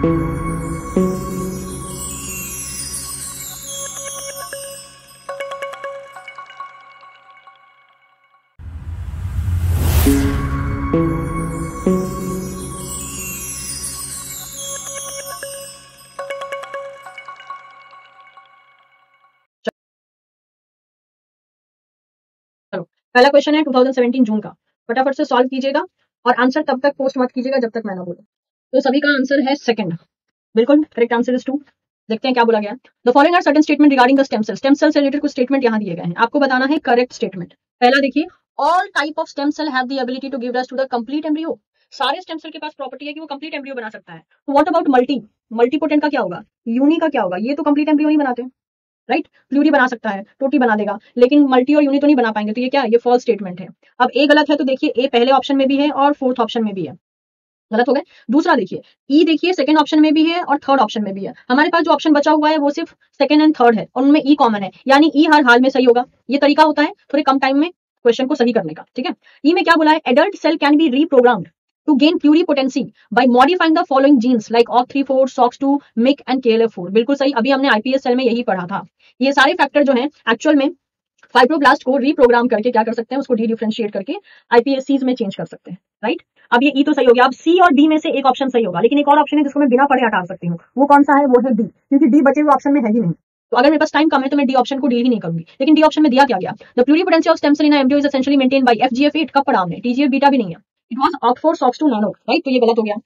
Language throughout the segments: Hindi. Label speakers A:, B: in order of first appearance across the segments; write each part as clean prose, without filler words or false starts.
A: चलो, पहला क्वेश्चन है 2017 जून का, फटाफट से सॉल्व कीजिएगा और आंसर तब तक पोस्ट मत कीजिएगा जब तक मैं ना बोलूं। तो सभी का आंसर है सेकंड, बिल्कुल करेक्ट आंसर इज 2। देखते हैं क्या बोला गया। The following are certain statement regarding the stem cell. Stem cell से रिलेटेड कुछ स्टेटमेंट यहाँ दिए गए हैं, आपको बताना है करेक्ट स्टेटमेंट। पहला देखिए, all type of stem cell have the ability to give rise to the complete embryo. सारे स्टेम सेल के पास प्रॉपर्टी है कि वो कंप्लीट एम्ब्रियो बना सकता है। तो व्हाट अबाउट मल्टीपोटेंट का क्या होगा, यूनी का क्या होगा, ये तो कंप्लीट एम्ब्रियो ही बनाते हैं, राइट। प्लूरी बना सकता है, टोटी बना देगा, लेकिन मल्टी और यूनी तो नहीं बना पाएंगे। तो ये क्या है, ये फॉल्स स्टेटमेंट है। अब ए गलत है, तो देखिए ए पहले ऑप्शन में भी है और फोर्थ ऑप्शन में भी है, गलत हो गए। दूसरा देखिए, ई देखिए सेकंड ऑप्शन में भी है और थर्ड ऑप्शन में भी है। हमारे पास जो ऑप्शन बचा हुआ है वो सिर्फ सेकंड एंड थर्ड है और उनमें ई कॉमन है, यानी ई हर हाल में सही होगा। ये तरीका होता है थोड़े कम टाइम में क्वेश्चन को सही करने का, ठीक है। ई में क्या बोला है, adult cell can be reprogrammed to gain pluripotency by modifying the following genes like OCT34, SOX2, MYC and KLF4। बिल्कुल सही, अभी हमने आईपीएस सेल में यही पढ़ा था। ये सारे फैक्टर जो हैं एक्चुअल में फाइब्रोब्लास्ट को रीप्रोग्राम करके क्या कर सकते हैं, उसको डी डिफरेंशिएट करके आईपीएससीज में चेंज कर सकते हैं, राइट। अब ये ई तो सही हो गया। अब सी और डी में से एक ऑप्शन सही होगा, लेकिन एक और ऑप्शन है जिसको मैं बिना पढ़े हटा सकती हूँ। वो कौन सा है, वो है डी, क्योंकि डी बचे हुए ऑप्शन में है ही नहीं। तो अगर मेरे पास टाइम कम है तो मैं डी ऑप्शन को डील ही नहीं करूंगी। लेकिन डी ऑप्शन में दिया क्या गया, the pluripotency of stem cell in embryo is essentially maintained by FGF8। कब पढ़ा हमने, TGF बीटा भी नहीं है, it was OCT4 SOX2 nano, right. तो ये गलत हो गया।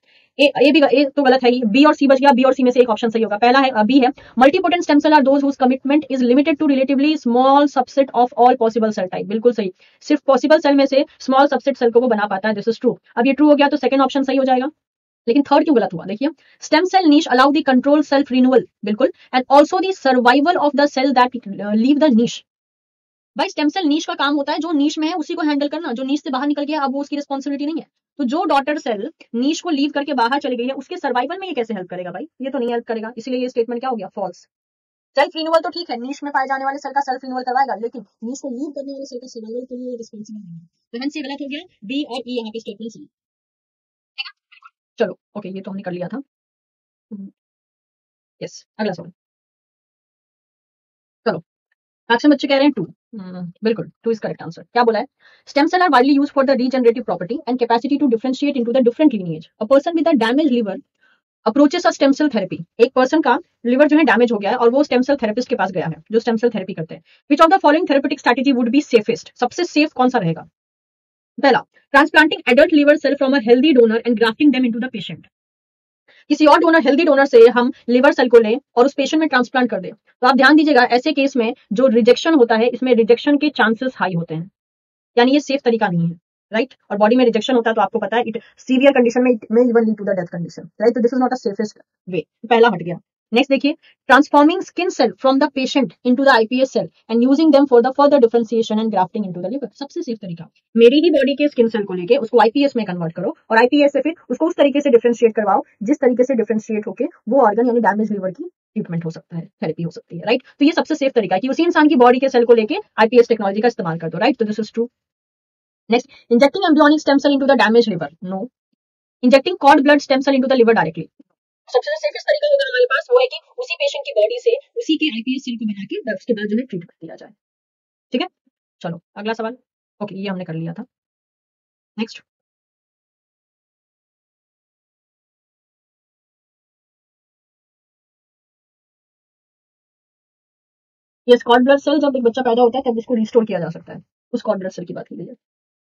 A: ए तो गलत है ही। बी और सी बच गया, बी और सी में से एक ऑप्शन सही होगा। पहला है बी है, multipotent stem cell are those whose commitment is limited to relatively small subset of all possible cell type. बिल्कुल सही, सिर्फ पॉसिबल सेल में से स्मॉल सबसेट सेल को वो बना पाता है, दिस इज ट्रू। अब ये ट्रू हो गया तो सेकंड ऑप्शन सही हो जाएगा। लेकिन थर्ड क्यों गलत हुआ, देखिए, stem cell niche allow the control self renewal, बिल्कुल, and also the survival of the cell that leave the niche. भाई स्टेम सेल नीश का काम होता है, जो नीश में है उसी को हैंडल करना, जो नीश से बाहर निकल गया अब वो उसकी रिस्पॉन्सिबिलिटी नहीं है। तो जो डॉटर सेल नीश को लीव करके बाहर चली गई है, उसके सर्वाइवल में ये कैसे हेल्प करेगा, भाई ये तो नहीं हेल्प करेगा। इसीलिए ये स्टेटमेंट क्या हो गया, फॉल्स। सेल्फ रिन्यूअल तो ठीक है, नीश में पाए जाने वाले सेल का सेल्फ रिन्यूअल करवाएगा, लेकिन नीश को लीव करने वाले सेल का सर्वाइवल के लिए रिस्पॉन्सिबल नहीं है। तो हंस ये गलत हो गया, बी और ई यहाँ पे स्टेटमेंट सही। चलो ओके, ये तो हमने कर लिया था। यस, अगला सवाल। चलो, मैक्सिमम बच्चे कह रहे हैं 2। बिल्कुल 2 इज करेक्ट आंसर। क्या बोला है, stem cell are widely used for the regenerative property and capacity to differentiate into the different lineage. A person with a damage liver approaches a stem cell therapy. एक पर्सन का लिवर जो है डैमेज हो गया है और वो स्टेम सेल थेरेपिस्ट के पास गया है जो स्टेम सेल थेरेपी करते हैं। Which of the following therapeutic strategy would be safest, सबसे सेफ कौन सा रहेगा। पहला, transplanting adult liver cell from a healthy donor and grafting them into the patient. किसी और डोनर, हेल्दी डोनर से हम लिवर सेल को लें और उस पेशेंट में ट्रांसप्लांट कर दें। तो आप ध्यान दीजिएगा, ऐसे केस में जो रिजेक्शन होता है, इसमें रिजेक्शन के चांसेस हाई होते हैं, यानी ये सेफ तरीका नहीं है, राइट। और बॉडी में रिजेक्शन होता है तो आपको पता है इट सीवियर कंडीशन में it may even lead to the death condition, right. तो this is not a safest way. पहला हट गया। नेक्स्ट देखिए, transforming skin cell from the patient into the IPS cell and using them for the further differentiation and grafting into the liver. सबसे सेफ तरीका, मेरी ही बॉडी के स्किन सेल को लेके उसको आईपीएस में कन्वर्ट करो और आईपीएस से फिर उसको उस तरीके से डिफरेंशिएट करवाओ जिस तरीके से डिफरेंशिएट होके वो ऑर्गन यानी डैमेज लिवर की ट्रीटमेंट हो सकता है, थेरेपी हो सकती है, राइट। तो ये सबसे सेफ तरीका है कि उसी इंसान की बॉडी के सेल को लेके आईपीएस टेक्नोलॉजी का इस्तेमाल कर दो, राइट। तो this is true. Next, injecting embryonic stem cell into the damaged liver. No. Injecting cord blood stem cell into the liver directly. सबसे सेफेस्ट तरीका होगा हमारे पास वो है कि उसी पेशेंट की बॉडी से उसी के आईपीएस सेल को बना के उसके बाद जो है ट्रीट कर दिया जाए, ठीक है। चलो अगला सवाल। ओके, ये हमने कर लिया था। नेक्स्ट, ये कॉर्ड ब्लड सेल जब एक बच्चा पैदा होता है तब उसको रिस्टोर किया जा सकता है, उस कॉर्ड ब्लड सेल की बात की गई है।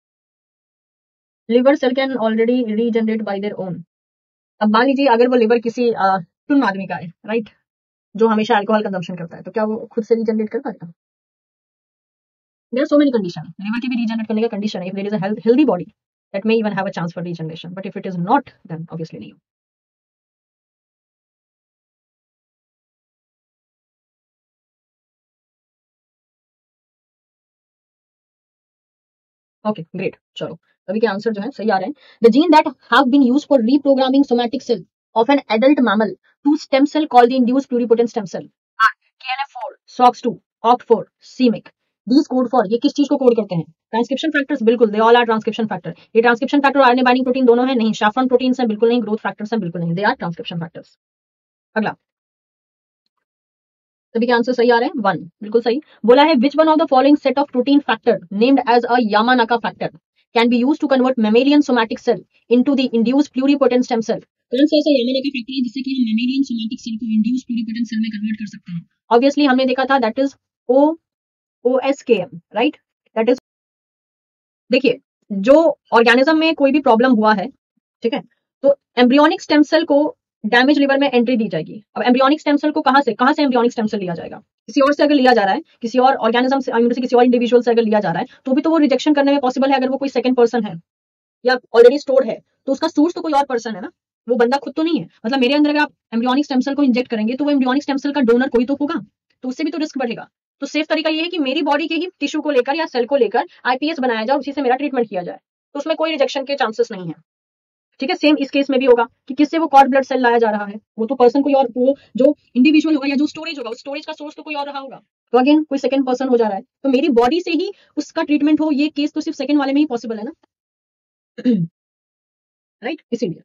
A: Liver cell can already regenerate by their own. अब मान लीजिए अगर वो लिवर किसी टुन आदमी का है, राइट, जो हमेशा अल्कोहल कंजम्पशन करता है, तो क्या वो खुद से रीजनरेट कर पाएगा। There are so many conditions. Liver की भी regenerate करने का condition है. If there is a healthy body, that may even have a chance for regeneration. But if it is not, then obviously नहीं. Okay, great. चलो, अभी के आंसर जो है सही आ रहे हैं. The gene that have been used for reprogramming somatic cell of an adult mammal to stem cell called the induced pluripotent stem cell are KLF4, SOX2, OCT4, CMYC. These code for, ये किस चीज को कोड करते हैं? ट्रांसक्रिप्शन फैक्टर्स, बिल्कुल, they all are transcription factor. ये ट्रांसक्रिप्शन फैक्टर और आरएनए बाइंडिंग प्रोटीन दोनों है? नहीं। सैफरन प्रोटीन्स हैं? बिल्कुल नहीं। ग्रोथ फैक्टर्स हैं? बिल्कुल नहीं। They are transcription factors. अगला, सभी के आंसर सही आ रहे हैं? 1 बिल्कुल सही। बोला है which one of the following set of protein factor named as a Yamanaka factor can be used to convert mammalian somatic cell into the induced pluripotent stem cell. कौन सा ऐसा यामानाका फैक्टर है जिससे कि हम मेमेलियन सोमैटिक सेल को इंड्यूस्ड प्लूरिपोटेंट सेल में कन्वर्ट कर सकते हैं? ऑब्वियसली हमने देखा था, that is OSKM, right? That is, देखिए, जो ऑर्गेनिज्म में कोई भी प्रॉब्लम हुआ है, ठीक है, तो एम्ब्रियोनिक स्टेम सेल को डैमेज लिवर में एंट्री दी जाएगी। अब एम्ब्रियोनिक स्टेम सेल को कहां से एम्ब्रियोनिक स्टेम सेल लिया जाएगा? किसी और से अगर लिया जा रहा है, किसी और ऑर्गेनिज्म से, किसी और इंडिविजुअल से अगर लिया जा रहा है, तो भी तो वो रिजेक्शन करने में पॉसिबल है अगर वो कोई सेकंड पर्सन है या ऑलरेडी स्टोर्ड है, तो उसका सोर्स तो कोई और पर्सन है ना, वो बंदा खुद तो नहीं है। मतलब मेरे अंदर अगर आप एम्ब्रियोनिक स्टेम सेल को इंजेक्ट करेंगे तो वो एम्ब्रियोनिक स्टेम सेल का डोनर कोई तो होगा, तो उससे भी तो रिस्क बढ़ेगा। तो सेफ तरीका ये है कि मेरी बॉडी के ही टिश्यू को लेकर या सेल को लेकर आईपीएस बनाया जाए, उसी से मेरा ट्रीटमेंट किया जाए, तो उसमें कोई रिजेक्शन के चांसेस नहीं है। ठीक है, सेम इस केस में भी होगा कि किससे वो कॉर्ड ब्लड सेल लाया जा रहा है, वो तो पर्सन कोई और, वो जो इंडिविजुअल होगा या जो स्टोरेज होगा, उस स्टोरेज का सोर्स तो कोई और रहा होगा, तो अगेन कोई सेकंड पर्सन हो जा रहा है, तो मेरी बॉडी से ही उसका ट्रीटमेंट हो, ये केस तो सिर्फ सेकंड वाले में ही पॉसिबल है ना। राइट, इसीलिए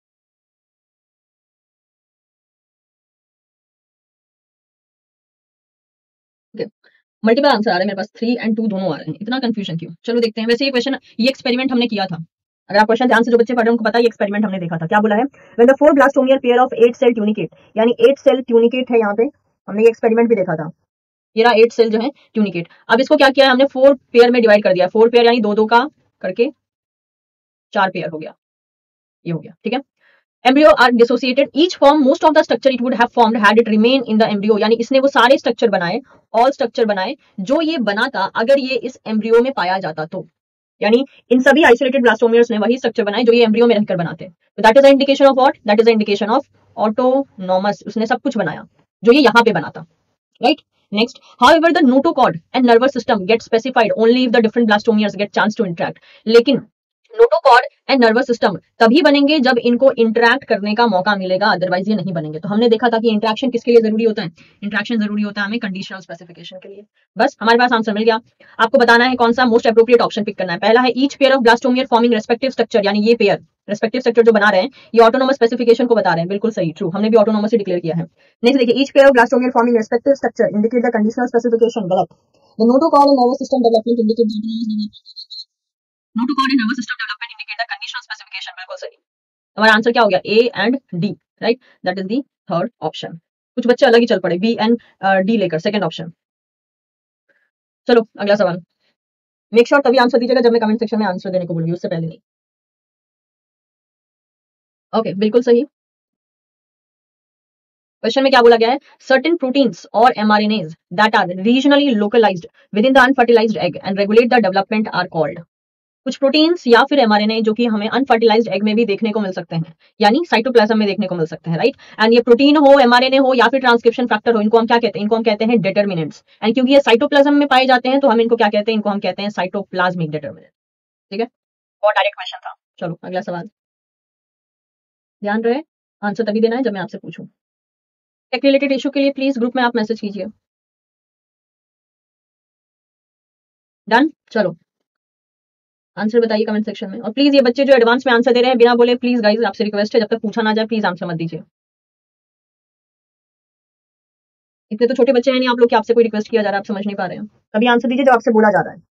A: मल्टीपल आंसर आ रहे हैं मेरे पास, 3 और 2 दोनों आ रहे हैं, इतना कंफ्यूजन क्यों? चलो देखते हैं। वैसे ये क्वेश्चन, ये एक्सपेरिमेंट हमने किया था, अगर आप क्वेश्चन ध्यान से जो बच्चे पढ़ रहे हैं उनको पता है, ये एक्सपेरिमेंट हमने देखा था। क्या बोला है? When the 4 blastomere pair of 8 cell tunicate, यानी 8 सेल ट्यूनिकेट है, यहाँ पे हमने ये एक्सपेरिमेंट भी देखा था। ये रहा 8 सेल जो है ट्यूनिकेट। अब इसको क्या किया है हमने, 4 पेयर में डिवाइड कर दिया। 4 पेयर यानी 2 2 का करके 4 पेयर हो गया, ये हो गया, ठीक है। Embryo are dissociated, each form most of the structure it would have formed had it remain in the embryo, यानी इसने वो सारे स्ट्रक्चर बनाए, ऑल स्ट्रक्चर बनाए जो ये बना था अगर ये इस एम्ब्रियो में पाया जाता तो, यानी इन सभी आइसोलेटेड ब्लास्टोमियर्स ने वही स्ट्रक्चर बनाए जो ये एम्ब्रियो में रहकर बनाते। तो that is a indication of what? That is a indication of autonomous, उसने सब कुछ बनाया जो ये यहाँ पे बना था, right. Next, however, the notochord and nervous system get specified only if the different blastomeres get chance to interact. लेकिन नोटोकॉर्ड एंड नर्वस सिस्टम तभी बनेंगे जब इनको इंटरैक्ट करने का मौका मिलेगा, अदरवाइज ये नहीं बनेंगे। तो हमने देखा था कि इंटरैक्शन किसके लिए जरूरी होता है? इंटरैक्शन जरूरी होता है हमें कंडीशनल स्पेसिफिकेशन के लिए। बस हमारे पास आंसर मिल गया। आपको बताना है कौन सा मोस्ट एप्रोप्रिएट ऑप्शन पिक करना है। पहला है each pair of blastomere forming respective structure, यानी ये पेयर रेस्पेक्टिव स्ट्रक्चर जो बना रहे हैं ये ऑटोनोमस स्पेसिफिकेशन को बता रहे हैं, बिल्कुल सही, ट्रू, हमने भी ऑटोनोमस ही डिक्लेयर किया है। नेक्स्ट देखिए, each pair of blastomere forming respective structure indicate the conditional specification, गलत। The notochord and nervous system development indicate the notochord and nervous system development indicate the conditional specification, बिल्कुल सही। हमारा आंसर क्या हो गया? A and D, right, that is the third option. कुछ बच्चे अलग ही चल पड़े, बी एंड डी लेकर, सेकंड ऑप्शन। चलो अगला सवाल, मेक श्योर तभी आंसर दीजिएगा जब मैं कमेंट सेक्शन में आंसर देने को बोलूंगी, उससे पहले नहीं। ओके, बिल्कुल सही। क्वेश्चन में क्या बोला गया है? सर्टेन प्रोटीन्स और mRNAs that are regionally localized with in the unfertilized egg and regulate the development are called. कुछ प्रोटीन्स या फिर एमआरएनए जो कि हमें अनफर्टिलाइज्ड एग में भी देखने को मिल सकते हैं, यानी साइटोप्लाज्म में देखने को मिल सकते हैं, राइट। एंड ये प्रोटीन हो, एमआरएनए हो या फिर ट्रांसक्रिप्शन फैक्टर हो, इनको हम क्या कहते हैं? इनको हम कहते हैं डिटर्मिनेंट्स। एंड क्योंकि ये साइटोप्लाज्म में पाए जाते हैं तो हम इनको क्या कहते हैं? इनको हम कहते हैं साइटोप्लाज्मिक डिटर्मिनेंट, ठीक है। बहुत डायरेक्ट क्वेश्चन था। चलो अगला सवाल, ध्यान रहे, आंसर तभी देना है जब मैं आपसे पूछूं। टेक रिलेटेड इशू के लिए प्लीज ग्रुप में आप मैसेज कीजिए। डन, चलो आंसर बताइए कमेंट सेक्शन में। और प्लीज ये बच्चे जो एडवांस में आंसर दे रहे हैं बिना बोले, प्लीज गाइज आपसे रिक्वेस्ट है, जब तक पूछा ना जाए प्लीज आंसर मत दीजिए। इतने तो छोटे बच्चे हैं नहीं आप लोग कि आपसे कोई रिक्वेस्ट किया जा रहा है, आप समझ नहीं पा रहे हैं। तभी आंसर दीजिए जब आपसे बोला जा रहा है।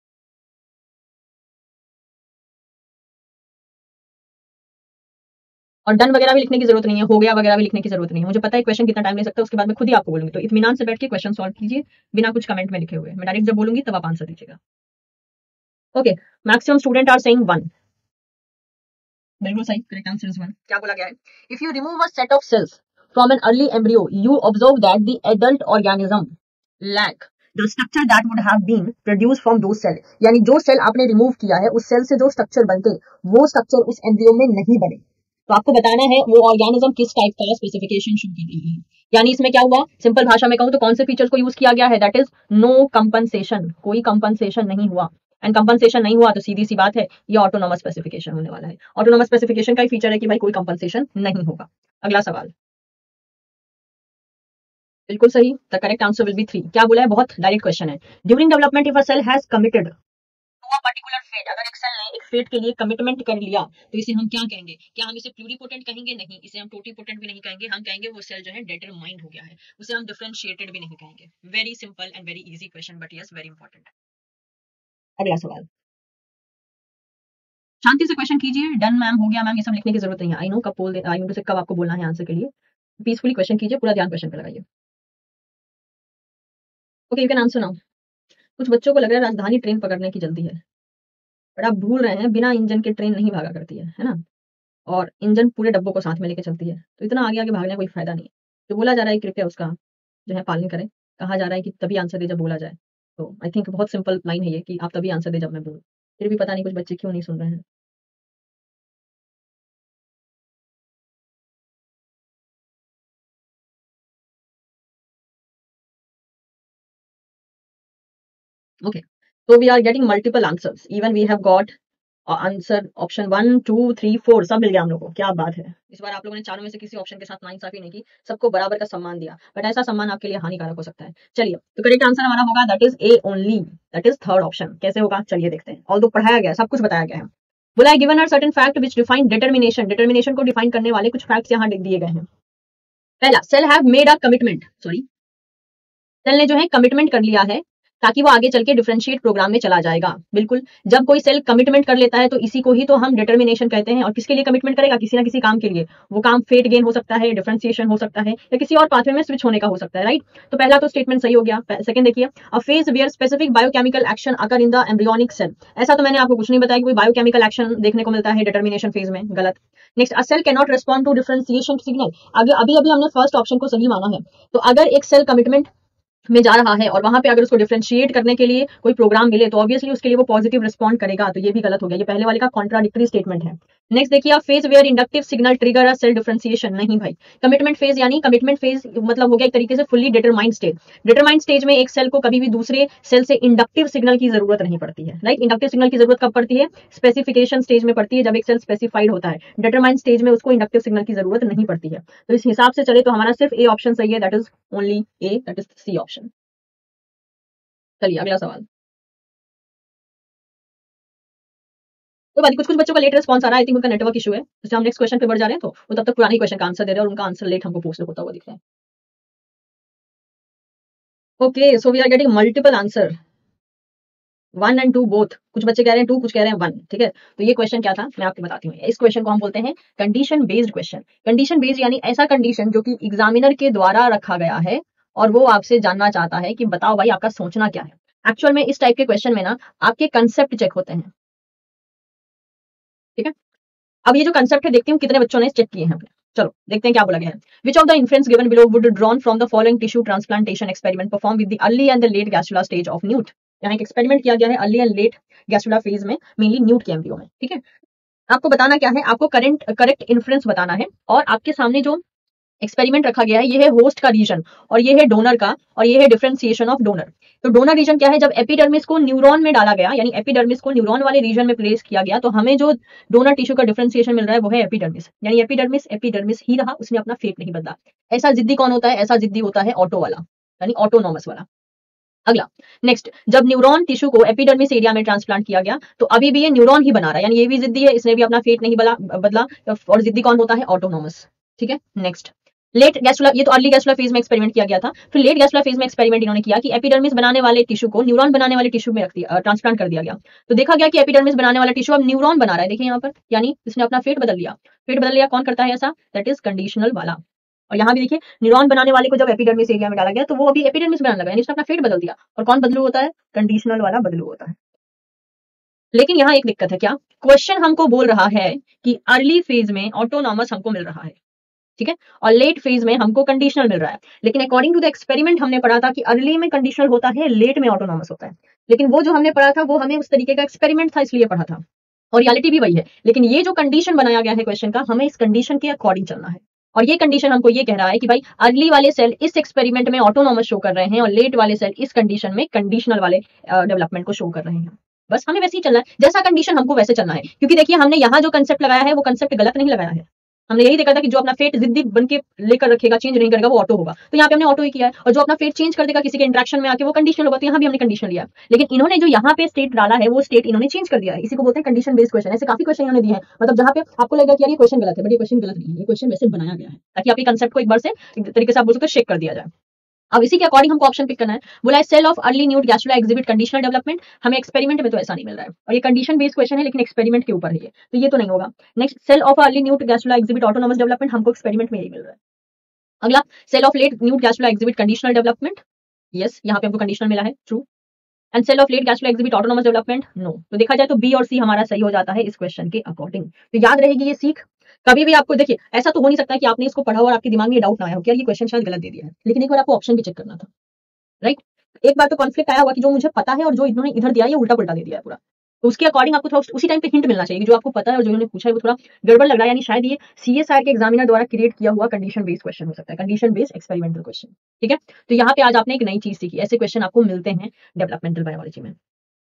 A: और डन वगैरह भी लिखने की जरूरत नहीं है, हो गया वगैरह भी लिखने की जरूरत नहीं है। मुझे पता है क्वेश्चन कितना टाइम ले सकता है, उसके बाद मैं खुद ही आपको बोलूंगी। तो इत्मीनान से बैठ के क्वेश्चन सॉल्व कीजिए बिना कुछ कमेंट में लिखे हुए। मैं डायरेक्ट जब बोलूंगी तब आप आंसर दीजिएगा। Okay, maximum student are saying 1, बिल्कुल सही, करेक्ट आंसर इज 1। क्या बोला गया है? If you remove a set of cells from an early embryo you observe that the adult organism lack the structure that would have been produced from those cell, यानी जो सेल आपने रिमूव किया है उस सेल से जो स्ट्रक्चर बनते वो स्ट्रक्चर उस एम्ब्रियो में नहीं बने। तो आपको बताना है वो ऑर्गेनिज्म किस टाइप का स्पेसिफिकेशन शो कर रही है। यानी इसमें क्या हुआ, सिंपल भाषा में कहूं तो कौन से फीचर्स को यूज किया गया है? दैट इज नो कंपनसेशन, कोई कंपनसेशन नहीं हुआ। एंड कंपनसेशन नहीं हुआ तो सीधी सी बात है ये ऑटोनोमस स्पेसिफिकेशन होने वाला है। ऑटोनोमस स्पेसिफिकेशन का ही फीचर है कि भाई कोई कंपनसेशन नहीं होगा। अगला सवाल, बिल्कुल सही। The correct answer will be 3। क्या बोला है, बहुत डायरेक्ट क्वेश्चन है। During development if a cell has committed to a particular fate, अगर एक सेल ने एक फेट के लिए कमिटमेंट कर लिया तो इसे हम क्या कहेंगे? क्या हम इसे प्लूरिपोटेंट कहेंगे? नहीं, इसे हम टोटीपोटेंट भी नहीं कहेंगे। हम कहेंगे वो सेल जो है डिटरमाइंड हो गया है। उसे हम डिफरेंशिएटेड भी नहीं कहेंगे। Very simple and very easy question, but yes very important. अगला सवाल, शांति से क्वेश्चन कीजिए। डन मैम, हो गया मैम, ये सब लिखने की जरूरत नहीं है। आई नो कब बोल आई नो से कब आपको बोलना है आंसर के लिए। पीसफुली क्वेश्चन कीजिए, पूरा ध्यान क्वेश्चन पे लगाइए। Okay, you can answer now. कुछ बच्चों को लग रहा है राजधानी ट्रेन पकड़ने की जल्दी है, बट आप भूल रहे हैं बिना इंजन के ट्रेन नहीं भागा करती है ना। और इंजन पूरे डब्बों को साथ में लेके चलती है, तो इतना आगे आगे भागने का कोई फायदा नहीं है। तो बोला जा रहा है कि कृपया उसका जो है पालन करें। कहा जा रहा है कि तभी आंसर दे जब बोला जाए। तो आई थिंक बहुत सिंपल लाइन है ये कि आप तभी आंसर दे जब मैं बोलूं। फिर भी पता नहीं कुछ बच्चे क्यों नहीं सुन रहे हैं। Okay, so we are getting multiple answers, even we have got answer option 1 2 3 4 सब मिल गया हम लोग को। क्या बात है, इस बार आप लोगों ने चारों में से किसी ऑप्शन के साथ नाइंसाफी नहीं की, सबको बराबर का सम्मान दिया। बट ऐसा सम्मान आपके लिए हानिकारक हो सकता है। चलिए, तो करेक्ट आंसर हमारा होगा that is A only, that is third option. कैसे होगा चलिए देखते हैं। ऑल्दो पढ़ाया गया, सब कुछ बताया गया है। बोला है given are certain fact which define determination, determination को डिफाइन करने वाले कुछ फैक्ट्स यहाँ दिए गए हैं। पहला, cell have made a commitment, sorry, cell ने जो है कमिटमेंट कर लिया है ताकि वो आगे चल के डिफरेंशिएट प्रोग्राम में चला जाएगा। बिल्कुल, जब कोई सेल कमिटमेंट कर लेता है तो इसी को ही तो हम डिटर्मिनेशन कहते हैं। और किसके लिए कमिटमेंट करेगा? किसी ना किसी काम के लिए। वो काम फेट गेन हो सकता है, डिफरेंशिएशन हो सकता है, या किसी और पाथवे में स्विच होने का हो सकता है, राइट। तो पहला तो स्टेटमेंट सही हो गया। सेकंड देखिए, a phase where specific biochemical action occur in the embryonic cell, ऐसा तो मैंने आपको कुछ नहीं बताया कि कोई बायोकेमिकल एक्शन देखने को मिलता है डिटर्मिनेशन फेज में, गलत। Next, a cell can not respond to differentiation signal, अभी अभी हमने फर्स्ट ऑप्शन को सही माना है। तो अगर एक सेल कमिटमेंट में जा रहा है और वहां पे अगर उसको डिफरेंशिएट करने के लिए कोई प्रोग्राम मिले तो ऑब्वियसली उसके लिए वो पॉजिटिव रिस्पॉन्ड करेगा। तो ये भी गलत हो गया, ये पहले वाले का कॉन्ट्राडिक्टरी स्टेटमेंट है। नेक्स्ट देखिए, phase where inductive signal trigger a cell differentiation, नहीं भाई। कमिटमेंट फेज यानी कमिटमेंट फेज मतलब हो गया एक तरीके से fully determined stage. Determined stage में एक सेल को कभी भी दूसरे सेल से इंडक्टिव सिग्नल की जरूरत नहीं पड़ती है, राइट। इंडक्टिव सिग्नल की जरूरत कब पड़ती है? स्पेसिफिकेशन स्टेज में पड़ती है, जब एक सेल स्पेसिफाइड होता है। डिटरमाइंड स्टेज में उसको इंडक्टिव सिग्नल की जरूरत नहीं पड़ती है। तो इस हिसाब से चले तो हमारा सिर्फ ए ऑप्शन सही है, that is only A, that is C option. चलिए अगला सवाल। तो बात, कुछ कुछ बच्चों का लेट रिस्पॉन्स आ रहा है, आई थिंक उनका नेटवर्क इशू है। जैसे हम नेक्स्ट क्वेश्चन पे बढ़ जा रहे हैं तो वो तब तक पुराने क्वेश्चन का आंसर दे रहे हैं और उनका आंसर लेट हमको पोस्ट होता हुआ दिख रहा है। Okay, so we are getting multiple answer, 1 and 2 both. कुछ बच्चे कह रहे हैं 2, कुछ कह रहे हैं 1, ठीक है। तो ये क्वेश्चन क्या था मैं आपको बताती हूँ। इस क्वेश्चन को हम बोलते हैं condition based question. Condition based यानी ऐसा कंडीशन जो कि एग्जामिनर के द्वारा रखा गया है और वो आपसे जानना चाहता है कि बताओ भाई आपका सोचना क्या है। एक्चुअल में इस टाइप के क्वेश्चन में ना आपके कंसेप्ट चेक होते हैं, ठीक है। अब ये जो कंसेप्ट है देखते हैं कितने बच्चों ने चेक किए हैं अपने। चलो देखते हैं क्या बोला गया है। Which of the inference given below would drawn from the following tissue transplantation experiment perform with the early and the late gastrula stage of newt. यहाँ एक एक्सपेरिमेंट किया गया है early and late gastrula phase में, मेनली न्यूट के एम्ब्रियो में, ठीक है। आपको बताना क्या है? आपको करेक्ट इन्फ्रेंस बताना है। और आपके सामने जो एक्सपेरिमेंट रखा गया है ये है होस्ट का रीजन और ये है डोनर का और ये है डिफरेंशिएशन ऑफ डोनर। तो डोनर रीजन क्या है? जब एपिडर्मिस को न्यूरॉन में डाला गया, यानी एपिडर्मिस को न्यूरॉन वाले रीजन में प्लेस किया गया, तो हमें जो डोनर टिश्यू का डिफरेंशिएशन मिल रहा है वो है एपिडर्मिस, यानी एपिडर्मिस एपिडर्मिस ही रहा, उसने अपना फेट नहीं बदला। ऐसा जिद्दी कौन होता है? ऐसा जिद्दी होता है ऑटो वाला, यानी ऑटोनॉमस वाला। अगला, नेक्स्ट, जब न्यूरॉन टिश्यू को एपिडर्मिस एरिया में ट्रांसप्लांट किया गया तो अभी भी ये न्यूरॉन ही बना रहा है, यानी ये भी जिद्दी है, इसने भी अपना फेट नहीं बदला। और जिद्दी कौन होता है? ऑटोनॉमस, ठीक है। नेक्स्ट, लेट गैस्ट्रुला, ये तो अर्ली गैस्ट्रुला फेज में एक्सपेरिमेंट किया गया था। फिर लेट गैस्ट्रुला फेज में एक्सपेरिमेंट इन्होंने किया कि एपिडर्मिस बनाने वाले टिश्यू को न्यूरॉन बनाने वाले टिश्यू में रख दिया, ट्रांसप्लांट कर दिया गया। तो देखा गया कि एपिडर्मिस बनाने वाला टिश्यू अब न्यूरॉन बना रहा है, देखिए यहाँ पर, यानी इसने अपना फेट बदल लिया। फेट बदल लिया, कौन करता है ऐसा? दैट इज कंडीशनल वाला। और यहाँ भी देखिए, न्यूरॉन बनाने वाले को जब एपिडर्मिस एरिया में डाला गया तो वो अभी एपिडर्मिस बनाने लगा, यानी इसने अपना फेट बदल दिया। और कौन बदलू होता है? कंडीशनल वाला बदलू होता है। लेकिन यहाँ एक दिक्कत है, क्या? क्वेश्चन हमको बोल रहा है कि अर्ली फेज में ऑटोनॉमस हमको मिल रहा है, ठीक है, और लेट फेज में हमको कंडीशनल मिल रहा है। लेकिन अकॉर्डिंग टू द एक्सपेरिमेंट हमने पढ़ा था कि अर्ली में कंडीशनल होता है, लेट में ऑटोनॉमस होता है। लेकिन वो जो हमने पढ़ा था वो हमें उस तरीके का एक्सपेरिमेंट था, इसलिए पढ़ा था, और रियलिटी भी वही है। लेकिन ये जो कंडीशन बनाया गया है क्वेश्चन का, हमें इस कंडीशन के अकॉर्डिंग चलना है। और ये कंडीशन हमको ये कह रहा है कि भाई अर्ली वाले सेल इस एक्सपेरिमेंट में ऑटोनॉमस शो कर रहे हैं और लेट वाले सेल इस कंडीशन में कंडीशनल वाले डेवलपमेंट को शो कर रहे हैं। बस हमें वैसे ही चलना है, जैसा कंडीशन हमको वैसे चलना है। क्योंकि देखिए हमने यहाँ जो कंसेप्ट लगाया है वो कंसेप्ट गलत नहीं लगाया है, हमने यही देखा था कि जो अपना फेट जिद्दी बन के लेकर रखेगा, चेंज नहीं करेगा, वो ऑटो होगा। तो यहाँ पे हमने ऑटो ही किया है, और जो अपना फेट चेंज कर देगा किसी के इंटरेक्शन में आके, वो कंडीशनल होगा। तो यहाँ भी हमने कंडीशन लिया, लेकिन इन्होंने जो यहाँ पे स्टेट डाला है, वो स्टेट इन्होंने चेंज कर दिया है। इसी को बोलते हैं कंडीशन बेस्ड क्वेश्चन। ऐसे काफी क्वेश्चन इन्होंने दिए हैं, मतलब जहाँ पे आपको लगेगा कि यार ये क्वेश्चन गलत है, बट ये क्वेश्चन गलत नहीं है, ये क्वेश्चन वैसे बनाया गया है ताकि आपके कंसेप्ट को एक बार से एक तरीके से आप बोल सकते हो शेक कर दिया जाए। अब इसी के अकॉर्डिंग हमको ऑप्शन पिक करना है। बोला है cell of early newt gastrula exhibit conditional development. हमें एक्सपेरिमेंट में तो ऐसा नहीं मिल रहा है, और ये कंडीशन बेस्ड क्वेश्चन है, लेकिन एक्सपेरिमेंट के ऊपर है ये, तो ये तो नहीं होगा। Next, cell of early newt gastrula exhibit autonomous development, हमको एक्सपेरिमेंट में यही मिल रहा है। अगला, cell of late newt gastrula exhibit conditional development. Yes, यहाँ पे हमको कंडीशनल मिला है, true. And cell of late gastrula exhibit autonomous development, no. तो देखा जाए तो बी और सी हमारा सही हो जाता है इस क्वेश्चन के अकॉर्डिंग। तो याद रहेगी ये सीख। कभी भी आपको देखिए, ऐसा तो हो नहीं सकता कि आपने इसको पढ़ा और आपके दिमाग में डाउट ना आया हो कि यार ये क्वेश्चन शायद गलत दे दिया है, लेकिन एक बार आपको ऑप्शन भी चेक करना था, राइट। एक बार तो कॉन्फ्लिक्ट आया होगा कि जो मुझे पता है और जो इन्होंने इधर दिया है, ये उल्टा पुल्टा दे दिया है पूरा। तो उसके अकॉर्डिंग आपको थोड़ा उसी टाइम पे हिंट मिलना चाहिए कि जो आपको पता है और जो इन्होंने पूछा है वो थोड़ा गड़बड़ लग रहा है, यानी शायद ये सीएसआर के एग्जामिनर द्वारा क्रिएट किया हुआ कंडीशन बेस्ड क्वेश्चन हो सकता है, कंडीशन बेस्ड एक्सपेरिमेंटल क्वेश्चन। ठीक है, तो यहाँ पे आज आपने एक नई चीज सीखी, ऐसे क्वेश्चन आपको मिलते हैं डेवलपमेंटल बायोलॉजी में।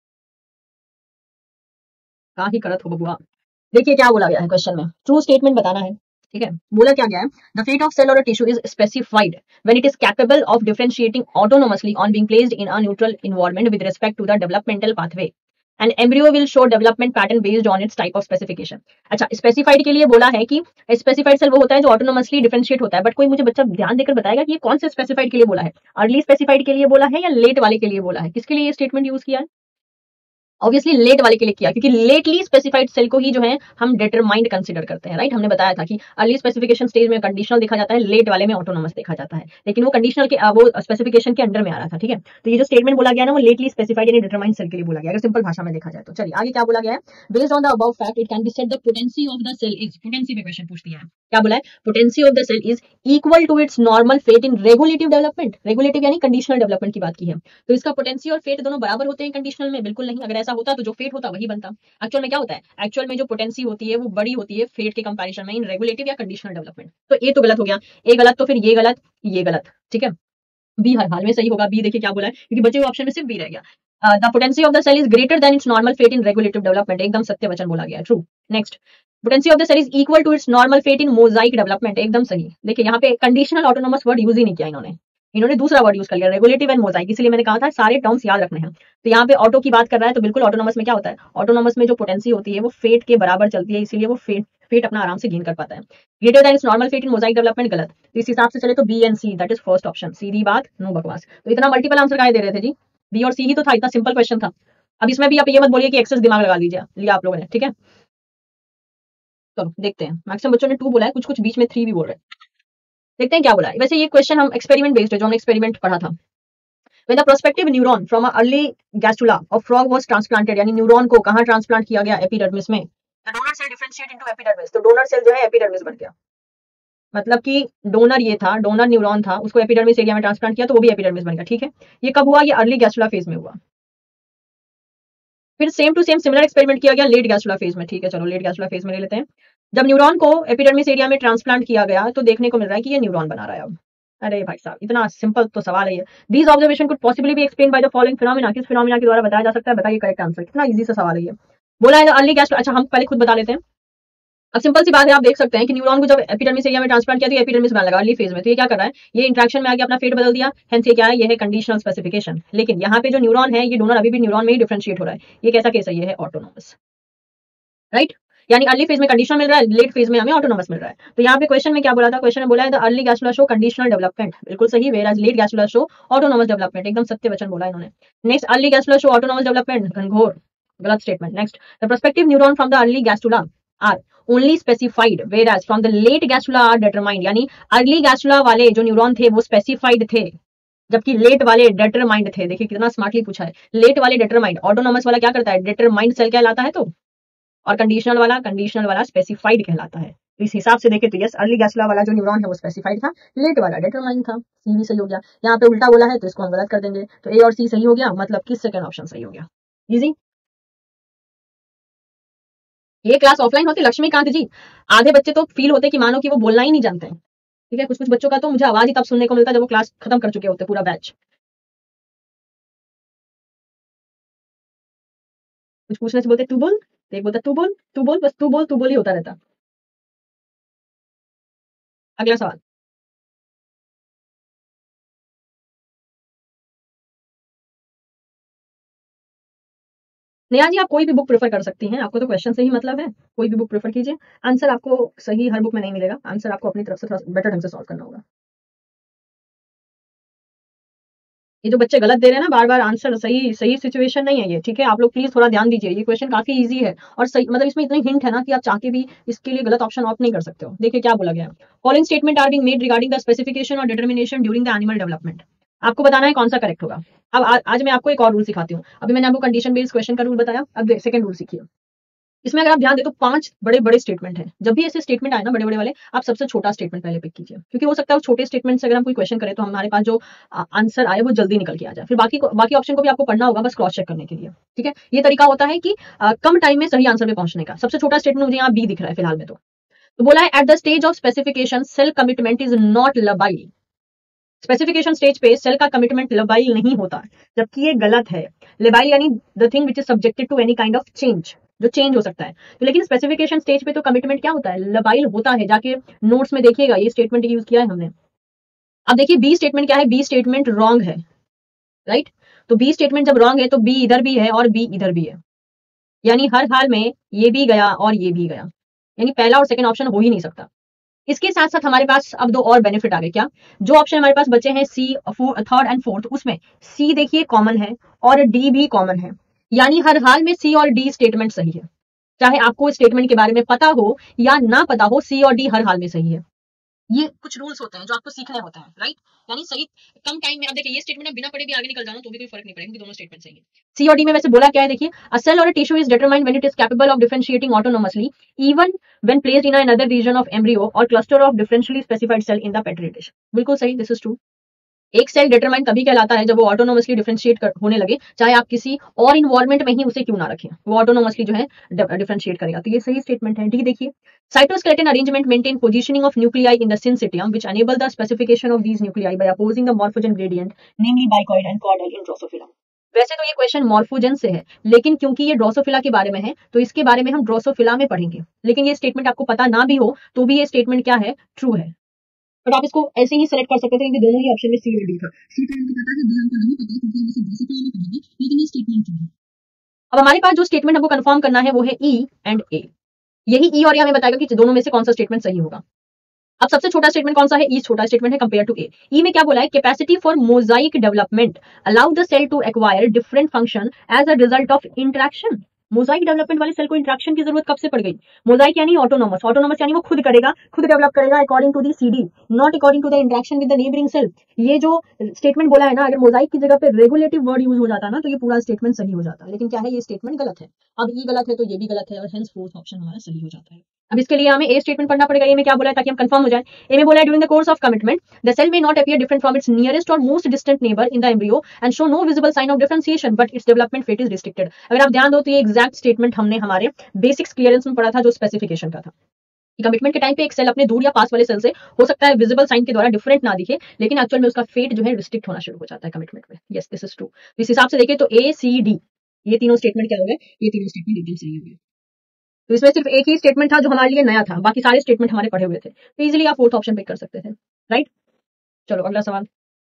A: कहाँ ही करत हो बबुआ। देखिए क्या बोला गया है क्वेश्चन में, ट्रू स्टेटमेंट बताना है। ठीक है, बोला क्या गया है, द फेट ऑफ सेल और tissue is specified when it is capable of differentiating autonomously on being placed in a neutral environment with respect to the developmental pathway and embryo will show development pattern based on its type of specification. अच्छा, स्पेसिफाइड के लिए बोला है कि स्पेसिफाइड सेल वो होता है जो ऑटोनोमसली डिफरेंशिएट होता है, बट कोई मुझे बच्चा ध्यान देकर बताएगा कि ये कौन से स्पेसिफाइड के लिए बोला है, अर्ली स्पेसिफाइड के लिए बोला है या लेट वाले के लिए बोला है, किसके लिए ये स्टेटमेंट यूज किया है? ऑब्वियसली लेट वाले के लिए किया, क्योंकि लेटली स्पेसिफाइड सेल को ही जो है हम डिटरमाइंड कंसीडर करते हैं, राइट। हमने बताया था कि अर्ली स्पेसिफिकेशन स्टेज में कंडीशनल देखा जाता है, लेट वाले में ऑटोनोमस देखा जाता है, लेकिन वो कंडीशनल के वो स्पेसिफिकेशन के अंडर में आ रहा था। ठीक है, तो ये जो स्टेटमेंट बोला गया ना, वो लेटली स्पेसिफाइड यानी डिटरमाइंड सेल के लिए बोला गया, अगर सिंपल भाषा में देखा जाए तो। चलिए आगे क्या बोला गया है, based on the above fact it can be said the potency of the cell is, potency पे क्वेश्चन पूछ दिया है, क्या बोला है, potency of the cell is equal to its normal fate in regulative development. Regulative यानी कंडीशनल डेवलपमेंट की बात की है, तो इसका पोटेंसी और फेट दोनों बराबर होते हैं कंडीशनल में? बिल्कुल नहीं। अगर ऐसा होता तो जो फेट होता वही बनता। एक्चुअल में क्या होता है, एक्चुअल में जो पोटेंसी होती है वो बड़ी होती है फेट के कंपैरिजन में इन रेगुलेटिव या कंडीशनल डेवलपमेंट। तो ए तो गलत हो गया, ए गलत तो फिर ये गलत, ये गलत। ठीक है, बी हर हाल में सही होगा। बी देखिए क्या बोला है, क्योंकि बचे हुए ऑप्शन में सिर्फ बी रह गया। The potency of the cell is greater than its normal fate in regulative development, एकदम सत्य वचन बोला गया, true. Next, potency of the cell is equal to its normal fate in mosaic development, एकदम सही। देखिए यहाँ पे कंडीशनल ऑटोनोमस वर्ड यूज ही नहीं किया इन्होंने, इन्होंने दूसरा वर्ड यूज कर लिया, रेगुलेटिव एंड मोजाइक। इसलिए मैंने कहा था सारे टर्म्स याद रखने हैं। तो यहाँ पे ऑटो की बात कर रहा है, तो बिल्कुल ऑटोनोमस में क्या होता है, ऑटोनोमस में जो पोटेंसी होती है वो फेट के बराबर चलती है, इसीलिए वो फेट अपना आराम से गेन कर पाता है। Greater than its normal fate in mosaic development, गलत। तो इस हिसाब से चले तो B and C, that is first option, सीधी बात, नो बकवास। तो इतना मल्टीपल आंसर काहे दे रहे थे जी, बी और सी ही तो था, इतना सिंपल क्वेश्चन था। अब इसमें भी आप ये मत बोलिए कि एक्सेस दिमाग लगा लीजिए, लिया आप लोगों ने। ठीक है, चलो देखते हैं, मैक्सिमम बच्चों ने 2 बोला है, कुछ कुछ बीच में 3 भी बोल रहे हैं। देखते हैं क्या बोला है। वैसे ये क्वेश्चन हम एक्सपेरिमेंट बेस्ड है, जो हमने एक्सपेरिमेंट पढ़ा था। When the prospective neuron from a early gastrula of frog was transplanted, यानी न्यूरॉन को कहाँ ट्रांसप्लांट किया गया, एपिडर्मिस में, the donor cell differentiate into epidermis, तो डोनर सेल जो है एपिडर्मिस बन गया। मतलब कि डोनर ये था, डोनर न्यूरॉन था, उसको एपिडर्मिस एरिया में ट्रांसप्लांट किया तो वो भी एपिडर्मिस बन गया। ठीक है, ये कब हुआ, ये अर्ली गैस्ट्रुला फेज में हुआ। फिर same to same similar experiment किया गया लेट गैस्ट्रुला फेज में। ठीक है, चलो लेट गैस्ट्रुला फेज में ले लेते हैं। जब न्यूरॉन को एपिडर्मिस एरिया में ट्रांसप्लांट किया गया तो देखने को मिल रहा है कि ये न्यूरॉन बना रहा है अब। अरे भाई साहब, इतना सिंपल तो सवाल है ये। These observation could possibly be explain by the following phenomena, किस फिनोमेना के द्वारा बताया जा सकता है, बताइए करेक्ट आंसर। कितना इजी सा सवाल है ये। बोला है अर्ली गैस्ट्रुला, अच्छा हम पहले खुद बता लेते हैं। अब सिंपल सी बात है, आप देख सकते हैं कि न्यूरॉन को जब एपिडर्मिस एरिया में ट्रांसप्लांट किया तो एपिडर्मिस बनने लगा अर्ली फेज में। तो ये क्या कर रहा है, ये इंट्रैक्शन में आके अपना फेट बदल दिया, हेंस ये क्या है, ये है कंडीशनल स्पेसिफिकेशन। लेकिन यहाँ पे जो न्यूरॉन है, ये डोनर अभी भी न्यूरॉन में ही डिफरेंशिएट हो रहा है। ये कैसा केस है, ये है ऑटोनोमस, राइट। यानी अर्ली फेज में कंडीशनल मिल रहा है, लेट फेज में हमें ऑटोनोमस मिल रहा है। तो यहाँ पे क्वेश्चन में क्या बोला था, क्वेश्चन में बोला है the early gastrula show conditional development, बिल्कुल सही। Whereas late gastrula show autonomous development, एकदम सत्य वचन बोला इन्होंने। Next, early gastrula show autonomous development, घनघोर गलत statement. Next, the prospective neuron from the early gastrula are only specified whereas from the late gastrula are determined, यानी अर्ली गैस्ट्रुला वाले जो न्यूरॉन थे वो स्पेसिफाइड थे, जबकि लेट वाले डिटरमाइंड थे। देखिए कितना स्मार्टली पूछा है, लेट वाले डिटरमाइंड, ऑटोनोमस वाला क्या करता है, डिटरमाइंड सेल कहलाता है, तो और कंडीशनल वाला स्पेसिफाइड कहलाता है। तो इस हिसाब से देखें तो यस, अर्ली गैस्ट्रुला वाला जो न्यूरॉन है वो स्पेसिफाइड था, लेट वाला डिटरमाइंड था। सी भी सही हो गया। यहाँ पे उल्टा बोला है तो इसको हम गलत कर देंगे, तो ए और सी सही हो गया, मतलब कि सेकंड ऑप्शन सही हो गया। इजी। ये क्लास ऑफलाइन होती लक्ष्मीकांत जी, आधे बच्चे तो फील होते कि मानो कि वो बोलना ही नहीं जानते हैं। ठीक है, कुछ कुछ बच्चों का तो मुझे आवाज ही तब सुनने को मिलता है जब वो क्लास खत्म कर चुके होते पूरा बैच। कुछ पूछने से बोलते तू बोल, तो एक बोलता तू बोल, तू बोल, बस तू बोल ही होता रहता। अगला सवाल। नेहा जी, आप कोई भी बुक प्रेफर कर सकती हैं, आपको तो क्वेश्चन से ही मतलब है, कोई भी बुक प्रेफर कीजिए। आंसर आपको सही हर बुक में नहीं मिलेगा, आंसर आपको अपनी तरफ से थोड़ा बेटर ढंग से सॉल्व करना होगा। ये जो बच्चे गलत दे रहे हैं ना बार बार आंसर, सही सही सिचुएशन नहीं है ये, ठीक है? आप लोग प्लीज थोड़ा ध्यान दीजिए, ये क्वेश्चन काफी इजी है और सही, मतलब इसमें इतनी हिंट है ना कि आप चाह के भी इसके लिए गलत ऑप्शन ऑप्ट नहीं कर सकते हो। देखिए क्या बोला गया है, following statement are being made regarding the specification और determination during the animal development. आपको बताना है कौन सा करेक्ट होगा। अब आज मैं आपको एक और रूल सिखाती हूँ। अभी मैंने आपको कंडीशन बेस्ड क्वेश्चन का रूल बताया, अब सेकंड रूल सीखिए। इसमें अगर आप ध्यान दें तो 5 बड़े-बड़े स्टेटमेंट हैं। जब भी ऐसे स्टेटमेंट आए ना बड़े-बड़े वाले, आप सबसे छोटा स्टेटमेंट पहले पिक कीजिए। क्योंकि हो सकता है छोटे स्टेटमेंट से अगर हम कोई क्वेश्चन करें तो हमारे पास जो आंसर आए वो जल्दी निकल के आ जाए। फिर बाकी ऑप्शन को भी आपको पढ़ना होगा बस क्रॉस चेक करने के लिए। ठीक है? ये तरीका होता है कि कम टाइम में सही आंसर पे पहुंचने का। सबसे छोटा स्टेटमेंट मुझे यहाँ बी दिख रहा है फिलहाल में तो बोला है at the stage of specification cell commitment is not labile. Specification stage पे सेल का कमिटमेंट लबाइल नहीं होता, जबकि ये गलत है। लबाइल यानी the thing which is subjected to any kind of change, जो चेंज हो सकता है। तो लेकिन स्पेसिफिकेशन स्टेज पे तो कमिटमेंट क्या होता है, लबाइल होता है। जाके नोट्स में देखिएगा ये स्टेटमेंट यूज किया है हमने। अब देखिए बी स्टेटमेंट क्या है, बी स्टेटमेंट रॉन्ग है, राइट? तो बी स्टेटमेंट जब रॉन्ग है तो बी इधर भी है और बी इधर भी है, यानी हर हाल में ये भी गया और ये भी गया, यानी पहला और सेकंड ऑप्शन हो ही नहीं सकता। इसके साथ साथ हमारे पास अब दो और बेनिफिट आ गए। क्या? जो ऑप्शन हमारे पास बचे हैं सी, थर्ड एंड फोर्थ, उसमें सी देखिए कॉमन है और डी भी कॉमन है, यानी हर हाल में सी और डी स्टेटमेंट सही है। चाहे आपको स्टेटमेंट के बारे में पता हो या ना पता हो, सी और डी हर हाल में सही है। ये कुछ रूल्स होते हैं जो आपको सीखने होते हैं, राइट? यानी सही कम टाइम में। अब देखिए ये स्टेटमेंट बिना पढ़े भी आगे निकल जाना तो भी कोई फर्क नहीं पड़ेगा क्योंकि दोनों स्टेटमेंट सही है। सी और डी में वैसे बोला क्या है देखिए, अ सेल और a tissue is determined when it is capable of differentiating autonomously even when placed in another region of embryo और cluster of differentially specified cell in the petri dish. बिल्कुल सही, दिस इज ट्रू। एक सेल डिटरमाइन तभी कहलाता है जब वो ऑटोनोमसली डिफरेंशिएट होने लगे, चाहे आप किसी और इन्वायरमेंट में ही उसे क्यों ना रखें, वो ऑटोनोमसली जो है डिफरेंशिएट करेगा। तो ये सही स्टेटमेंट है। डी देखिए, cytoskeleton arrangement maintain positioning of nuclei in the syncytium which enable the specification of these nuclei by opposing the morphogen gradient namely bicoid and caudal in Drosophila. वैसे तो ये क्वेश्चन मॉर्फोजन से है, लेकिन क्योंकि ये ड्रोसोफिला के बारे में है तो इसके बारे में हम ड्रोसोफिला में पढ़ेंगे। लेकिन ये स्टेटमेंट आपको पता ना भी हो तो भी ये स्टेटमेंट क्या है, ट्रू है। बट आप इसको ऐसे ही सेलेक्ट कर सकते थे क्योंकि दोनों ही ऑप्शन में सी और डी था। सी का हमको पता है, डी हमको नहीं पता क्योंकि हम इसे डी से पहले पढ़ेंगे, लेकिन ये स्टेटमेंट क्यों है। अब हमारे पास जो स्टेटमेंट हमको कंफर्म करना है वो है ई एंड ए। यही ई और ए हमें बताएगा कि दोनों में से कौन सा स्टेटमेंट सही होगा। अब सबसे छोटा स्टेटमेंट कौन सा है, ई छोटा स्टेटमेंट है कंपेयर टू ए। ई में क्या बोला है, capacity for mosaic development allow the cell to acquire different function as a result of interaction. Mosaic development वाले सेल को इंटरेक्शन की जरूरत कब से पड़ गई? मोजाइक यानी ऑटोनोमस, ऑटोनोमस यानी वो खुद करेगा, खुद डेवलप करेगा according to the CD, not according to the interaction with the neighbouring cell. ये जो स्टेटमेंट बोला है ना, अगर मोजाइक की जगह पे रेगुलेटिव वर्ड यूज हो जाता ना तो ये पूरा स्टेटमेंट सही हो जाता, लेकिन क्या है ये स्टेटमेंट गलत है। अब ई गलत है तो ये भी गलत है और हेंस फोर्थ ऑप्शन हमारा सही हो जाता है। अब इसके लिए हमें ए स्टेटमेंट पढ़ना पड़ेगा। ए में क्या बोला है ताकि हम कंफर्म हो जाए। ए में बोला है during the course of commitment the cell may not appear different from its nearest or most distant neighbor in the embryo and show no visible sign of differentiation but its development fate is restricted। अगर आप ध्यान दो तो ये एग्जैक्ट स्टेटमेंट हमने हमारे बेसिक्स क्लियरेंस में पढ़ा था जो स्पेसिफिकेशन का था। कमिटमेंट के टाइम पे एक सेल अपने दूर या पास वाले सेल से हो सकता है विजिबल साइन के द्वारा डिफरेंट ना दिखे, लेकिन एक्चुअल में उसका फेट जो है रिस्ट्रिक्ट होना शुरू हो जाता है कमिटमेंट में। Yes this is true. तो इस हिसाब से देखें तो ए सी डी ये तीनों स्टेटमेंट क्या हो गए, ये तीनों स्टेटमेंट एकदम सही हो गए। तो इसमें सिर्फ एक ही स्टेटमेंट था जो हमारे लिए नया था, बाकी सारे स्टेटमेंट हमारे पढ़े हुए थे, तो इजीली आप फोर्थ ऑप्शन पिक कर सकते थे, राइट? चलो अगला सवाल।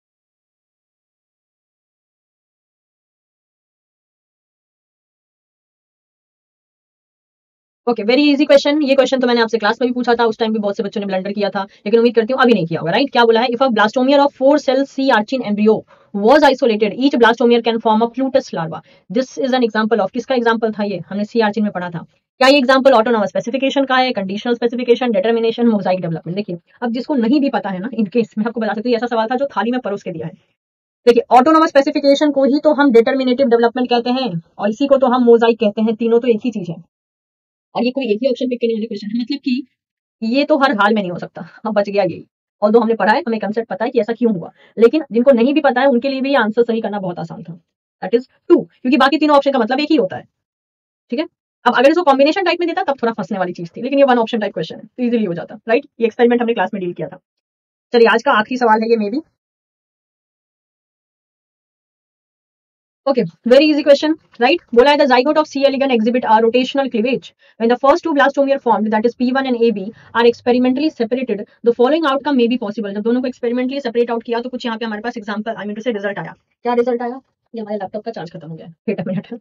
A: Okay very easy question. ये क्वेश्चन तो मैंने आपसे क्लास में भी पूछा था, उस टाइम भी बहुत से बच्चों ने ब्लंडर किया था, लेकिन उम्मीद करती हूँ अभी नहीं किया होगा, राइट? क्या बोला है, if a blastomere of 4 cell sea urchin embryo was isolated each blastomer can form a plutus larva। this is an example of, किसका एग्जांपल था ये, हमने सी आर्चिन में पढ़ा था। क्या ये एग्जांपल ऑटोनोमस स्पेसिफिकेशन का है, conditional specification, determination, mosaic development? देखिए अब जिसको नहीं भी पता है ना, इनकेस मैं आपको बता सकती हूँ ऐसा सवाल था जो थाली में परोस के दिया है। देखिए ऑटोनोमस स्पेसिफिकेशन को ही तो हम डिटर्मिनेटिव डेवलपमेंट कहते हैं और इसी को तो हम मोजाइक कहते हैं, तीनों तो एक ही चीज है। और ये कोई एक ही ऑप्शन पिक करने वाले क्वेश्चन है, मतलब कि ये तो हर हाल में नहीं हो सकता। अब बच गया यही, और दो हमने पढ़ा है, हमें कंसेप्ट पता है कि ऐसा क्यों हुआ, लेकिन जिनको नहीं भी पता है उनके लिए भी आंसर सही करना बहुत आसान था। दैट इज टू, क्योंकि बाकी तीनों ऑप्शन का मतलब एक ही होता है। ठीक है? अब अगर इसको कॉम्बिनेशन टाइप में देता तब थोड़ा फंसने वाली चीज थी, लेकिन ये वन ऑप्शन टाइप क्वेश्चन है तो इजीली हो जाता, राइट? ये एक्सपेरिमेंट हमने क्लास में डील किया था। चलिए आज का आखिरी सवाल है ये, may be okay, very easy question, right. बोला है the zygote of C elegans exhibit are rotational cleavage when the first two blastomere formed that is P1 and AB are experimentally separated the following outcome may be possible. जब दोनों को एक्सपेरिमेंटली सेपरेट आउट किया तो कुछ यहाँ पे हमारे पास एग्जांपल आई मीन टू से रिजल्ट आया। क्या रिजल्ट आया? ये हमारे लैपटॉप का चार्ज खत्म हो गया है, वेट अ मिनट।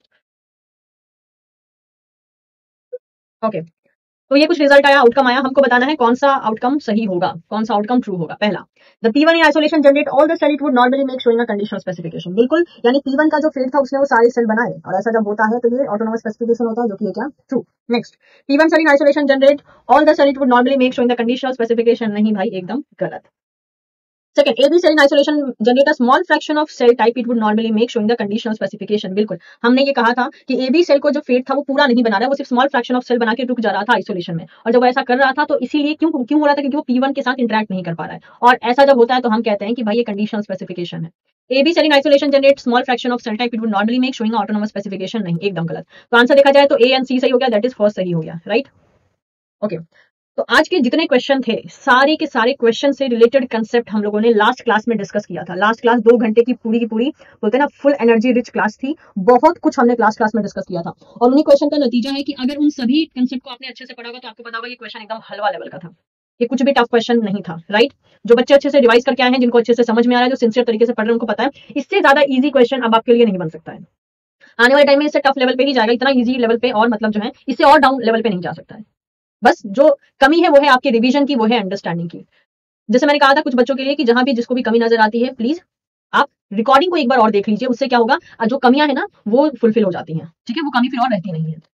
A: ओके, तो ये कुछ रिजल्ट आया, आउटकम आया, हमको बताना है कौन सा आउटकम सही होगा, कौन सा आउटकम ट्रू होगा। पहला, the P1 in isolation generate all the cell it would normally make showing a conditional specification. बिल्कुल, यानी P1 का जो फेट था उसने वो सारे सेल बनाए, और ऐसा जब होता है तो ये ऑटोनोमस स्पेसिफिकेशन होता है, जो कि है क्या? True. Next, P1 cell in isolation generate all the cell it would normally make showing the conditional specification. नहीं भाई, एकदम गलत। Second, AB cell in isolation generate a small fraction of cell type it would normally make showing the conditional specification। बिल्कुल, हमने ये कहा था कि AB सेल को जो फेट था वो पूरा नहीं बना रहा है, वो सिर्फ स्मॉल फ्रैक्शन ऑफ सेल बना के रुक जा रहा था आइसोलेशन में, और जब वो ऐसा कर रहा था तो इसीलिए क्यों क्यों हो रहा था? क्योंकि वो P1 के साथ इंटरेक्ट नहीं कर पा रहा है, और ऐसा जब होता है तो हम कहते हैं कि भाई ये कंडीशनल स्पेसिफिकेशन है। AB cell in isolation generate small fraction of cell type it would normally make showing autonomous specification। नहीं, एकदम गलत। तो आंसर देखा जाए तो A एंड C सही हो गया, दैट इज फर्स्ट सही हो गया, राइट। ओके, तो आज के जितने क्वेश्चन थे सारे के सारे क्वेश्चन से रिलेटेड कंसेप्ट हम लोगों ने लास्ट क्लास में डिस्कस किया था। लास्ट क्लास 2 घंटे की पूरी बोलते हैं ना फुल एनर्जी रिच क्लास थी। बहुत कुछ हमने लास्ट क्लास में डिस्कस किया था, और उन्हीं क्वेश्चन का नतीजा है कि अगर उन सभी कंसेप्ट को आपने अच्छे से पढ़ा होगा तो आपको पता होगा ये क्वेश्चन एकदम हलवा लेवल का था। ये कुछ भी टफ क्वेश्चन नहीं था, राइट। जो बच्चे अच्छे से रिवाइज करके आए हैं, जिनको अच्छे से समझ में आ रहा है, जो सिंसियर तरीके से पढ़ रहे हैं, उनको पता है इससे ज्यादा इजी क्वेश्चन अब आपके लिए नहीं बन सकता है। आने वाले टाइम में इससे टफ लेवल पे ही जाएगा, इतना इजी लेवल पे और मतलब जो है इससे और डाउन लेवल पे नहीं जा सकता है। बस जो कमी है वो है आपके रिवीजन की, वो है अंडरस्टैंडिंग की। जैसे मैंने कहा था कुछ बच्चों के लिए कि जहां भी जिसको भी कमी नजर आती है, प्लीज आप रिकॉर्डिंग को एक बार और देख लीजिए। उससे क्या होगा, जो कमियां है ना वो फुलफिल हो जाती हैं, ठीक है, वो कमी फिर और रहती नहीं है।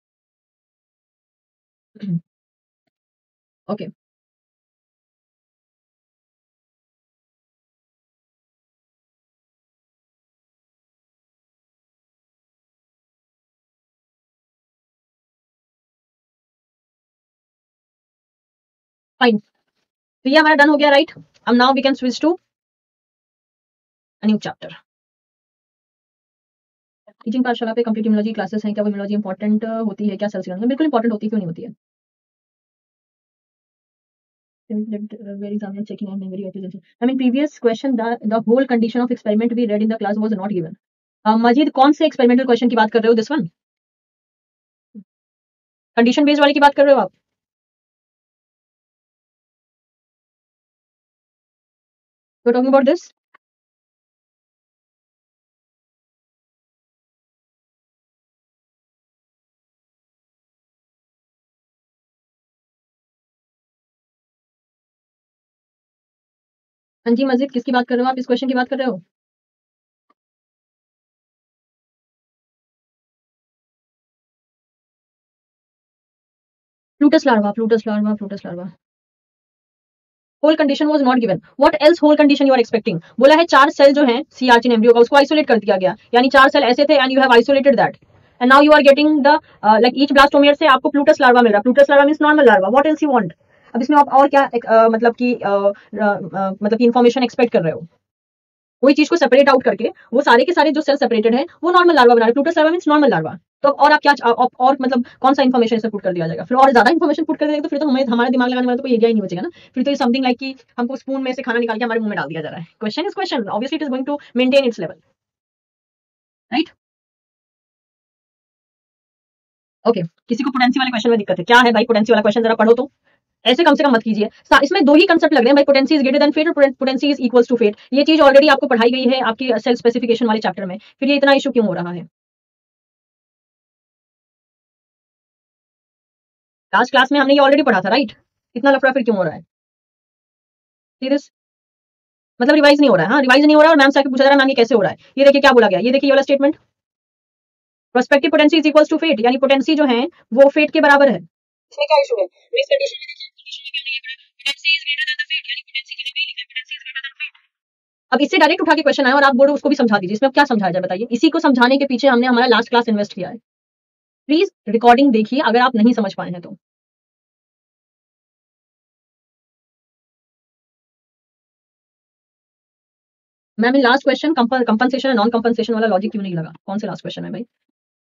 A: Okay, fine. तो ये हमारा डन हो गया, राइट। अब now we can switch to a new chapter. Teaching Pathshala पे कंप्लीट इम्यूनोलॉजी क्लासेस हैं क्या? वो इम्यूनोलॉजी इंपॉर्टेंट होती है क्या सेल्स में? बिल्कुल इंपॉर्टेंट होती है, क्यों नहीं होती है। Very examiner checking and very efficient. I mean, previous question, the whole condition of experiment we read in the class was not given. मजीद कौन से एक्सपेरिमेंटल क्वेश्चन की बात कर रहे हो? दिस वन, कंडीशन बेस्ड वाले की बात कर रहे हो आप? You talking about this? हाँ जी, मजीद किसकी बात कर रहे हो आप? इस क्वेश्चन की बात कर रहे हो? Pluteus larva, pluteus larva, pluteus larva. Whole condition was not given, what else whole condition you are expecting? बोला है 4 सेल जो है सी आर्चिन एम्ब्रियो का, उसको आइसोलेट कर दिया गया, यानी 4 सेल ऐसे थे and you have isolated that, and now you are getting the like each blastomere से आपको प्लूटस लार्वा मिल रहा है। Pluteus larva means normal larva, what else you want? अब इसमें आप और क्या मतलब की इंफॉर्मेशन एक्सपेक्ट कर रहे हो? कोई चीज को सेपरेट आउट करके वो सारे के सारे जो सेल सेपरेटेड है वो नॉर्मल लार्वा बना रहे, pluteus larva means normal larva. तो और आप क्या और मतलब कौन सा इन्फॉर्मेशन इसमें पुट कर दिया जाएगा? फिर और ज्यादा इन्फॉर्मेशन पुट कर देगा तो फिर तो हमें हमारा दिमाग लगाने वाला तो कोई एरिया ही नहीं बचेगा ना। फिर तो ये समथिंग लाइक कि हमको स्पून में से खाना निकाल के हमारे मुंह में डाल दिया जा रहा है। Question is question, obviously it is going to maintain its level, right. Okay, किसी को पोटेंसी वाले क्वेश्चन में दिक्कत है क्या? है भाई पोटेंसी वाला क्वेश्चन, जरा पढ़ो तो। ऐसे कम से कम मत कीजिए। इसमें दो ही कंसेप्ट लग रहे हैं भाई, potency is greater than fate और potency is equals to fate. ये चीज ऑलरेडी आपको पढ़ाई गई है आपकी सेल स्पेसिफिकेशन वाले चैप्टर में, फिर ये इतना इशू क्यों हो रहा है? लास्ट क्लास में हमने ये ऑलरेडी पढ़ा था, राइट। इतना लफड़ा फिर क्यों हो रहा है? सीरियस मतलब रिवाइज नहीं हो रहा है? हाँ, रिवाइज नहीं हो रहा है, और मैम से आके पूछा जा रहा है मैम ये कैसे हो रहा है? ये देखिए क्या बोला गया, ये देखिए ये वाला statement, prospective potency is equals to fate, यानी पोटेंसी जो है वो फेट के बराबर है। इसमें क्या इशू है? इस कंडीशन में देखिए, कंडीशन में क्या नहीं है, potency is greater than the fate, यानी पोटेंसी के लिए भी लिखा है potency is greater than fate. अब इससे डायरेक्ट उठा के क्वेश्चन आया और आप बोलो उसको भी समझा दीजिए, इसमें अब क्या समझाया जाए बताइए? इसी को समझाने के पीछे हमने हमारा लास्ट क्लास इन्वेस्ट किया है। प्लीज रिकॉर्डिंग देखिए अगर आप नहीं समझ पाए हैं तो। मैम लास्ट क्वेश्चन कंपनसेशन और नॉन कंपनसेशन वाला लॉजिक क्यों नहीं लगा? कौन से लास्ट क्वेश्चन है भाई?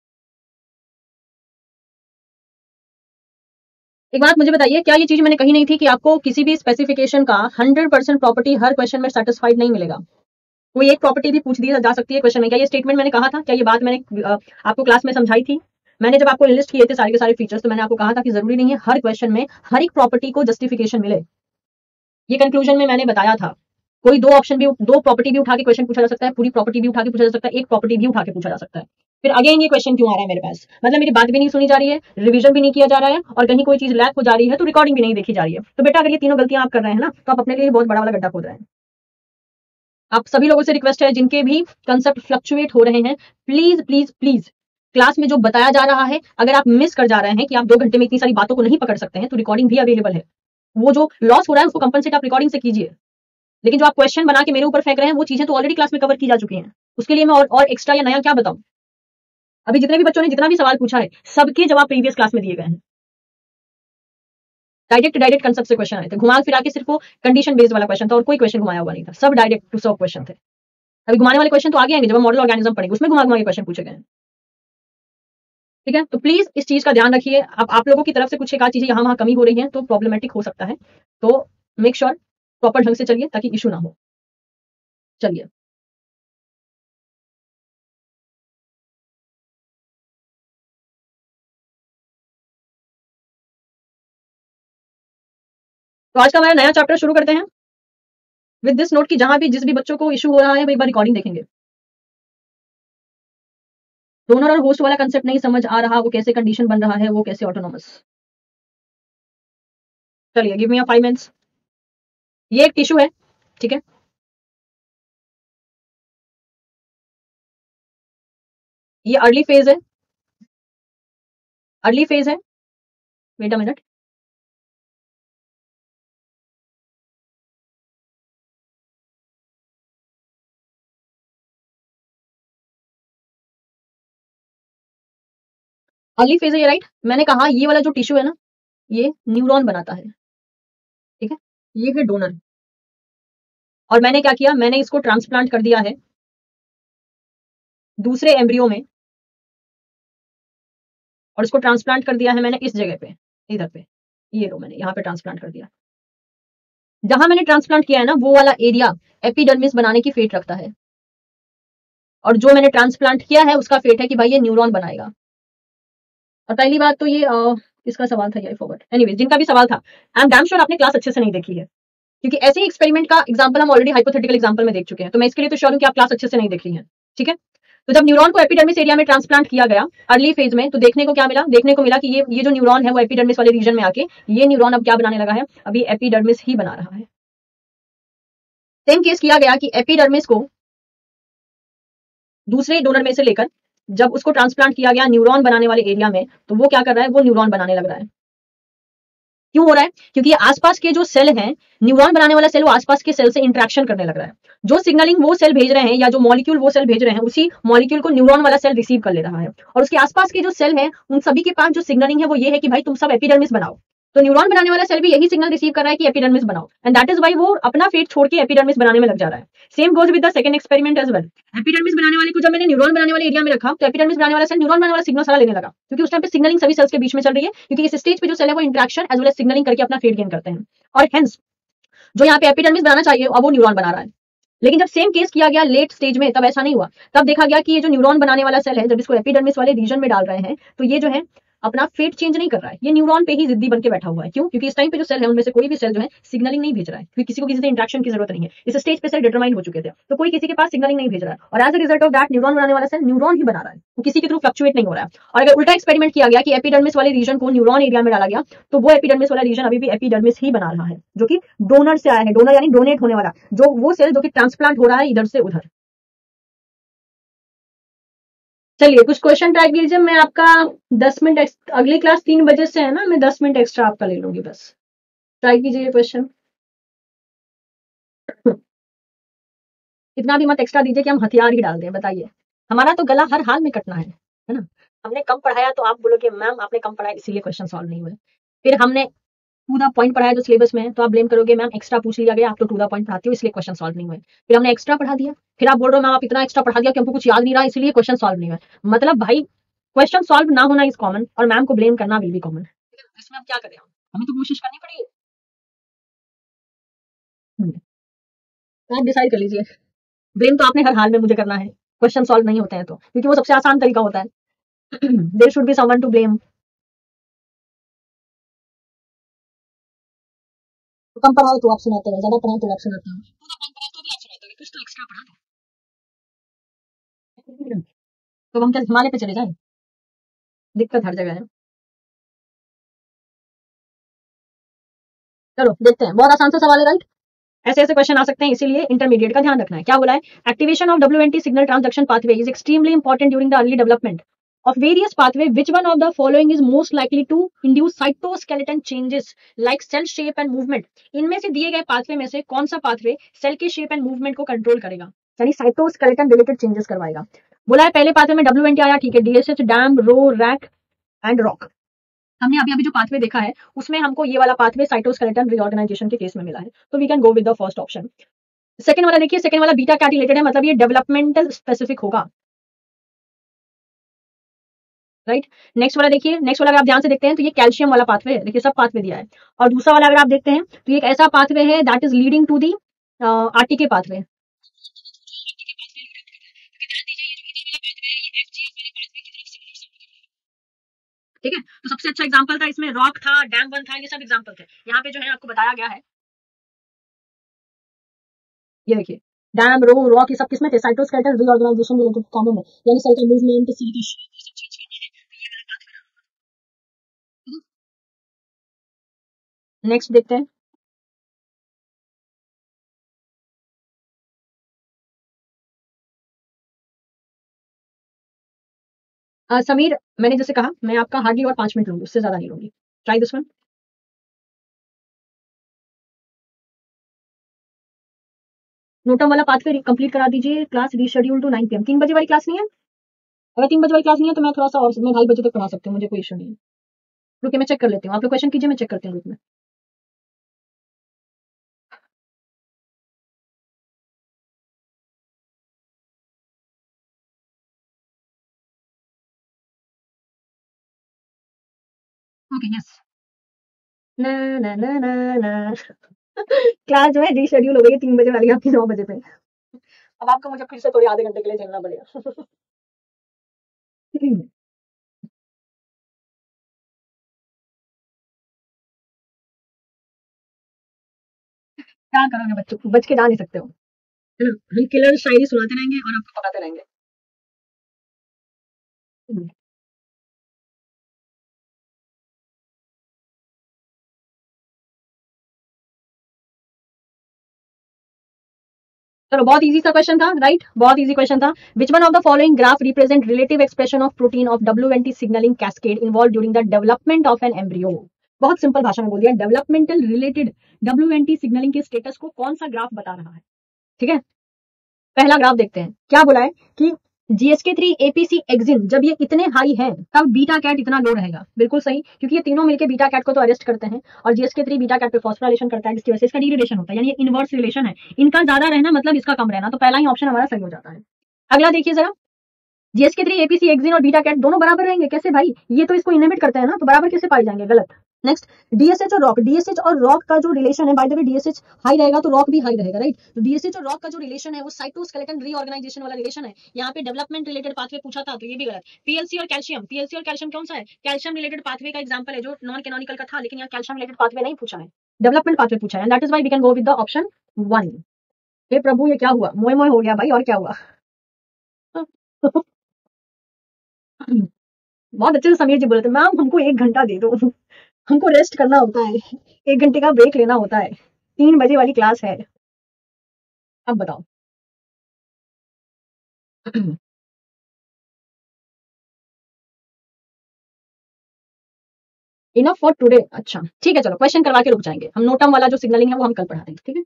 A: एक बात मुझे बताइए, क्या ये चीज मैंने कही नहीं थी कि आपको किसी भी स्पेसिफिकेशन का 100% प्रॉपर्टी हर क्वेश्चन में सेटिस्फाइड नहीं मिलेगा? कोई एक प्रॉपर्टी भी पूछ दी जा सकती है क्वेश्चन में। क्या ये स्टेटमेंट मैंने कहा था, क्या ये बात मैंने आपको क्लास में समझाई थी? मैंने जब आपको लिस्ट किए थे सारे के सारे फीचर्स, तो मैंने आपको कहा था कि जरूरी नहीं है हर क्वेश्चन में हर एक प्रॉपर्टी को जस्टिफिकेशन मिले। ये कंक्लूजन में मैंने बताया था। कोई दो ऑप्शन भी, दो प्रॉपर्टी भी उठा के क्वेश्चन पूछा जा सकता है, पूरी प्रॉपर्टी भी उठा के पूछा जा सकता है, एक प्रॉपर्टी भी उठा के पूछा जा सकता है। फिर अगेन ये क्वेश्चन क्यों आ रहा है मेरे पास? मतलब मेरी बात भी नहीं सुनी जा रही है, रिवीजन भी नहीं किया जा रहा है, और कहीं कोई चीज लैक हो जा रही है तो रिकॉर्डिंग भी नहीं देखी जा रही है। तो बेटा अगर ये तीनों गलतियां आप कर रहे हैं ना, तो आप अपने लिए बहुत बड़ा वाला गड्ढा खोद रहे हैं। आप सभी लोगों से रिक्वेस्ट है, जिनके भी कंसेप्ट फ्लक्चुएट हो रहे हैं, प्लीज प्लीज प्लीज क्लास में जो बताया जा रहा है, अगर आप मिस कर जा रहे हैं कि आप 2 घंटे में इतनी सारी बातों को नहीं पकड़ सकते हैं, तो रिकॉर्डिंग भी अवेलेबल है। वो जो लॉस हो रहा है उसको कंपनसेट आप रिकॉर्डिंग से कीजिए। लेकिन जो आप क्वेश्चन बना के मेरे ऊपर फेंक रहे हैं, वो चीजें तो ऑलरेडी क्लास में कवर की जा चुकी हैं। उसके लिए मैं और एक्स्ट्रा या नया क्या बताऊं? अभी जितने भी बच्चों ने जितना भी सवाल पूछा है, सबके जवाब प्रीवियस क्लास में दिए गए हैं। डायरेक्ट कंसेप्ट से क्वेश्चन आए थे, घुमा फिरा के सिर्फ वो कंडीशन बेस्ड वाला क्वेश्चन था, और कोई क्वेश्चन घुमाया हुआ नहीं था, सब डायरेक्ट टू सॉल्व क्वेश्चन थे। अभी घुमाने वाले क्वेश्चन तो आगे आएंगे, जब हम मॉडल ऑर्गेनिज्म पढ़ेंगे उसमें घुमा घुमा के क्वेश्चन पूछे गए हैं। ठीक है, तो प्लीज इस चीज का ध्यान रखिए। अब आप लोगों की तरफ से कुछ एक आध चीजें यहाँ वहां कमी हो रही है तो प्रॉब्लमेटिक हो सकता है, तो मेक श्योर प्रॉपर ढंग से चलिए ताकि इशू ना हो। चलिए, तो आज का हमारा नया चैप्टर शुरू करते हैं विद दिस नोट कि जहां भी जिस भी बच्चों को इशू हो रहा है वो एक बार रिकॉर्डिंग देखेंगे। डोनर और होस्ट वाला कंसेप्ट नहीं समझ आ रहा, वो कैसे कंडीशन बन रहा है, वो कैसे ऑटोनॉमस। चलिए, गिव मी अ 5 मिनट्स। ये एक टिश्यू है, ठीक है। ये अर्ली फेज है, अर्ली फेज है। Wait a minute. Early phase है ये, राइट। मैंने कहा ये वाला जो टिश्यू है ना, ये न्यूरॉन बनाता है, ठीक है। ये है डोनर, और मैंने क्या किया, मैंने इसको ट्रांसप्लांट कर दिया है दूसरे एम्ब्रियो में, और इसको ट्रांसप्लांट कर दिया है मैंने इस जगह पे, इधर पे। ये लो, मैंने यहाँ पे ट्रांसप्लांट कर दिया। जहां मैंने ट्रांसप्लांट किया है ना, वो वाला एरिया एपिडर्मिस बनाने की फेट रखता है, और जो मैंने ट्रांसप्लांट किया है उसका फेट है कि भाई ये न्यूरॉन बनाएगा। और पहली बात तो ये किसका सवाल था, ये फॉरवर्ड, एनीवेज जिनका भी सवाल था, आई एम डैम श्योर आपने क्लास अच्छे से नहीं देखी है, क्योंकि ऐसे ही एक्सपेरिमेंट का एग्जांपल हम ऑलरेडी हाइपोथेटिकल एग्जांपल में देख चुके हैं। तो मैं इसके लिए तो श्योर हूं कि आप क्लास अच्छे से नहीं देख रही हैं, ठीक है। तो जब न्यूरॉन को एपिडर्मिस एरिया में ट्रांसप्लांट किया गया अर्ली फेज में, तो देखने को क्या मिला, देखने को मिला कि ये जो न्यूरॉन है वो एपिडर्मिस वाले रीजन में आके ये न्यूरॉन अब क्या बनाने लगा है, अभी एपिडर्मिस ही बना रहा है। सेम केस किया गया कि एपिडर्मिस को दूसरे डोनर में से लेकर जब उसको ट्रांसप्लांट किया गया न्यूरॉन बनाने वाले एरिया में, तो वो क्या कर रहा है, वो न्यूरॉन बनाने लग रहा है। क्यों हो रहा है? क्योंकि आसपास के जो सेल हैं, न्यूरॉन बनाने वाला सेल वो आसपास के सेल से इंटरेक्शन करने लग रहा है। जो सिग्नलिंग वो सेल भेज रहे हैं या जो मॉलिक्यूल वो सेल भेज रहे हैं, उसी मॉलिक्यूल को न्यूरॉन वाला सेल रिसीव कर ले रहा है। और उसके आसपास के जो सेल हैं, उन सभी के पास जो सिग्नलिंग है वो ये है कि भाई तुम सब एपिडर्मिस बनाओ। तो न्यूरॉन बनाने वाला सेल भी यही सिग्नल रिसीव कर रहा है कि एपिडर्मिस बनाओ, एंड दैट इज वाई वो अपना फेट छोड़ के एपिडर्मिस बनाने में लग जा रहा है। Same goes with the second experiment as well. Epidermis बनाने वाले को जब मैंने न्यूरॉन बनाने वाले एरिया में रखा, तो एपिडर्मिस बनाने वाला सेल न्यूरॉन बनाने वाला सिग्नल सारा लेने लगा, क्योंकि उस टाइम पे सिग्नलिंग सभी सेल्स के बीच में चल रही है, क्योंकि इस स्टेज पे जो सेल है वो interaction as well as signalling करके अपना फेट गेन करते हैं, और हेंस जो यहाँ पे एपिडर्मिस बनाना चाहिए अब वो न्यूरॉन बना रहा है। लेकिन जब सेम केस किया गया लेट स्टेज में, तब ऐसा नहीं हुआ। तब देखा गया कि ये जो न्यूरॉन बनाने वाला सेल है, जब इसको एपिडर्मिस वाले रीजन में डाल रहे हैं, तो ये जो है अपना फेट चेंज नहीं कर रहा है, ये न्यूरॉन पे ही जिद्दी बन के बैठा हुआ है। क्यों? क्योंकि इस टाइम पे जो सेल है उनमें से कोई भी सेल जो है सिग्नलिंग नहीं भेज रहा है, क्योंकि किसी को किसी से इंटरेक्शन की जरूरत नहीं है। इस स्टेज पे सेल डिटरमाइन हो चुके थे, तो कोई किसी के पास सिग्नलिंग नहीं भेज रहा है, और as a result of that neuron बनाने वाला सेल न्यूरॉन ही बना रहा है, वो किसी के थ्रू फ्लक्चुएट नहीं हो रहा है। और अगर उल्टा एक्सपेरिमेंट किया गया कि एपिडर्मिस वाले रीजन को न्यूरॉन एरिया में डाला गया, तो वो एपिडर्मिस वाला रीजन अभी भी एपिडर्मिस ही बना रहा है, जो कि डोनर से आया है। डोनर यानी डोनेट होने वाला, जो वो सेल जो कि ट्रांसप्लांट हो रहा है इधर से उधर। चलिए, कुछ क्वेश्चन ट्राई कीजिए। मैं आपका 10 मिनट, अगली क्लास 3 बजे से है ना, मैं 10 मिनट एक्स्ट्रा आपका ले लूंगी, बस ट्राई कीजिए ये क्वेश्चन। इतना भी मत एक्स्ट्रा दीजिए कि हम हथियार ही डाल दें। बताइए, हमारा तो गला हर हाल में कटना है ना। हमने कम पढ़ाया तो आप बोलोगे मैम आपने कम पढ़ाया इसीलिए क्वेश्चन सॉल्व नहीं हुए। फिर हमने टू द पॉइंट पढ़ाया जो सिलेबस में है, तो आप ब्लेम करोगे मैम एक्स्ट्रा पूछ लिया गया, आप तो टू द पॉइंट पढ़ाती हो इसलिए क्वेश्चन सॉल्व नहीं हुए। फिर हमने एक्स्ट्रा पढ़ा दिया, फिर आप बोल रहे हो मैम आप इतना एक्स्ट्रा पढ़ा दिया कि हमको कुछ याद नहीं रहा इसलिए क्वेश्चन सॉल्व नहीं हुए। मतलब भाई क्वेश्चन सॉल्व ना होना इज कॉमन, और मैम को ब्लेम करना विल बी कॉमन। इसमें हम क्या करें, हमें तो कोशिश करनी पड़ेगी। आप डिसाइड कर लीजिए। ब्लेम तो आपने हर हाल में मुझे करना है, क्वेश्चन सॉल्व नहीं होते हैं तो, क्योंकि वो सबसे आसान तरीका होता है। There should be someone to blame. तो कम पढ़ाओ तो ऑप्शन आता है, ज्यादा पढ़ाओ तो ऑप्शन आता है, पूरा कम पढ़ाओ तो भी ऑप्शन आता है, कुछ तो एक्स्ट्रा पढ़ा दो। तो हम क्या हिमालय पे चले जाए? दिक्कत हर जगह है। चलो देखते हैं, बहुत आसान सा सवाल है राइट। ऐसे ऐसे क्वेश्चन आ सकते हैं, इसीलिए इंटरमीडिएट का ध्यान रखना है। क्या बोला है? Activation of WNT signal transduction pathway is extremely important during the early development of various pathway. Which one of the following is most likely to induce cytoskeleton changes like cell shape and movement? इनमें से दिए गए पाथवे में से कौन सा पाथवे सेल के शेप एंड मूवमेंट को कंट्रोल करेगा, यानी साइटोस्केलेटन रिलेटेड चेंजेस करवाएगा? बोला है पहले पाथवे में WNT आया, ठीक है, DSH, Daam, Rho, Rac and ROCK. हमने अभी अभी जो पाथवे देखा है उसमें हमको ये वाला पाथवे साइटोस्केलेटन रीऑर्गेनाइजेशन के केस में मिला है, तो we can go with the first option. Second वाला देखिए, सेकंड वाला बीटा कैट रिलेटेड है, मतलब ये डेवलपमेंटल स्पेसिफिक होगा, राइट। नेक्स्ट वाला देखिए, नेक्स्ट वाला अगर आप ध्यान से देखते हैं तो ये कैल्शियम वाला पाथवे है, देखिए सब पाथवे दिया है। और दूसरा वाला अगर आप देखते हैं तो ये एक ऐसा पाथवे है that is leading to the RTK pathway. ठीक है, तो सबसे अच्छा एग्जांपल था इसमें रॉक था, डैम वन था, ये सब एग्जांपल थे। यहाँ पे जो है आपको बताया गया है, ये देखिए डैम, रो, रॉक, ये सब किसमें थे? साइटोस्केलेटन रीऑर्गेनाइजेशन रिलेटेड कॉमन है, यानी सेल का मूवमेंट, सेल का शेप, ये सब चीज करनी है, तो ये वाला पाथवे रहा। नेक्स्ट देखते हैं। समीर, मैंने जैसे कहा मैं आपका हार्डली और 5 मिनट लूंगी, उससे ज्यादा नहीं लूंगी। Try this one. नोटम वाला पाथवे कंप्लीट करा दीजिए, क्लास रीशेड्यूल टू 9 PM। 3 बजे वाली क्लास नहीं है? अगर 3 बजे वाली क्लास नहीं है तो मैं थोड़ा सा और, मैं 2:30 बजे तक पढ़ा सकती हूँ, मुझे कोई इशू नहीं है। रुकिए मैं चेक कर लेती हूँ, आप लोग क्वेश्चन कीजिए, मैं चेक करती हूँ ग्रुप में। Okay yes. ना ना ना ना ना क्लास जो है रीशेड्यूल हो गई है 3 बजे वाली आपकी 9 बजे पे। अब आपको मुझे फिर से थोड़ी आधे घंटे के लिए झेलना पड़ेगा। क्या करोगे बच्चों, बच के जा नहीं सकते हो, है ना? हम किलर शायरी सुनाते रहेंगे और आपको पकाते रहेंगे। हम्म। चलो बहुत इजी सा क्वेश्चन था राइट, बहुत इजी क्वेश्चन था। Which one of the following graph represent relative expression of protein of WNT signalling cascade involve during the development of an embryo? बहुत सिंपल भाषा में बोल दिया, डेवलपमेंटल रिलेटेड WNT सिग्नलिंग के स्टेटस को कौन सा ग्राफ बता रहा है? ठीक है, पहला ग्राफ देखते हैं। क्या बोला है कि GSK3 APC एक्सिन जब ये इतने हाई है तब बीटा कैट इतना लो रहेगा, बिल्कुल सही, क्योंकि ये तीनों मिलकर बीटा कैट को तो अरेस्ट करते हैं और GSK3 बीटा कैट पे फॉस्फोराइलेशन करता है, जिसकी वजह से इसका डी रिलेशन होता है, यानी ये इनवर्स रिलेशन है, इनका ज्यादा रहना मतलब इसका कम रहना, तो पहला ही ऑप्शन हमारा सही हो जाता है। अगला देखिए जरा, GSK3 APC एक्सिन और बीटा कैट दोनों बराबर रहेंगे कैसे भाई? ये तो इसको इनहिबिट करते हैं ना, तो बराबर कैसे पाए जाएंगे? गलत। नेक्स्ट, DSH और रॉक, DSH और रॉक का जो रिलेशन है, by the way DSH high रहेगा तो रॉक भी हाई रहेगा, राइट? तो DSH और रॉक का जो रिलेशन है वो साइटोस्केलेटन रीऑर्गेनाइजेशन वाला रिलेशन है। यहाँ पे डेवलपमेंट रिलेटेड पाथवे पूछा था तो ये भी गलत। PLC और कैल्शियम, PLC और कैल्शियम कौन सा है? कैल्शियम रिलेटेड पाथवे का एग्जांपल है जो नॉन कैनोनिकल का था, लेकिन यहाँ कैल्शियम रिलेटेड पाथवे नहीं पूछा है, डेवलपमेंट पाथवे पूछा है, and that is why we can go with the option 1। हे प्रभु ये क्या हुआ, मोए मोए हो गया भाई, और क्या हुआ? बहुत अच्छे से समीर जी बोले थे, मैम हमको 1 घंटा दे दो, हमको रेस्ट करना होता है, 1 घंटे का ब्रेक लेना होता है, 3 बजे वाली क्लास है। अब बताओ। इनफ फॉर टुडे, अच्छा ठीक है, चलो क्वेश्चन करवा के रुक जाएंगे हम, नोटम वाला जो सिग्नलिंग है वो हम कल पढ़ा देंगे, ठीक है।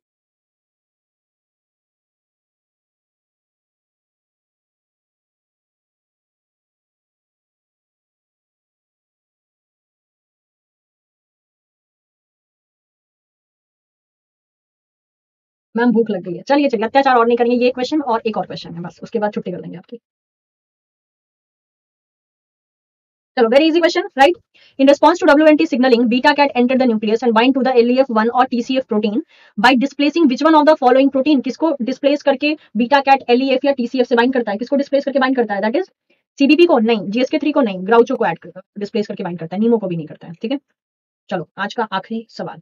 A: मैम भूख लग गई है, चलिए चलिए अत्याचार और नहीं करेंगे, ये क्वेश्चन और एक और क्वेश्चन है बस, उसके बाद छुट्टी कर देंगे आपकी। चलो, very easy question, right? In response to WNT signalling, beta cat enter the nucleus and bind to the LEF1 और TCF protein by displacing which one of the following protein. किसको डिस्प्लेस करके बीटा कैट LEF या TCF से बाइंड करता है? किसको डिस्प्लेस करके बाइंड करता है? दैट इज CBP को नहीं, GSK3 को नहीं, ग्राउचो को ऐड करता है, डिस्प्लेस करके बाइंड करता है, नीमो को भी नहीं करता है। ठीक है, चलो आज का आखिरी सवाल।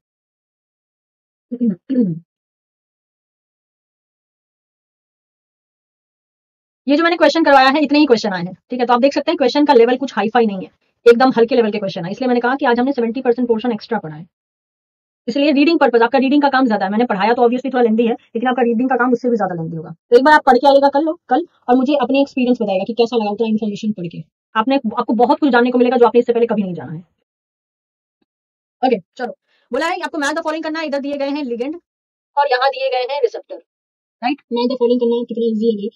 A: ये जो मैंने क्वेश्चन करवाया है, इतने ही क्वेश्चन आए हैं। ठीक है, तो आप देख सकते हैं क्वेश्चन का लेवल कुछ हाई फाई नहीं है, एकदम हल्के लेवल के क्वेश्चन है। इसलिए मैंने कहा कि आज हमने 70% पोर्शन एक्स्ट्रा पढ़ा है। इसलिए रीडिंग पर्पज, आपका रीडिंग का काम ज्यादा है। मैंने पढ़ाया तो ऑब्वियसली थोड़ा लेंदी है, लेकिन आपका रीडिंग का काम उससे भी ज्यादा लेंदी होगा। तो एक बार आप पढ़ के आइएगा कल, और मुझे अपनी एक्सपीरियंस बताएगा कि कैसा लगा उतना इन्फॉर्मेशन पढ़ के। आपको बहुत कुछ जानने को मिलेगा जो आपने इससे पहले कभी नहीं जाना है। ओके, चलो, बोला है आपको मैच द फॉलोइंग करना है। इधर दिए गए हैं लिगेंड और यहाँ दिए गए हैं receptor, right? Match the following करना कितना इजी है ये,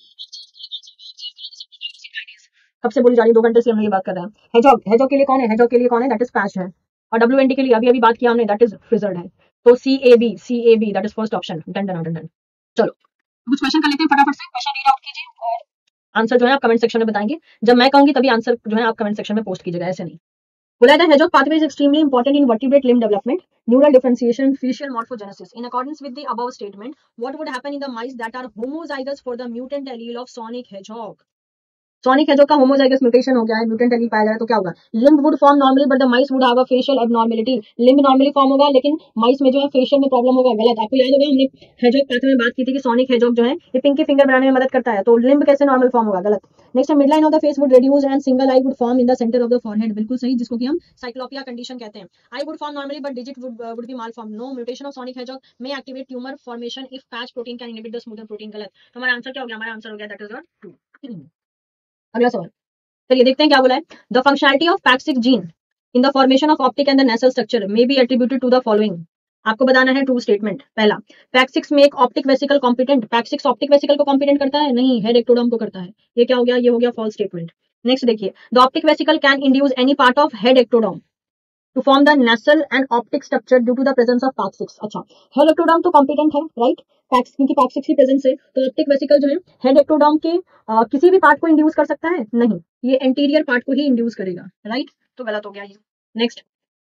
A: सबसे बोली जा रही 2 घंटे से हम ये बात कर रहे हैं। हेजॉग के लिए कौन है? हेजॉग के लिए कौन है? दैट इज पैच है। और WNT के लिए अभी बात किया हमने, दैट इज फ्रिजर्ड है। तो CAB that is first option. Done done done done. चलो, कुछ क्वेश्चन कर लेते हैं फटाफट से। क्वेश्चन रीड आउट कीजिए और आंसर जो है आप कमेंट सेक्शन में बताएंगे। जब मैं कहूंगी तभी आंसर जो है आप कमेंट सेक्शन में पोस्ट कीजिएगा, ऐसे नहीं। बोला था hedgehog pathway is extremely important in vertebrate limb development, neural differentiation, facial morphogenesis. In accordance with the above statement, what would happen in the mice that are homozygous for the mutant allele of sonic hedgehog? Sonic hedgehog का होमोजाइगस म्यूटेशन हो गया है, म्यूटेंट एलील पाया जा रहा है, तो क्या होगा? Limb would form normally but the mice would have a facial abnormality. Limb normally form होगा लेकिन माइस में जो है फेशियल में प्रॉब्लम होगा। गलत। आपको याद होगा हमने हेजॉग पाथवे में बात की थी कि सोनिक हेजॉग जो है ये पिंकी फिंगर बनाने में मदद करता है, तो लिम्ब कैसे नॉर्मल फॉर्म होगा? गलत। Next, mid line of the face would reduce and single eye would form in the centre of the forehead. बिल्कुल सही, जिसको कि हम साइक्लोपिया कंडीशन कहते हैं। Eye would form normally but digit would be malform. No, mutation of sonic hedgehog में activate tumour formation if patch protein can inhibit the smoothened protein. गलत। तो हमारा आंसर क्या हो गया? हमारा आंसर हो गया दैट इज 2। अगला सवाल, चलिए देखते हैं क्या बोला है। The functionality of Pax six gene in the formation of optic and the nasal structure may be attributed to the following. आपको बताना है ट्रू स्टेटमेंट। पहला, Pax six make optic vesicle competent. Pax six optic vesicle को कॉम्पिटेंट करता है? नहीं, हेड एक्टोडर्म को करता है। ये क्या हो गया? ये हो गया फॉल्स स्टेटमेंट। नेक्स्ट देखिए, the optic vesicle can induce any part of head ectoderm to form the nasal and optic structure due to the presence of PAX6। अच्छा, हेड एक्टोडर्म तो कॉम्पिटेंट है, राइट? पैक्स, क्योंकि PAX6 की प्रेजेंस है, तो ऑप्टिक वेसिकल जो है हेड एक्टोडर्म के किसी भी पार्ट को इंड्यूस कर सकता है? नहीं, ये एंटीरियर पार्ट को ही इंड्यूस करेगा, राइट? तो गलत हो गया ये। Next,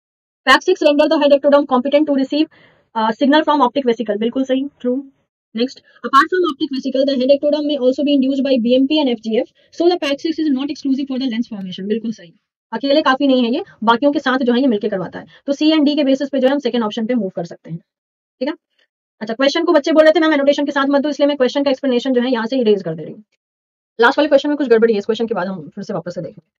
A: PAX6 render the head ectoderm competent to receive signal from optic vesicle. बिल्कुल सही, true. Next, apart from optic vesicle the head ectoderm में also be induced by BMP and FGF, so the PAX6 is not exclusive for the lens formation. बिल्कुल सही, अकेले काफी नहीं है, ये बाकियों के साथ जो है ये मिलकर करवाता है। तो C एंड D के बेसिस पे जो है हम सेकंड ऑप्शन पे मूव कर सकते हैं। ठीक है, अच्छा, क्वेश्चन को बच्चे बोल रहे थे मैम एनोटेशन के साथ मत दो, इसलिए मैं क्वेश्चन का एक्सप्लेनेशन जो है यहाँ से इरेज कर दे रही हूँ। लास्ट वाले क्वेश्चन में कुछ गड़बड़ी है, इस क्वेश्चन के बाद हम फिर से वापस से देखेंगे।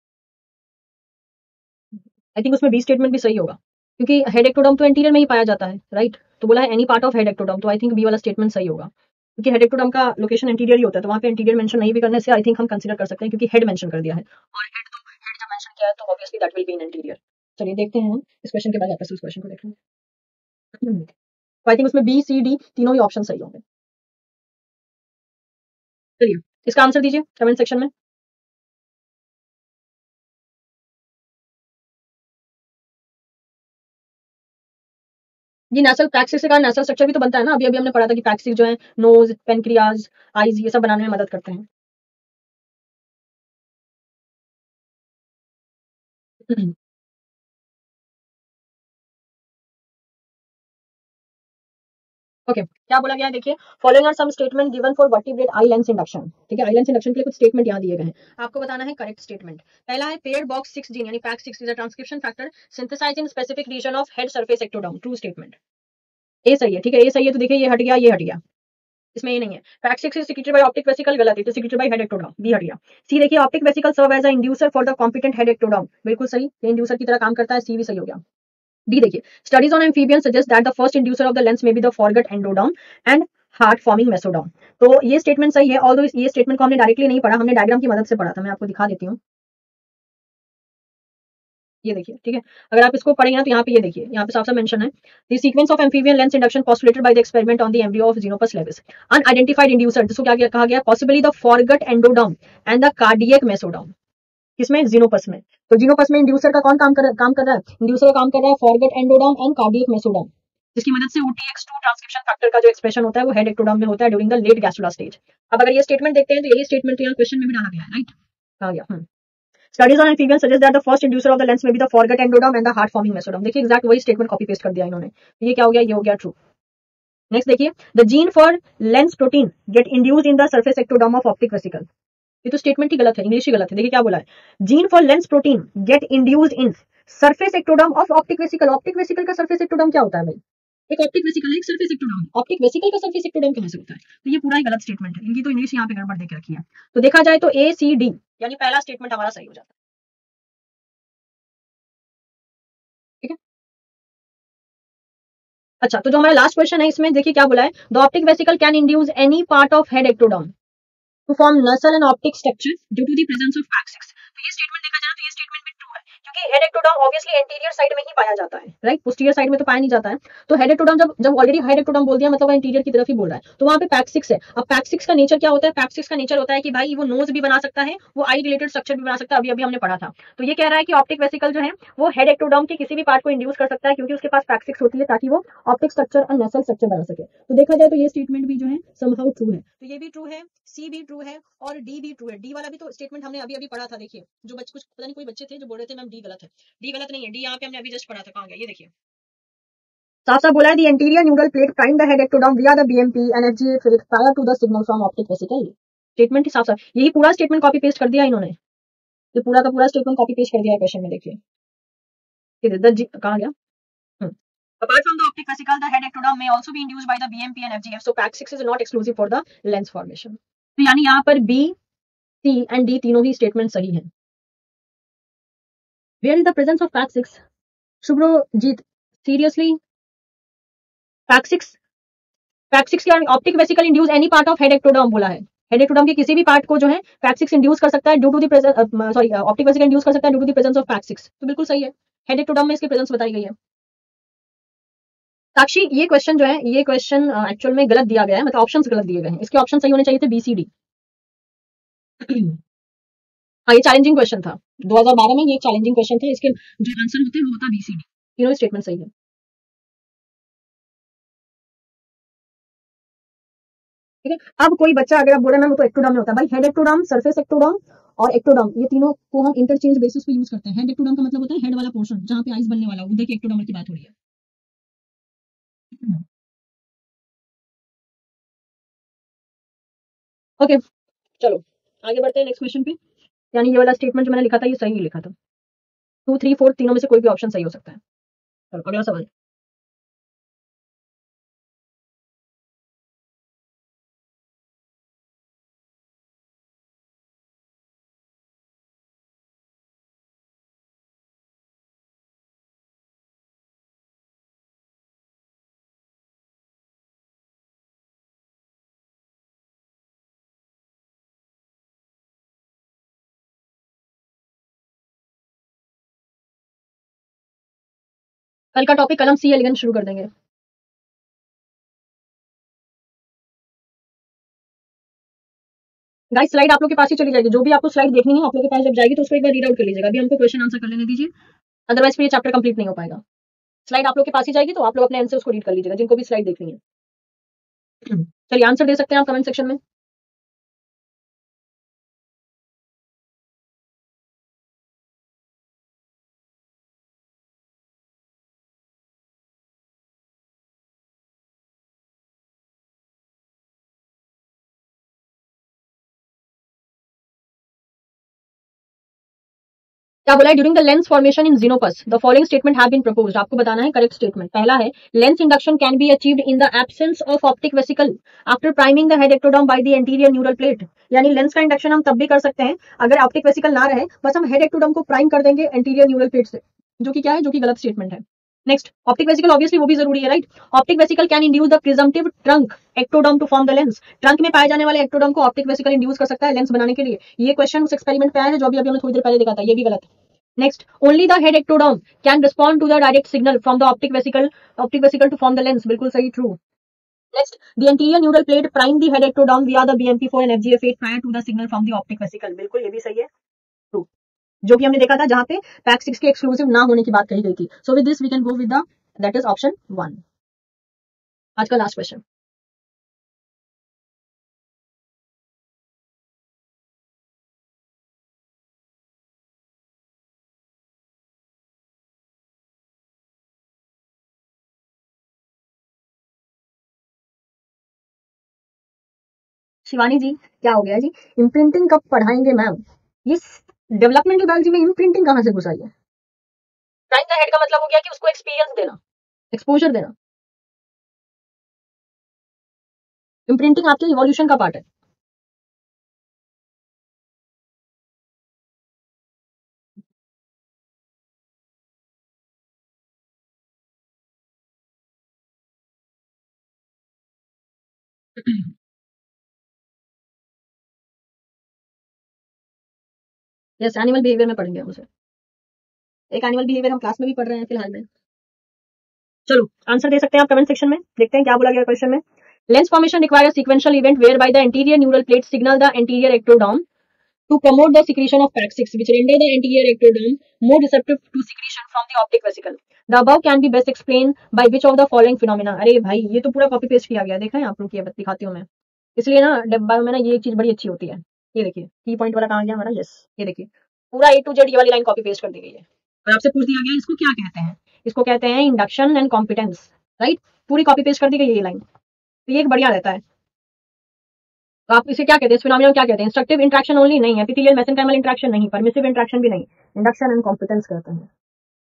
A: आई थिंक उसमें बी स्टेटमेंट भी सही होगा, क्योंकि हेड एक्टोडर्म तो एंटीरियर में ही पाया जाता है, राइट? तो बोला है any part of head ectoderm, तो आई थिंक बी वाला स्टेटमेंट सही होगा, क्योंकि हेड एक्टोडर्म का लोकेशन एंटीरियर ही होता है, तो वहाँ पे एंटीरियर मेंशन नहीं भी करने से आई थिंक हम कंसीडर कर सकते हैं, क्योंकि हेड मेंशन कर दिया है, और हेड जब मेंशन किया है तो obviously that will be in anterior. चलिए देखते हैं हम इस क्वेश्चन के बाद वापस उस क्वेश्चन को देखेंगे। तो आई थिंक उसमें बी सी डी तीनों ही ऑप्शन सही होंगे। चलिए इसका आंसर दीजिए कमेंट सेक्शन में। जी, नेशनल पैक्सिक से कहा, नेशनल स्ट्रक्चर भी तो बनता है ना। अभी अभी हमने पढ़ा था कि पैक्सिक जो है नोज, पेनक्रियाज, आईज ये सब बनाने में मदद करते हैं। ओके, क्या बोला गया है देखिए, following are some statement given for vertebrate eye lens induction. ठीक है, आई लेंस इंडक्शन के लिए कुछ स्टेटमेंट यहाँ दिए गए हैं, आपको बताना है करेक्ट स्टेटमेंट। पहला है पेयर्ड बॉक्स 6 जीन यानी PAX six is a transcription factor synthesized in specific region of head surface ectoderm. True statement, A सही है। ठीक है, ए सही है, तो देखिए ये हट गया, ये हट गया, इसमें ये नहीं है। PAX six is secreted by optic vesicle, गलत है, तो secreted by head ectoderm, B हट गया। सी देखिए, optic vesicle serve as a inducer for the competent head ectoderm, बिल्कुल सही, ये इंड्यूसर की तरह काम करता है, सी भी सही हो गया। डी देखिए, studies on amphibian suggest that the first inducer of the lens may be the foregut endoderm and heart forming mesoderm. तो ये स्टेटमेंट सही है, ऑल्दो ये स्टेटमेंट को हमने डायरेक्टली नहीं पढ़ा, हमने डायग्राम की मदद से पढ़ा था, मैं आपको दिखा देती हूँ। ये देखिए, ठीक है, अगर आप इसको पढ़ेंगे ना तो यहाँ पे ये देखिए, यहाँ पे साफ साफ मेंशन है, the sequence of amphibian lens induction postulated by the experiment on the embryo of Xenopus levis, unidentified inducer, जिसको क्या कहा गया, possibly the foregut endoderm and the cardiac mesoderm. किसमें? जीनोपस में। तो जीनोपस में इंड्यूसर का कौन काम कर रहा है? इंड्यूसर का काम कर रहा है foregut endoderm and cardiac mesoderm, जिसकी मदद से OTX2 ट्रांसक्रिप्शन फैक्टर का जो एक्सप्रेशन होता है वो हेड एक्टोडर्म में होता है during the late gastrula stage. अब अगर ये स्टेटमेंट देखते हैं तो यही स्टेटमेंट तो यहाँ क्वेश्चन में भी डाला गया है, राइट? आ गया। Studies on amphibians suggest that the first inducer of the lens may be the foregut endoderm and the heart forming mesoderm. देखिए एग्जैक्ट वही स्टेटमेंट कॉपी पेस्ट कर दिया इन्होंने, तो ये क्या हो गया, ये हो गया ट्रू। नेक्स्ट देखिए, the gene for lens protein get induced in the surface ectoderm of optic vesicle. ये तो स्टेटमेंट ही गलत है, इंग्लिश ही गलत है। देखिए क्या बोला है, gene for lens protein get induced in surface ectoderm of optic vesicle. Optic vesicle का सरफेस एक्टोडर्म क्या होता है भाई? एक ऑप्टिक वेसिकल है, एक सरफेस एक्टोडर्म। ऑप्टिक वेसिकल का सरफेस एक्टोडर्म कहां से होता है? तो ये पूरा ही गलत स्टेटमेंट है, इनकी तो इंग्लिश यहाँ पे गड़बड़ देके रखी है। तो देखा जाए तो ए सी डी यानी पहला स्टेटमेंट हमारा सही हो जाता है। ठीक है, अच्छा तो जो हमारा लास्ट क्वेश्चन है इसमें देखिए क्या बोला है, the optic vesicle can induce any part of head ectoderm to form nasal and optic structure due to the presence of पैक6। तो ये स्टेटमेंट देखा जाए तो ये स्टेटमेंट भी ट्रू है, क्योंकि head ectoderm obviously anterior side में ही पाया जाता है, राइट, पोस्टीरियर साइड में तो पाया नहीं जाता है। तो हेड एक्टोडर्म जब जब ऑलरेडी हेड एक्टोडर्म बोल दिया मतलब वो इंटीरियर की तरफ ही बोल रहा है, तो वहां पे पैक6 है। अब पैक6 का नेचर क्या होता है, पैक6 का नेचर होता है कि भाई वो नोज भी बना सकता है, वो आई रिलेटेड स्ट्रक्चर भी बना सकता है, अभी अभी हमने पढ़ा था। तो ये कह रहा है कि ऑप्टिक वेसिकल जो है वो हेड एक्टोडर्म के किसी भी पार्ट को इंड्यूस कर सकता है, क्योंकि उसके पास पैक6 होती है, ताकि वो ऑप्टिक स्ट्रक्चर और नसल स्ट्रक्चर बना सके। तो देखा जाए तो ये स्टेटमेंट भी जो है समहाउ ट्रू है, तो ये भी ट्रू है, सी भी ट्रू है और डी भी ट्रू है। डी वाला भी तो स्टेटमेंट हमने अभी अभी पढ़ा था, देखिए जो बच्चे कुछ पता नहीं कोई बच्चे थे जो बोल रहे थे मैम डी गलत है, डी गलत नहीं है, डी यहाँ पे हमने अभी जस्ट पढ़ा था, कहाँ गया ये देखिए, साफ साफ बोला है the anterior neural plate prime the head ectoderm via the BMP and FGF plate prior to the signal from optic vesicle. Statement ही साफ साफ, यही पूरा स्टेटमेंट कॉपी पेस्ट कर दिया इन्होंने, ये पूरा का पूरा स्टेटमेंट कॉपी पेस्ट कर दिया है क्वेश्चन में, देखिए कहाँ गया। Apart from the optic vesicle, the head ectoderm may also be induced by the BMP and FGF. So PAC6 is not exclusive for the lens formation. तो यानी यहाँ पर B, C and D तीनों ही स्टेटमेंट सही हैं। Where is the presence of PAC6? शुभ्रोजीत, seriously? PAC6 क्या optic vesicle induce any part of head ectoderm बोला है, हेड एक्टोडर्म के किसी भी पार्ट को जो है PAC6 इंड्यूस कर सकता है due to the presence, sorry optic vesicle induce कर सकता है due to the presence of PAC6। तो बिल्कुल सही है, हेड एक्टोडर्म में इसकी प्रेजेंस बताई गई है। साक्षी ये क्वेश्चन जो है, ये क्वेश्चन एक्चुअल में गलत दिया गया है, मतलब ऑप्शंस गलत दिए गए हैं, इसके ऑप्शन सही होने चाहिए थे बी सी डी। हाँ ये चैलेंजिंग क्वेश्चन था, 2012 में ये चैलेंजिंग क्वेश्चन था, इसके जो आंसर होते हैं वो होता बी सी डी, तीनों स्टेटमेंट सही है। ठीक है, अब कोई बच्चा अगर आप बोल रहे हैं वो तो एक्टोडर्म में होता है, भाई हेड एक्टोडर्म, सरफेस एक्टोडर्म और एक्टोडर्म ये तीनों को हम इंटरचेंज बेसिस पे यूज करते हैं। हेड एक्टोडर्म का मतलब होता है हेड वाला पोर्शन जहाँ पे आइस बनने वाला, उधर के एक्टोडर्म की बात हो रही है। ओके चलो आगे बढ़ते हैं नेक्स्ट क्वेश्चन पे, यानी ये वाला स्टेटमेंट जो मैंने लिखा था ये सही लिखा था, 2, 3, 4 तीनों में से कोई भी ऑप्शन सही हो सकता है। चलो अगला सवाल, कल का टॉपिक कलम सी एलिगेंस शुरू कर देंगे। गाइस स्लाइड आप लोग के पास ही चली जाएगी, जो भी आपको स्लाइड देखनी है आप लोग के पास जब जाएगी तो उसको एक बार रीड आउट कर लीजिएगा, अभी हमको क्वेश्चन आंसर कर लेने दीजिए, अदरवाइज फिर ये चैप्टर कंप्लीट नहीं हो पाएगा। स्लाइड आप लोग के पास ही जाएगी तो आप लोग अपने आंसर उसको रीड कर लीजिएगा जिनको भी स्लाइड देखनी है। चलिए आंसर दे सकते हैं आप कमेंट सेक्शन में। क्या बोला है, during the lens formation in Xenopus the following statement have been proposed. आपको बताना है करेक्ट स्टेटमेंट। पहला है lens induction can be achieved in the absence of optic vesicle after priming the head ectoderm by the anterior neural plate. यानी लेंस का इंडक्शन हम तब भी कर सकते हैं अगर ऑप्टिक वेसिकल ना रहे, बस हम हेड एक्टोडर्म को प्राइम कर देंगे एंटीरियर न्यूरल प्लेट से, जो कि क्या है, जो कि गलत स्टेटमेंट है। नेक्स्ट ऑप्टिक वेसिकल ऑब्वियसली वो भी जरूरी है, right. Optic vesicle can induce the presumptive trunk ectoderm to form the lens. Trunk में पाए जाने वाले एक्टोडर्म को ऑप्टिक वेसिकल इंड्यूस कर सकता है लेंस बनाने के लिए। ये क्वेश्चन उस एक्सपेरिमेंट पे आया है जो अभी हमने थोड़ी देर पहले देखा था, ये भी गलत है। Next, only the head ectoderm can respond to the direct signal from the optic vesicle to form the lens. बिल्कुल सही, true. Next, the anterior neural plate prime the head ectoderm via the BMP4 and FGF8 prior to the signal from the optic vesicle. बिल्कुल ये भी सही है, true. जो कि हमने देखा था जहां पे PAC6 के एक्सक्लूसिव ना होने की बात कही गई थी। So with this we can go with the that is option 1. आज का लास्ट क्वेश्चन, शिवानी जी क्या हो गया जी, इम्प्रिंटिंग कब पढ़ाएंगे मैम? ये डेवलपमेंटल बायोलॉजी में इम्प्रिंटिंग कहाँ से घुस आई है? टाइम का हेड का मतलब हो गया कि उसको एक्सपीरियंस देना, एक्सपोजर देना। इम्प्रिंटिंग आपके इवोल्यूशन का पार्ट है। यस, एनिमल बिहेवियर में पढ़ेंगे हम उसे। एक एनिमल बिहेवियर हम क्लास में भी पढ़ रहे हैं फिलहाल में। चलो आंसर दे सकते हैं आप कमेंट सेक्शन में, देखते हैं क्या बोला गया क्वेश्चन में। Lens formation require sequential event where by the anterior neural plate signal the anterior ectoderm to promote the secretion of PAX6, which render the anterior ectoderm more receptive to secretion from the optic vesicle. The above can be best explained by which of the following phenomena? अरे भाई ये तो पूरा कॉपी पेस्ट किया गया, देखा है आप लोग, दिखाती हूँ मैं, इसलिए ना बायो में ना ये चीज बड़ी अच्छी होती है। ये देखिए की पॉइंट वाला कहाँ गया हमारा, यस ये देखिए पूरा A to Z ये वाली लाइन कॉपी पेस्ट कर दी गई है और आपसे पूछ दिया गया इसको क्या कहते हैं, इसको कहते हैं इंडक्शन एंड कॉम्पिटेंस, राइट, पूरी कॉपी पेस्ट कर दी गई है ये लाइन, तो ये एक बढ़िया रहता है। तो आप इसे क्या कहते हैं, इस फिनोमिना क्या कहते हैं? इंस्ट्रक्टिव इंट्रैक्शन ओनली नहीं है, एपिथेलियल मेसेंकाइमल इंट्रैक्शन नहीं, परमिसिव इंट्रैक्शन भी नहीं, इंडक्शन एंड कॉम्पिटेंस कहते हैं।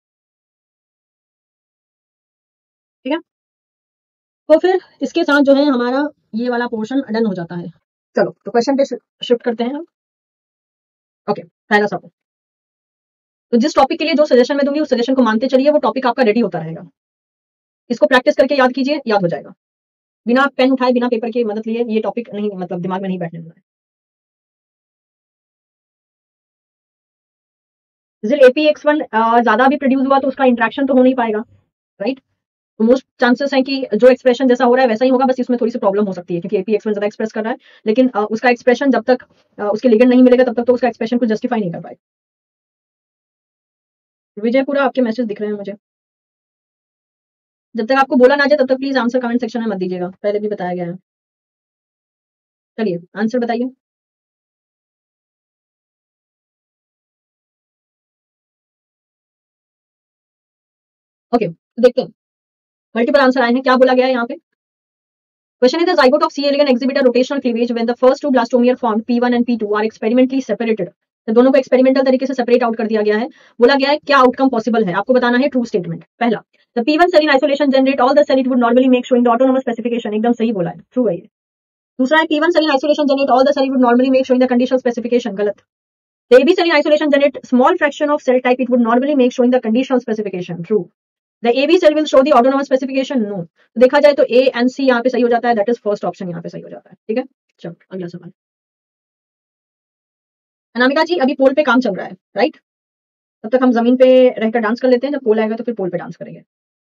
A: ठीक है, तो फिर इसके साथ जो है हमारा ये वाला पोर्शन डन हो जाता है। चलो तो क्वेश्चन पे शिफ्ट करते हैं हम। ओके, पहला सवाल, तो जिस टॉपिक के लिए जो सजेशन मैं दूंगी उस सजेशन को मानते चलिए, वो टॉपिक आपका रेडी होता रहेगा। इसको प्रैक्टिस करके याद कीजिए, याद हो जाएगा, बिना पेन उठाए बिना पेपर की मदद लिए ये टॉपिक नहीं, मतलब दिमाग में नहीं बैठने देना है। APX1 ज्यादा भी प्रोड्यूस हुआ तो उसका इंट्रैक्शन तो हो नहीं पाएगा, राइट, तो मोस्ट चांसेस है कि जो एक्सप्रेशन जैसा हो रहा है वैसा ही होगा, बस इसमें थोड़ी सी प्रॉब्लम हो सकती है क्योंकि APX1 ज्यादा एक्सप्रेस कर रहा है, लेकिन उसका एक्सप्रेशन जब तक उसके लिगेंड नहीं मिलेगा तब तक तो उसका एक्सप्रेशन को जस्टिफाई नहीं कर पाए। विजय पूरा आपके मैसेज दिख रहे हैं मुझे, जब तक आपको बोला ना जाए तब तक प्लीज आंसर कमेंट सेक्शन में मत दीजिएगा, पहले भी बताया गया है। चलिए आंसर बताइए। ओके तो देखते हैं, मल्टीपल आंसर आए हैं, क्या बोला गया है यहाँ पे। Question is the zygote of C. elegans exhibit a rotational cleavage when the first two blastomere formed P1 and P2 are experimentally separated. तो दोनों को एक्सपेरिमेंटल तरीके से सेपरेट आउट कर दिया गया है। बोला गया है क्या आउटकम पॉसिबल है, आपको बताना है ट्रू स्टेटमेंट। पहला, the P1 cell in isolation generate all the cell it would normally make showing the autonomous specification, एकदम सही बोला है, ट्रू है ये। दूसरा है P1 cell in isolation generate all the cell it would normally make showing the conditional specification, गलत। The AB cell in isolation generate small fraction of cell type it would normally make showing the conditional specification, true। The AB cell will show the autonomous specification, no। तो देखा जाए तो A and C यहाँ पे सही हो जाता है, दैट इज फर्स्ट ऑप्शन यहाँ पे सही हो जाता है। ठीक है, चलो अगला सवाल। अनामिका जी अभी पोल पे काम चल रहा है, राइट, तब तक हम जमीन पे रहकर डांस कर लेते हैं, जब पोल आएगा तो फिर पोल पे डांस करेंगे।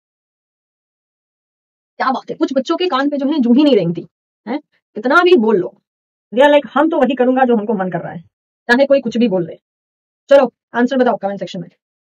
A: क्या बात है, कुछ बच्चों के कान पे जो है जू ही नहीं रेंगती है, कितना भी बोल लो, दे आर लाइक हम तो वही करूंगा जो हमको मन कर रहा है, चाहे कोई कुछ भी बोल दे। चलो आंसर बताओ कमेंट सेक्शन में।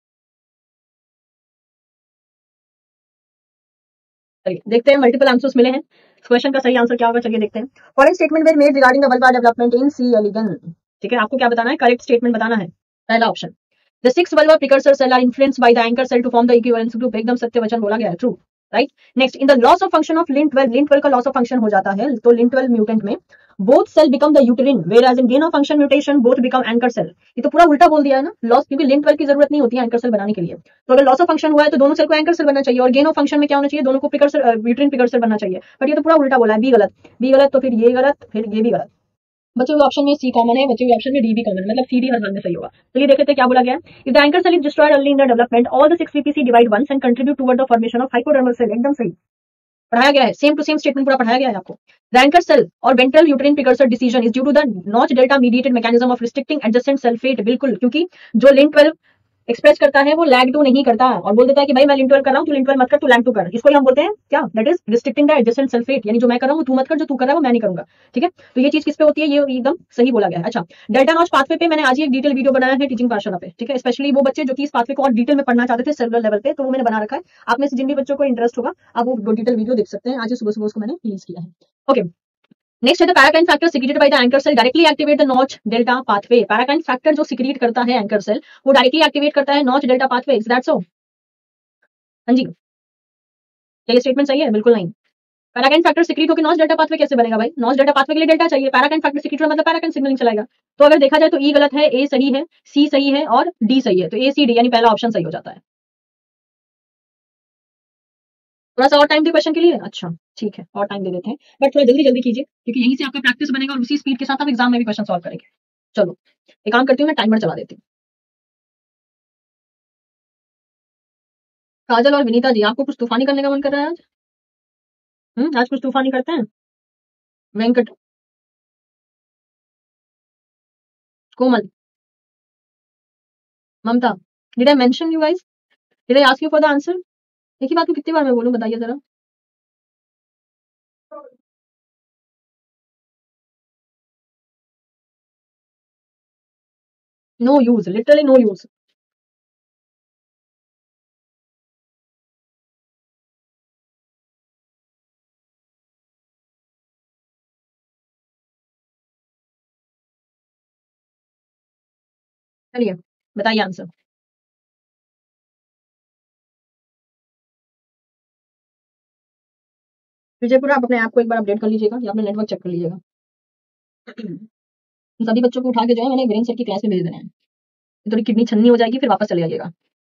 A: चलिए देखते हैं, मल्टीपल आंसर्स मिले हैं, क्वेश्चन का सही आंसर क्या होगा, चलिए देखते हैं। Following statement were made regarding the vulva development in C elegans. ठीक है, आपको क्या बताना है, करेक्ट स्टेटमेंट बताना है। पहला option, the 6 vulva precursor cell are influenced by the anchor cell to form the equivalence group, एकदम सत्य वचन बोला गया है, true, right. Next, in the loss of function of lin twelve का लॉस ऑफ फंक्शन हो जाता है, तो लिन12 म्यूटेंट में both cell become the uterine whereas in gain of function mutation both become anchor cell। ये तो पूरा उल्टा बोल दिया है ना, लॉस, क्योंकि लिन12 की जरूरत नहीं होती है एंकर सेल बनाने के लिए, तो अगर लॉस ऑफ फंक्शन हुआ है तो दोनों सेल को एंकर सेल बनना चाहिए, और गेन ऑफ फंक्शन में क्या होना चाहिए, दोनों को प्रिकर्सर यूटेरिन प्रिकर्सर बनना चाहिए, बट ये तो पूरा उल्टा बोला है, बी गलत, बी गलत, तो फिर ये गलत, फिर ये भी गलत। बचे हुए ऑप्शन में सी कॉमन है, बचे हुए ऑप्शन में डी भी कॉमन है, मतलब सी डी हर हाल में सही होगा। चलिए देख लेते हैं क्या बोला गया है। If the anchor cell is destroyed early in the development all the 6 VPC divide once and contribute toward the formation of hypodermal cell, एकदम सही पढ़ाया गया है, सेम टू सेम स्टेटमेंट पूरा पढ़ाया गया है आपको। द एंकर सेल और ventral uterine precursor decision is due to the notch delta mediated mechanism of restricting adjacent cell fate, बिल्कुल, क्योंकि जो लिन12 एक्सप्रेस करता है वो लैग टू नहीं करता और बोल देता है कि भाई मैं लिन12 कर रहा हूँ, तू लिन12 मत कर, तू लैग टू कर, इसको ही हम बोलते हैं क्या, that is restricting the adjacent cell fate, यानी जो मैं कर रहा हूँ तू मत कर, जो तू कर रहा है वो मैं नहीं करूंगा। ठीक है, तो ये चीज किस पे होती है, ये एकदम सही बोला गया है। अच्छा, डेल्टा नॉच पाथवे पे मैंने आज ही एक डिटेल वीडियो बनाया है टीचिंग पाठशाला पे, ठीक है, स्पेशली वो बच्चे जो कि इस पाथवे को और डिटेल में पढ़ना चाहते थे सेलुलर लेवल पे, तो वो मैंने बना रखा है, आप में से जिन भी बच्चों को इंटरेस्ट होगा आप वो डिटेल वीडियो देख सकते हैं, आज सुबह सुबह उसको मैंने रिलीज किया है। ओके, नेक्स्ट है the paracrine factor secreted by the anchor cell directly activate the notch delta pathway. Paracrine factor जो सिक्रीट करता है एंकर सेल वो डायरेक्टली एक्टिवेट करता है notch delta pathway, is that so? हाँ जी, क्या ये स्टेटमेंट सही है? बिल्कुल नहीं, पैराकाइन फैक्टर सिक्रीट होकर नॉच डेल्टा पाथवे कैसे बनेगा भाई? नॉच डेल्टा पाथवे के लिए डेल्टा चाहिए, पैराकाइन फैक्टर सिक्रीट मतलब पैराकाइन सिग्नलिंग चलाएगा। तो अगर देखा जाए तो ई गलत है, ए सही है, सी सही है और डी सही है, तो ए सी डी यानी पहला ऑप्शन सही हो जाता है। थोड़ा सा और टाइम दे क्वेश्चन के लिए, अच्छा ठीक है और टाइम दे देते हैं, बट थोड़ा जल्दी जल्दी कीजिए क्योंकि यहीं से आपका प्रैक्टिस बनेगा और उसी स्पीड के साथ आप एग्जाम में भी क्वेश्चन सॉल्व करेंगे। चलो एक काम करती हूँ, मैं टाइमर चला देती हूँ। काजल और विनीता जी, आपको कुछ तूफानी करने का मन कर रहा है आज? आज कुछ तूफानी करते हैं। Venkat, Komal, Mamta, did I mention you guys? Did I ask you for the answer? एक ही बात को कितनी बार मैं बोलूं, बताइए जरा। No use, literally no use. चलिए बताइए आंसर। विजयपुर, आप अपने ऐप को एक बार अपडेट कर लीजिएगा या अपने नेटवर्क चेक कर लीजिएगा। सभी बच्चों को उठा के जो है मैंने वीरेंद्र सर की क्लास में भेज देना है, थोड़ी किडनी छन्नी हो जाएगी, फिर वापस चले जाइएगा।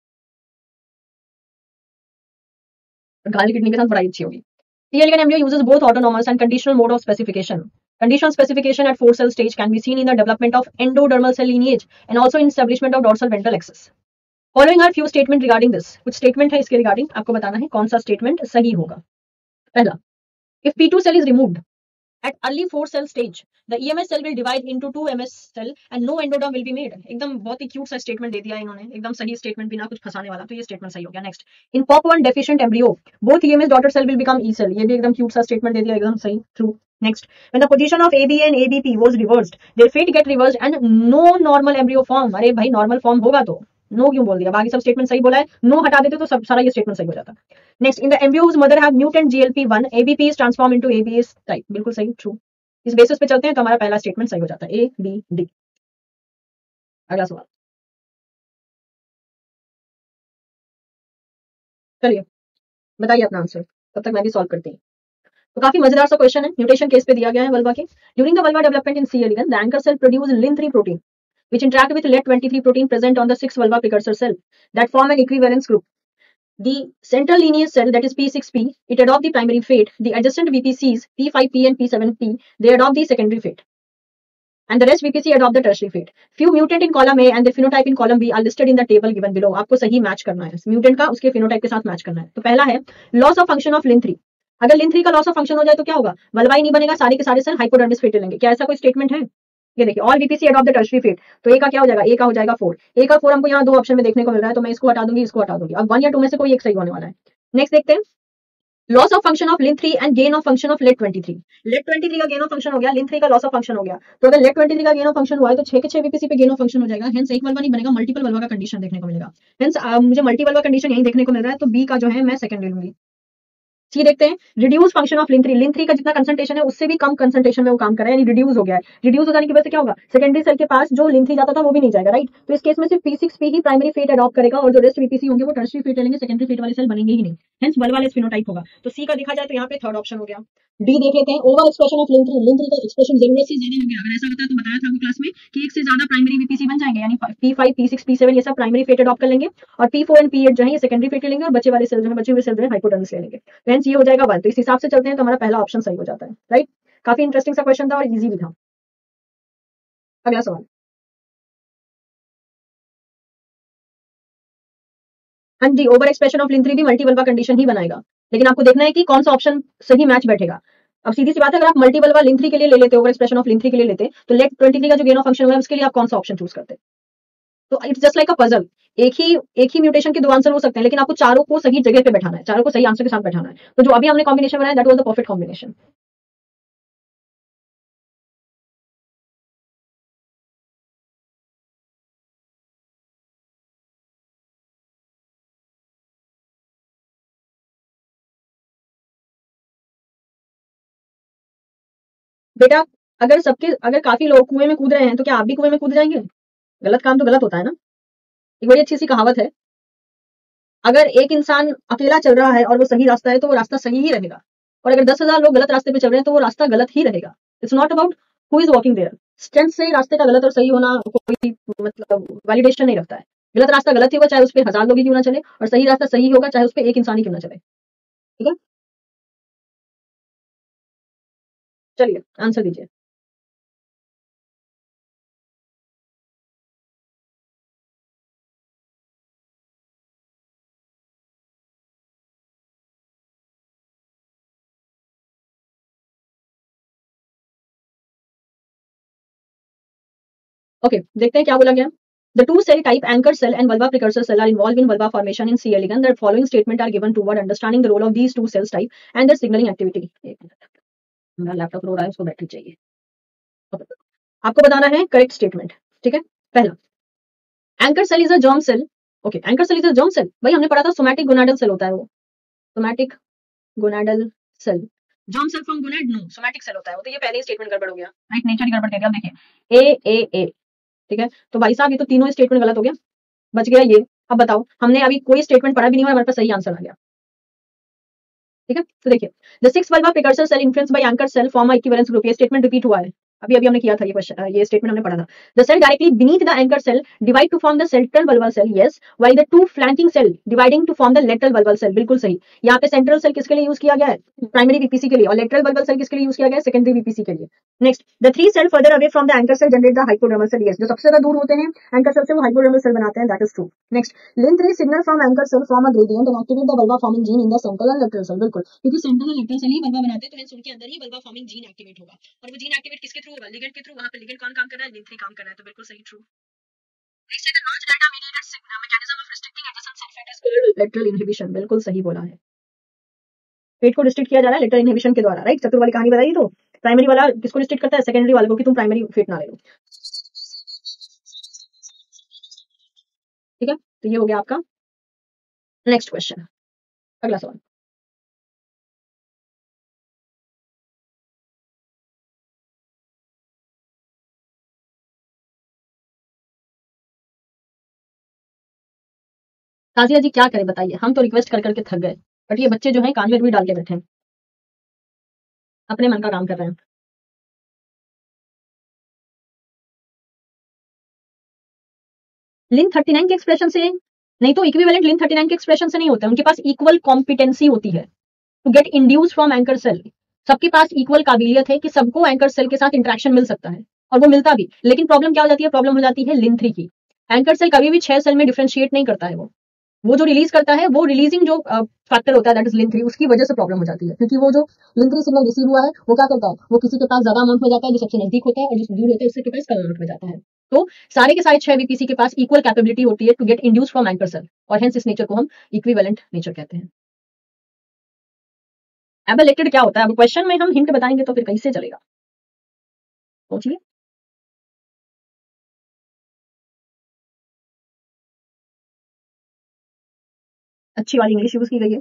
A: खाली किडनी के साथ पढ़ाई अच्छी होगी। T elegans embryo uses both autonomous and conditional mode of specification. Conditional specification at 4 cell stage can be seen in the development of endodermal cell lineage and also in establishment of dorsal ventral axis. Following are few statement regarding this. कुछ statement है इसके regarding, आपको बताना है कौन सा statement सही होगा। पहला, if P2 cell is removed at early 4 cell stage, the EMS cell will divide into 2 MS cell and no endoderm will be made. एकदम बहुत ही क्यूट सा स्टेटमेंट दे दिया इन्होंने, एकदम सही स्टेटमेंट, बिना कुछ फंसाने वाला, तो ये स्टेटमेंट सही हो गया। Next, in POP1 deficient embryo both EMS daughter cell will become E cell, ये भी एकदम क्यूट सा स्टेटमेंट दे दिया, एकदम सही, true. Next, when the position of AB and ABP was reversed, their fate get reversed and no normal embryo form. अरे भाई नॉर्मल फॉर्म होगा तो नो क्यों बोल दिया, बाकी सब स्टेटमेंट सही बोला है, नो हटा देते तो सब सारा ये स्टेटमेंट सही हो जाता। Next, in the embryo whose mother have mutant GLP1 ABP is transformed into ABS type, बिल्कुल सही, ट्रू। इस बेसिस पे चलते हैं तो हमारा पहला स्टेटमेंट सही हो जाता है, ए बी डी। अगला सवाल, चलिए बताइए अपना आंसर, तब तक मैं भी सॉल्व करती हूँ। तो काफी मजेदार सा क्वेश्चन है, म्यूटेशन केस पे दिया गया है वल्वा के। During the vulva development in C elegans, the anchor cell produce lin three protein which interact with let23 protein present on the 6 vulva precursor cell that form an equivalence group. The central lineage cell, that is P6P, it adopt the primary fate. The adjacent VPCs P5P and P7P, they adopt the secondary fate. And the rest VPC adopt the tertiary fate. Few mutant in column A and the phenotype in column B are listed in the table given below. आपको सही मैच करना है, म्यूटेंट का उसके फिनोटाइप के साथ मैच करना है। तो पहला है loss of function of lin three. अगर लिन3 का लॉस ऑफ फंक्शन हो जाए तो क्या होगा? वल्वा ही नहीं बनेगा, सारे के सारे सेल हाइपोडर्मिस फेट लेंगे। क्या ऐसा कोई स्टेटमेंट है? ये देखिए, all VPC adopt the tertiary fate, तो ए का क्या हो जाएगा? ए का हो जाएगा 4। ए का 4 हमको यहाँ दो ऑप्शन में देखने को मिल रहा है, तो मैं इसको हटा दूंगी, इसको हटा दूंगी। अब 1 या 2 में से कोई एक सही होने वाला है। नेक्स्ट देखते हैं, loss of function of lin three and gain of function of लेट23। लेट23 का गेन ऑफ फंक्शन हो गया, लिन3 का लॉस ऑफ फंक्शन हो गया। तो अगर लेट23 का गेन ऑफ फंक्शन हुआ है तो 6 के 6 बीपीसी पे गेन ऑफ फंक्शन हो जाएगा, हेंस एक वल्वा नहीं बनेगा, मल्टीपल वल्वा का कंडीशन देखने को मिलेगा। हेंस मुझे मल्टी वल्वा कंडीशन यही देखने को मिल रहा है, तो बी का जो है मैं सेकंड ले लूंगी। सी देखते हैं, reduce function of lin three. Lin three का जितना कंसंट्रेशन है उससे भी कम कंसंट्रेशन में वो काम कर रहा है, यानी रिड्यूस हो गया है। रिड्यूस हो जाने की वजह से क्या होगा? सेकेंडरी सेल के पास जो लिन3 जाता था वो भी नहीं जाएगा, राइट? तो इस केस में सिर्फ P6P ही प्राइमरी फेट अडॉप्ट करेगा और जो रेस्ट VPC होंगे वो टर्शियरी फेट लेंगे, सेकेंडरी फेट वाले सेल बनेंगे ही नहीं, हेंस वल्वा लेस फिनोटाइप होगा। तो सी का देखा जाए तो यहाँ पे थर्ड ऑप्शन हो गया। डी देख लेते हैं, over expression of lin three. Lin three का एक्सप्रेशन जरूरत से ज्यादा हो गया, अगर ऐसा होता है तो बताया था आपको क्लास में कि एक से ज्यादा प्राइमरी VPC बन जाएंगे, यानी P5 P6 P7 ये सब प्राइमरी फेट अडॉप्ट कर लेंगे और P4 एंड P8 जो है ये सेकेंडरी फेट लेंगे और बचे वाले सेल जो है, बचे हुए सेल जो है हाइपोडर्मिस ले लेंगे। हेंस ये हो जाएगा 1। तो इस हिसाब से चलते हैं तो हमारा पहला ऑप्शन सही हो जाता है, राइट? काफी इंटरेस्टिंग सा क्वेश्चन था और इजी भी था। अगला सवाल, हाँ जी, ओवर एक्सप्रेशन ऑफ लिन3 भी मल्टीवल्वा कंडीशन ही बनाएगा, लेकिन आपको देखना है कि कौन सा ऑप्शन सही मैच बैठेगा। अब सीधी सी बात है, अगर आप मल्टीवल्वा लिन3 के लिए ले लेते, ओवर एक्सप्रेशन ऑफ लिन3 के लिए लेते, तो लेट23 का जो गेन ऑफ फंक्शन हुआ है उसके लिए आप कौन सा ऑप्शन चूज करते? तो it's just like a puzzle, एक ही म्यूटेशन के दो आंसर हो सकते हैं, लेकिन आपको चारों को सही जगह पे बैठाना है, चारों को सही आंसर के साथ बैठाना है। तो जो अभी हमने कॉम्बिनेशन बनाया that was the perfect combination. बेटा, अगर काफी लोग कुएं में कूद रहे हैं तो क्या आप भी कुएं में कूद जाएंगे? गलत काम तो गलत होता है ना। एक बड़ी अच्छी सी कहावत है, अगर एक इंसान अकेला चल रहा है और वो सही रास्ता है तो वो रास्ता सही ही रहेगा, और अगर 10,000 लोग गलत रास्ते पे चल रहे हैं तो वो रास्ता गलत ही रहेगा। It's not about who is walking there. Strength से रास्ते का गलत और सही होना कोई मतलब वैलिडेशन नहीं रखता है। गलत रास्ता गलत ही होगा चाहे उस पर 1000 लोग ही क्यों ना चले, और सही रास्ता सही होगा चाहे उस पर एक इंसान ही क्यों ना चले। ठीक है, चलिए आंसर दीजिए। ओके, देखते हैं क्या बोला गया। The two cell type anchor cell and vulva precursor cell are involved in vulva formation in C. elegans. The following statement are given toward understanding the role of these two cells type and their signaling activity. एक मिनट, मेरा लैपटॉप रो रहा है, उसको बैटरी चाहिए। Okay. आपको बताना है करेक्ट स्टेटमेंट। ठीक है, पहला, anchor cell is a germ cell. Okay, anchor cell is a germ cell, भाई हमने पढ़ा था सोमैटिक गोनाडल सेल होता है वो, somatic gonadal cell. Germ cell from gonad, no, somatic cell होता है वो। तो ये पहले ही स्टेटमेंट गड़बड़ हो गया, राइट, नेचर ही गड़बड़ कर दिया। अब देखिए ए। ठीक है, तो भाई साहब ये तो तीनों स्टेटमेंट गलत हो गया, बच गया ये। अब बताओ, हमने अभी कोई स्टेटमेंट पढ़ा भी नहीं हुआ, हमारे पास सही आंसर आ गया। ठीक है, तो देखिए, the six vulva precursor cell influenced by anchor cell form a equivalence group. ये स्टेटमेंट रिपीट हुआ है, अभी अभी हमने किया था ये क्वेश्चन, ये स्टेटमेंट हमने पढ़ा था। The cell directly beneath the anchor cell divide to form the central vulval cell, yes, while the two flanking cell dividing to form the lateral vulval cell. बिल्कुल सही। यहाँ पे सेंट्रल सेल किसके लिए यूज किया गया है? प्राइमरी वीपीसी के लिए। और लेटरल वल्वल सेल किसके लिए यूज किया गया है? सेकेंडरी वीपीसी के लिए। Next, the three cell further away from the anchor cell generate the hypodermal cell, yes, जो सबसे ज्यादा दूर होते हैं एंकर सेल से वो हाइपोडर्मल सेल बनाते हैं, that is true. Next, LIN3 signal from anchor cell form a gradient and activate the vulva forming gene in the central and lateral cell। बिल्कुल, क्योंकि सेंट्रल और लेटरल सेल ही vulva बनाते हैं, तो हेंस उनके अंदर ही vulva forming gene एक्टिवेट होगा। और वो जीन एक्टिवेट किसके थ्रू होगा? लिगेंड के थ्रू। वहां पे लिगेंड कौन काम कर रहा है? LIN3 काम कर रहा है, तो बिल्कुल सही, ट्रू। नेक्स्ट है the notch delta mediated mechanism of restricting adjacent cell fate is called lateral inhibition. बिल्कुल सही बोला है, पेट को रिस्ट्रिक्ट किया जा रहा है लेटरल इनहिबिशन के द्वारा, राइट। चतुर वाली कहानी बताई तो, प्राइमरी वाला किसको रिस्ट्रिक्ट करता है? सेकेंडरी वाले को, कि तुम प्राइमरी फेट ना ले लो। ठीक है, तो ये हो गया आपका। नेक्स्ट क्वेश्चन, अगला सवाल। ताजिया जी क्या करें बताइए, हम तो रिक्वेस्ट कर करके थक गए, बट ये बच्चे जो हैं कान में रुई डाल के बैठे हैं, अपने मन का काम कर रहे हैं। LIN39 के एक्सप्रेशन से नहीं, तो इक्विवेलेंट LIN39 के एक्सप्रेशन से नहीं होता है, उनके पास इक्वल कॉम्पिटेंसी होती है to get induce from anchor cell. सबके पास इक्वल काबिलियत है कि सबको एंकर सेल के साथ इंटरेक्शन मिल सकता है, और वो मिलता भी। लेकिन प्रॉब्लम क्या हो जाती है? प्रॉब्लम हो जाती है LIN3 की। एंकर सेल कभी भी 6 सेल में डिफरेंशिएट नहीं करता है, वो जो रिलीज करता है, वो रिलीजिंग जो फैक्टर होता है, दैट इज LIN3, उसकी वजह से प्रॉब्लम हो जाती है। क्योंकि वो जो LIN3 सिग्नल रिसीव हुआ है वो क्या करता है? वो किसी के पास ज्यादा अमाउंट में जाता है जो सबसे नजदीक होता है, और जो दूर होता है उससे के पास कम अमाउंट में जाता है। तो सारे के सारे 6 वीपीसी के पास इक्वल कैपेबिलिटी होती है to get induce from anchor cell, और हेंस इस नेचर को हम इक्विवेलेंट नेचर कहते हैं। अब इलेक्टेड क्या होता है? अब क्वेश्चन में हम हिंट बताएंगे तो फिर कैसे चलेगा, सोचिए। अच्छी वाली इंग्लिश यूज की गई है।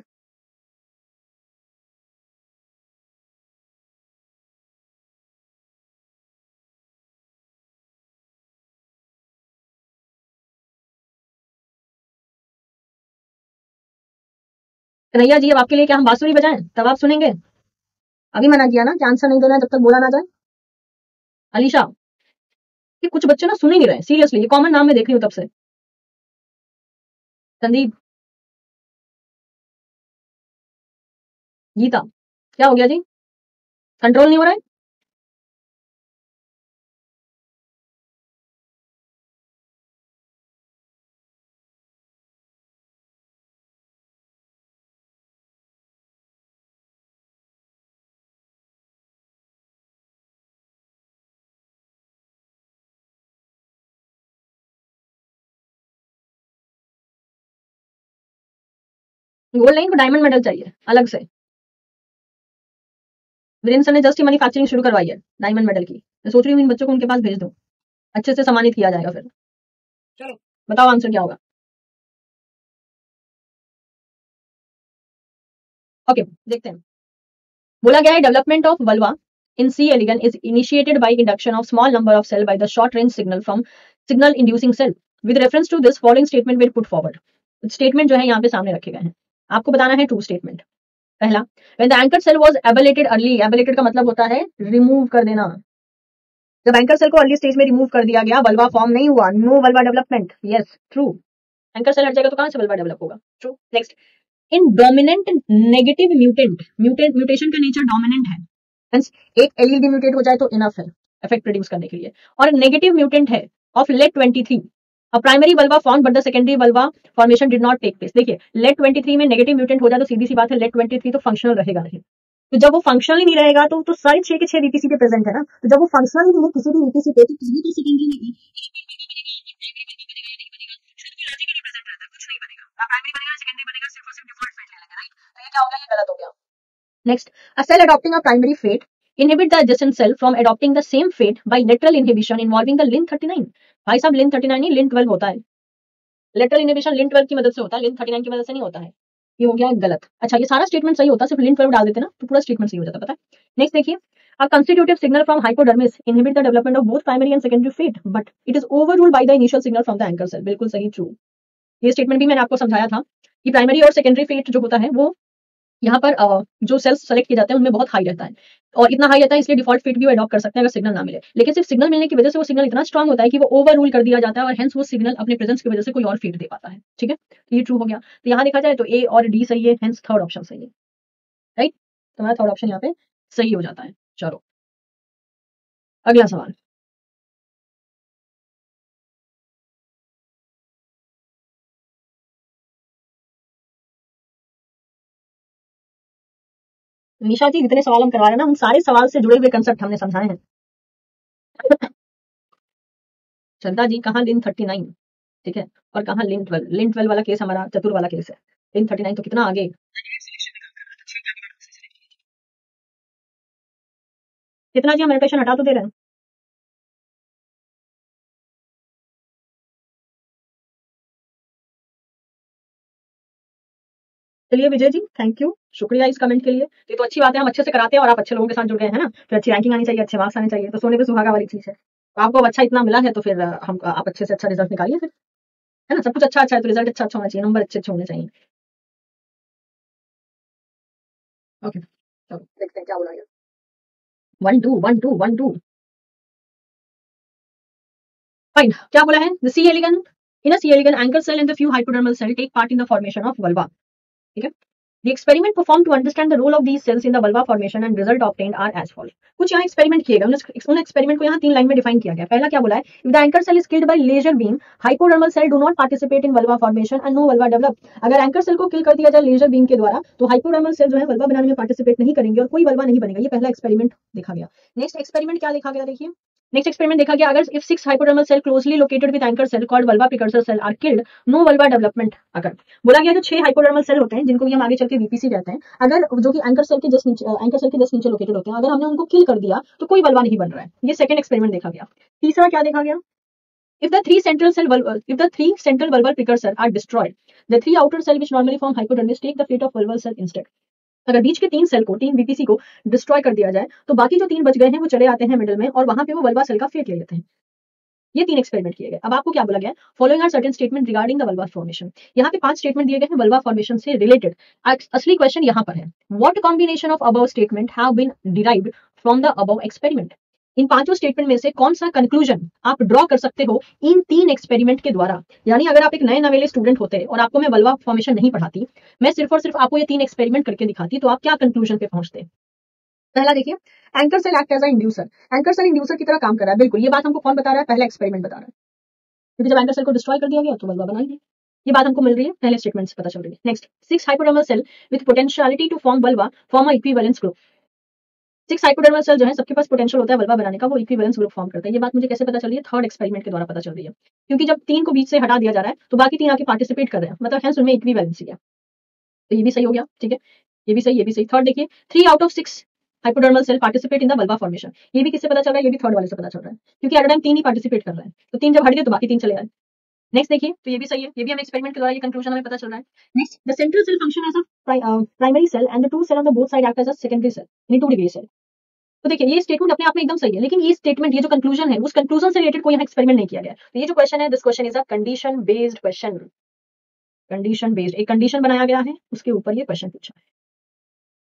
A: कन्हैया जी, अब आपके लिए क्या हम बांसुरी बजाएं तब आप सुनेंगे? अभी मना किया ना कि आंसर नहीं देना है जब तक बोला ना जाए। अलीशा, ये कुछ बच्चे ना सुन ही नहीं रहे, सीरियसली, ये कॉमन नाम में देख रही हूँ तब से। संदीप, गीता, क्या हो गया जी? कंट्रोल नहीं हो रहा है? गोल्ड लाइन को डायमंड मेडल चाहिए अलग से। वीरेंद्र सर ने जस्ट ही मैन्युफैक्चरिंग शुरू करवाई है डायमंड मेडल की। मैं सोच रही हूँ इन बच्चों को उनके पास भेज दूं, अच्छे से सम्मानित किया जाएगा फिर। चलो बताओ आंसर क्या होगा। ओके, देखते हैं। बोला गया है development of vulva in C elegans is initiated by induction of small number of cell by the short range signal inducing cell. With reference to this following statement will put forward. Statement जो है यहाँ पे सामने रखे गए हैं, आपको बताना है ट्रू स्टेटमेंट। पहला, when the anchor cell was ablated early, ablated का मतलब होता है रिमूव कर देना। जब एंकर सेल को अर्ली स्टेज में रिमूव कर दिया गया, वल्वा फॉर्म नहीं हुआ, no vulva development. Yes, true. Anchor cell हट जाएगा तो कहां से वल्वा डेवलप होगा? True. Next, in dominant negative mutant, mutation का नेचर डोमिनेंट है, मींस एक एलील भी म्यूटेट हो जाए तो इनफ है इफेक्ट प्रोड्यूस करने के लिए, और नेगेटिव म्यूटेंट है of let 23, a primary vulva form but the secondary vulva formation did not take place. देखिए, लेट 23 में नेगेटिव म्यूटेंट हो जाए तो सीधी सी बात है लेट 23 तो फंक्शनल रहेगा नहीं। तो जब वो फंक्शनल ही नहीं रहेगा तो सारे 6 के 6 वीपीसी पे प्रेजेंट है ना, तो जब वो फंक्शनल ही नहीं है किसी भी वीपीसी पे, तो किसी भी सेकेंडरी में भी कुछ नहीं बनेगा, ना प्राइमरी बनेगा सेकेंडरी बनेगा, सिर्फ और सिर्फ डिफॉल्ट फेट ले लेंगे, राइट? तो ये क्या हो गया? ये गलत हो गया। Next, a cell adopting a primary fate inhibit the adjacent cell from adopting the same fate by lateral inhibition involving the Lin39। भाई साहब, Lin39 नहीं, Lin12 होता है। लेटरल इनहिबिशन Lin12 की मदद से होता है, Lin39 की मदद से नहीं होता है। ये हो गया गलत। अच्छा, ये सारा स्टेटमेंट सही होता, सिर्फ Lin12 डाल देते ना तो पूरा स्टेटमेंट सही हो जाता, पता है? नेक्स्ट देखिए, a constitutive signal from hypodermis inhibit the development of both primary and secondary fate but it is overruled by the initial signal from the anchor cell। बिल्कुल सही, ट्रू। ये स्टेटमेंट भी मैंने आपको समझाया था कि प्राइमरी और सेकेंडरी फेट जो होता है वो यहाँ पर जो सेल्स सेलेक्ट किए जाते हैं उनमें बहुत हाई रहता है, और इतना हाई रहता है इसलिए डिफॉल्ट फिट भी वो अडॉप्ट कर सकते हैं अगर सिग्नल ना मिले। लेकिन सिर्फ सिग्नल मिलने की वजह से वो सिग्नल इतना स्ट्रांग होता है कि वो ओवर रूल कर दिया जाता है और हेंस वो सिग्नल अपने प्रेजेंस की वजह से कोई और फीड दे पाता है। ठीक है, तो ये ट्रू हो गया। तो यहाँ देखा जाए तो ए और डी सही है, हेंस थर्ड ऑप्शन सही है, राइट? तो हमारा थर्ड ऑप्शन यहाँ पे सही हो जाता है। चलो अगला सवाल। निशा जी, जितने सवाल हम करवा रहे हैं ना, उन सारे सवाल से जुड़े हुए कंसेप्ट हमने समझाए हैं। श्रद्धा जी, कहाँ Lin39, ठीक है, और कहाँ Lin12 वाला केस हमारा चतुर वाला केस है। Lin39 तो कितना आगे, कितना जी हम एनोटेशन हटा तो दे रहे हैं। चलिए विजय जी, थैंक यू, शुक्रिया इस कमेंट के लिए। ये तो अच्छी बात है, हम अच्छे से कराते हैं और आप अच्छे लोगों के साथ जुड़ गए हैं ना, फिर अच्छी रैंकिंग आनी चाहिए, अच्छे मार्क्स आने चाहिए, तो सोने पे सुहागा वाली चीज है। तो आपको अच्छा इतना मिला है तो फिर हम आप अच्छे से अच्छा रिजल्ट निकालिए फिर, है ना? सब कुछ अच्छा अच्छा है तो रिजल्ट अच्छा अच्छा होना चाहिए, नंबर अच्छे अच्छे होने चाहिए। ओके, चलो देखते हैं क्या बोला गया। 1 2 1 2 1 2 फाइन। क्या बोला है? The C elegans, in a C elegans anchor cell and the few hypodermal cell take part in the formation of vulva. ठीक है, The experiment performed to understand the role of these cells in the vulva formation and result obtained are as follows। कुछ यहाँ एक्सपेरिमेंट किए गए, उन एक्सपेरिमेंट को यहाँ 3 लाइन में डिफाइन किया गया। पहला क्या बोला है? If the anchor cell is killed by laser beam, hypodermal cell do not participate in vulva formation and no vulva develop। अगर एंकर सेल को किल कर दिया जाए लेजर बीम के द्वारा तो हाइपोडर्मल सेल जो है वल्वा बनाने में पार्टिसिपेट नहीं करेंगे और कोई वल्वा नहीं बनेगा। ये पहला एक्सपेरिमेंट देखा गया। नेक्स्ट एक्सपेरिमेंट क्या देखा गया? देखिए, नेक्स्ट एक्सपेरिमेंट देखा गया, अगर if 6 hypodermal cell closely located with anchor cell called vulva precursor cell are killed, no vulva development. अगर बोला गया जो 6 हाइपोडर्मल सेल होते हैं जिनको भी हम आगे चल के वीपीसी कहते हैं, अगर जो कि एंकर सेल के जस्ट नीचे, एंकर सेल के जस्ट नीचे लोकेटेड होते हैं, अगर हमने उनको किल कर दिया तो कोई वल्वा नहीं बन रहा है। ये सेकंड एक्सपेरिमेंट देखा गया। तीसरा क्या देखा गया? If the three central vulvar precursor are destroyed, the 3 outer cell which normally form hypodermis take the fate of vulval cell instead। अगर बीच के 3 सेल को, 3 वीपीसी को डिस्ट्रॉय कर दिया जाए तो बाकी जो 3 बच गए हैं वो चले आते हैं मिडिल में और वहां पे वो वल्वा सेल का फेट ले लेते हैं। ये 3 एक्सपेरिमेंट किए गए। अब आपको क्या बोला गया? Following are certain statement regarding the vulva formation. यहाँ पे 5 स्टेटमेंट दिए गए हैं वल्वा फॉर्मेशन से रिलेटेड। असली क्वेश्चन यहाँ पर है, what combination of above statement have been derived from the above experiment. इन पांचों स्टेटमेंट में से कौन सा कंक्लूजन आप ड्रॉ कर सकते हो इन 3 एक्सपेरिमेंट के द्वारा। यानी अगर आप एक नए नवेले स्टूडेंट होते और आपको मैं वल्वा फॉर्मेशन नहीं पढ़ाती, मैं सिर्फ और सिर्फ आपको ये 3 एक्सपेरिमेंट करके दिखाती, तो आप क्या कंक्लूजन पे पहुंचते? पहला देखिए, anchor cell act as a inducer. Anchor cell inducer की तरह काम कर रहा है। बिल्कुल, ये बात हमको कौन बता रहा है? पहला एक्सपेरिमेंट बता रहा है, क्योंकि जब एंकर सेल को डिस्ट्रॉय कर दिया गया तो वल्वा बना ही नहीं। ये बात हमको मिल रही है, पहले स्टेटमेंट से पता चल रही है। Next, 6 hypodermal cell with potentiality to form vulva form a equivalence group. 6 hypodermal cell जो है सबके पास पोटेंशियल होता है वल्वा बनाने का, वो इक्विवेलेंस ग्रुप फॉर्म करते हैं। ये बात मुझे कैसे पता चल रही है? थर्ड एक्सपेरिमेंट के द्वारा पता चल रही है, क्योंकि जब 3 को बीच से हटा दिया जा रहा है तो बाकी 3 आके पार्टिसिपेट कर रहे हैं, मतलब हेंस उनमें इक्विवेलेंसी है। तो ये भी सही हो गया, ठीक है, ये भी सही, ये भी सही। थर्ड देखिए, 3 out of 6 hypodermal cell participate in the vulva formation. ये भी किससे पता चल रहा है? ये भी थर्ड वाले से पता चल रहा है, क्योंकि एट अ टाइम 3 ही पार्टिसिपेट कर रहे हैं, तो 3 जब हट गए तो बाकी 3 चले आए। नेक्स्ट देखिए, तो ये भी सही है, ये भी हमें एक्सपेरिमेंट के द्वारा ये कंक्लूजन हमें पता चल रहा है। Next, the central cell function as a primary cell and the 2 cell on the both side act as a secondary cell, यानी 2 डिग्री सेल। तो देखिए, ये स्टेटमेंट अपने आप में एकदम सही है, लेकिन ये स्टेटमेंट, ये जो कंक्लूजन है, उस कंक्लूजन से रिलेटेड कोई यहाँ एक्सपेरिमेंट नहीं किया गया। तो ये जो क्वेश्चन है, this question is a condition based question. Condition based, एक कंडीशन बनाया गया है, उसके ऊपर ये क्वेश्चन पूछा है।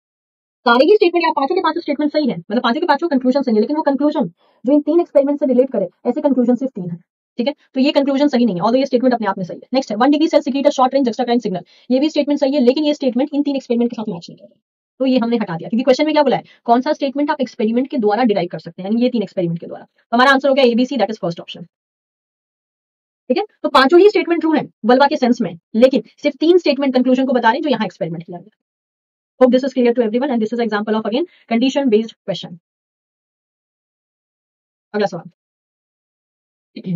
A: सारे ही स्टेटमेंट या पांचों के पांचों स्टेटमेंट सही है, मतलब पांचों के पांचों कंक्लूजन सही है, लेकिन वो कंक्लूजन जो इन 3 एक्सपेरिमेंट से रिलेट करे, ऐसे कंक्लूजन सिर्फ 3 है। ठीक है, तो ये कंक्लूजन सही नहीं है, और ये स्टेटमेंट अपने आप में सही है। नेक्स्ट है 1 degree cell secrete a short range extracrine signal, ये भी स्टेटमेंट सही है, लेकिन ये स्टेटमेंट इन 3 एक्सपेरिमेंट के साथ मैच नहीं कर रहा, तो ये हमने हटा दिया, क्योंकि क्वेश्चन में क्या बोला है, कौन सा स्टेटमेंट आप एक्सपेरिमेंट के द्वारा डिराइव कर सकते हैं, यानी ये 3 एक्सपेरिमेंट के द्वारा। तो हमारा आंसर हो गया ABC, that is first option. ठीक है, तो पांचों ही स्टेटमेंट ट्रू है वल्वा के सेंस में, लेकिन सिर्फ 3 स्टेटमेंट कंक्लूजन को बता रहे हैं जो यहाँ एक्सपेरिमेंट किया गया। Hope this is clear to everyone and this is example of again condition based question. अगला सवाल।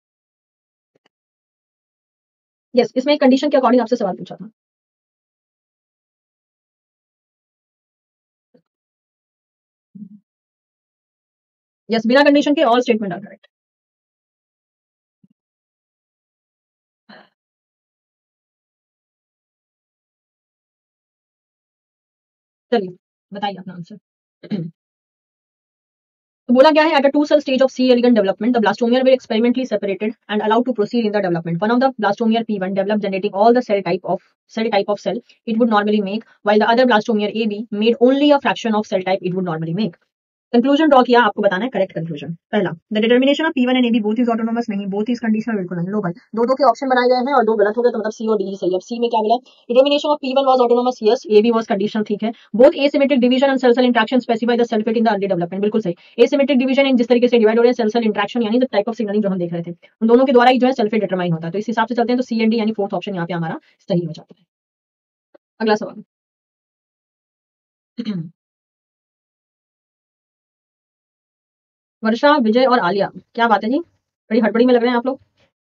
A: यस, इसमें कंडीशन के अकॉर्डिंग आपसे सवाल पूछा था। यस, बिना कंडीशन के ऑल स्टेटमेंट आर करेक्ट। चलिए बताइए अपना आंसर। तो बोला गया है at a two cell stage of C elegans development the blastomere were experimentally separated and allowed to proceed in the development. One of the blastomere P1 developed generating all the cell type of cell it would normally make, while the other blastomere AB made only a fraction of cell type it would normally make. Conclusion draw किया, आपको बताना है करेक्ट कंक्लूजन। पहला, the determination of P1 and AB both is autonomous, नहीं, बोथ इज कंडीशनल, बिल्कुल नहीं। लो भाई, दो के ऑप्शन बनाए गए हैं और 2 गलत हो गए, तो मतलब सी और डी सही है। अब सी में क्या मिला, determination of P1 was autonomous, yes, AB was conditional, ठीक है। Both asymmetric division and cell cell interaction specify the cell fate in the early development, बिल्कुल सही। एसिमेट्रिक डिवीजन इन जिस तरीके से डिवाइड हो रहे हैं सेल सेल इंटरेक्शन, यानी द टाइप ऑफ सिग्नलिंग जो हम देख रहे थे, उन दोनों के द्वारा ही जो है सेल फेट डिटरमाइन होता है, तो इस हिसाब से चलते हैं, तो सी एंड डी यानी फोर्थ ऑप्शन यहाँ पे हमारा सही हो जाता है। अगला सवाल। वर्षा, विजय और आलिया, क्या बात है जी, बड़ी हड़बड़ी में लग रहे हैं आप लोग।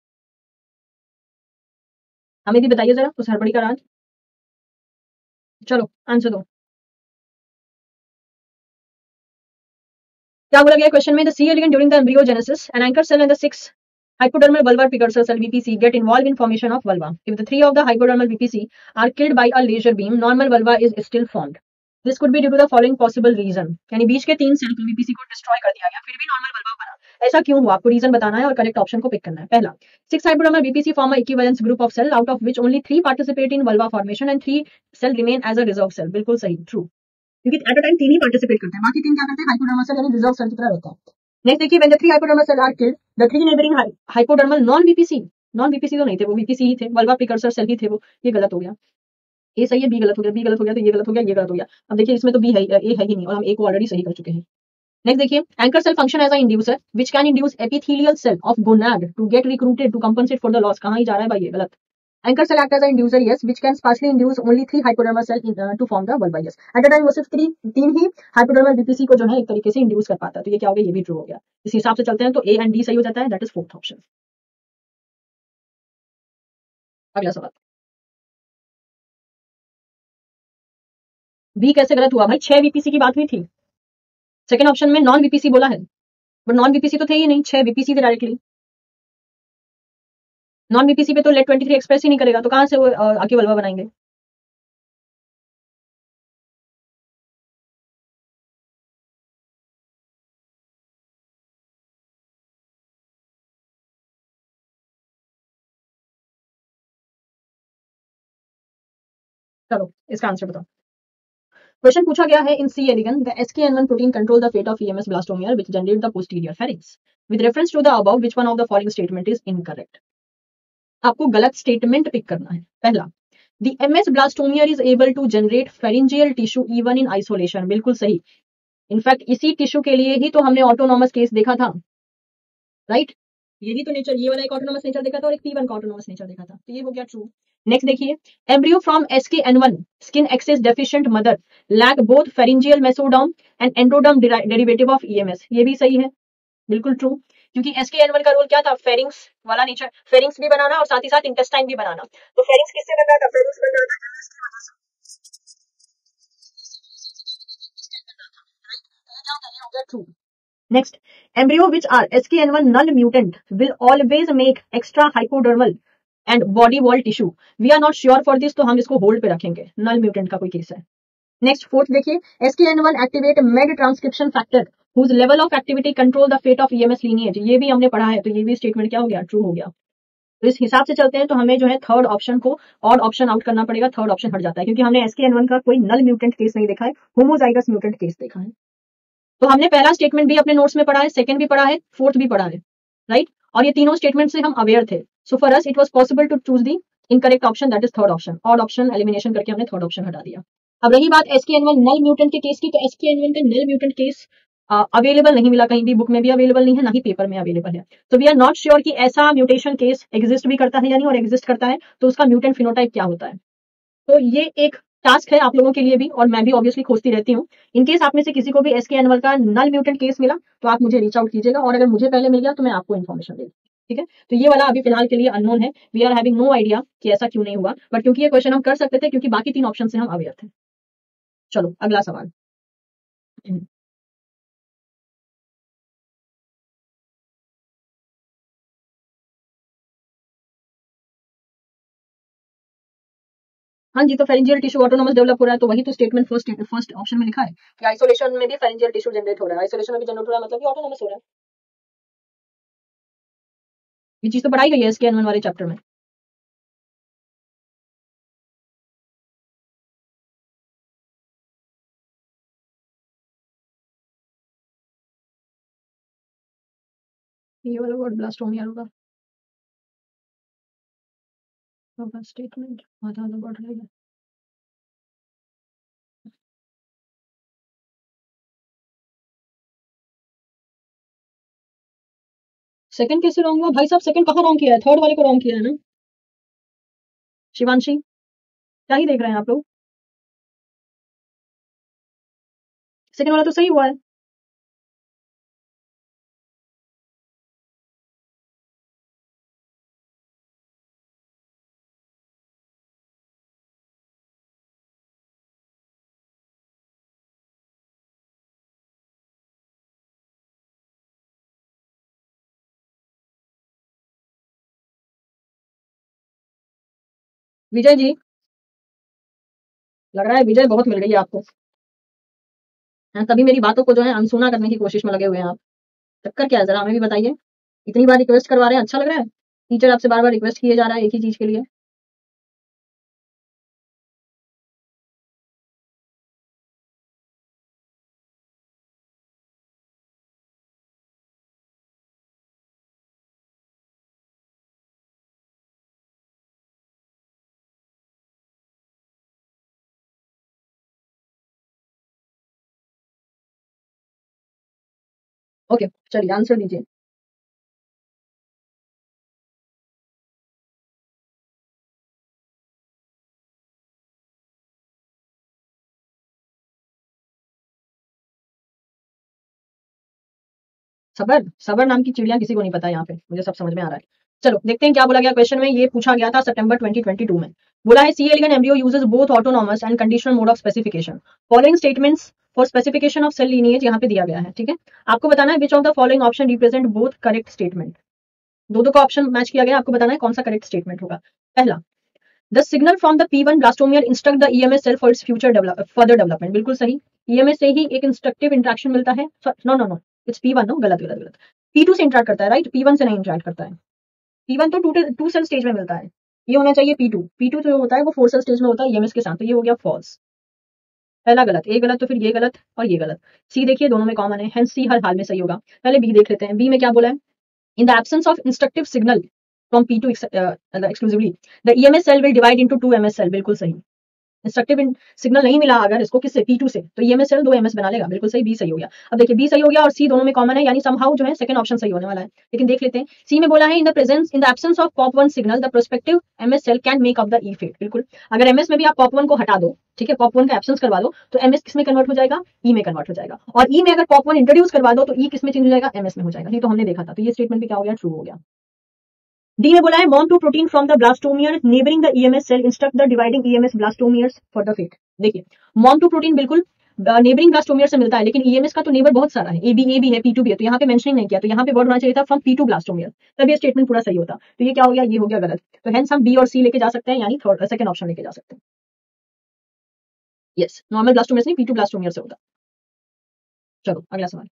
A: हमें भी बताइए जरा उस हड़बड़ी का राज। चलो आंसर दो। क्या बोला गया क्वेश्चन में, the C elegans during the embryogenesis an anchor cell and the 6 hypodermal vulvar precursor cell VPC get involved in formation of vulva. If the 3 of the hypodermal VPC are killed by a laser beam, normal vulva is still formed. This could be due to the following possible reason. यानी बीच के 3 सेल को VPC को डिस्ट्रॉय कर दिया गया, फिर भी नॉर्मल वल्वा बना, ऐसा क्यों हुआ, आपको रीजन बताना है और करेक्ट ऑप्शन को पिक करना है। पहला, 6 hypodermal VPC form a equivalence group of cell out of which only 3 participate in vulva formation and 3 cell remain as a reserve cell, बिल्कुल सही, ट्रू, क्योंकि एट अ टाइम 3 ही पार्टिसिपेट करते हैं, बाकी 3 क्या करते हैं, हाइपोडर्मल सेल यानी रिजर्व सेल की तरह रहते हैं। नेक्स्ट देखिए, when the 3 hypodermal cells are killed, the 3 neighboring hypodermal non VPC तो नहीं थे, वो VPC ही थे, vulva precursor cell ही थे वो, ये गलत हो गया, ए सही है, बी गलत हो गया, बी गलत हो गया, तो ये गलत हो गया, ये गलत हो गया। अब देखिए इसमें तो बी है, ए है ही नहीं, और हम ए को ऑलरेडी सही कर चुके हैं। नेक्स्ट देखिए, anchor cell function as a inducer which can induce epithelial cell of gonad to get recruited to compensate for the loss, कहां ही जा रहा है भाई, ये गलत। Anchor cell act as a inducer, yes, which can sparsely induce only 3 hypodermal cell to form the vulva, yes, at a time वो सिर्फ 3 ही हाइपोडर्मल VPC को जो है एक तरीके से इंड्यूस कर पाता है, तो ये क्या हो गया, ये भी ट्रू हो गया। इस हिसाब से चलते हैं तो ए एंड डी सही हो जाता है, दैट इज फोर्थ ऑप्शन। अगला सवाल, बी कैसे गलत हुआ भाई, 6 VPC की बात हुई थी, सेकंड ऑप्शन में नॉन VPC बोला है, बट नॉन VPC तो थे ही नहीं, 6 VPC थे डायरेक्टली, नॉन VPC पे तो लेट 23 एक्सप्रेस ही नहीं करेगा, तो कहां से वो आके वल्वा बनाएंगे। चलो इसका आंसर बताओ। क्वेश्चन पूछा गया है, in C elegans the SKN1 protein control the fate of EMS blastomere which generate the posterior pharynx with reference to the above which one of the following statement is incorrect. आपको गलत स्टेटमेंट पिक करना है। पहला, the MS blastomere is able to generate pharyngeal tissue even in isolation, बिल्कुल सही। इनफैक्ट इसी टिश्यू के लिए ही तो हमने ऑटोनॉमस केस देखा था, राइट, यही तो नेचर, ये वाला एक ऑटोनॉमस नेचर देखा था और एक P1 का ऑटोनॉमस नेचर देखा था, तो ये हो गया ट्रू। नेक्स्ट देखिए, embryo from SKN1 skin excess deficient mother lack both pharyngeal mesoderm and endoderm derivative of EMS, ये भी सही है, बिल्कुल ट्रू, क्योंकि SKN1 का रोल क्या था, फेरिंग्स वाला नेचर, फेरिंग्स भी बनाना और साथ ही साथ इंटेस्टाइन भी बनाना, तो फेरिंग्स किससे बन रहा था, फेरिंग्स बन रहा था true. Next, embryo which are SKN1 null mutant will always make extra hypodermal and body wall tissue. We are not sure for this, तो हम इसको होल्ड पे रखेंगे, null mutant का कोई केस है। नेक्स्ट फोर्थ देखिए, SKN1 activate med transcription factor whose level of activity control the fate of EMS lineage, ये भी हमने पढ़ा है, तो ये भी स्टेटमेंट क्या हो गया, ट्रू हो गया। तो इस हिसाब से चलते हैं तो हमें जो है थर्ड ऑप्शन को ऑड ऑप्शन आउट करना पड़ेगा, थर्ड ऑप्शन हट जाता है, क्योंकि हमने SKN1 का कोई नल म्यूटेंट केस नहीं देखा है, होमोजाइगस म्यूटेंट केस देखा है। तो हमने पहला स्टेटमेंट भी अपने नोट्स में पढ़ा है, सेकंड भी पढ़ा है, फोर्थ भी पढ़ा है, राइट। और ये तीनों स्टेटमेंट से हम अवेयर थे। So for us it was possible to choose the incorrect option, that is third option. Odd option elimination करके हमने थर्ड ऑप्शन हटा दिया। अब रही बात SKN1 नल म्यूटेंट के केस की, तो SKN1 का नल म्यूटेंट केस अवेलेबल नहीं मिला, कहीं भी बुक में भी अवेलेबल नहीं है, ना ही पेपर में अवेलेबल है। तो वी आर नॉट श्योर कि ऐसा म्यूटेशन केस एग्जिस्ट भी करता है या नहीं, और एग्जिस्ट करता है तो उसका म्यूटेंट फिनोटाइप क्या होता है। तो ये एक टास्क है आप लोगों के लिए भी, और मैं भी ऑब्वियसली खोजती रहती हूँ। इनकेस आप में से किसी को भी SKN1 का नल म्यूटेंट केस मिला तो आप मुझे रीच आउट कीजिएगा, और अगर मुझे पहले मिल गया तो मैं आपको इन्फॉर्मेशन दे दूँ, ठीक है। तो ये वाला अभी फिलहाल के लिए अननोन है, we are having no idea कि ऐसा क्यों नहीं हुआ, बट क्योंकि ये क्वेश्चन हम कर सकते थे, क्योंकि बाकी 3 ऑप्शन से हम अवेयर थे। चलो अगला सवाल। हाँ जी, तो फेरिंजियल टिश्यू ऑटोनोमस डेवलप हो रहा है, तो वही तो स्टेटमेंट फर्स्ट ऑप्शन में लिखा है कि आइसोलेशन में भी फेरिंजियल टिश्यू जनरेट हो रहा है, आइसोलेशन में भी जनरेट हो रहा है, मतलब कि ऑटोनोमस हो रहा है। ये चीज तो पढ़ाई गई है SKN1 वाले चैप्टर में। ये वाला वर्ड ब्लास्टोमिया होगा स्टेटमेंट, आधा आधा वर्ड रहेगा। सेकंड कैसे रॉन्ग हुआ भाई साहब? सेकंड कहाँ रॉन्ग किया है? थर्ड वाले को रॉन्ग किया है ना शिवांशी? क्या ही देख रहे हैं आप लोग? सेकंड वाला तो सही हुआ है। विजय जी, लग रहा है विजय बहुत मिल गई है आपको। हाँ, तभी मेरी बातों को जो है अनसुना करने की कोशिश में लगे हुए हैं आप। चक्कर क्या है जरा हमें भी बताइए। इतनी बार रिक्वेस्ट करवा रहे हैं, अच्छा लग रहा है? टीचर आपसे बार बार रिक्वेस्ट किए जा रहा है एक ही चीज के लिए। ओके चलिए आंसर दीजिए। सबर, सबर नाम की चिड़िया किसी को नहीं पता यहाँ पे, मुझे सब समझ में आ रहा है। चलो देखते हैं क्या बोला गया क्वेश्चन में। ये पूछा गया था सितंबर 2022 में। बोला है C elegans embryo uses both autonomous and conditional mode of specification. Following statements for specification of cell lineage यहाँ पे दिया गया है, ठीक है। आपको बताना है which of the following option represent both correct statement. दो दो का ऑप्शन मैच किया गया, आपको बताना है कौन सा करेक्ट स्टेटमेंट होगा। पहला, the signal from the P1 blastomere instruct the EMS cell for its future further development. बिल्कुल सही। EMS से ही एक इंस्ट्रक्टिव इंटरेक्शन मिलता है। No no no, it's P1, no, गलत गलत गलत। P2 से इंटरेक्ट करता है, राइट, P1 से नहीं इंटरेक्ट करता है। P1 तो टू सेल स्टेज में मिलता है, ये होना चाहिए P2। P2 जो होता है वो 4 सेल स्टेज में होता है EMS के साथ, तो ये हो गया फॉल्स। पहला गलत, ए गलत, तो फिर ये गलत और ये गलत। सी देखिए दोनों में कॉमन है, हेंस सी हर हाल में सही होगा। पहले बी देख लेते हैं, बी में क्या बोला है। In the absence of instructive signal from P2 exclusively, the EMS cell will divide into 2 MS cell। बिल्कुल सही। इंस्ट्रक्टिव सिग्नल नहीं मिला अगर इसको किससे P2 से, तो EMS सेल 2 MS बना लेगा। बिल्कुल सही, बी सही हो गया। अब देखिए बी सही हो गया और सी दोनों में कॉमन है, यानी समहाउ जो है सेकंड ऑप्शन सही होने वाला है। लेकिन देख लेते हैं, सी में बोला है in the absence of POP1 signal the prospective MS cell can make up the E fate. बिल्कुल, अगर MS में भी आप POP1 को हटा दो, ठीक है, POP1 का एब्सेंस करवा दो, तो MS किस में कन्वर्ट हो जाएगा? ई में कन्वर्ट हो जाएगा। और ई में अगर POP1 इंट्रोड्यूस करवा दो तो ई किस में चेंज हो जाएगा? MS में हो जाएगा। ये तो हमने देखा था, तो ये स्टेटमेंट भी क्या हो गया? ट्रू हो गया। डी में बोला है mom two protein from the blastomere neighbouring the EMS cell instruct the dividing EMS blastomeres for the fate. देखिए मॉम टू प्रोटीन बिल्कुल नेबरिंग ब्लास्टोमियर से मिलता है, लेकिन EMS का तो नेबर बहुत सारा है, ए बी है, P2 भी है, तो यहाँ पे मेंशनिंग नहीं किया, तो यहाँ पे वर्ड होना चाहिए था फ्रॉम P2 ब्लास्टोमियर, तब ये स्टेटमेंट पूरा सही होता। तो ये क्या हो गया? ये हो गया गलत। तो हेंस हम बी और सी लेके जा सकते हैं, यानी थर्ड सेकंड ऑप्शन लेके जा सकते हैं। यस, नॉर्मल ब्लास्टोमियर से नहीं, P2 ब्लास्टोमियर से होता। चलो अगला सवाल।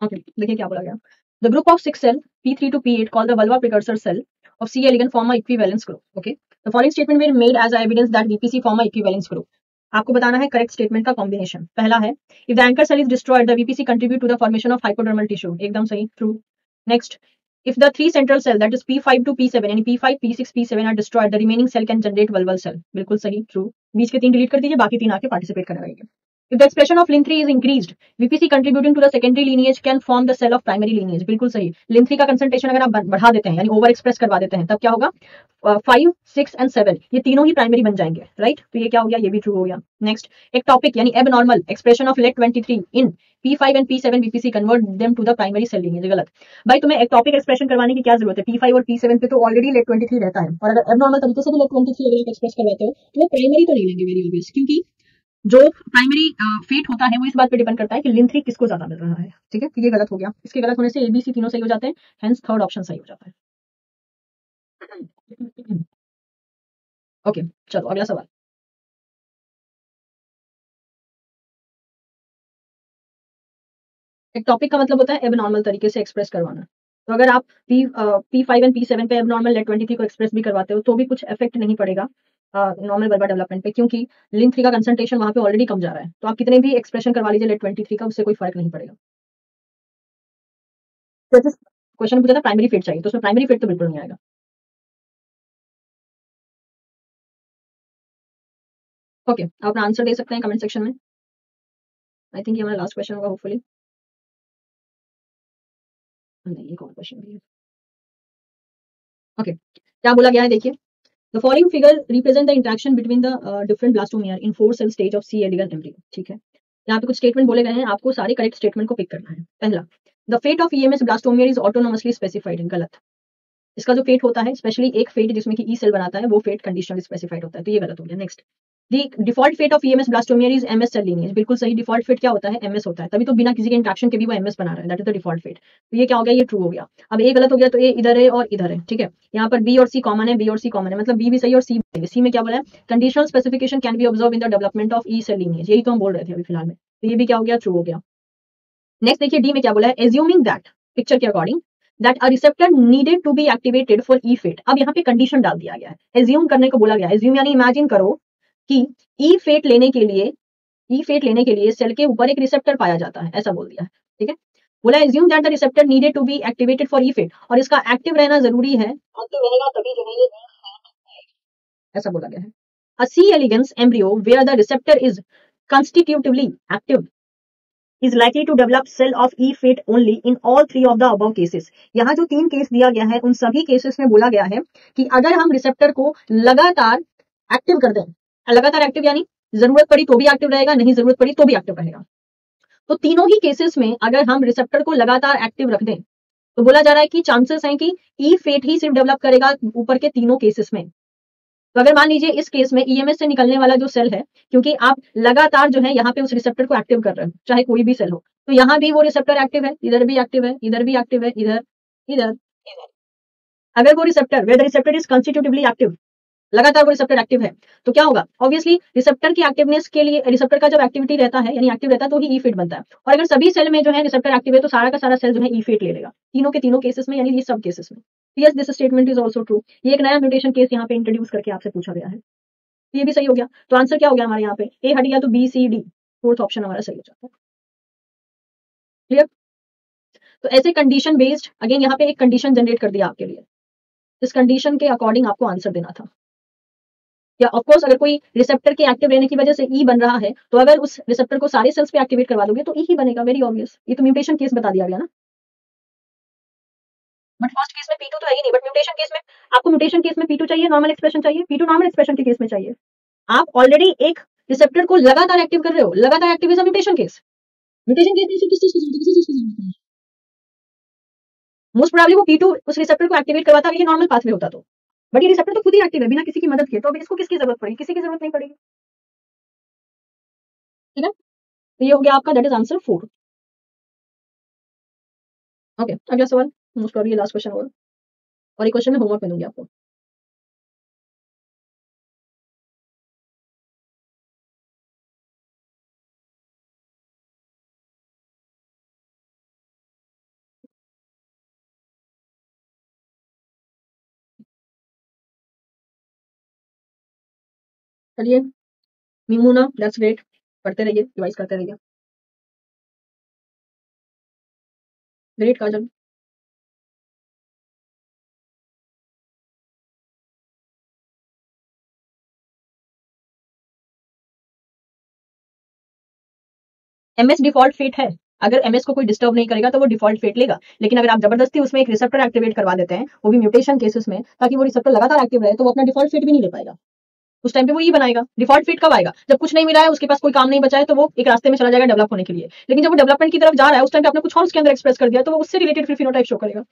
A: ओके, देखिए क्या बोला गया। The group of 6 cell P3 to P8 called the vulva precursor cell of C. elegans form a equivalence group. Okay, the following statement were made as a evidence that VPC form a equivalence group. आपको बताना है करेक्ट स्टेटमेंट का कॉम्बिनेशन। पहला है, if the anchor cell is destroyed the VPC contribute to the formation of hypodermal tissue, एकदम सही, true. Next, if the three central cell that is P5 to P7 यानी P5 P6 P7 are destroyed, the remaining cell can generate vulval cell, बिल्कुल सही, ट्रू। बीच के 3 डिलीट कर दीजिए, बाकी 3 आके पार्टिसिपेट करने लगेंगे। If the expression of Lin3 is increased, VPC contributing to the secondary lineage can form the cell of primary lineage, बिल्कुल सही। Lin3 का कंसंट्रेशन अगर आप बढ़ा देते हैं यानी ओवर एक्सप्रेस करवा देते हैं, तब क्या होगा, 5 6 एंड 7 ये तीनों ही प्राइमरी बन जाएंगे, राइट। तो ये क्या हो गया, ये भी ट्रू हो गया। नेक्स्ट, एक टॉपिक यानी abnormal expression of let 23 in P5 and P7 VPC convert them to the primary cell lineage, गलत। भाई तुम्हें एक टॉपिक एक्सप्रेशन करवाने की क्या जरूरत है, P5 और P7 पे तो ऑलरेडी लेट 23 रहता है, और अगर एबनॉर्मल तरीके से भी लेट 23 अगर आप एक्सप्रेस करवाते हो तो वो प्राइमरी तो नहीं लेंगे, वेरी ऑब्वियस, क्योंकि जो प्राइमरी फेट होता है वो इस बात पे डिपेंड करता है कि Lin3 किसको ज्यादा मिल रहा है, ठीक है। तो ये गलत हो गया, इसके गलत होने से ABC तीनों सही हो जाते हैं, हेंस थर्ड ऑप्शन सही हो जाता है। ओके, चलो अगला सवाल। एक टॉपिक का मतलब होता है एबनॉर्मल तरीके से एक्सप्रेस करवाना। तो अगर आप P5 एंड P7 पे एबनॉर्मल लेट 23 को एक्सप्रेस भी करवाते हो तो भी कुछ इफेक्ट नहीं पड़ेगा नॉर्मल वर्बल डेवलपमेंट पे, क्योंकि Lin3 का कंसंट्रेशन वहां पे ऑलरेडी कम जा रहा है। तो आप कितने भी एक्सप्रेशन करवा लीजिए लेट 23 का, उससे कोई फर्क नहीं पड़ेगा। तो क्वेश्चन पूछा था प्राइमरी फेट चाहिए, तो उसमें प्राइमरी फेट तो बिल्कुल नहीं आएगा। ओके, आप अपना आंसर दे सकते हैं कमेंट सेक्शन में। आई थिंक ये हमारा लास्ट क्वेश्चन होगा होपफुली। नहीं, एक और क्वेश्चन भी है। ओके, क्या बोला गया है देखिए। The following figure represent the interaction between the different blastomere in 4 cell stage of C elegans embryo, ठीक है। यहाँ पे कुछ स्टेटमेंट बोले गए हैं, आपको सारे करेक्ट स्टेटमेंट को पिक करना है। पहला, the fate of EMS blastomere is autonomously specified, गलत। इसका जो फेट होता है, स्पेशली एक फेट जिसमें कि ई सेल बनाता है, वो फेट कंडीशनली स्पेसिफाइड होता है, तो ये गलत हो गया। Next, the default fate of EMS blastomere is MS cell lineage, बिल्कुल सही। डिफॉल्ट फेट क्या होता है, एमएस होता है, तभी तो बिना किसी के इंट्रैक्शन के भी वो एमएस बना रहा है, that is the default fate. तो ये क्या हो गया, ये ट्रू हो गया। अब ए गलत हो गया, तो ए इधर है और इधर है, ठीक है। यहाँ पर बी और सी कॉमन है, बी और सी कॉमन है, मतलब बी भी सही और सी भी। सी में क्या बोला है, conditional specification can be observe in the development of E cell lineage, यही तो हम बोल रहे थे अभी फिलहाल में। तो ये भी क्या हो गया, ट्रू हो गया। नेक्स्ट देखिए, डी में क्या बोला है, एज्यूमिंग दैट, पिक्चर के according, that a receptor needed to be activated for E fate. अब यहाँ पे कंडीशन डाल दिया गया है, एज्यूम करने को बोला गया है। एज्यूम यानी इमेजिन करो कि ई फेट लेने के लिए, ई फेट लेने के लिए सेल के ऊपर एक रिसेप्टर पाया जाता है, ऐसा बोल दिया है, ठीक है। बोला assume that the receptor needed to be activated for E fate, और इसका एक्टिव रहना जरूरी है, एक्टिव रहेगा तभी जो है ये ऐसा बोला गया है। A C. elegans embryo where the receptor is constitutively active is likely to develop cell of E fate only in all three of the above cases. यहाँ जो 3 केस दिया गया है उन सभी केसेस में बोला गया है कि अगर हम रिसेप्टर को लगातार एक्टिव कर दें, लगातार एक्टिव यानी जरूरत पड़ी तो भी एक्टिव रहेगा, नहीं जरूरत पड़ी तो भी एक्टिव रहेगा। तो तीनों ही केसेस में अगर हम रिसेप्टर को लगातार एक्टिव रख दें तो बोला जा रहा है कि चांसेस हैं कि ई फेट ही सिर्फ डेवलप करेगा ऊपर के तीनों केसेस में। तो अगर मान लीजिए इस केस में ईएमएस से निकलने वाला जो सेल है, क्योंकि आप लगातार जो है यहाँ पे उस रिसेप्टर को एक्टिव कर रहे हो, चाहे कोई भी सेल हो, तो यहाँ भी वो रिसेप्टर एक्टिव है, इधर भी एक्टिव है, इधर भी एक्टिव है, इधर इधर इधर। अगर वो receptor where the receptor is constitutively active, लगातार वो रिसेप्टर एक्टिव है, तो क्या होगा, ऑब्वियसली रिसेप्टर की एक्टिवनेस के लिए, रिसेप्टर का जब एक्टिविटी रहता है यानी एक्टिव रहता है तो ही ई फेट बनता है। और अगर सभी सेल में जो है रिसेप्टर एक्टिव है तो सारा का सारा सेल जो है ई फेट ले लेगा, तीनों के तीनों केसेस में, यानी ये सब केसेस में। Yes, this statement is also true. ये एक नया म्यूटेशन केस यहाँ पे इंट्रोड्यूस करके आपसे पूछा गया है, ये भी सही हो गया। तो आंसर क्या हो गया हमारे यहाँ पे, ए हट गया तो B C D, fourth option हमारा सही हो जाता है। क्लियर। तो ऐसे कंडीशन बेस्ड, अगेन यहाँ पे एक कंडीशन जनरेट कर दिया आपके लिए, इस कंडीशन के अकॉर्डिंग आपको आंसर देना था। या ऑफ कोर्स अगर कोई रिसेप्टर के एक्टिव रहने की वजह से ई बन रहा है, तो अगर उस रिसेप्टर को सारे सेल्स पे एक्टिवेट करवा दोगे तो ई ही बनेगा, वेरी ऑब्वियस। ये तो म्यूटेशन केस बता दिया गया ना। बट फर्स्ट केस में P2 तो है ही नहीं, बट म्यूटेशन केस में आपको, म्यूटेशन केस में P2 चाहिए, नॉर्मल एक्सप्रेशन चाहिए, P2 नॉर्मल एक्सप्रेशन के केस में चाहिए। आप ऑलरेडी एक रिसेप्टर को लगातार एक्टिव कर रहे हो, लगातार active is a mutation case. Mutation case में किस चीज की जरूरत है, किसी चीज की जरूरत नहीं। मोस्ट प्रोबेबली वो P2 उस रिसेप्टर को एक्टिवेट करवाता है, ये नॉर्मल पाथवे होता तो। बट ये रिसेप्टर तो खुद ही एक्टिव है बिना किसी की मदद के, तो अब इसको किसकी जरूरत पड़ेगी, किसी की जरूरत नहीं पड़ेगी, ठीक है। तो ये हो गया आपका, दैट इज आंसर 4। ओके, अगला सवाल, मोस्ट प्रोबेबली लास्ट क्वेश्चन होगा, और एक क्वेश्चन में होमवर्क में दूंगी आपको। चलिए मीमूना, दैट्स ग्रेट, पढ़ते रहिए, रिवाइज करते रहिए। Great Kajal. MS default fate है। अगर एमएस को कोई डिस्टर्ब नहीं करेगा तो वो डिफॉल्ट फेट लेगा, लेकिन अगर आप जबरदस्ती उसमें एक रिसेप्टर एक्टिवेट करवा देते हैं, वो भी म्यूटेशन केसेस में, ताकि वो रिसेप्टर लगातार एक्टिव रहे, तो वो अपना डिफॉल्ट फेट भी नहीं ले पाएगा। उस टाइम पे वो ये बनाएगा। डिफॉल्ट फिट कब आएगा? जब कुछ नहीं मिला है, उसके पास कोई काम नहीं बचा है, तो वो एक रास्ते में चला जाएगा डेवलप होने के लिए। लेकिन जब वो डेवलपमेंट की तरफ जा रहा है, उस टाइम पे आपने कुछ और उसके अंदर एक्सप्रेस कर दिया, तो वो उससे रिलेटेड फिर फिनोटाइप शो करेगा।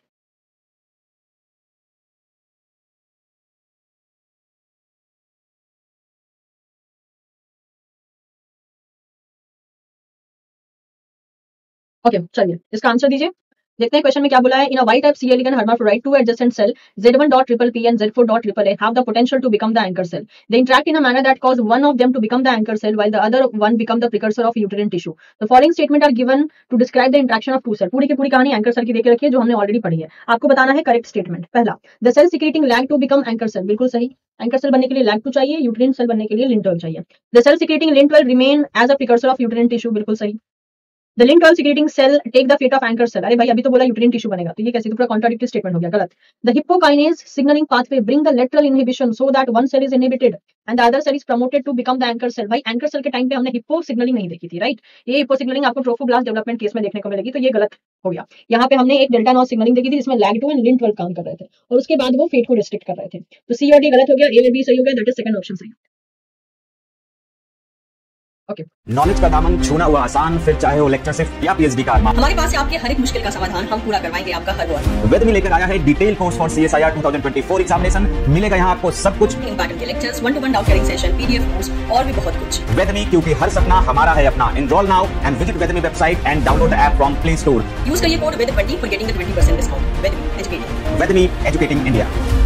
A: ओके, चलिए इसका आंसर दीजिए। देखते हैं क्वेश्चन में क्या बोला है। In a Y type C elegans hermaphrodite two adjacent cell Z1 dot triple P and Z4 dot triple A have the potential to become the anchor cell. They interact in a manner that cause one of them to become the anchor cell while the other one become the precursor of uterine tissue. The following statement are given to describe the interaction of two cells. पूरी की पूरी कहानी एंकर सेल की देके रखी है, जो हमने ऑलरेडी पढ़ी है। आपको बताना है करेक्ट स्टेटमेंट। पहला, the cell secreting lag two become anchor cell, बिल्कुल सही। एंकर सेल बनने के लिए लैग टू चाहिए, यूट्रिन सेल बनने के लिए लिन 12 चाहिए। The cell secreting lin 12 remain as a precursor of uterine tissue, बिल्कुल सही। The link 12 secreting cell take the fate of anchor cell। अरे भाई अभी तो बोला यूट्रिन टिश्यू बनेगा, तो ये कैसे? तो पूरा कॉन्ट्राडिक्टरी स्टेटमेंट हो गया, गलत। The hippo kinase signaling pathway bring the lateral inhibition so that one cell is inhibited and the other cell is promoted to become the anchor cell. भाई एंकर सेल के टाइम पे हमने हिप्पो सिग्नलिंग नहीं देखी थी, राइट? ये हिप्पो सिग्नलिंग आपको ट्रोफोब्लास्ट डेवलपमेंट केस में देखने को मिलेगी, तो ये गलत हो गया। यहाँ पे हमने एक डेल्टा नॉट सिग्नलिंग देखी थी जिसमें लैग 2 एंड लिन 12 काम कर रहे थे, और उसके बाद वो फेट को रिस्ट्रिक्ट कर रहे थे। तो सी और डी गलत हो गया, ए और बी सही हो गया, दैट इज सेकंड ऑप्शन सही। ओके,
B: नॉलेज का दामन छूना हुआ आसान, फिर चाहे वो लेक्चरशिप या पीएचडी का अरमान।
C: हमारे पास से आपके हर एक मुश्किल का समाधान हम पूरा करवाएंगे, आपका हर वर्ड।
B: वेदमी लेकर आया है detail course for CSIR 2024 examination. मिलेगा यहाँ आपको सब कुछ,
C: इंपॉर्टेंट के lectures, 1-to-1 doubt clearing session, PDF course और भी बहुत कुछ।
B: वेदमी, क्योंकि हर सपना हमारा है अपना। Enroll now and visit Vedemy website and download the app from Play Store.
C: Use करिए कोड वेद20 for getting the 20% discount. Vedemy educating.
B: Vedemy, educating India.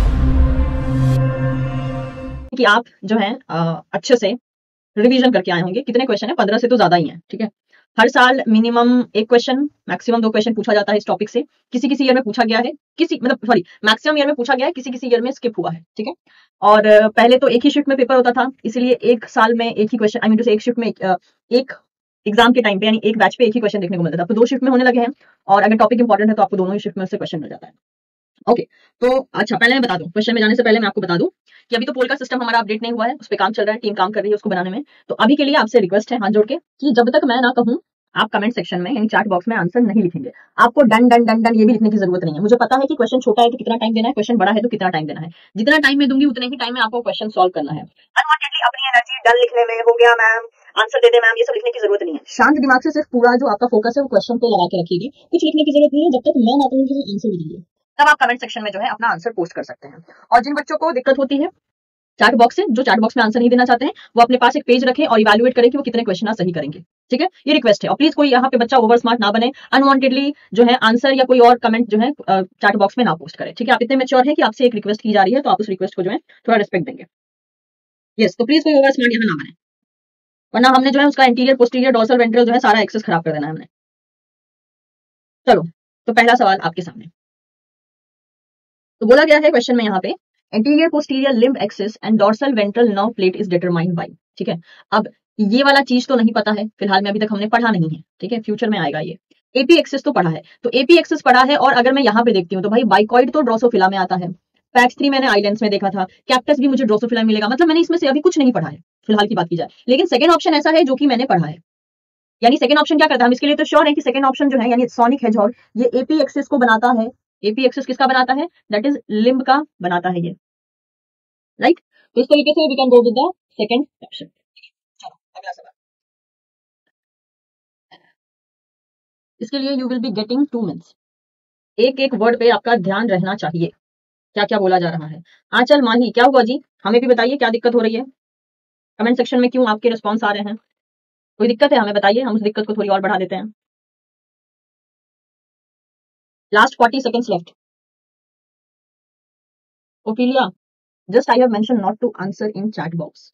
A: कि आप जो है अच्छे से रिवीजन करके आए होंगे। कितने क्वेश्चन है? 15 से तो ज्यादा ही है, ठीक है। हर साल मिनिमम एक क्वेश्चन, मैक्सिमम 2 क्वेश्चन पूछा जाता है इस टॉपिक से। किसी किसी ईयर में पूछा गया है, किसी मतलब सॉरी मैक्सिमम ईयर में पूछा गया है, किसी किसी ईयर में स्किप हुआ है, ठीक है। और पहले तो एक ही शिफ्ट में पेपर होता था, इसलिए एक साल में एक ही क्वेश्चन, आई मीन टू से एक शिफ्ट में एक एग्जाम के टाइम पे यानी एक बैच पे एक ही क्वेश्चन देखने को मिलता था। अब तो 2 शिफ्ट में होने लगे हैं, और अगर टॉपिक इंपॉर्टेंट है तो आपको दोनों ही शिफ्ट में से क्वेश्चन मिल जाता है। ओके, तो अच्छा पहले मैं बता दूं, क्वेश्चन में जाने से पहले मैं आपको बता दूं कि अभी तो पोल का सिस्टम हमारा अपडेट नहीं हुआ है, उस पर काम चल रहा है, टीम काम कर रही है उसको बनाने में। तो अभी के लिए आपसे रिक्वेस्ट है हाथ जोड़ के कि जब तक मैं ना कहूं, आप कमेंट सेक्शन में यानी चैट बॉक्स में आंसर नहीं लिखेंगे। आपको डन डन डन डन ये भी लिखने की जरूरत नहीं है। मुझे पता है कि क्वेश्चन छोटा है तो कितना टाइम देना है, क्वेश्चन बड़ा है तो कितना टाइम देना है। जितना टाइम मैं दूंगी उतने ही टाइम में आपको क्वेश्चन सॉल्व करना है। अनवांटेडली अपनी एनर्जी डन लिखने में हो गया मैम, आंसर दे दे मैम, ये सब लिखने की जरूरत नहीं है। शांत दिमाग से सिर्फ पूरा जो आपका फोकस है वो क्वेश्चन पे लगा के रखिएगा। कुछ लिखने की जरूरत नहीं है, जब तक मैं ना कहूं कि आंसर लिखिए, तब आप कमेंट सेक्शन में जो है अपना आंसर पोस्ट कर सकते हैं। और जिन बच्चों को दिक्कत होती है चैट बॉक्स से, जो चैट बॉक्स में आंसर नहीं देना चाहते हैं, वो अपने पास एक पेज रखें और इवैल्यूएट करें कि वो कितने क्वेश्चन सही करेंगे, ठीक है। ये रिक्वेस्ट है, और प्लीज कोई यहाँ पे बच्चा ओवर स्मार्ट ना बने, अनवांटेडली जो है आंसर या कोई और कमेंट जो है चैट बॉक्स में ना पोस्ट करें, ठीक है। आप इतने मैच्योर हैं कि आपसे एक रिक्वेस्ट की जा रही है, तो आप उस रिक्वेस्ट को जो है थोड़ा रिस्पेक्ट देंगे। यस, तो प्लीज कोई ओवर स्मार्ट यहाँ ना बने, वरना हमने जो है उसका इंटीरियर पोस्टीरियर डोर्सल वेंट्रल जो है सारा एक्सेस खराब कर देना है हमने। चलो, तो पहला सवाल आपके सामने तो बोला गया है क्वेश्चन में यहाँ पे, anterior posterior limb axis and dorsal ventral nerve plate is determined by, ठीक है। अब ये वाला चीज तो नहीं पता है फिलहाल में, अभी तक हमने पढ़ा नहीं है, ठीक है, फ्यूचर में आएगा ये। एपी एक्सिस तो पढ़ा है, तो एपी एक्सिस पढ़ा है, और अगर मैं यहाँ पे देखती हूँ तो भाई बाइकॉइड तो ड्रोसोफिला में आता है, पैक्स 3 मैंने आइलैंड्स में देखा था, कैक्टस भी मुझे ड्रोसोफिला में मिलेगा, मतलब मैंने इसमें से अभी कुछ नहीं पढ़ा है फिलहाल की बात की जाए। लेकिन सेकंड ऑप्शन ऐसा है जो कि मैंने पढ़ा है, यानी सेकंड ऑप्शन क्या करता है, हम इसके लिए तो श्योर है कि सेकंड ऑप्शन जो है यानी सोनिक हेजहॉग, ये एपी एक्सिस को बनाता है। एपी एक्सिस किसका बनाता है? दैट इज लिम्ब का बनाता है ये, राइट। तो इस तरीके से we can go with the second option. चलो अगला सवाल, इसके लिए you will be getting 2 minutes. एक एक वर्ड पे आपका ध्यान रहना चाहिए, क्या क्या बोला जा रहा है। आंचल माही, क्या हुआ जी? हमें भी बताइए क्या दिक्कत हो रही है, कमेंट सेक्शन में क्यों आपके रिस्पॉन्स आ रहे हैं? कोई दिक्कत है हमें बताइए, हम उस दिक्कत को थोड़ी और बढ़ा देते हैं। Last 40 seconds left. Ophelia, just I have mentioned not to answer in chat box.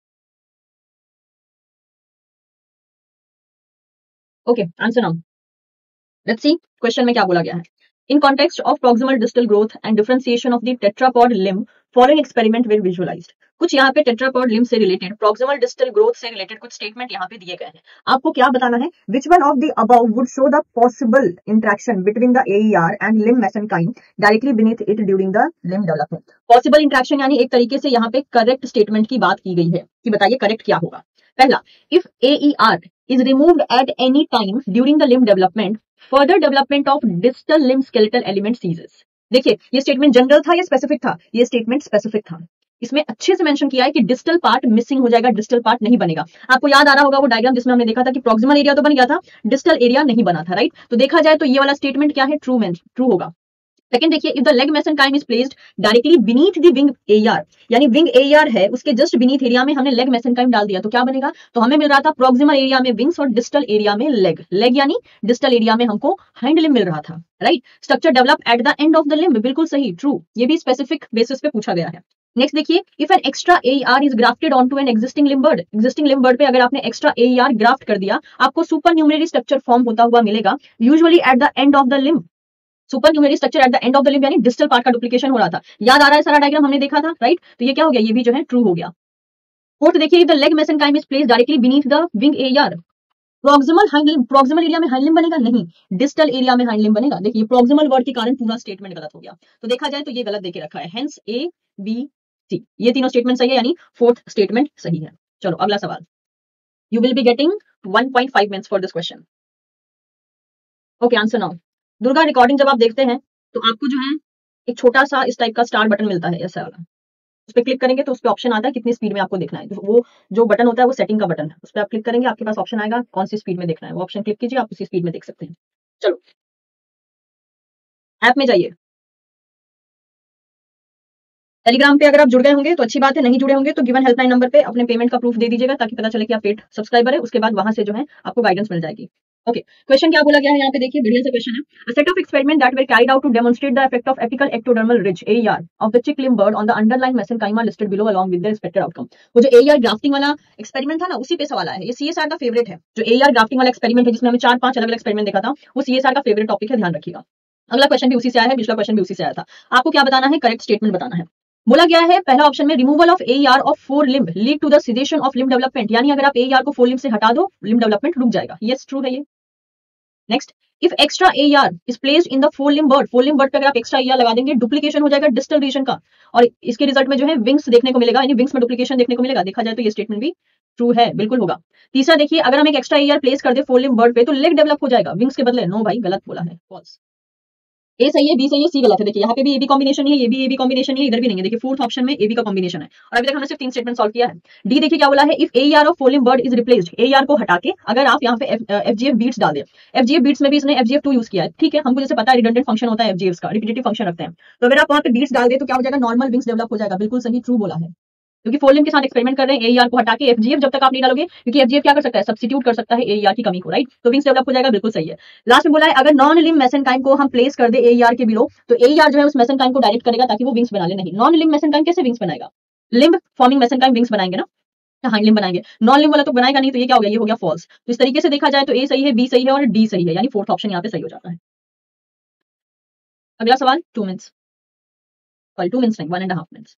A: Okay, answer now. Let's see question में क्या बोला गया है. In context of proximal distal growth and differentiation of the tetrapod limb following experiment will visualized. कुछ यहाँ पे टेट्रापॉड लिम्ब से रिलेटेड, प्रॉक्सिमल डिस्टल ग्रोथ से रिलेटेड कुछ स्टेटमेंट यहाँ पे दिए गए हैं। आपको क्या बताना है, which one of the above would show the possible interaction between the AER and limb mesenchyme directly beneath it during the limb development. Possible interaction यानी एक तरीके से यहाँ पे करेक्ट स्टेटमेंट की बात की गई है कि बताइए करेक्ट क्या होगा। पहला, if AER is removed at any time during the limb development, further development of distal limb skeletal element ceases। देखिए ये स्टेटमेंट जनरल था या स्पेसिफिक था, ये स्टेटमेंट स्पेसिफिक था। इसमें अच्छे से मेंशन किया है कि डिस्टल पार्ट मिसिंग हो जाएगा, डिस्टल पार्ट नहीं बनेगा। आपको याद आ रहा होगा वो डायग्राम जिसमें हमने देखा था कि प्रॉक्सिमल एरिया तो बन गया था, डिस्टल एरिया नहीं बना था, राइट। तो देखा जाए तो ये वाला स्टेटमेंट क्या है, ट्रू होगा। सेकंड देखिए, if the leg mesenchyme is placed directly beneath the wing AER, यानी विंग AER है उसके जस्ट बीनीथ एरिया में हमने लेग मेसेनकाइम डाल दिया तो क्या बनेगा, तो हमें मिल रहा था प्रॉक्सिमल एरिया में विंग्स और डिस्टल एरिया में लेग यानी डिस्टल एरिया में हमको हाइंड लिम्ब मिल रहा था, right. Structure develop at the end of the limb, बिल्कुल सही, ट्रू। ये भी स्पेसिफिक बेसिस पे पूछा गया है। नेक्स्ट देखिए, if an extra AER is grafted onto an existing limb bud पे अगर आपने एक्स्ट्रा AER ग्राफ्ट कर दिया, आपको सुपर न्यूमररी स्ट्रक्चर फॉर्म होता हुआ मिलेगा, usually at the end of the limb. Supernumerary structure at the end of the limb यानी डिस्टल पार्ट का डुप्लीकेशन हो रहा था। याद आ रहा है सारा डायग्राम हमने देखा था, राइट। तो ये क्या हो गया, ये भी जो है ट्रू हो गया। फोर्थ देखिए, if the leg mesenchyme is placed directly beneath the wing AER, proximal area में हाइंड लिम्ब बनेगा नहीं, डिस्टल एरिया में हाइंड लिम्ब बनेगा। देखिए प्रॉक्सिमल वर्ड के कारण पूरा स्टेटमेंट गलत हो गया। तो देखा जाए तो ये गलत देके रखा है, हेंस ABC, ये तीनों स्टेटमेंट सही है, यानी फोर्थ स्टेटमेंट सही है। चलो अगला सवाल, you will be getting 1.5 minutes for this question. Okay, answer now. Durga recording जब आप देखते हैं तो आपको जो है एक छोटा सा इस टाइप का स्टार बटन मिलता है ऐसा वाला, उस पर क्लिक करेंगे तो उस पर ऑप्शन आता है कितनी स्पीड में आपको देखना है। तो वो जो बटन होता है वो सेटिंग का बटन है, उस पर आप क्लिक करेंगे आपके पास ऑप्शन आएगा कौन सी स्पीड में देखना है, वो ऑप्शन क्लिक कीजिए, आप उसी स्पीड में देख सकते हैं। चलो ऐप में जाइए, टेलीग्राम पे अगर आप जुड़ गए होंगे तो अच्छी बात है, नहीं जुड़े होंगे तो गिवन हेल्पलाइन नंबर पे अपने पेमेंट का प्रूफ दे दीजिएगा ताकि पता चले कि आप पेड सब्सक्राइबर है, उसके बाद वहां से जो है आपको गाइडेंस मिल जाएगी। ओके, क्वेश्चन क्या बोला गया है यहाँ पे देखिए, बढ़िया सा क्वेश्चन है। A set of experiment that were carried out to demonstrate the effect of apical ectodermal ridge AER of the chick limb bird on the underlying mesenchyma listed below along with their expected outcome। वो जो AER ग्राफ्टिंग वाला एक्सपेरिमेंट था ना, उसी पे सवाल आया है। ये CSR का फेवरेट है, जो AER ग्राफ्टिंग वाला एक्सपेरिमेंट है जिसमें हमें 4-5 अलग अलग एक्सपेरिमेंट देखा था, वो CSR का फेवरेट टॉपिक है, ध्यान रखिएगा। अगला क्वेश्चन भी उसी से आया है, पिछला क्वेश्चन भी उसी से आया था। आपको क्या बताना है, करेक्ट स्टेटमेंट बताना है। बोला गया है पहला ऑप्शन में, removal of AER of 4 limb lead to the cessation of limb development, यानी अगर आप AER को 4 लिम्ब से हटा दो लिम्ब डेवलपमेंट रुक जाएगा। यस, ट्रू है ये। Next, if extra AER is placed in the 4 limb bud पे अगर आप एक्स्ट्रा AER लगा देंगे डुप्लीकेशन हो जाएगा डिस्टल रीजन का, और इसके रिजल्ट में जो है विंग्स देखने को मिलेगा, यानी विंग्स में डुप्लीकेशन देखने को मिलेगा। देखा जाए तो ये स्टेटमेंट भी ट्रू है, बिल्कुल होगा। तीसरा देखिए, अगर हम एक एक्स्ट्रा AER प्लेस कर दे 4 लिम्ब बर्ड पे तो लेग डेवलप हो जाएगा विंग्स के बदले। नो भाई, गलत बोला है, फॉल्स। ए सही है, बी सही है, सी गलत है। देखिए यहाँ पे भी AB कॉम्बिनेशन है, ये भी AB कॉम्बिनेशन है, इधर भी नहीं है। देखिए फोर्थ ऑप्शन में AB का कॉम्बिनेशन है, और अभी तक हमने सिर्फ 3 स्टेटमेंट सॉल्व किया है। डी देखिए क्या बोला है, if AER of 4 limb bud is replaced, AER को हटा के अगर आप यहाँ पे FGF बीट्स डाल दें, FGF बीट्स में भी इसने FGF2 यूज किया है, ठीक है, हमको जैसे पता है रिडंडेंट फंक्शन होता है FGF का, रिपीटेटिव फंक्शन रखते हैं, तो अगर आप वहाँ पे बीट्स डाल दे तो क्या हो जाएगा, नॉर्मल विंग्स डेवलप हो जाएगा। बिल्कुल सही, ट्रू बोला है, क्योंकि 4 लिम्ब के साथ एक्सपेरिमेंट कर रहे हैं, AER को हटा के FGF जब तक आप नहीं डालोगे, क्योंकि FGF क्या कर सकता है, सब्स्टिट्यूट कर सकता है AER की कमी को, राइट। तो विंग्स डेवलप हो जाएगा, बिल्कुल सही है। लास्ट में बोला है अगर नॉन लिम्ब मेसेनकाइम को हम प्लेस कर दे AER के बिलो, तो AER जो है उस मेसेनकाइम को डायरेक्ट करेगा ताकि वो विंग्स बना ले। नहीं, नॉन लिम्ब मेसेनकाइम कैसे विंग्स बनाएगा, लिम्ब फॉर्मिंग मेसेनकाइम विंग्स बनाएंगे ना, हाइंड लिम्ब बनाएंगे, नॉन लिम्ब वाला तो बनाएगा नहीं। तो ये क्या हो गया, ये हो गया फॉल्स। तो इस तरीके से देखा जाए तो A सही है, B सही है और D सही है, यानी फोर्थ ऑप्शन यहाँ पे सही हो जाता है। अगला सवाल 2 मिनट्स, सॉरी 2 मिनट्स नहीं, 1.5 मिनट्स।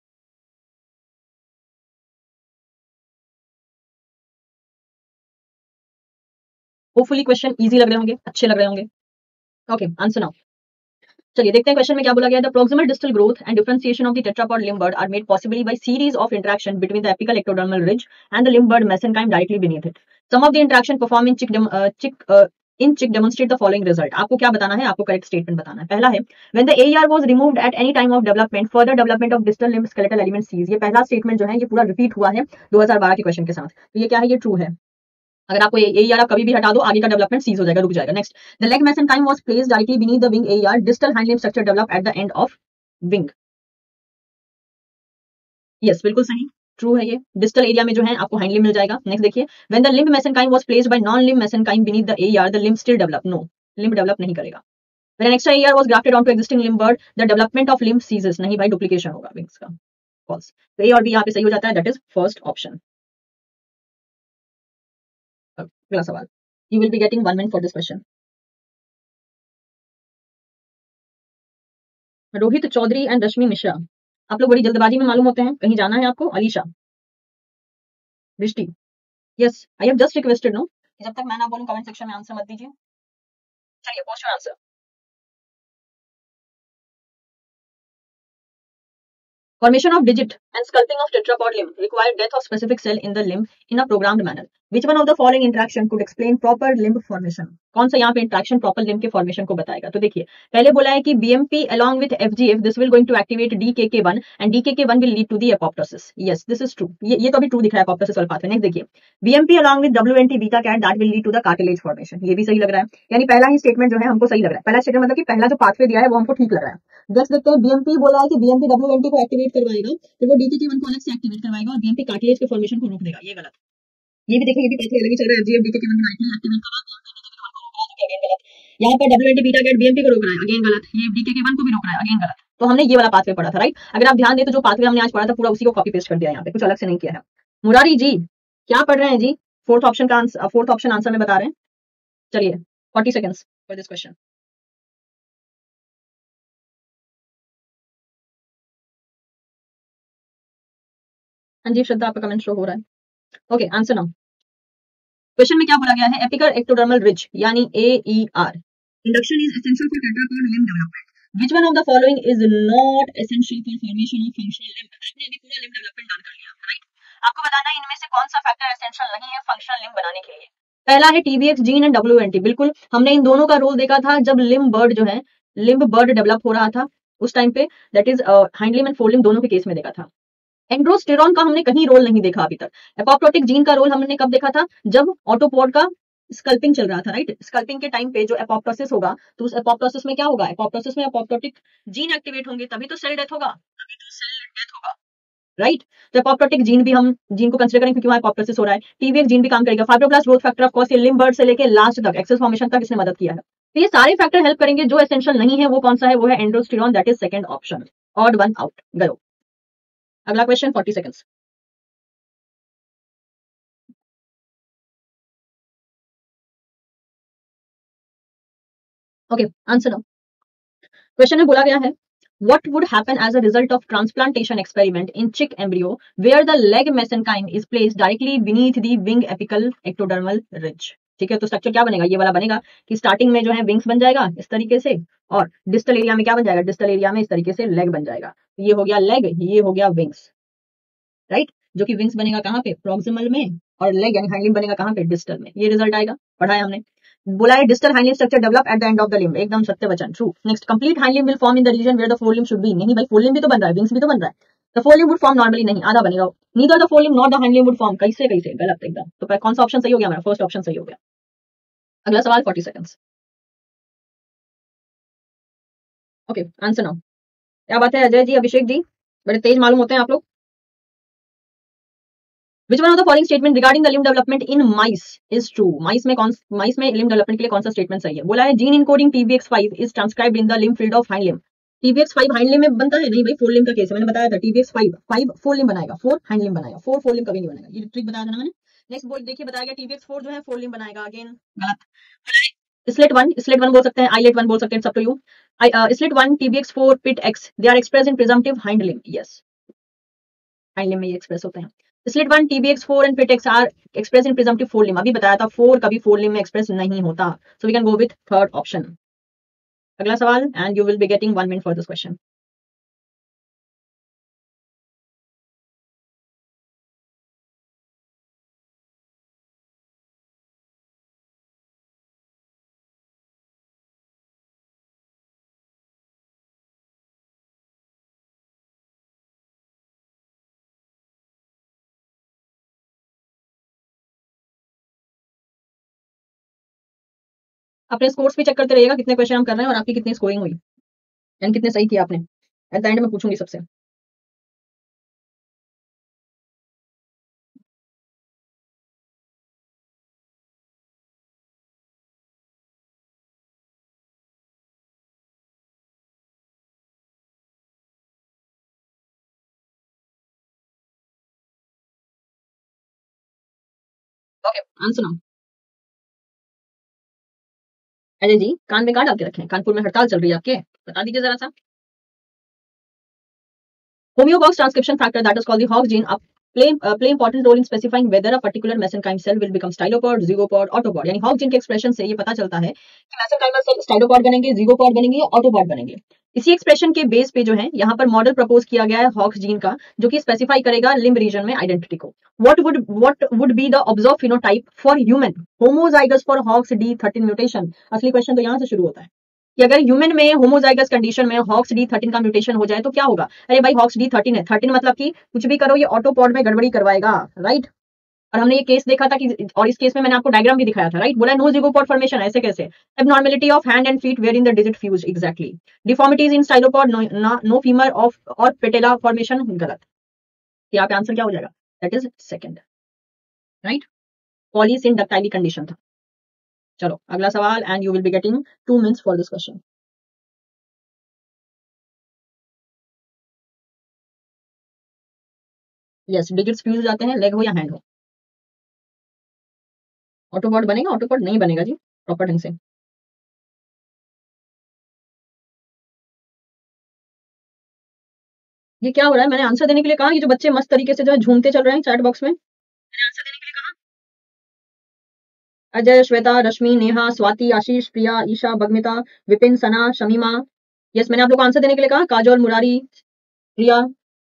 A: होपफुली क्वेश्चन इजी लग रहे होंगे, अच्छे लग रहे होंगे। Okay, answer now. चलिए देखते हैं क्वेश्चन में क्या बोला गया। The proximal distal growth and differentiation of the tetrapod limb bud are made possibly by series of interaction between the apical ectodermal ridge and the limb bud mesenchyme directly beneath it. Some of the interaction perform in chick demonstrate the following result. आपको क्या बताना है, आपको करेक्ट स्टेटमेंट बताना है। पहला है, when the AER was removed at any time of development further development of distal limb skeletal element cease. ये पहला स्टेटमेंट जो है ये पूरा रिपीट हुआ है 2012 के क्वेश्चन के साथ। तो ये क्या है, ये ट्रू है। अगर आपको AER आप कभी भी हटा दो आगे का डेवलपमेंट सीज हो जाएगा, रुक जाएगा। Next, the leg mesenchyme was placed directly beneath the wing AER, distal hind limb structure develop at the end of wing. Yes, बिल्कुल सही, ट्रू है ये। डिस्टल एरिया में जो है आपको हाइंड लिम्ब मिल जाएगा। नेक्स्ट देखिए, when the limb mesenchyme was placed by non limb mesenchyme beneath the AER, the limb still develop. No, limb develop नहीं करेगा। When an extra AER was grafted onto existing limb bud, the development of limb ceases. नहीं भाई, डुप्लीकेशन होगा विंग्स का, फॉल्स। तो A और B यहाँ पे सही हो जाता है, दैट इज फर्स्ट ऑप्शन। अगला सवाल, you will be getting 1 minute for this question. Rohit Chaudhary and Rashmi Mishra आप लोग बड़ी जल्दबाजी में मालूम होते हैं, कहीं जाना है आपको? Alisha, Drishti, yes, I have just requested no, जब तक मैं ना बोलूं कमेंट सेक्शन में आंसर मत दीजिए। चलिए, post your answer. Formation of digit and sculpting of tetrapod limb require death of specific cell in the limb in a programmed manner. Which one of the following interaction could explain proper limb formation? कौन सा यहाँ पे इंट्रैक्शन प्रॉपर लिम्ब के फॉर्मेशन को बताएगा? तो देखिए, पहले बोला है कि BMP along with FGF this will going to activate DKK1 and DKK1 will lead to the apoptosis. Yes, this is true. ये तो अभी ट्रू दिख रहा है apoptosis वाला पाथवे। नेक्स्ट देखिए, BMP along with WNT beta cat that will lead to the cartilage formation. ये भी सही लग रहा है, यानी पहला ही स्टेटमेंट जो है हमको सही लग रहा है। पहला स्टेटमेंट मतलब कि पहला जो पाथवे दिया है वो हमको ठीक लग रहा है। नेक्स्ट देखते हैं, बीएमपी बोला है कि बीएमपी डब्ल्यूएनटी को एक्टिवेट करवाएगा, फिर वो डीकेके1 को अलग से एक्टिवेट करवाएगा और बीएमपी कार्टिलेज के फॉर्मेशन को रोक देगा। ये गलत। ये भी देखिए, ये भी पाथवे अलग ही चल रहा है। एफजीएफ डीकेके1 को एक्टिवेट करा, अगेन गलत। यहाँ पर डब्ल्यूएनटी बीटा कैट बीएमपी को रोक रहा है, अगेन गलत। ये डीकेके1 को भी रोक रहा है, अगेन गलत। तो हमने ये वाला पाथवे पढ़ा था, राइट? अगर आप ध्यान दें तो जो पाथवे हमने आज पढ़ा था पूरा उसी को कॉपी पेस्ट कर दिया, यहाँ पे कुछ अलग से नहीं किया है। मुरारी जी क्या पढ़ रहे हैं जी? फोर्थ ऑप्शन आंसर में बता रहे हैं। चलिए 40 सेकंड्स फॉर दिस क्वेश्चन। हाँ जी श्रद्धा, आपका कमेंट शो हो रहा है। Okay, answer now. क्वेश्चन में क्या बोला गया है? एपिकल एक्टोडर्मल रिज यानी AER induction is essential for tetrapod limb development. Which one of the following is not essential for formation of functional limb? आपने अभी पूरा लिम्ब डेवलपमेंट डन कर लिया, राइट? आपको बताना है इनमें से कौन सा फैक्टर एसेंशियल नहीं है फंक्शनल लिम्ब बनाने के लिए। पहला है TBX जीन एंड WNT। बिल्कुल, हमने इन दोनों का रोल देखा था जब लिम्ब बर्ड जो है, लिम्ब बर्ड डेवलप हो रहा था उस टाइम पे, that is hind limb and fore limb दोनों के केस में देखा था। एंड्रोस्टेरॉन का हमने कहीं रोल नहीं देखा अभी तक। एपोप्टोटिक जीन का रोल हमने कब देखा था? जब ऑटोपोड का स्कल्पिंग चल रहा था, राइट? स्कल्पिंग के टाइम पे जो एपोप्टोसिस होगा, तो उस एपोप्टोसिस में क्या होगा? एपोप्टोसिस में एपोप्टोटिक जीन एक्टिवेट होंगे, तभी तो सेल डेथ होगा, राइट? तो एपोप्टोटिक जीन भी हम जीन को कंसीडर करेंगे क्योंकि वहां एपोप्टोसिस हो रहा है। TBX जीन भी काम करेगा। Fibroblast growth factor of course ये लिम्ब बर्ड से लेके लास्ट तक एक्सेस फॉर्मेशन तक इसने मदद किया है। तो ये सारे फैक्टर हेल्प करेंगे। जो एसेंशियल नहीं है वो कौन सा है? वो है androsterone, that is second option. Odd one out गयो। अगला question 40 seconds. Okay, answer now. Question में बोला गया है what would happen as a result of transplantation experiment in chick embryo where the leg mesenchyme is placed directly beneath the wing apical ectodermal ridge। ठीक है, तो स्ट्रक्चर क्या बनेगा? ये वाला बनेगा कि स्टार्टिंग में जो है विंग्स बन जाएगा इस तरीके से, और डिस्टल एरिया में क्या बन जाएगा? डिस्टल एरिया में इस तरीके से लेग बन जाएगा। ये हो गया लेग, ये हो गया विंग्स, राइट? जो कि विंग्स बनेगा कहाँ पे? प्रॉक्सिमल में, और लेग यानी हाइंड लिम्ब बनेगा कहाँ पे? डिस्टल में। ये रिजल्ट आएगा, पढ़ा है हमने। बोला है distal hind limb structure develop at the end of the limb, एकदम सत्य वचन, true. Next, complete hind limb will form in the region where the fore limb should be. नहीं भाई, फोर लिम्ब भी तो बन रहा है, विंग्स भी तो बन रहा है। The fore limb would form normally, नहीं, आधा बनेगा। Neither the fore limb not the hind limb would form. कैसे कैसे? गलत एकदम। तो कौन सा ऑप्शन सही हो गया? मेरा फर्स्ट ऑप्शन सही हो गया। अगला सवाल 40 सेकंड्स। Okay, answer now. क्या बात है अजय जी, अभिषेक जी, बड़े तेज मालूम होते हैं आप लोग। Which one of the following statement regarding the limb development in mice is true? माइस में limb development के लिए कौन सा स्टेटमेंट सही है? बोला है gene encoding TBX5 is transcribed in the limb field of hind limb। TBX5 hind limb में बनता है? नहीं भाई, फोर लिम्ब का केस है, मैंने बताया था। TBX5 फोर लिम्ब बनाएगा, फोर हाइंड लिम्ब बनाएगा, फोर लिम्ब कभी नहीं बनाएगा। ये ट्रिक बताया था ना मैंने। नेक्स्ट बोल देखिए, बताया गया TBX4 जो है फोर लिम्ब बनाएगा, अगेन गलत। स्लेट वन बोल सकते हैं, आईलेट वन बोल सकते हैं, सब to you. Slate one TBX4 pit x they are express in presumptive hind limb. Yes, hind limb में ये एक्सप्रेस होते हैं। Slit one TBX4 and pitx are express in presumptive fore limb. अभी बताया था फोर कभी फोर लिम्ब में एक्सप्रेस नहीं होता, so we can go with third option. अगला सवाल, and you will be getting 1 minute for this question. अपने स्कोर्स भी चेक करते रहिएगा, कितने क्वेश्चन हम कर रहे हैं और आपकी कितनी स्कोरिंग हुई, यानी कितने सही किया आपने। एट द एंड में पूछूंगी सबसे। Okay, answer now. Ajay ji कान में कहाँ डाल के रखे हैं? कानपुर में हड़ताल चल रही है आपके? बता दीजिए जरा सा। Homeobox transcription factor, that is called the Hox gene, play important role in specifying whether a particular mesenchyme cell will become stylopod, zygopod, autopod. यानी Hox gene के एक्सप्रेशन से ये पता चलता है कि mesenchymal cell stylopod बनेंगे, zygopod बनेंगे या autopod बनेंगे. इसी एक्सप्रेशन के बेस पे जो है यहाँ पर मॉडल प्रपोज किया गया है Hox जीन का, जो कि स्पेसिफाई करेगा लिम्ब रीजन में आइडेंटिटी को. What would be the observed phenotype for human homozygous for Hox D13 mutation? असली क्वेश्चन तो यहाँ से शुरू होता है कि अगर ह्यूमन में होमोजाइगस कंडीशन में Hox D13 का म्यूटेशन हो जाए तो क्या होगा. अरे भाई Hox D13 है, 13 मतलब कि कुछ भी करो ये ऑटोपॉड में गड़बड़ी करवाएगा, राइट. और हमने ये केस देखा था कि, और इस केस में मैंने आपको डायग्राम भी दिखाया था, राइट. बोला नो ज़िगोपॉड फॉर्मेशन, ऐसे कैसे. Abnormality of hand and feet where in the digit fuse, exactly. Deformities in stylopod, no femur of और पेटेला फॉर्मेशन, गलत. यहाँ पे आंसर क्या हो जाएगा, that is second, right. Polysyndactyly condition था. चलो अगला सवाल, and you will be getting 2 minutes for this question. Yes, digits fuse हो जाते हैं, लेग हो या हैंड हो. ऑटोपॉड बनेगा, ऑटोपॉड नहीं बनेगा जी प्रॉपर ढंग से. ये क्या हो रहा है, मैंने आंसर देने के लिए कहा, ये जो बच्चे मस्त तरीके से जो है झूमते चल रहे हैं चैट बॉक्स में, मैंने आंसर देने के लिए कहा. अजय, श्वेता, रश्मि, नेहा, स्वाति, आशीष, प्रिया, ईशा, बगमिता, विपिन, सना, शमीमा. यस, मैंने आप लोग को आंसर देने के लिए कहा. काजोल, मुरारी, प्रिया.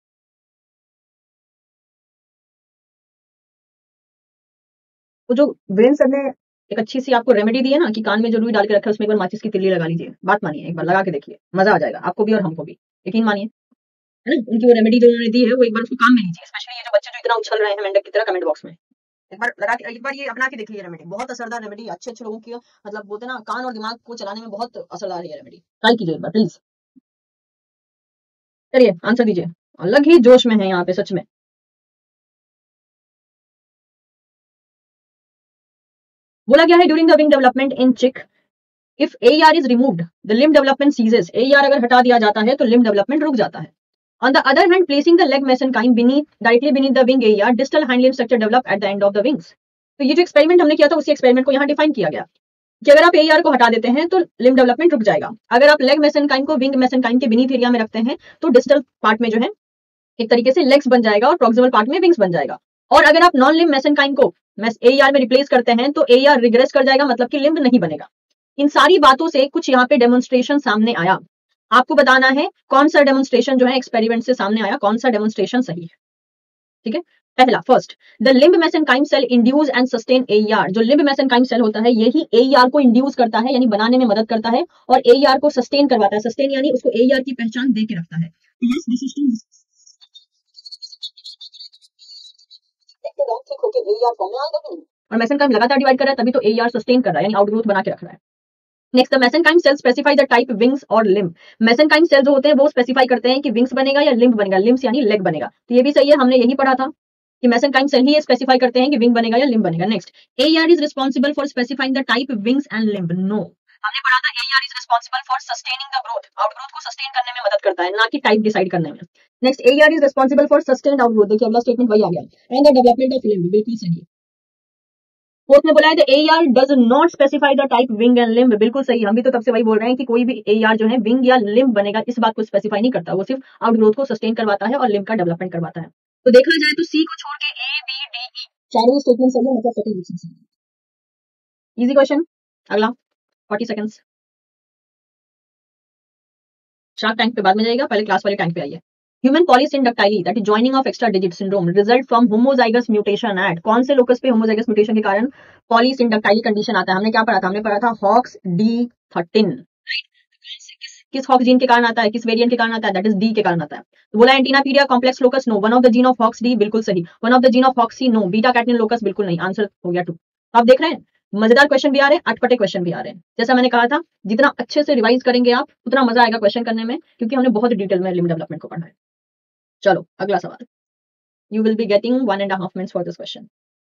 A: वो जो वीरेंद्र सर ने एक अच्छी सी आपको रेमेडी दी है ना कि कान में जो रुई डाल के रखा है उसमें एक बार माचिस की तिल्ली लगा लीजिए. बात मानिए, एक बार लगा के देखिए, मजा आ जाएगा आपको भी और हमको भी, यकीन मानिए, है ना. उनकी वो रेमेडी जो उन्होंने दी है वो एक बार उसको काम में लीजिए. स्पेशली ये जो बच्चे जो इतना उछल रहे हैं मेंढक की तरह कमेंट बॉक्स में, एक बार लगा के, एक बार ये अपना के देखिए रेमेडी. बहुत असरदार रेमेडी, अच्छे अच्छे लोगों की मतलब बोलते हैं ना, कान और दिमाग को चलाने में बहुत असरदार है ये रेमेडी. ट्राई कीजिए एक बार प्लीज. चलिए आंसर दीजिए, अलग ही जोश में है यहाँ पे सच में. बोला गया है during the wing development in chick, if AER is removed the limb development ceases. AER अगर हटा दिया जाता है तो लिम्ब डेवलपमेंट रुक जाता है. On the other hand, placing the leg mesenchyme directly beneath the wing AER, distal hind limb structure develop at the end of the wings. तो ये जो एक्सपेरिमेंट हमने किया था उसी एक्सपेरिमेंट को यहाँ डिफाइन किया गया कि अगर आप AER को हटा देते हैं तो लिम्ब डेवलपमेंट रुक जाएगा. अगर आप लेग मेसेनकाइम को विंग मेसेनकाइम के बीनीथ एरिया में रखते हैं तो डिस्टल पार्ट में जो है एक तरीके से लेग्स बन जाएगा और प्रॉक्सिमल पार्ट में विंग्स बन जाएगा. और अगर आप नॉन लिम्ब मेसेनकाइम को AER में रिप्लेस करते हैं तो AER रिग्रेस कर जाएगा, मतलब कि लिम्ब नहीं बनेगा. इन सारी बातों से कुछ यहाँ पे डेमोन्स्ट्रेशन सामने आया. आपको बताना है कौन सा डेमोन्स्ट्रेशन जो है एक्सपेरिमेंट से सामने आया, कौन सा डेमोन्स्ट्रेशन सही है. ठीक है, पहला first, the limb mesenchyme cell induce and sustain AER. जो लिम्ब मेसेनकाइम सेल होता है यही AER को इंड्यूस करता है, यानी बनाने में मदद करता है, और AER को सस्टेन करवाता है. सस्टेन यानी उसको AER की पहचान दे के रखता है. और मेसेनकाइम लगातार डिवाइड कर रहा है तभी तो AER सस्टेन कर रहा है, यानी आउटग्रोथ बना के रख रहा है. Next, the mesenchyme cell specify the type wings और लिम्ब. मेसेनकाइम सेल जो होते हैं वो स्पेसिफाई करते हैं कि विंग्स बनेगा या लिम्ब बनेगा. लिम्स यानी लेग बनेगा, तो ये भी सही है, हमने यही पढ़ा था कि मेसेनकाइम सेल ही स्पेसिफाई करते हैं कि विंग बनेगा या लिम्ब बनेगा. Next, AER is responsible for specifying the type wings and limb. No, हमने पढ़ा था AER is responsible for sustaining the growth. Outgrowth को सस्टेन करने में मदद करता है, ना कि टाइप डिसाइड करने में. Next, AER is responsible for sustained outgrowth. देखिए अगला स्टेटमेंट वही आ गया, and the development of limb. बिल्कुल सही. फोर्थ में बोला है AER does not specify the type wing and limb. बिल्कुल सही, हम भी तो तब से वही बोल रहे हैं कि कोई भी AER जो है विंग या लिम्ब बनेगा इस बात को स्पेसिफाई नहीं करता, वो सिर्फ आउटग्रोथ को सस्टेन करवाता है और लिम्ब का डेवलपमेंट करवाता है. तो देखा जाए तो सी को छोड़ के A, B, D, E चारों स्टेटमेंट सही है, मतलब सेकंड ऑप्शन सही है. Easy question. अगला 40 सेकंड्स. शार्क टैंक पे बाद में जाएगा, पहले क्लास वाले टैंक पे आइए. Human polysyndactyly, that is joining of extra digit syndrome, result from homozygous mutation at. कौन से लोकस पे homozygous mutation के कारण polysyndactyly कंडीशन आता है. हमने क्या पढ़ा था, हमने पढ़ा था Hox D13. किस Hox जीन के कारण आता है, किस वेरिएंट के कारण आता है, दैट इज D के कारण आता है. तो बोला antennapedia complex locus, no. One of the gene of Hox D, बिल्कुल सही. One of the gene of Hox C, no. Beta catenin locus, बिल्कुल नहीं. आंसर हो गया 2. आप देख रहे हैं मजेदार क्वेश्चन भी आ रहे हैं, अटपटे क्वेश्चन भी आ रहे हैं. जैसा मैंने कहा था जितना अच्छे से रिवाइज करेंगे आप उतना मजा आएगा क्वेश्चन करने में, क्योंकि हमने बहुत डिटेल में लिम्ब डेवलपमेंट को पढ़ा है. चलो अगला सवाल. You will be getting 1.5 minutes for this question.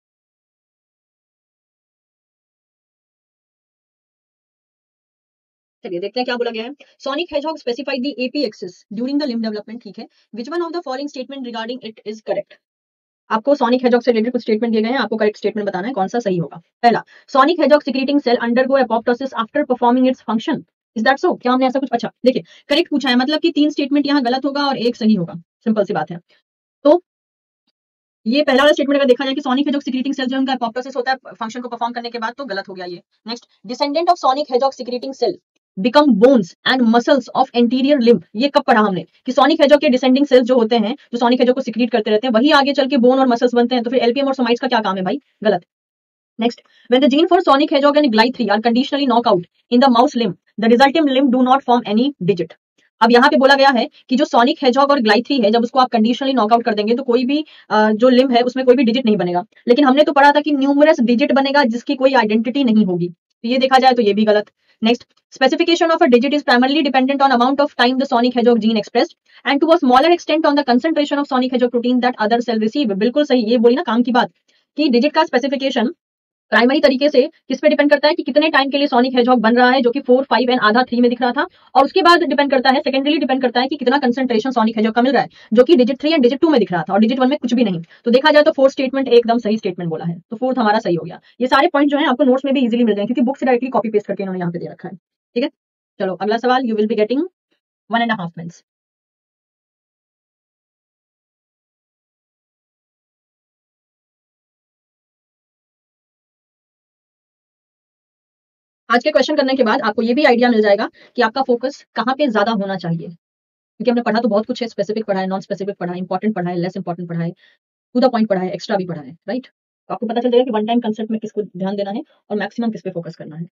A: चलिए देखते हैं क्या बोला गया है. Sonic hedgehog specified the AP axis during the limb development. ठीक है, which one of the following statement regarding it is correct. आपको सोनिक हेजहॉग से रिलेटेड कुछ स्टेटमेंट दिए गए हैं, आपको करेक्ट स्टेटमेंट बताना है कौन सा सही होगा. पहला, sonic hedgehog secreting cell undergo apoptosis after performing its function. Is that so? क्या हमने ऐसा कुछ, अच्छा देखिए करेक्ट पूछा है, मतलब कि 3 स्टेटमेंट यहाँ गलत होगा और एक सही होगा. सिंपल सी बात है। तो ये पहला वाला स्टेटमेंट अगर देखा जाए कि सोनिक हेजॉग सिक्रीटिंग सेल जो उनका एपोप्टोसिस होता है फंक्शन को परफॉर्म करने के बाद, तो गलत हो गया ये। Next, descendant of sonic hedgehog secreting cell become bones and muscles of anterior limb. ये कब पढ़ा हमने कि सोनिक हेजॉग के डिसेंडिंग सेल्स जो होते हैं, जो सोनिक हेजॉग को सिक्रीट करते रहते हैं, वही आगे चल के बोन और मसल्स बनते हैं। तो फिर एलपीएम और सोमाइट्स का क्या काम है भाई? गलत। Next, when the gene for sonic hedgehog and gly3 are conditionally knock out in the mouse limb, the resulting limb do not form any digit. अब यहाँ पे बोला गया है कि जो सोनिक हेजॉग और ग्लाइथ्री है, जब उसको आप कंडीशनली नॉकआउट कर देंगे तो कोई भी जो लिम्ब है उसमें कोई भी डिजिट नहीं बनेगा। लेकिन हमने तो पढ़ा था कि न्यूमरस डिजिट बनेगा जिसकी कोई आइडेंटिटी नहीं होगी। तो ये देखा जाए तो ये भी गलत। Next, specification of a digit is primarily dependent on amount of time the sonic hedgehog gene expressed and to a smaller extent on the concentration of sonic hedgehog protein that other cell receive. बिल्कुल सही, ये बोली ना काम की बात कि डिजिट का स्पेसिफिकेशन प्राइमरी तरीके से किस पे डिपेंड करता है कि कितने टाइम के लिए सोनिक हेजॉग बन रहा है, जो कि 4, 5 एंड आधा 3 में दिख रहा था। और उसके बाद डिपेंड करता है, सेकेंडरी डिपेंड करता है कि कितना कंसंट्रेशन सोनिक हेजॉग का मिल रहा है, जो कि डिजिट 3 एंड डिजिट 2 में दिख रहा था और डिजिट 1 में कुछ भी नहीं। तो देखा जाए तो फोर्थ स्टेटमेंट एकदम सही स्टेटमेंट बोला है, तो फोर्थ हमारा सही हो गया। ये सारे पॉइंट जो है आपको नोट्स में भी इजीली मिल जाएंगे क्योंकि बुक से डायरेक्टली कॉपी पेस्ट करके इन्होंने यहाँ पे दे रखा है। ठीक है, चलो अगला सवाल। You will be getting 1.5 minutes. आज के क्वेश्चन करने के बाद आपको ये भी आइडिया मिल जाएगा कि आपका फोकस कहाँ पे ज्यादा होना चाहिए, क्योंकि हमने पढ़ा तो बहुत कुछ है, स्पेसिफिक पढ़ा है, नॉन स्पेसिफिक पढ़ा है, इंपॉर्टेंट पढ़ा है, लेस इंपॉर्टेंट पढ़ा है, टू द पॉइंट पढ़ा है, एक्स्ट्रा भी पढ़ा है, राइट। तो आपको पता चल जाएगा कि वन टाइम कंसेप्ट में किसको ध्यान देना है और मैक्सिमम किस पे फोकस करना है।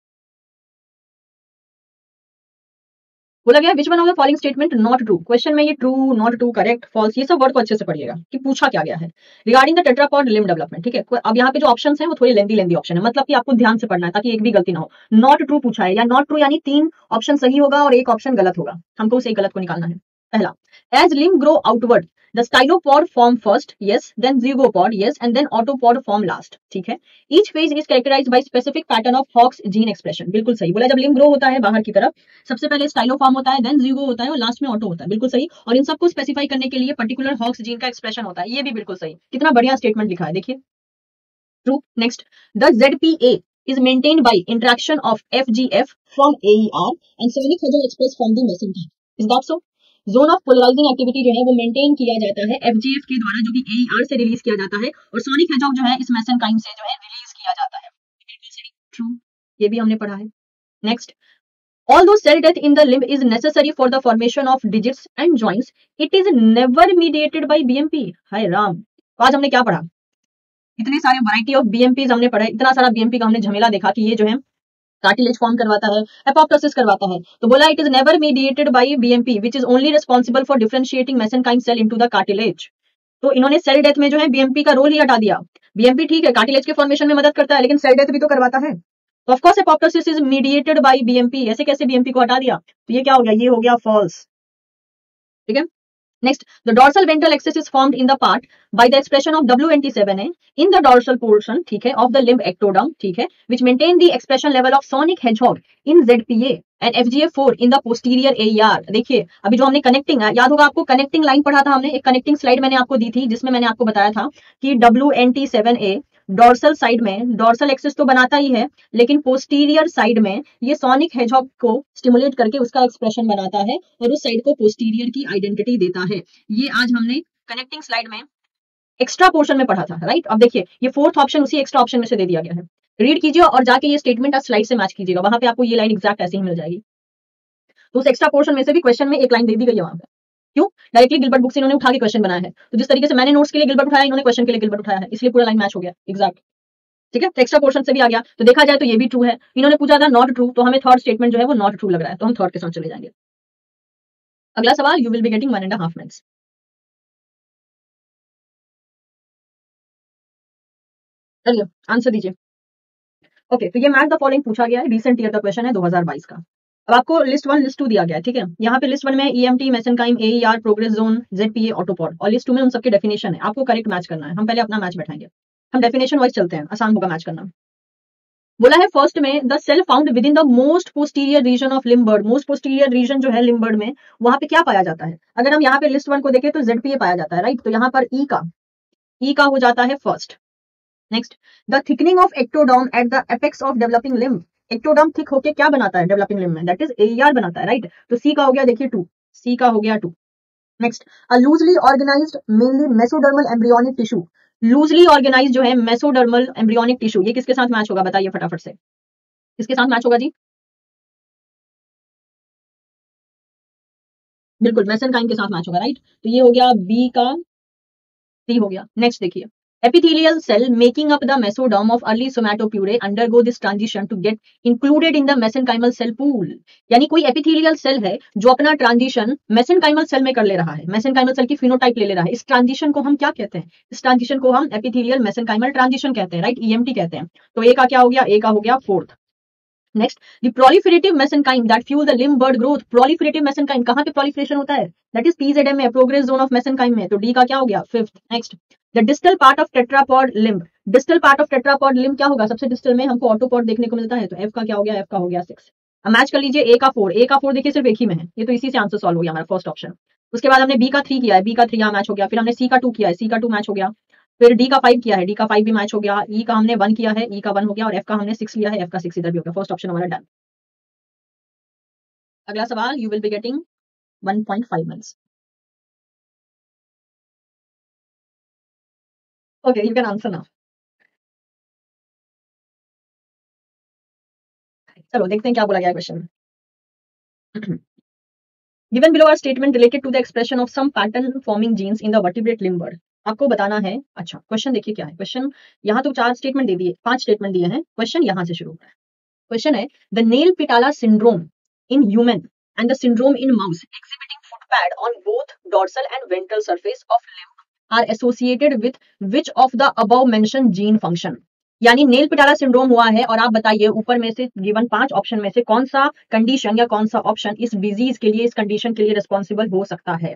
A: बोला गया which one of the following statement not true. Question में ये true, not true, correct, false, ये सब वर्ड को अच्छे से पढ़िएगा कि पूछा क्या गया है regarding the tetrapod limb development. ठीक है, अब यहाँ पे जो ऑप्शंस हैं वो थोड़ी लेंदी ऑप्शन है, मतलब कि आपको ध्यान से पढ़ना है ताकि एक भी गलती ना हो। नॉट ट्रू पूछा है, या नॉट ट्रू यानी 3 ऑप्शन सही होगा और 1 ऑप्शन गलत होगा, हमको उस एक गलत को निकालना है। पहला, as limb grow outward the stylopod form first, yes, then zygopod, yes, and then autopod form last. ठीक है, each phase is characterized by specific pattern of Hox gene expression. बिल्कुल सही बोला, जब लिम्ब ग्रो होता है बाहर की तरफ, सबसे पहले स्टाइलो फॉर्म होता है, देन zygo होता है और लास्ट में ऑटो होता है। बिल्कुल सही, और इन सबको स्पेसिफाई करने के लिए पर्टिकुलर हॉक्स जीन का एक्सप्रेशन होता है। ये भी बिल्कुल सही, कितना बढ़िया स्टेटमेंट लिखा है, देखिए true. Next, the ZPA is maintained by interaction of FGF from AER and sonic heading expressed from the mesenchyme. Is that so? Zone of polarizing activity जो है वो मेंटेन किया जाता है FGF के द्वारा, जो कि AER से रिलीज किया जाता है, और सोनिक हेजॉग जो है इस मेसेनकाइम से जो है रिलीज किया जाता है। ट्रू, ये भी हमने पढ़ा है। Next, although cell death in the limb is necessary for the formation of digits and joints, it is never mediated by BMP. हाय राम, आज हमने क्या पढ़ा? इतने सारे वैरायटी ऑफ BMPs हमने पढ़ा, इतना सारा BMP का हमने झमेला देखा कि ये जो है कार्टिलेज फॉर्म करवाता है, एपोप्टोसिस करवाता है। तो बोला it is never mediated by BMP which is only responsible for differentiating mesenchyme cell into the cartilage. तो इन्होंने सेल डेथ में जो है BMP का रोल ही हटा दिया। BMP ठीक है कार्टिलेज के फॉर्मेशन में मदद करता है, लेकिन सेल डेथ भी तो करवाता है। तो of course apoptosis is mediated by BMP। ऐसे कैसे BMP को हटा दिया? तो ये क्या हो गया? ये हो गया फॉल्स। ठीक है, next, the dorsal ventral axis is formed in the part by the expression of WNT7A in the dorsal portion, ठीक है, of the limb ectoderm, ठीक है, which maintain the expression level of sonic hedgehog in ZPA and FGF4 in the posterior AER। देखिए अभी जो हमने कनेक्टिंग, याद होगा आपको कनेक्टिंग लाइन पढ़ा था हमने, एक कनेक्टिंग स्लाइड मैंने आपको दी थी जिसमें मैंने आपको बताया था कि WNT7A डॉर्सल साइड में डॉर्सल एक्सिस तो बनाता ही है, लेकिन पोस्टीरियर साइड में ये सोनिक हेजॉग को स्टिमुलेट करके उसका एक्सप्रेशन बनाता है और उस साइड को पोस्टीरियर की आइडेंटिटी देता है। ये आज हमने कनेक्टिंग स्लाइड में एक्स्ट्रा पोर्शन में पढ़ा था, राइट। अब देखिए ये फोर्थ ऑप्शन उसी एक्स्ट्रा ऑप्शन में से दे दिया गया है। रीड कीजिए और जाके ये स्टेटमेंट आप स्लाइड से मैच कीजिएगा, वहां पे आपको ये लाइन एग्जैक्ट ऐसे ही मिल जाएगी। तो उस एक्स्ट्रा पोर्शन में से भी क्वेश्चन में एक लाइन दे दी गई है वहां पे। क्यों? डायरेक्टली गिलबर्ट बुक से इन्होंने उठा के क्वेश्चन बनाया है, तो जिस तरीके से मैंने नोट्स के लिए गिलबर्ट उठाया, इन्होंने क्वेश्चन के लिए गिलबर्ट उठाया है, इसलिए पूरा लाइन मैच हो गया एग्जैक्ट। ठीक है, एक्स्ट्रा पोर्शन से भी आ गया, तो देखा जाए तो ये भी ट्रू है। इन्होंने पूछा था नॉट ट्रू, तो हमें थर्ड स्टेटमेंट जो है वो नॉट ट्रू लग रहा है, तो हम थर्ड के साथ चले जाएंगे। अगला सवाल, you will be getting 1.5 minutes. चलिए आंसर दीजिए। ओके, तो ये मैच द फॉलोइंग पूछा गया है, रिसेंट ईयर का क्वेश्चन है 2022 का। अब आपको लिस्ट 1 लिस्ट 2 दिया गया है, ठीक है। यहाँ पे लिस्ट 1 में EMT, mesenchyme, AER, progress zone, ZPA, autopod, और लिस्ट 2 में उन सबके डेफिनेशन है। आपको करेक्ट मैच करना है। हम पहले अपना मैच बैठाएंगे, हम डेफिनेशन वाइज चलते हैं, आसान होगा मैच करना। बोला है फर्स्ट में the cell found with in the most posterior region of limb bud. Most posterior region जो है लिम्ब बर्ड में, वहां पे क्या पाया जाता है? अगर हम यहाँ पे लिस्ट 1 को देखें तो ZPA पाया जाता है, राइट। तो यहाँ पर ई का हो जाता है first. Next, the thickening of ectoderm at the apex of developing limb. Ectoderm thick होके क्या बनाता है डेवलपिंग लिम्ब में? दैट इज AER बनाता है, राइट। तो सी का हो गया देखिए 2, सी का हो गया 2। Next, a loosely organized mainly mesodermal embryonic tissue. Loosely organized जो है मेसोडर्मल एम्ब्रियोनिक टिश्यू, ये किसके साथ मैच होगा बताइए फटाफट से, किसके साथ मैच होगा जी? बिल्कुल मेसेनकाइम के साथ मैच होगा, राइट। तो ये हो गया बी का सी हो गया। नेक्स्ट देखिए, epithelial cell making up the mesoderm of early somatopure undergo this transition to get included in the mesenchymal cell pool। यानी कोई epithelial cell है जो अपना ट्रांजिशन mesenchymal cell में कर ले रहा है, mesenchymal cell की फिनोटाइप ले ले रहा है। इस ट्रांजिशन को हम क्या कहते हैं? इस ट्रांजिशन को हम epithelial mesenchymal ट्रांजिशन कहते हैं, राइट, EMT कहते हैं। तो ए का क्या हो गया? ए का हो गया fourth. Next, the proliferative mesenchyme that fuel the limb bud growth. Proliferative mesenchyme कहां पे प्रोलिफरेशन होता है? दैट इज पीजेडएम में, प्रोग्रेस जोन ऑफ मेसेनकाइम में। तो डी का क्या हो गया? Fifth. Next, the distal part of tetrapod limb. Distal part of tetrapod limb क्या होगा? सबसे डिस्टल में हमको ऑटोपॉड देखने को मिलता है, तो एफ का क्या हो गया? एफ का हो गया सिक्स। अब मैच कर लीजिए ए का फोर। ए का फोर देखिए सिर्फ एक ही में है, ये तो इसी से आंसर सॉल्व हो गया हमारा फर्स्ट ऑप्शन। उसके बाद हमने बी का थ्री किया है, बी का थ्री यहाँ मैच हो गया। फिर हमने सी का टू किया है, सी का टू मैच हो गया। फिर डी का फाइव किया है, डी का फाइव भी मैच हो गया। ई का हमने वन किया है, ई का वन हो गया। और एफ का हमने सिक्स लिया है, एफ का सिक्स इधर भी हो गया। फर्स्ट ऑप्शन हमारा डन। अगला सवाल, you will be getting 1.5 minutes. Okay, you can answer now. चलो देखते हैं क्या बोला गया क्वेश्चन में। Given below are statement related to the expression of some pattern forming genes in the vertebrate limb bud. आपको बताना है, अच्छा क्वेश्चन देखिए क्या है क्वेश्चन। यहाँ तो चार स्टेटमेंट दे दिए, पांच स्टेटमेंट दिए हैं। क्वेश्चन यहाँ से शुरू होता है। क्वेश्चन है, the nail patella syndrome in human and the syndrome in mouse exhibiting foot pad on both dorsal and ventral surface of limb are associated with which of the above mentioned gene function। यानी नेल पिटाला सिंड्रोम हुआ है और आप बताइए ऊपर में से गिवन पांच ऑप्शन में से कौन सा कंडीशन या कौन सा ऑप्शन इस डिजीज के लिए, इस कंडीशन के लिए रिस्पॉन्सिबल हो सकता है।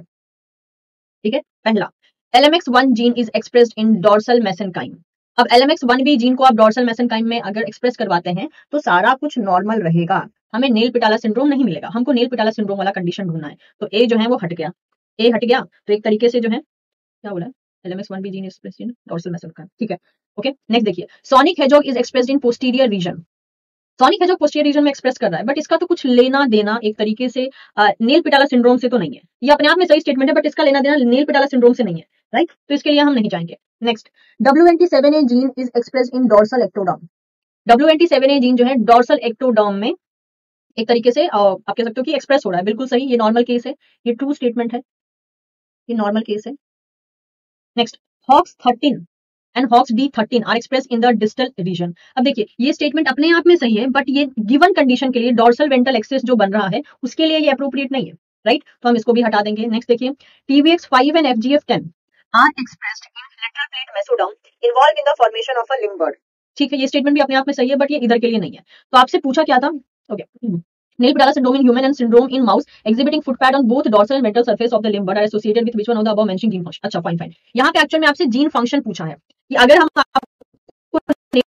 A: ठीक है, पहला, LMX1 gene is expressed in dorsal mesenchyme. अब LMX1B जीन को आप डोर्सल मेसेनकाइम में अगर एक्सप्रेस करवाते हैं तो सारा कुछ नॉर्मल रहेगा, हमें नेल पिटाला सिंड्रोम नहीं मिलेगा। हमको नेल पिटाला सिंड्रोम वाला कंडीशन ढूंढना है, तो ए जो है वो हट गया, ए हट गया। तो एक तरीके से जो है क्या बोला, LMX1B gene expressed in dorsal mesenchyme, ठीक है। ओके, नेक्स्ट देखिए, sonic hedgehog is expressed in posterior region. Sonic hedgehog posterior region में एक्सप्रेस कर रहा है, बट इसका तो कुछ लेना देना एक तरीके से नेल पिटाला सिंड्रोम से तो नहीं है। ये अपने आप में सही स्टेटमेंट है, बट इसका लेना देना नेल पिटाला सिंड्रोम से नहीं है, राइट। तो इसके लिए हम नहीं जाएंगे। Next, WNT7A gene is expressed in dorsal ectoderm. WNT7A gene जो है डोर्सल एक्टोडर्म में एक तरीके से आप कह सकते हो कि एक्सप्रेस हो रहा है, बिल्कुल सही, ये नॉर्मल केस है, ये ट्रू स्टेटमेंट है, ये नॉर्मल केस है। Next, Hox 13 and Hox D13 are express in the distal region. अब देखिए ये स्टेटमेंट अपने आप में सही है, बट ये गिवन कंडीशन के लिए डोर्सल वेंट्रल एक्सिस जो बन रहा है उसके लिए ये अप्रोप्रिएट नहीं है, राइट। तो हम इसको भी हटा देंगे। नेक्स्ट देखिए, TVX5 and FGF10 are expressed in lateral plate mesoderm involve in the formation of a limb bud. ठीक है, ये स्टेटमेंट भी अपने आप में सही है, बट ये इधर के लिए नहीं है। तो आपसे पूछा क्या था, okay, Nail Pittala syndrome in human and syndrome in mouse exhibiting foot pad on both dorsal and ventral surface of the limb but are associated with which one of the above mentioned gene function। अच्छा, फाइन। यहाँ पे एक्चुअल में आपसे जीन फंक्शन पूछा है कि अगर हम आपको Nail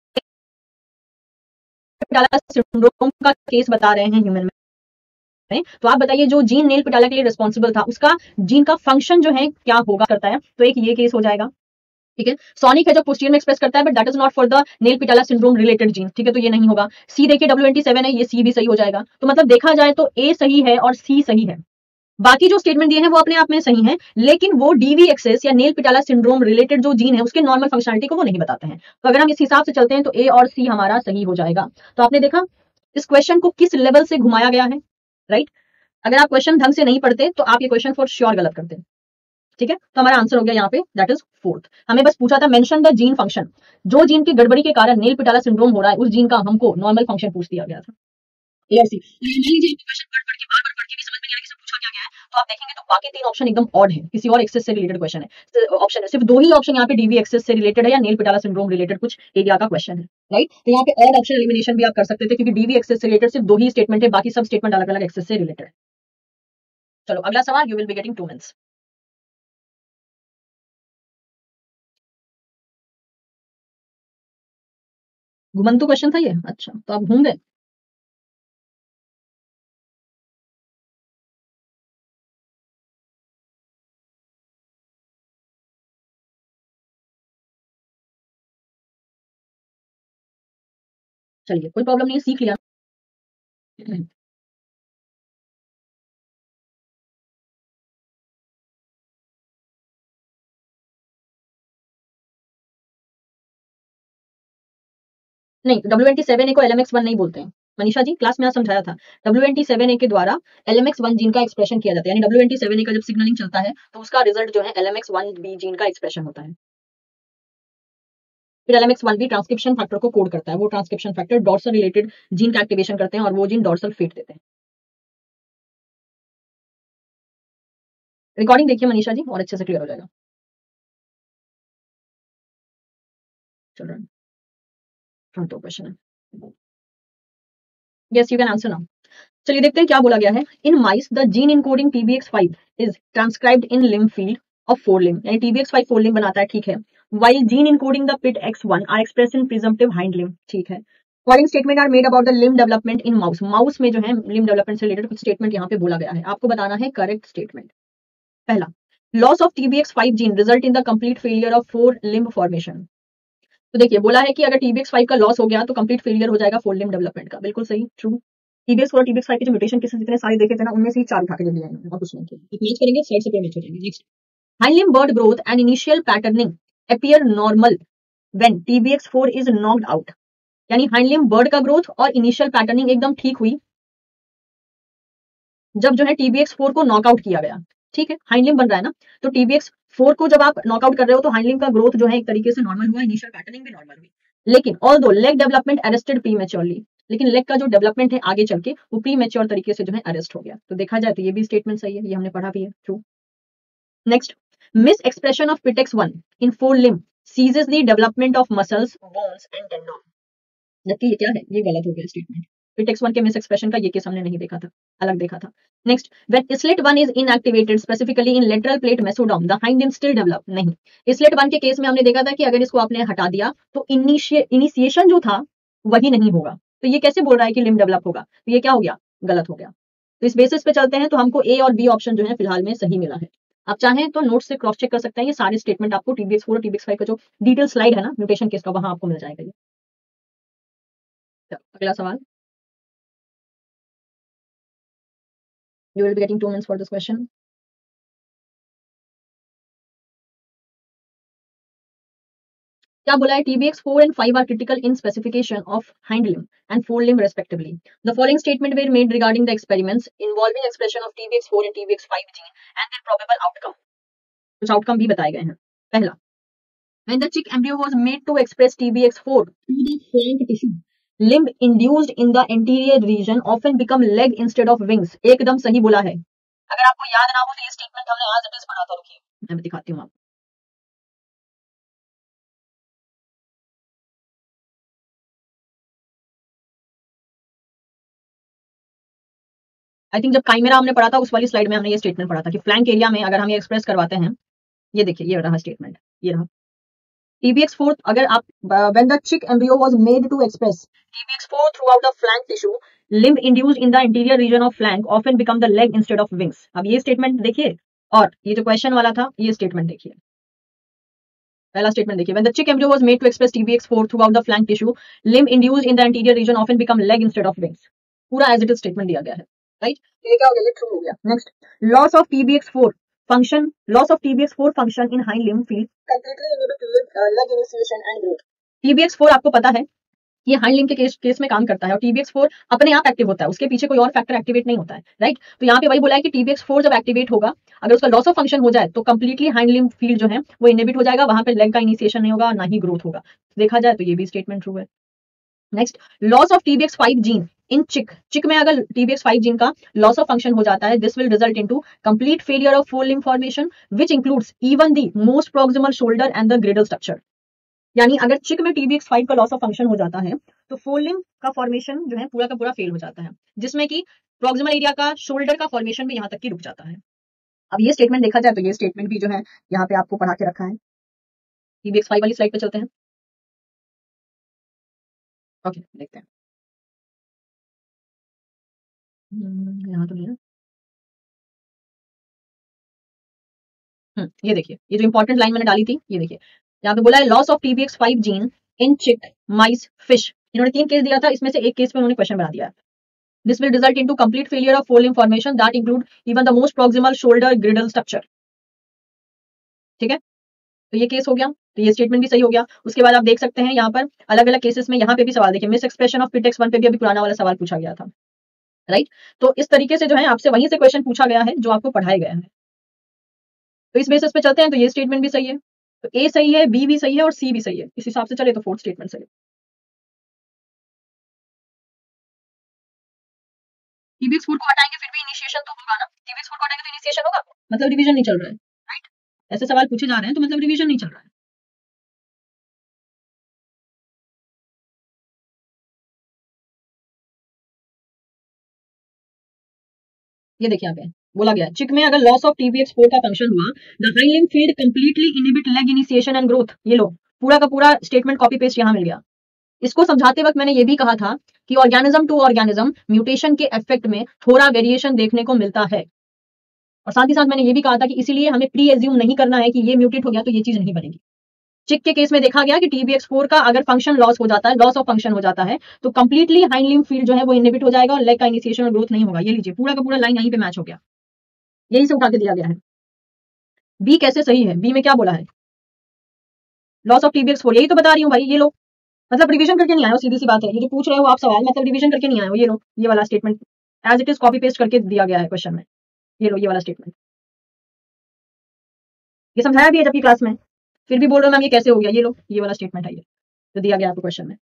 A: Pittala syndrome का केस बता रहे हैं ह्यूमन में, तो आप बताइए जो जीन नेल पिटाला के लिए रिस्पॉन्सिबल था उसका जीन का फंक्शन जो है क्या होगा करता है। तो एक ये केस हो जाएगा, ठीक है। सोनिक है जो पोस्टीरियर में एक्सप्रेस करता है, but that is not for the nail patella syndrome related gene, ठीक है, तो ये नहीं होगा। सी देखिए WNT7 है, ये सी भी सही हो जाएगा। तो मतलब देखा जाए तो ए सही है और सी सही है। बाकी जो स्टेटमेंट दिए हैं वो अपने आप में सही हैं, लेकिन वो डीवी एक्सेस या नेल पिटाला सिंड्रोम रिलेटेड जो जीन है उसके नॉर्मल फंक्शनलिटी को वो नहीं बताते हैं। तो अगर हम इस हिसाब से चलते हैं तो ए और सी हमारा सही हो जाएगा। तो आपने देखा इस क्वेश्चन को किस लेवल से घुमाया गया है, राइट। अगर आप क्वेश्चन ढंग से नहीं पढ़ते तो आप ये क्वेश्चन फॉर श्योर गलत करते हैं, ठीक है। तो हमारा आंसर हो गया यहाँ पे, दैट इज फोर्थ। हमें बस पूछा था मेंशन द जीन फंक्शन, जो जीन की गड़बड़ी के कारण नेल पिटाला सिंड्रोम हो रहा है उस जीन का हमको नॉर्मल फंक्शन पूछ दिया गया था। मान लीजिए क्वेश्चन पढ़ के बार-बार पढ़ के भी समझ में नहीं आ रहा कि पूछा क्या गया है, तो आप देखेंगे तो बाकी तीन ऑप्शन एकदम ऑड है, किसी और एक्सेस से रिलेटेड क्वेश्चन है। ऑप्शन है सिर्फ दो ही ऑप्शन यहाँ पे डीवी एक्सेस से रिलेटेड है या नेल पिटाला सिंड्रोम रिलेटेड कुछ एरिया का क्वेश्चन है, राइट। तो यहाँ पे ऑड ऑप्शन एलिमिनेशन भी आप कर सकते थे क्योंकि डीवी एक्सेस से रिलेटेड सिर्फ दो ही स्टेटमेंट है, बाकी सब स्टेटमेंट अलग अलग एक्सेस से रिलेटेड है। चलो अगला सवाल, you will be getting 2 minutes. घुमंतु क्वेश्चन था ये, अच्छा तो आप घूम गए। चलिए कोई प्रॉब्लम नहीं है, सीख लिया। नहीं, W27A को LMX1 नहीं बोलते हैं मनीषा जी, क्लास में आज समझाया था। W27A के द्वारा LMX1 जीन का एक्सप्रेशन किया जाता है, यानी W27A का जब सिग्नलिंग चलता है तो उसका रिजल्ट जो है LMX1B जीन का एक्सप्रेशन होता है। फिर LMX1B ट्रांसक्रिप्शन फैक्टर को कोड करता है, वो transcription factor dorsal related gene का एक्टिवेशन करते हैं और वो जीन डॉर्सल फेट देते हैं। रिकॉर्डिंग देखिए मनीषा जी और अच्छे से क्लियर हो जाएगा। चिल्ड्रन फ्रॉम तो क्वेश्चन है, yes you can answer now. चलिए देखते हैं क्या बोला गया है। In mice the gene encoding TBX5 is transcribed in limb field of fore limb, यानी TBX5 फोर लिम्ब बनाता है, ठीक है। While gene encoding the PITX1 are express in presumptive hind limb, ठीक है। Following statement are made about the limb development in mouse, mouse में जो है लिम्ब डेवलपमेंट से रिलेटेड कुछ स्टेटमेंट यहाँ पे बोला गया है, आपको बताना है करेक्ट स्टेटमेंट। पहला, loss of TBX5 gene result in the complete failure of fore limb formation. तो देखिए बोला है कि अगर TBX5 का लॉस हो गया तो कंप्लीट फेलियर हो जाएगा फोर लिम्ब डेवलपमेंट का, बिल्कुल सही, ट्रू। TBX4 और TBX5 के जो म्यूटेशन केसेस जितने सारे देखे थे ना, उनमें से ही 4 उठा के दिया है और कुछ नहीं किया। मैच करेंगे, साइड से पूरा मैच हो जाएंगे। Next, hind limb bud growth and initial patterning appear normal when TBX4 is knocked out, यानी हाइंड लिम्ब बर्ड का ग्रोथ और इनिशियल पैटर्निंग एकदम ठीक हुई जब जो है TBX4 को नॉकआउट किया गया, ठीक है। हाइंड लिम्ब बन रहा है ना, तो TBX4 को जब आप नॉकआउट कर रहे हो तो हाइंड लिम्ब का ग्रोथ जो है एक तरीके से नॉर्मल हुआ, इनिशियल पैटर्निंग भी नॉर्मल हुई। लेकिन although leg development arrested prematurely, लेकिन लेग का जो डेवलपमेंट है आगे चल के वो प्रीमेच्योर तरीके से जो है अरेस्ट हो गया। तो देखा जाए तो ये भी स्टेटमेंट सही है, ये हमने पढ़ा भी है, true. Next, misexpression of PITX1 in fore limb ceases the development of muscles, bones and tendon, जबकि ये क्या है, ये गलत हो गया स्टेटमेंट। PITX1 के मिस एक्सप्रेशन का ये केस हमने नहीं देखा था, अलग देखा था। Next, when islet1 is inactivated specifically in lateral plate mesoderm the hind limb still develop, नहीं, islet1 के केस में हमने देखा था कि अगर इसको आपने हटा दिया तो इनिशिएशन जो था वही नहीं होगा, तो ये कैसे बोल रहा है कि लिम्ब डेवलप होगा, तो ये क्या हो गया, गलत हो गया। तो इस बेसिस पे चलते हैं तो हमको A और B ऑप्शन जो है फिलहाल में सही मिला है। आप चाहें तो नोट से क्रॉस चेक कर सकते हैं, ये सारे स्टेटमेंट आपको TBX4 और TBX5 का जो डिटेल स्लाइड है ना म्यूटेशन केस का, वहां आपको मिल जाएगा। ये अगला सवाल, you will be getting 2 minutes for this question. क्या बोला है, TBX4 and 5 are critical in specification of hind limb and forelimb respectively. The following statement were made regarding the experiments involving expression of TBX4 and TBX5 gene and their probable outcome. कुछ आउटकम भी बताए गए हैं। पहला, when the chick embryo was made to express TBX4 through the flank tissue, limb induced in the anterior region often become leg instead of wings. एकदम सही बोला है। अगर आपको याद ना हो तो ये स्टेटमेंट हमने आज इट इज पढ़ा था, रुकिए मैं दिखाती हूँ आपको। आई थिंक जब काइमेरा हमने पढ़ा था उस वाली स्लाइड में हमने ये स्टेटमेंट पढ़ा था कि फ्लैंक एरिया में अगर हम ये एक्सप्रेस करवाते हैं, ये देखिए ये रहा स्टेटमेंट, ये रहा TBX4 अगर आप when the chick embryo was made to express TBX4 throughout the flank tissue, limb induced in the anterior region of flank often become the leg instead of wings. अब ये स्टेटमेंट देखिए और ये जो क्वेश्चन वाला था ये स्टेटमेंट देखिए। पहला स्टेटमेंट देखिए, when the chick embryo was made to express TBX4 throughout the flank tissue, limb induced in the anterior region often become leg instead of wings. पूरा एज इट इज स्टेटमेंट दिया गया है, राइट। ये क्या हो गया, ये ट्रू हो गया। Next, loss of TBX4 function, loss of TBX4 function in hind limb field completely inhibit leg initiation and growth. TBX4 आपको पता है ये हाइंड लिम्ब के केस में काम करता है और TBX4 अपने आप एक्टिव होता है, उसके पीछे कोई और फैक्टर एक्टिवेट नहीं होता है, राइट। तो यहाँ पे वही बोला है कि TBX4 जब एक्टिवेट होगा, अगर उसका लॉस ऑफ फंक्शन हो जाए तो कंप्लीटली हाइंड लिम्ब फील्ड जो है वो इनहिबिट हो जाएगा, वहां पे लेग का इनिशिएशन नहीं होगा, ना ही ग्रोथ होगा। देखा जाए तो ये भी स्टेटमेंट ट्रू है। Next, loss of TBX5 gene in chick में अगर TBX5 जीन का लॉस ऑफ फंक्शन हो जाता है, this will result into complete failure of fore limb formation which includes even the most proximal shoulder and the girdle structure. यानी अगर चिक में TBX5 का लॉस ऑफ फंक्शन हो जाता है तो फोर लिम्ब का फॉर्मेशन जो है पूरा का पूरा फेल हो जाता है, जिसमें कि प्रॉक्सिमल एरिया का, शोल्डर का फॉर्मेशन भी यहाँ तक की रुक जाता है। अब ये स्टेटमेंट देखा जाए तो ये स्टेटमेंट भी जो है यहाँ पे आपको पढ़ा के रखा है। TBX5 वाली स्लाइड पे चलते हैं, ओके देखते हैं। यहाँ तो नहीं है, ये देखिए ये जो इंपॉर्टेंट लाइन मैंने डाली थी, ये देखिए यहाँ पे बोला है loss of TBX5 gene in चिक, माइस, फिश। इन्होंने 3 केस दिया था, इसमें से एक केस में उन्होंने क्वेश्चन बना दिया है। This will result into complete failure of fore limb formation that include even the most proximal shoulder girdle structure. ठीक है, तो ये केस हो गया। तो ये स्टेटमेंट भी सही हो गया। उसके बाद आप देख सकते हैं यहाँ पर अलग अलग केसेस में यहाँ पे भी सवाल देखिए, मिस एक्सप्रेशन ऑफ पिटेक्स 1 पे भी अभी पुराना वाला सवाल पूछा गया था, राइट। तो इस तरीके से जो है आपसे वहीं से क्वेश्चन पूछा गया है जो आपको पढ़ाए गए हैं। तो इस बेसिस पे चलते हैं, तो ये स्टेटमेंट भी सही है, तो ए सही है, बी भी सही है और सी भी सही है। इस हिसाब से चले तो फोर्थ स्टेटमेंट सही है। टीबीएक्स 4 को हटाएंगे फिर भी इनिशिएशन तो होगा ना, टीबीएक्स 4 को हटाएंगे तो इनिशिएशन होगा, मतलब रिवीजन नहीं चल रहा है, राइट। ऐसे सवाल पूछे जा रहे हैं तो मतलब रिवीजन नहीं चल रहा है। ये देखिए यहाँ पे बोला गया चिक में अगर लॉस ऑफ TBX4 का फंक्शन हुआ, the hind field completely inhibit leg initiation and growth. ये लो पूरा का पूरा स्टेटमेंट कॉपी पेस्ट यहाँ मिल गया। इसको समझाते वक्त मैंने ये भी कहा था कि ऑर्गेनिज्म टू ऑर्गेनिज्म म्यूटेशन के इफेक्ट में थोड़ा वेरिएशन देखने को मिलता है, और साथ ही साथ मैंने ये भी कहा था कि इसीलिए हमें प्री एज्यूम नहीं करना है कि ये म्यूटेट हो गया तो ये चीज नहीं बनेगी। चिक के केस में देखा गया कि TBX4 का अगर फंक्शन लॉस हो जाता है, लॉस ऑफ फंक्शन हो जाता है, तो कंप्लीटली हाइंड लिम्ब फील्ड जो है वो इनहिबिट हो जाएगा और लेग का इनिशिएशन और ग्रोथ नहीं होगा। ये लीजिए पूरा का पूरा लाइन यहीं पे मैच हो गया, यही से उठा के दिया गया है। बी कैसे सही है, बी में क्या बोला है, लॉस ऑफ TBX4, यही तो बता रही हूँ भाई। ये लो मतलब रिवीजन करके नहीं आए हो, सीधी सी बात है, ये जो पूछ रहे हो आप सवाल मतलब रिवीजन करके नहीं आए हो। ये लो ये वाला statement as it is copy paste करके दिया गया है क्वेश्चन में। ये लो ये वाला स्टेटमेंट, ये समझाया भी है जबकि क्लास में, फिर भी बोल रहे हो मैम ये कैसे हो गया। ये लो ये वाला स्टेटमेंट है, ये जो दिया गया आपको क्वेश्चन में।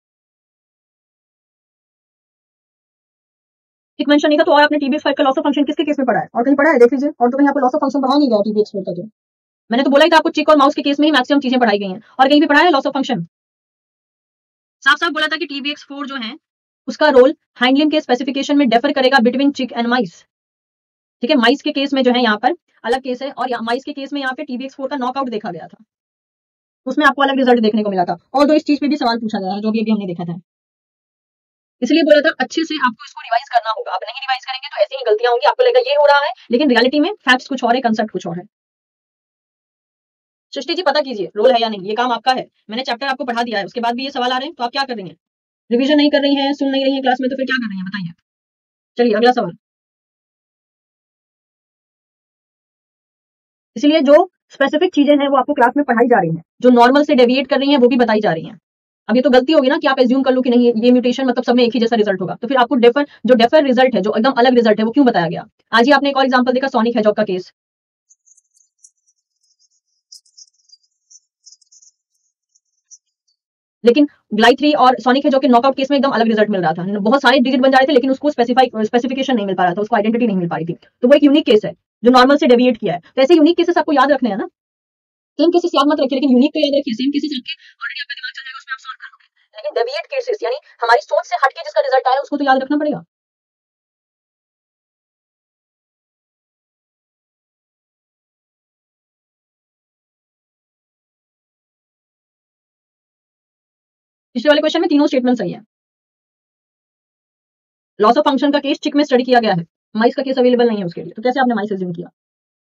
A: एक मेंशन नहीं था तो और आपने TBX5 का लॉस ऑफ फंक्शन किसके केस में पढ़ा है, और कहीं पढ़ा है देख लीजिए, और तो कहीं आपको लॉस ऑफ फंक्शन पढ़ा नहीं गया TBX4 का। तो मैंने तो बोला ही था आपको चिक और माउस के केस में ही मैक्सिमम चीजें पढ़ाई गई हैं, और कहीं भी पढ़ा है लॉस ऑफ फंक्शन। साफ साफ बोला था कि TBX4 जो है उसका रोल हाइंडलिम्ब के स्पेसिफिकेशन में डिफर करेगा बिटवीन चिक एंड माइस। ठीक है, माइस के केस में जो है यहाँ पर अलग केस है, और माइस के केस में यहाँ पे TBX4 का नॉकआउट देखा गया था, उसमें आपको अलग रिजल्ट देखने को मिला था। और दो इस चीज पे भी सवाल पूछा गया है जो भी अभी हमने देखा था, इसलिए बोला था अच्छे से आपको इसको रिवाइज करना होगा। आप नहीं रिवाइज करेंगे तो ऐसी ही गलतियां होंगी, आपको लगेगा ये हो रहा है लेकिन रियलिटी में फैक्ट्स कुछ और है, कंसेप्ट कुछ और है। सृष्टि जी पता कीजिए रोल है या नहीं, ये काम आपका है। मैंने चैप्टर आपको पढ़ा दिया है, उसके बाद भी ये सवाल आ रहे हैं तो आप क्या कर रही हैं, रिवीजन नहीं कर रही हैं, सुन नहीं रही हैं क्लास में, तो फिर क्या कर रही हैं बताइए। चलिए अगला सवाल। इसलिए जो स्पेसिफिक चीजें हैं वो आपको क्लास में पढ़ाई जा रही हैं, जो नॉर्मल से डेविएट कर रही हैं वो भी बताई जा रही हैं। अब ये तो गलती होगी ना कि आप एज्यूम कर लो कि नहीं ये म्यूटेशन मतलब सब में एक ही जैसा रिजल्ट होगा, तो फिर आपको डिफर रिजल्ट है, जो एकदम अलग रिजल्ट है, वो क्यों बताया गया। आज ही आपने एक और एग्जांपल देखा सोनिक हेजॉग का केस, लेकिन ग्लाइड 3 और सोनिक हेजॉग के नॉकआउट केस में एकदम अलग रिजल्ट मिल रहा था, बहुत सारे डिजिट बन जा रहे थे लेकिन उसको स्पेसिफिकेशन नहीं मिल पा रहा था, उसको आइडेंटिटी नहीं मिल पा रही थी। तो वो एक यूनिक केस है जो नॉर्मल से डेविएट किया है। तो ऐसे यूनिक केसेस आपको याद रखने हैं ना, सेम केसेस याद मत रखिए लेकिन यूनिक तो याद रखिए। सेम केसेस आपके ऑलरेडी आपका दिमाग चल जाएगा, उसमें आप सॉल्व कर लोगे, लेकिन डेविएट केसेस यानी हमारी सोच से हटके जिसका रिजल्ट आया उसको तो याद रखना पड़ेगा। पिछले वाले क्वेश्चन में तीनों स्टेटमेंट सही है। लॉस ऑफ फंक्शन का केस चिक में स्टडी किया गया है, माइस का केस अवेलेबल नहीं है उसके लिए, तो कैसे आपने माइस एज्यूम किया।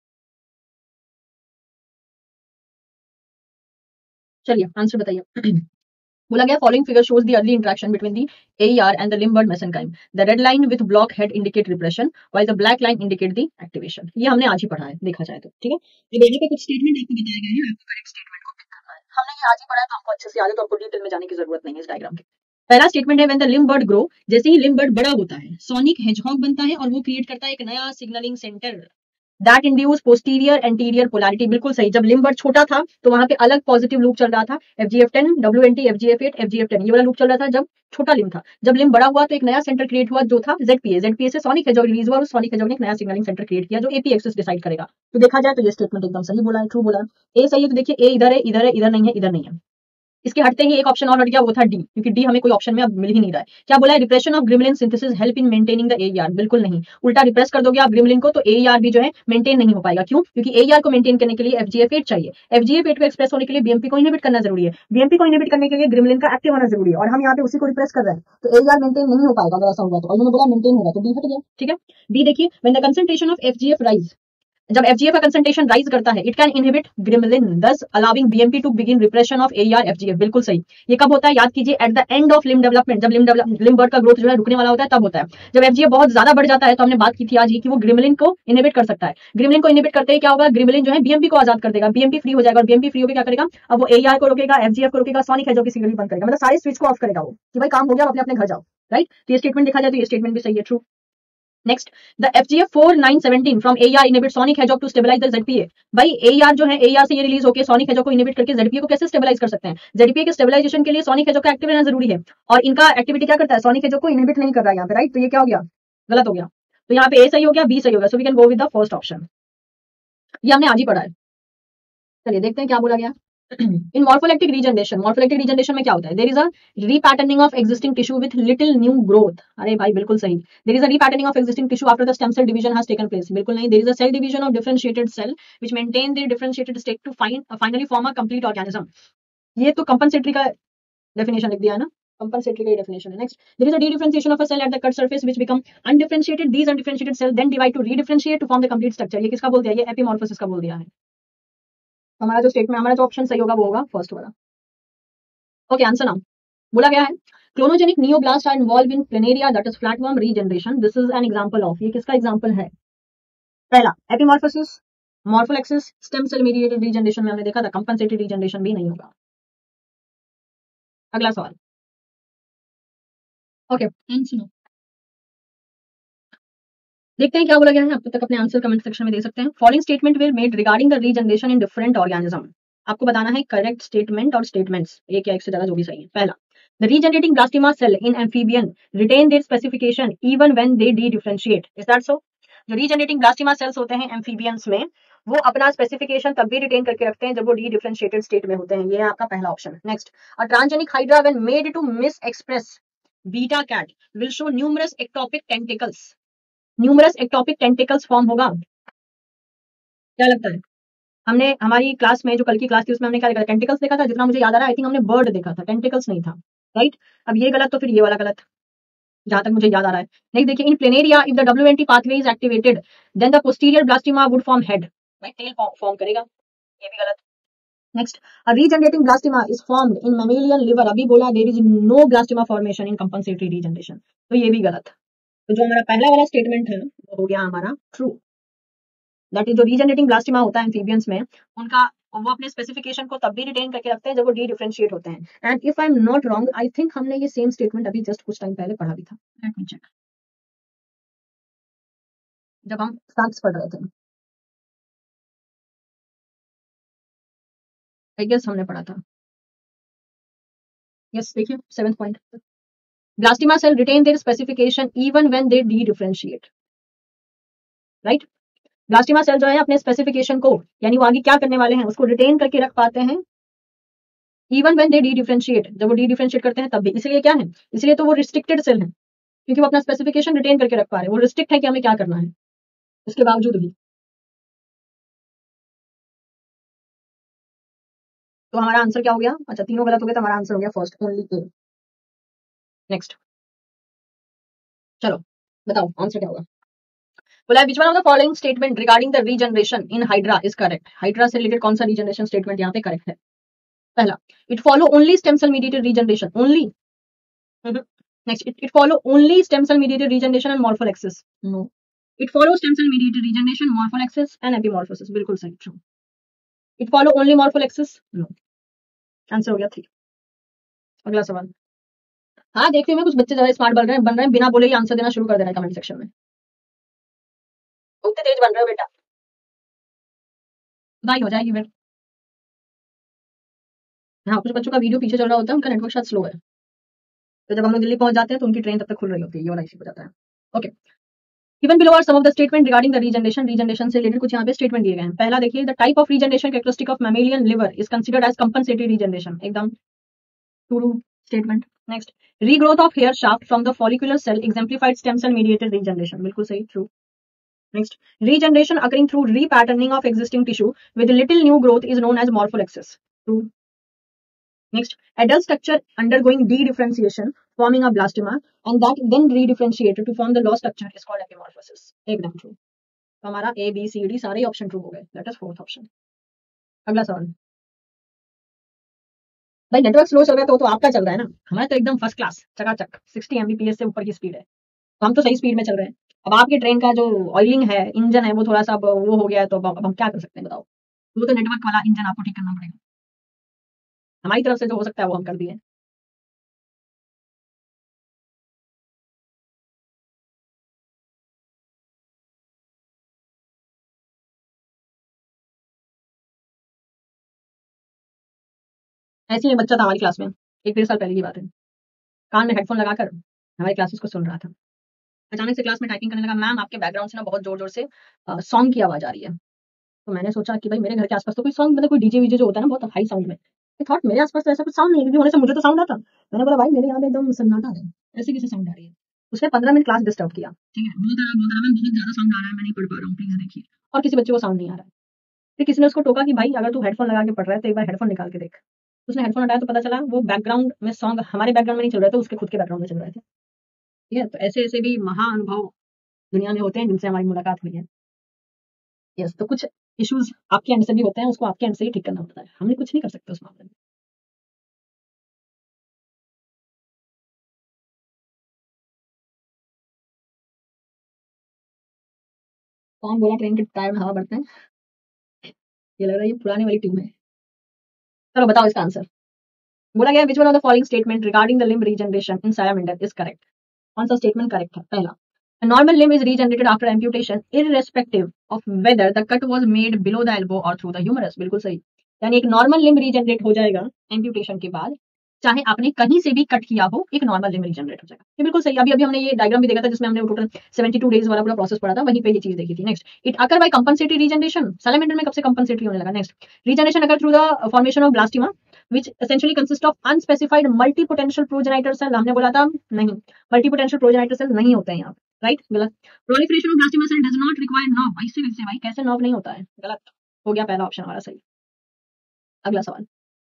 A: चलिए आंसर बताइए। बोला गया following figure shows the early interaction between the AER and the limb bud mesenchyme. The red line with block head indicate repression while the black line indicate the activation. ये हमने आज ही पढ़ा है देखा जाए तो, ठीक है। अब यहाँ पे कुछ स्टेटमेंट आपको बताए गए हैं, आपको करेक्ट स्टेटमेंट को पिक करना है। हमने ये आज ही पढ़ा है तो आपको अच्छे से याद है, तो आपको डिटेल में जाने की जरूरत नहीं है इस डायग्राम के। पहला स्टेटमेंट है when the limb bud grow, जैसे ही लिम्ब बर्ड बड़ा होता है सोनिक हेजहॉग बनता है और वो क्रिएट करता है एक नया signalling centre that induce posterior anterior polarity. बिल्कुल सही, जब लिम्ब बर्ड छोटा था तो वहां पे अलग पॉजिटिव लूप चल रहा था, FGF10 WNT FGF8 FGF10 ये वाला लूप चल रहा था जब छोटा लिम्ब था। जब लिम्ब बड़ा हुआ तो एक नया सेंटर क्रिएट हुआ जो था ZPA से सोनिक हेजॉग रिलीज हुआ और सोनिक हेजॉग ने एक नया सिग्नलिंग सेंटर क्रिएट किया जो AP एक्सिस डिसाइड करेगा। तो देखा जाए तो ये स्टेटमेंट एकदम सही बोला है, ट्रू बोला है। ए सही है तो देखिए ए इधर है, इधर है, इधर नहीं है, इधर नहीं है। इसके हटते ही एक ऑप्शन और हट गया, वो था डी, क्योंकि डी हमें कोई ऑप्शन में अब मिल ही नहीं रहा है। क्या बोला है, repression of gremlin synthesis help in maintaining the AER। बिल्कुल नहीं, उल्टा रिप्रेस कर दोगे आप ग्रिमलिन को तो AER भी जो है मेंटेन नहीं हो पाएगा। क्यों, क्योंकि AER को मेंटेन करने के लिए FGF8 चाहिए, FGF8 को एक्सप्रेस होने के लिए BMP को इनहिबिट करना जरूरी है, BMP को इनहिबिट करने के लिए ग्रिमलिन का एक्टिव होना जरूरी है, और हम यहाँ पे उसी को रिप्रेस कर रहे हैं, तो AER मेंटेन नहीं हो पाएगा अगर ऐसा होगा तो। और मैंने बोला मेंटेन होगा तो डी हट गया, ठीक है। डी देखिए, when the concentration of FGF rise जब FGF का कंसंट्रेशन राइज करता है, it can inhibit gremlin, thus allowing BMP to begin repression of AER FGF। बिल्कुल सही। ये कब होता है याद कीजिए, at the end of limb development, जब लिम्ब बर्ड का ग्रोथ जो है रुकने वाला होता है तब होता है। जब FGF बहुत ज्यादा बढ़ जाता है तो हमने बात की थी आज ही कि वो ग्रिमलिन को इनहिबिट कर सकता है। ग्रिमलिन को इनहिबिट करते ही क्या होगा, ग्रिमलिन जो है BMP को आजाद कर देगा, BMP फ्री हो जाएगा, और BMP फ्री होकर क्या करेगा, अब वो AER को रोकेगा, FGF को रोकेगा, सोनिक हेजॉग की सिग्नल बंद करेगा, मतलब सारे स्विच को ऑफ करेगा वो कि भाई काम हो गया, अपने अपने घर जाओ, राइट। तो ये स्टेटमेंट देखा जाए तो ये स्टेटमेंट भी सही है, true. Next, the FGF 4917 from AER inhibit sonic hedgehog to stabilise the ZPA। भाई AER जो है, AER से ये रिलीज होकर सोनिक हेजॉग को इनहिबिट करके ZPA को कैसे स्टेबलाइज कर सकते हैं? ZPA के स्टेबलाइजेशन के लिए सोनिक हेजॉग का एक्टिव रहना जरूरी है, और इनका एक्टिविटी क्या करता है, सोनिक हेजॉग को इनहिबिट नहीं कर रहा है यहाँ पे, राइट। तो ये क्या हो गया, गलत हो गया। तो यहाँ पे A सही हो गया, B सही हो गया, so we can go with the first option. ये हमने आज ही पढ़ा है। चलिए देखते हैं क्या बोला गया। इन मॉर्फोलेक्टिक रीजनरेशन, मॉर्फोलेक्टिक रीजनरेशन में क्या होता है, there is a repatterning of existing tissue with little new growth. अरे भाई बिल्कुल सही, there is a repatterning of existing tissue after the stem cell division has taken place. बिल्कुल नहीं, there is a cell division of differentiated cell which maintain their differentiated state to finally form a complete organism. ये तो कंपनसेटरी का डेफिनेशन लिख दिया है ना, कंपनसेटरी का डेफिनेशन है। Next, there is a differentiation of a cell at the cut surface which become undifferentiated, these undifferentiated cell then divide to redifferentiate to form the complete structure. ये किसका बोल दिया, ये एपिमॉर्फोसिस का बोल दिया है। हमारा जो स्टेटमेंट, हमारा जो ऑप्शन सही होगा वो होगा फर्स्ट वाला। ओके, आंसर नाउ बोला गया है, clonogenic neoblast are involve in planaria that is flatworm regeneration. This is an example of, ये किसका एग्जांपल है? पहला epimorphosis, morphallaxis, stem cell mediated regeneration में हमने देखा था कंपनसेटरी रीजनरेशन भी नहीं होगा। अगला सवाल। ओके, आंसर देखते हैं क्या बोला गया है। अब तक अपने आंसर कमेंट सेक्शन में दे सकते हैं। Following statement were made regarding the regeneration in different organism. आपको बताना है करेक्ट स्टेटमेंट और स्टेटमेंट्स, एक या एक से ज्यादा जो भी सही है। पहला, the regenerating blastema cell in amphibian retain their specification even when they dedifferentiate. Is that so? जो रीजनरेटिंग ब्लास्टिमा सेल्स होते हैं एम्फीबियंस में, वो अपना स्पेसिफिकेशन तब भी रिटेन करके रखते हैं जब वो डी डिफरेंशिएटेड स्टेट में होते हैं। ये है आपका पहला option. Next, a transgenic hydra when made to misexpress beta cat will show numerous ectopic tentacles. Numerous ectopic tentacles form होगा, क्या लगता है? हमने हमारी क्लास में जो कल की क्लास थी उसमें हमने क्या देखा था, टेंटिकल्स देखा था, जितना मुझे याद आ रहा है। आई थिंक हमने बर्ड देखा था, टेंटिकल्स नहीं था, राइट। अब ये गलत तो फिर ये वाला गलत, जहां तक मुझे याद आ रहा है। नेक्स्ट देखिए, in planaria if the WNT pathway is activated then the posterior blastema would form head, right, tail form करेगा, ये भी गलत। Next, a regenerating blastema is formed in mammalian liver. अभी बोला there is no blastema formation in compensatory regeneration, तो ये भी गलत। तो जो हमारा पहला वाला स्टेटमेंट है वो हो गया हमारा ट्रू। दैट इज जो रीजनरेटिंग ब्लास्टिमा होता है एम्फीबियंस में, उनका वो अपने स्पेसिफिकेशन को तब भी रिटेन करके रखते हैं जब वो डी डिफरेंशिएट होते हैं। And if I am not wrong, I think हमने ये सेम स्टेटमेंट अभी जस्ट कुछ टाइम पहले पढ़ा भी था। लेट मी चेक, जब हम फैक्ट्स पढ़ रहे थे, आई गेस हमने पढ़ा था। यस, देखिए 7th point, blastema cell retain their specification even when they dedifferentiate, right. Blastema cell जो है अपने स्पेसिफिकेशन को, यानी वो आगे क्या करने वाले हैं उसको रिटेन करके रख पाते हैं even when they dedifferentiate, जब वो डी डिफरेंशिएट करते हैं तब भी। इसलिए क्या है, इसलिए तो वो रिस्ट्रिक्टेड सेल है, क्योंकि वो अपना स्पेसिफिकेशन रिटेन करके रख पा रहे हैं। वो रिस्ट्रिक्ट है कि हमें क्या करना है, इसके बावजूद भी। तो हमारा आंसर क्या हो गया? अच्छा, तीनों गलत हो गए तो हमारा आंसर हो गया फर्स्ट, ओनली ए। नेक्स्ट, चलो बताओ आंसर क्या होगा। बोला which one of the following statement regarding the regeneration in hydra is correct. Hydra से रिलेटेड कौन सा रीजनरेशन स्टेटमेंट यहाँ पे करेक्ट है? पहला, it follow only stem cell mediated regeneration, only. Next, it follow only stem cell mediated regeneration and morphallaxis, no. It follow stem cell mediated regeneration, morphallaxis and epimorphosis, बिल्कुल सही, true. It follow only morphallaxis, no. Answer हो गया 3। अगला सवाल। हाँ, देखते हैं कुछ बच्चे ज्यादा स्मार्ट बन रहे हैं, बिना बोले ही आंसर देना शुरू कर देना है कमेंट सेक्शन में। बहुत तेज बन रहे हो बेटा, बधाई हो जाएगी फिर। हाँ, कुछ बच्चों का वीडियो पीछे चल रहा होता है, उनका नेटवर्क शायद स्लो है, तो जब हम लोग दिल्ली पहुंच जाते हैं तो उनकी ट्रेन तब तक खुल रही होती है, ये वाला इशू हो जाता है। Okay, given below are some of the statement regarding the regeneration. Regeneration से रिलेटेड कुछ यहाँ पे स्टेटमेंट दिए गए हैं। पहला देखिए, the type of regeneration characteristic of mammalian liver is considered as compensatory regeneration, एकदम true statement. Next, regrowth of hair shaft from the follicular cell exemplified stem cell mediated regeneration, बिल्कुल सही, true. Next, regeneration occurring through repatterning of existing tissue with little new growth is known as morpholexis. True. Next, adult structure undergoing de-differentiation, forming a blastema, and that then re-differentiated to form the lost structure is called epimorphosis. एकदम true. तो हमारा ए बी सी डी सारे ऑप्शन ट्रू हो गए। That is fourth option. अगला सवाल। भाई नेटवर्क स्लो चल रहा है तो आपका चल रहा है ना, हमारा तो एकदम फर्स्ट क्लास चकाचक 60 Mbps से ऊपर की स्पीड है, तो हम तो सही स्पीड में चल रहे हैं। अब आपकी ट्रेन का जो ऑयलिंग है, इंजन है, वो थोड़ा सा वो हो गया है, तो अब हम क्या कर सकते हैं बताओ। वो तो नेटवर्क वाला इंजन आपको ठीक करना पड़ेगा, हमारी तरफ से जो हो सकता है वो हम कर दिए। ऐसे ही एक बच्चा था हमारी क्लास में, 1-1.5 साल पहले की बात है, कान में हेडफोन लगाकर हमारी क्लासेस को सुन रहा था। अचानक से क्लास में टाइपिंग करने लगा, मैम आपके बैकग्राउंड से ना बहुत जोर जोर से सॉन्ग की आवाज आ रही है। तो मैंने सोचा कि भाई मेरे घर के आसपास तो कोई सॉन्ग, मतलब कोई डीजे वीजे जो होता है ना बहुत हाई साउंड में, थॉट मेरे आसपास तो ऐसा कुछ साउंड नहीं है, क्योंकि होने से मुझे तो साउंड आता। मैंने बोला भाई मेरे यहाँ पे एकदम सन्नाटा है, ऐसे कैसे साउंड आ रही है। उसने 15 मिनट क्लास डिस्टर्ब किया, ठीक है, बोलता रहा बहुत ज्यादा साउंड आ रहा है, मैं नहीं पढ़ पा रहा हूँ, प्लीज देखिए। और किसी बच्चे को साउंड नहीं आ रहा है। फिर किसी ने उसको टोका कि भाई अगर तू हेडफोन लगा के पढ़ रहा है तो एक बार हेडफोन निकाल के देख। उसने हेडफोन हटाया तो पता चला वो बैकग्राउंड में सॉन्ग हमारे बैकग्राउंड में नहीं चल रहे थे, उसके खुद के बैकग्राउंड में चल रहे थे। ठीक है, तो ऐसे ऐसे भी महा अनुभव दुनिया में होते हैं जिनसे हमारी मुलाकात हुई है। यस, तो कुछ इश्यूज आपके एंड से भी होते हैं, उसको आपके एंड से ही ठीक करना होता है, हमने कुछ नहीं कर सकते उस मामले में। कौन बोला ट्रेन के टायर में हवा बढ़ते हैं? ये लग रहा है ये पुराने वाली टीम है। चलो बताओ इसका आंसर। बोला गया which one of the following statement regarding the limb regeneration in salamander is correct. कौन सा स्टेटमेंट करेक्ट है? पहला, a normal limb is regenerated after amputation irrespective of whether the cut was made below the elbow or through the humerus। बिल्कुल सही। यानी एक नॉर्मल लिम्ब रीजनरेट हो जाएगा एम्प्यूटेशन के बाद, चाहे आपने कहीं से भी कट किया हो, एक नॉर्मल लिम्ब रीजनरेट हो जाएगा। ये बिल्कुल सही। अभी अभी हमने ये डायग्राम भी देखा था जिसमें हमने टोटल 72 डेज वाला पूरा प्रोसेस पढ़ा था, वहीं पे ये चीज देखी थी। Next, it occur by compensatory regeneration. Salamander में कब से कंपनसेटरी होने लगा? Next, regeneration occur through the formation of blastema which essentially consists of unspecified multipotential progenitor cell। हमने बोला था नहीं, मल्टीपोटेंशियल प्रोजेनाइटर सेल नहीं होते हैं यहाँ, राइट? गलत। Proliferation of blastema cell does not require knob. इससे कैसे भाई, कैसे नॉब नहीं होता है? गलत हो गया, पहला ऑप्शन हमारा सही। अगला सवाल।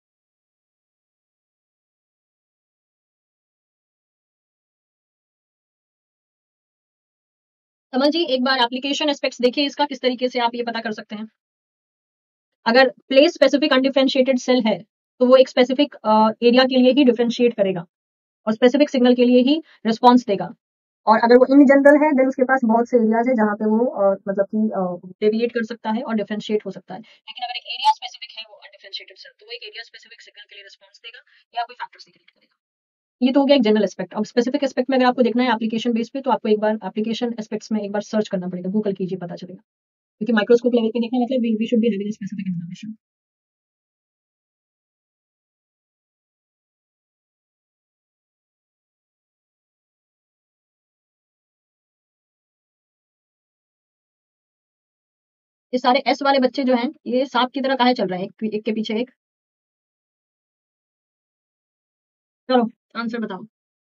A: कमल जी एक बार एप्लीकेशन एस्पेक्ट्स देखिए इसका, किस तरीके से आप ये पता कर सकते हैं। अगर प्लेस स्पेसिफिक अनडिफरेंशिएटेड सेल है तो वो एक स्पेसिफिक एरिया के लिए ही डिफरेंशिएट करेगा और स्पेसिफिक सिग्नल के लिए ही रिस्पॉन्स देगा। और अगर वो इन जनरल है देन उसके पास बहुत से एरियाज है जहाँ पे वो मतलब कि डेविएट कर सकता है और डिफरेंशिएट हो सकता है। लेकिन अगर एक एरिया स्पेसिफिक है वो अनडिफरेंशिएटेड सेल, तो वो एक एरिया स्पेसिफिक सिग्नल के लिए रिस्पॉन्स देगा या कोई फैक्टर सीक्रेट करेगा। ये तो हो गया एक जनरल एस्पेक्ट। अब स्पेसिफिक एस्पेक्ट में अगर आपको देखना है एप्लीकेशन बेस पे, तो आपको एक बार एप्लीकेशन एस्पेक्ट्स में एक बार सर्च करना पड़ेगा, गूगल कीजिए, पता चलेगा। क्योंकि माइक्रोस्कोप लेवल पे देखना मतलब we should be having specific information. ये सारे एस वाले बच्चे जो हैं ये सांप की तरह काहे चल रहे हैं, एक के पीछे एक। चलो आंसर बताओ।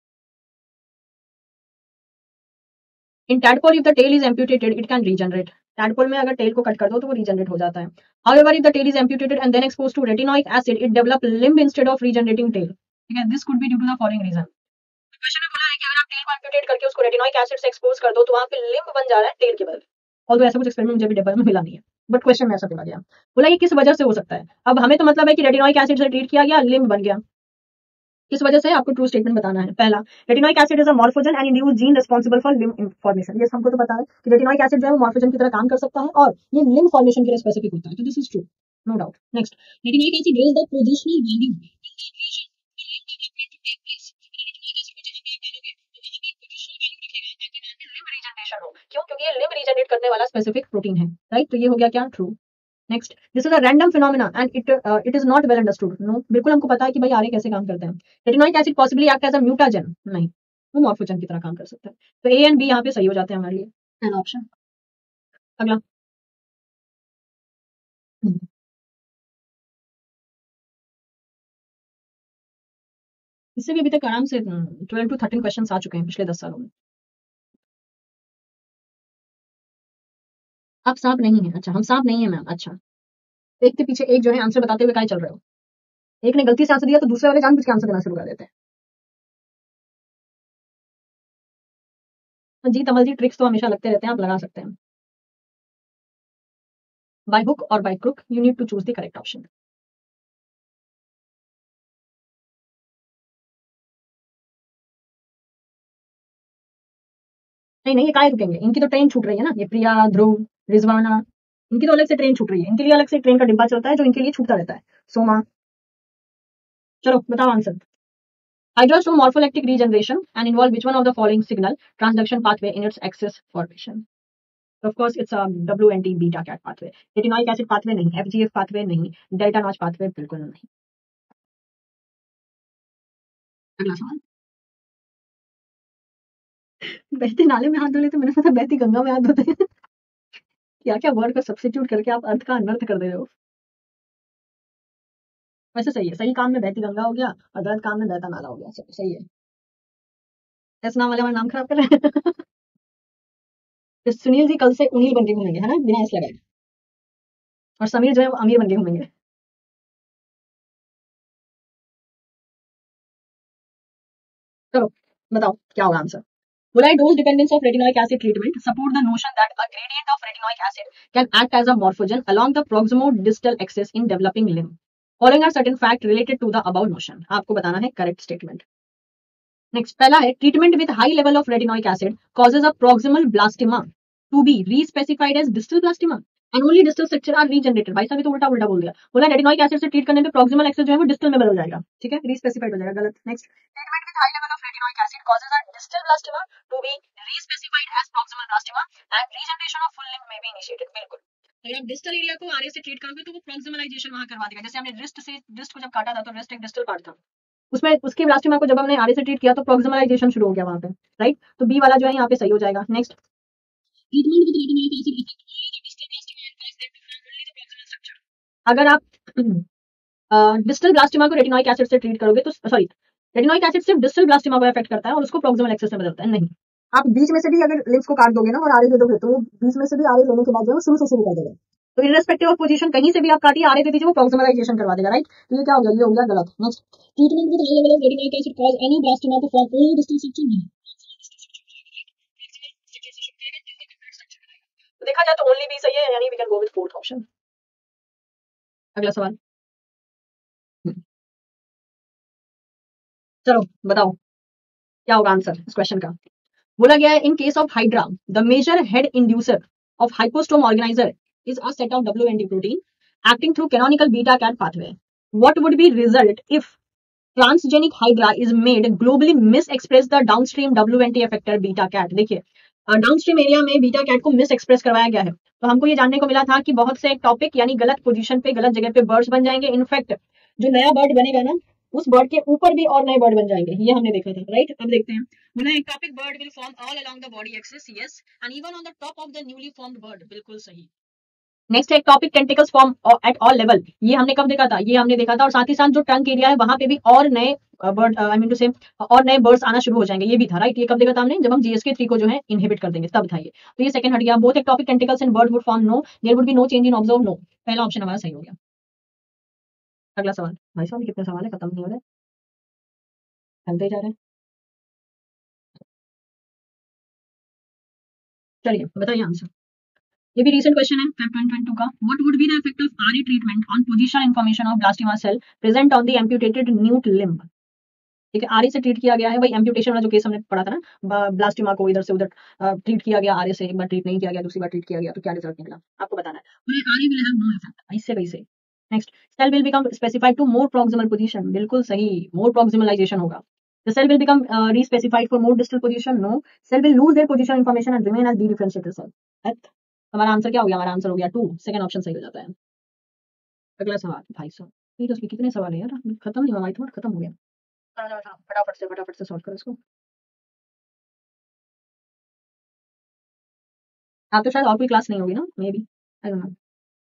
A: In tadpole if the tail is amputated it can regenerate. Tadpole में अगर टेल को कट कर दो तो वो रीजनरेट हो जाता है। However if the tail is amputated and then exposed to retinoic acid it develop limb instead of regenerating tail. ठीक है, this could be due to the following reason. Question में बोला है कि अगर आप टेल को एम्प्यूटेट करके उसको रेटिनोइक एसिड से एक्सपोज कर दो तो वहां पे लिम्ब बन जा रहा है टेल के बदले। ऑल्दो ऐसा कुछ एक्सपेरिमेंट मुझे भी डेवलप में मिला नहीं है, बट क्वेश्चन में ऐसा बोला गया। बोला ये किस वजह से हो सकता है। अब हमें तो मतलब है कि रेटिनोइक एसिड से ट्रीट किया गया, लिम्ब बन गया, किस वजह से आपको ट्रू स्टेटमेंट बताना है। पहला, retinoic acid is a morphogen and induce gene responsible for limb formation. ये हमको तो पता है कि रेटिनोइक एसिड जो है वो मॉर्फोजन की तरह काम कर सकता है और ये लिम्ब फॉर्मेशन के लिए स्पेसिफिक होता है, तो this is true, no doubt. Next, retinoic acid raise the positional value in that region where limb development to take place। Retinoic acid को जहां पे आप डालोगे तो वहां पे एक पोजिशनल वैल्यू दिखेगा ताकि वहां पे लिम्ब रीजनरेशन हो। क्यों? क्योंकि ये लिम्ब रीजनरेट करने वाला स्पेसिफिक प्रोटीन है, राइट? तो ये हो गया क्या? True. Next, this is a random phenomena and it is not well understood. No, बिल्कुल हमको पता है कि भाई आरए कैसे काम करते हैं। Retinoic acid possibly act as a mutagen, नहीं, वो मॉर्फोजन की तरह काम कर सकता है। तो ए एंड बी यहाँ पे सही हो जाते हैं हमारे लिए, पहला ऑप्शन। अगला। हम्म, इससे भी अभी तक आराम से 12 to 13 क्वेश्चन आ चुके हैं पिछले 10 सालों में। आप सांप नहीं है? अच्छा, हम सांप नहीं है मैम। अच्छा, एक के पीछे एक जो है आंसर बताते हुए काहे चल रहे हो? एक ने गलती से आंसर दिया तो दूसरे वाले जानबूझ के आंसर देना शुरू कर देते हैं। जी तमल जी, ट्रिक्स तो हमेशा लगते रहते हैं, आप लगा सकते हैं। by hook or by crook, you need to choose the correct option. नहीं नहीं, ये काहे रुकेंगे, इनकी तो ट्रेन छूट रही है ना, ये प्रिया, ध्रुव, रिजवाना, इनकी तो अलग से ट्रेन छूट रही है, इनके लिए अलग से ट्रेन का डिब्बा चलता है जो इनके लिए छूटता रहता है। सोमा, चलो बताओ answer. Hydras do morpholectic regeneration and involve which one of the following signal transduction pathway in its axis formation? Of course, it's a WNT beta cat pathway. Retinoic acid pathway नहीं, FGF pathway नहीं, delta notch pathway बिल्कुल नहीं। अगला सवाल। बहते नाले में हाथ धो लेते, मैंने सोचा बहती गंगा में हाथ धोते हैं। क्या क्या वर्ड को सब्स्टिट्यूट करके आप अर्थ का अनर्थ कर दे रहे हो। वैसे सही है, सही काम में बहती गंगा हो गया और गलत काम में बहता नाला हो गया, सही है। इस नाम वाले हमारा नाम खराब कर रहे हैं। तो सुनील जी कल से उनील बन के घूमेंगे, है ना, बिना एस लगाए, और समीर जो है वो अमीर बन के घूमेंगे। चलो बताओ क्या होगा answer. Will I dose dependence of retinoic acid treatment support the notion that a gradient of retinoic acid can act as a morphogen along the proximodistal axis in developing limb? Following are certain fact related to the above notion. आपको बताना है करेक्ट स्टेटमेंट। नेक्स्ट पहला है treatment with high level of retinoic acid causes a proximal blastema to be respecified as distal blastema and only distal structure are regenerated. भाई साहब ये तो उल्टा उल्टा बोल दिया, बोला रेटिनोइक एसिड से ट्रीट करने पे प्रोक्सिमल एक्सेस जो है वो डिस्टल में बदल जाएगा, ठीक है, रीस्पेसिफाइड हो जाएगा, गलत। Next treatment with high level of retinoic acid causes a distal blastema to be respecified as proximal blastema and regeneration of full limb में बी इनिशिएटेड। बिल्कुल, अगर आप डिस्टल एरिया को आरए से ट्रीट करोगे तो वो प्रोक्सिमलाइजेशन वहां करवा देगा। जैसे हमने रिस्ट को जब काटा था तो रिस्ट एक डिस्टल पार्ट था, उसमें उसके ब्लास्टिमा को जब हमने आरए से ट्रीट किया तो प्रोक्सिमलाइजेशन शुरू हो गया वहां पे, राइट। तो बी वाला जो है यहाँ पे सही हो जाएगा। Next treatment with retinoic acid affect only the distal blastema and cause them to form only the proximal structure. अगर आप डिस्टल ब्लास्टिमा को रेटिनोइक एसिड से ट्रीट करोगे तो सॉरी, रेटिनोइक एसिड सिर्फ डिस्टल ब्लास्टिमा को अफेक्ट करता है और उसको प्रोक्सिमल एक्सेस में बदलता है, नहीं। आप बीच में से भी अगर लिम्फ को काट दोगे ना और आरए दे दोगे तो वो बीच में से भी आरए लेने के बाद जो है शुरू से शुरू कर देगा। तो इररेस्पेक्टिव ऑफ पोजीशन कहीं से भी आप काटिए आरए दे दीजिए, वो प्रोक्सिमलाइजेशन करवा देगा, राइट। तो ये क्या हो गया, ये हो गया गलत। Next treatment with high level of retinoic acid cause any blastema to form only distal structure नहीं। तो देखा जाए तो ओनली बी सही है, यानी we can go with fourth option. अगला सवाल। चलो बताओ क्या होगा आंसर इस क्वेश्चन का। बोला गया है in case of hydra the major head inducer of hypostome organizer is a set of WNT protein acting through canonical beta cat pathway. What would be result if transgenic hydra is made globally misexpress the downstream WNT effector beta cat? देखिए डाउनस्ट्रीम एरिया में बीटा कैट को मिस एक्सप्रेस करवाया गया है, तो हमको ये जानने को मिला था कि बहुत से एक टॉपिक यानी गलत पोजीशन पे गलत जगह पे बर्ड्स बन जाएंगे। इनफैक्ट जो नया बर्ड बनेगा ना उस बर्ड के ऊपर भी और नए बर्ड बन जाएंगे, ये हमने देखा था, राइट। अब देखते हैं, बोला ectopic bud will form all along the body axis, yes, and even on the top of the newly formed bud, बिल्कुल सही। नेक्स्ट एक topic tentacles form at all level, ये हमने कब देखा था, ये हमने देखा था, और साथ ही साथ जो टंग एरिया है वहां पे भी और नए बर्ड आई मीन टू से और नए बर्ड्स आना शुरू हो जाएंगे, ये भी था, राइट। ये कब देखा था हमने, जब हम GSK 3 को जो है इनहिबिट कर देंगे तब था ये। तो ये सेकंड हट गया। Both ectopic tentacles and bud would form, no, there would be no change in observe, no, पहला ऑप्शन हमारा सही हो गया। अगला सवाल। भाई साहब कितने सवाल है, खत्म नहीं हो रहे, चलते जा रहे हैं। चलिए बताइए आंसर, ये भी रीसेंट क्वेश्चन है फेब 2022 का। What would be the effect of RA treatment on positional information of blastema cell present on the amputated newt limb? ठीक है, आरए से ट्रीट किया गया है, भाई एम्पुटेशन वाला जो केस हमने पढ़ा था ना, ब्लास्टिमा को इधर से उधर ट्रीट किया गया आरए से, एक बार ट्रीट नहीं किया गया, दूसरी बार ट्रीट किया गया, तो क्या रिजल्ट निकला आपको बताना है। RA will have no effect, इससे कैसे। Next cell will become specified to more proximal position, बिल्कुल सही, मोर प्रोक्सिमलाइजेशन होगा। The cell will become re-specified for more distal position. No, cell will lose their position information and remain as dedifferentiated cell. हमारा आंसर क्या हो गया, हमारा आंसर हो गया 2, सेकंड ऑप्शन सही हो जाता है। अगला सवाल। भाई साहब ये तो कितने सवाल है यार, खत्म नहीं हुआ, माइथोड खत्म हो गया। फटाफट से सॉल्व करो इसको। आप तो शायद और कोई क्लास नहीं होगी ना, may be, I don't know.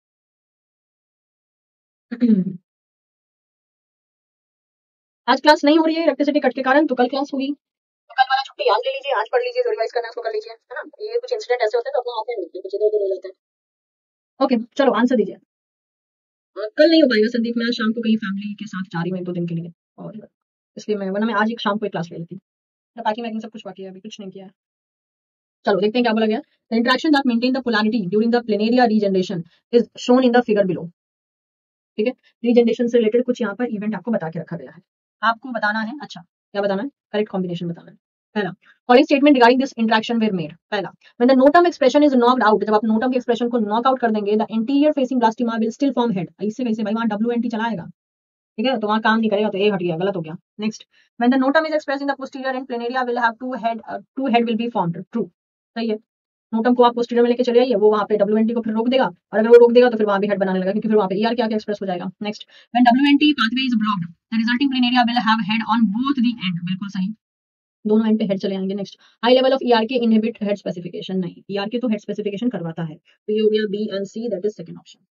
A: आज क्लास नहीं हो रही है इलेक्ट्रिसिटी कट के कारण, तो कल क्लास होगी। तो कल वाला छुट्टी आज ले लीजिए, आज पढ़ लीजिए, जो रिवाइज करना है उसको कर लीजिए, है ना। ये कुछ इंसिडेंट ऐसे होते हैं तो अपना आते हैं, कुछ इधर उधर हो जाते हैं। ओके चलो आंसर दीजिए। कल नहीं हो पाएगा संदीप, मैं शाम को कहीं फैमिली के साथ जा रही हूँ 1-2 दिन के लिए, और इसलिए मैं, वरना मैं आज एक शाम को एक क्लास ले लेती, पैकिंग वैकिंग सब कुछ बाकी है, अभी कुछ नहीं किया है। चलो देखते हैं क्या बोला गया। The interaction that maintain the polarity during the planaria regeneration is shown in the figure below. ठीक है, रीजनरेशन से रिलेटेड कुछ यहाँ पर इवेंट आपको बता के रखा गया है, आपको बताना है। अच्छा, क्या बताना है? करेक्ट कॉम्बिनेशन बताना है। पहला, following statement regarding this interaction were made. पहला, when the notum expression is knocked out, जब आप नोटम के एक्सप्रेशन को नॉक आउट कर देंगे, the anterior facing blastema will still form head. इससे कैसे भाई, वहां WNT चलाएगा, ठीक है, तो वहां काम नहीं करेगा, तो ए हट गया, गलत हो गया। Next, when the notum is express in the posterior end planaria will have two head will be formed. True, सही है। नोटम को आप पोस्टीरियर में लेके चले आइए, वो वहां पे WNT को फिर रोक देगा, और अगर वो रोक देगा तो फिर वहां भी हेड बनाने लगा, क्योंकि फिर वहां पे ER क्या क्या एक्सप्रेस हो जाएगा। Next, when WNT pathway is blocked, the resulting planaria will have head on both the end. बिल्कुल सही, दोनों एंड पे हेड चले आएंगे। Next, high level of ERK inhibit head specification. नहीं, ERK तो हेड स्पेसिफिकेशन करवाता है, तो ये हो गया B and C, that is second option.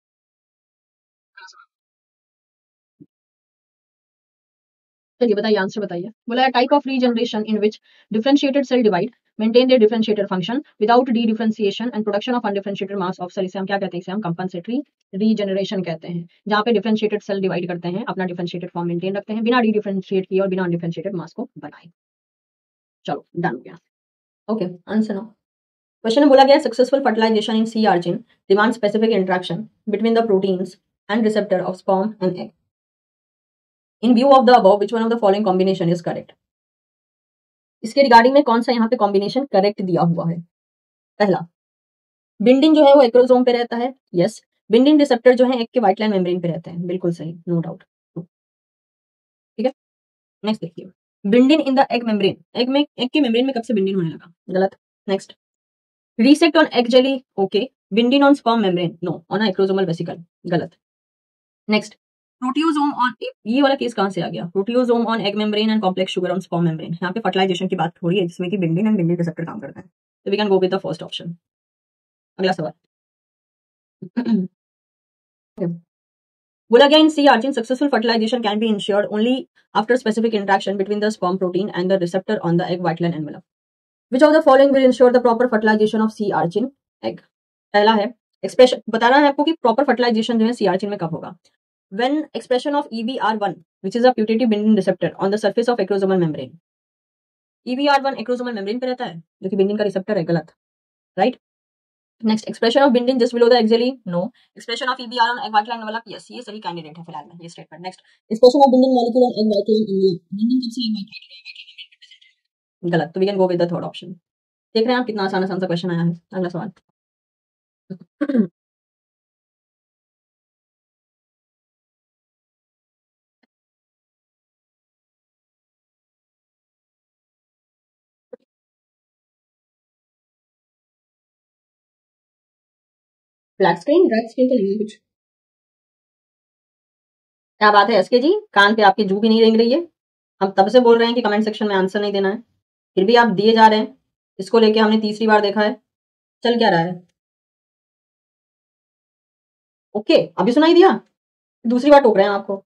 A: चलिए बताइए, आंसर बताइए। बोला है type of regeneration in which differentiated cell divide maintain their differentiated function without dedifferentiation and production of undifferentiated mass of cell. इसे हम क्या कहते हैं? इसे हम कंपनसेटरी रीजनरेशन कहते हैं, जहां पे डिफरेंशिएटेड सेल डिवाइड करते हैं, अपना डिफरेंशिएटेड फॉर्म मेंटेन रखते हैं, बिना डी डिफरेंशिएट किए और बिना अनडिफरेंशिएटेड मास को बनाए। चलो डन हो गया। Okay, answer now. क्वेश्चन में बोला गया successful fertilization in sea urchin demand specific interaction between the proteins and receptor of sperm and egg. In view of the above which one of the following combination is correct. इसके रिगार्डिंग में कौन सा यहाँ पे कॉम्बिनेशन करेक्ट दिया हुआ है? पहला, बिंडिंग जो है वो एक्रोसोम पे रहता है, यस। बिंडिंग रिसेप्टर जो है एग के व्हाइट लाइन मेम्ब्रेन पे रहते हैं, बिल्कुल सही, नो डाउट। ठीक है, नेक्स्ट देखिए, binding in the egg membrane, egg के मेम्ब्रेन में कब से बिंडिंग होने लगा? गलत। Next, receptor on egg jelly, okay. Binding on sperm membrane, no, on acrosomal vesicle, गलत। नेक्स्ट, प्रोटियोजोम ऑन, ये वाला केस कहां से आ गया? Proteasome on egg membrane and complex sugar on sperm membrane. यहाँ पे फर्टिलाइजेशन की बात हो रही है, जिसमें कि बिंडिंग एंड बिंडिंग रिसेप्टर काम करते हैं, तो we can go with the first option. अगला सवाल बोला गया in sea urchin successful fertilization can be ensured only after specific interaction between the sperm protein and the receptor on the egg vitelline envelope. Which of the following will ensure the proper fertilization of sea urchin egg? पहला है एक्सप्रेशन, बताना है आपको कि प्रॉपर फर्टिलाइजेशन जो है सी आर्चिन में कब होगा। When expression of EBR1, which is a putative binding receptor, on the surface of acrosomal membrane. EBR1 acrosomal membrane पे रहता है, जो कि बिंडिंग का रिसेप्टर है, गलत, right. Next, expression of binding just below the axially, no. Expression of EBR on egg vitelline envelope, yes, ये सही कैंडिडेट है फिलहाल में, ये statement. Next, expression of binding molecule on egg vitelline envelope, binding कब से एग व्हाइट लाइन, गलत, तो we can go with the third option. देख रहे हैं आप कितना आसान आसान सा क्वेश्चन आया है। अगला सवाल ब्लैक स्क्रीन, ब्लैक स्क्रीन तो नहीं है कुछ। क्या बात है एसके जी, कान पे आपकी जू भी नहीं रेंग रही है। हम तब से बोल रहे हैं कि कमेंट सेक्शन में आंसर नहीं देना है, फिर भी आप दिए जा रहे हैं। इसको लेके हमने तीसरी बार देखा है, चल क्या रहा है? ओके, अभी सुनाई दिया, दूसरी बार टोक रहे हैं आपको।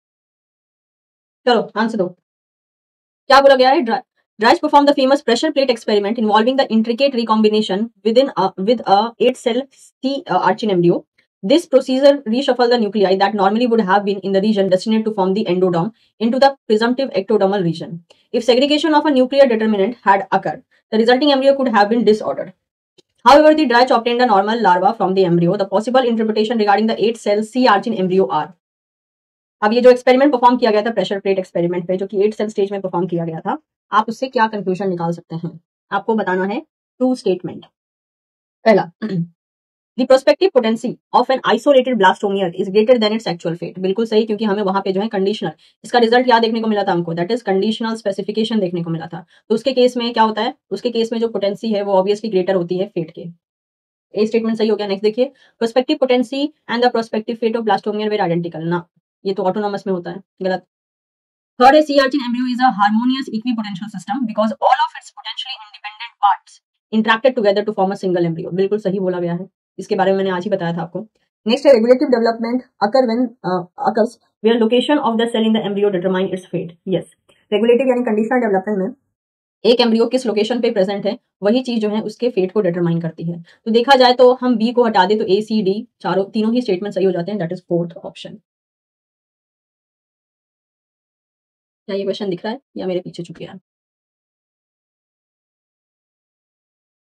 A: चलो आंसर दो। क्या बोला गया है? Dries performed the famous pressure plate experiment involving the intricate recombination with a 8-cell C arching embryo. This procedure reshuffled the nuclei that normally would have been in the region destined to form the endoderm into the presumptive ectodermal region. If segregation of a nuclear determinant had occurred, the resulting embryo could have been disordered. However, the Dries obtained a normal larva from the embryo. The possible interpretation regarding the 8-cell C arching embryo are. अब ये जो एक्सपेरिमेंट परफॉर्म किया गया था प्रेशर प्लेट एक्सपेरिमेंट पे, जो कि 8 सेल स्टेज में परफॉर्म किया गया था, आप उससे क्या कंक्लूजन निकाल सकते हैं? आपको बताना है टू स्टेटमेंट। पहला, the prospective potency of an isolated blastomere is greater than its actual fate. बिल्कुल सही, क्योंकि हमें वहां पे जो है कंडीशनल, इसका रिजल्ट क्या देखने को मिला था हमको? दैट इज कंडीशनल स्पेसिफिकेशन देखने को मिला था। तो उसके केस में क्या होता है? उसके केस में जो पोटेंसी है वो ऑब्वियसली ग्रेटर होती है फेट के। ए स्टेटमेंट सही हो गया। नेक्स्ट देखिए, prospective potency and the prospective fate of blastomere were identical, ना, ये तो ऑटोनॉमस में होता है, गलत। थर्ड है, sea urchin embryo is a harmonious equipotential system because all of its potentially independent parts interacted together to form a single embryo. बिल्कुल सही बोला गया है, इसके बारे में मैंने आज ही बताया था आपको। नेक्स्ट है, regulative development occur when occurs where location of the cell in the embryo determine its fate. Yes, regulative यानी कंडीशनल डेवलपमेंट में एक एम्ब्रियो किस लोकेशन पे प्रेजेंट है, वही चीज जो है उसके फेट को डिटरमाइन करती है। तो देखा जाए तो हम बी को हटा दे तो ए सी डी तीनों ही स्टेटमेंट सही हो जाते हैं, दैट इज फोर्थ ऑप्शन। क्या ये क्वेश्चन दिख रहा है या मेरे पीछे छुप गया है?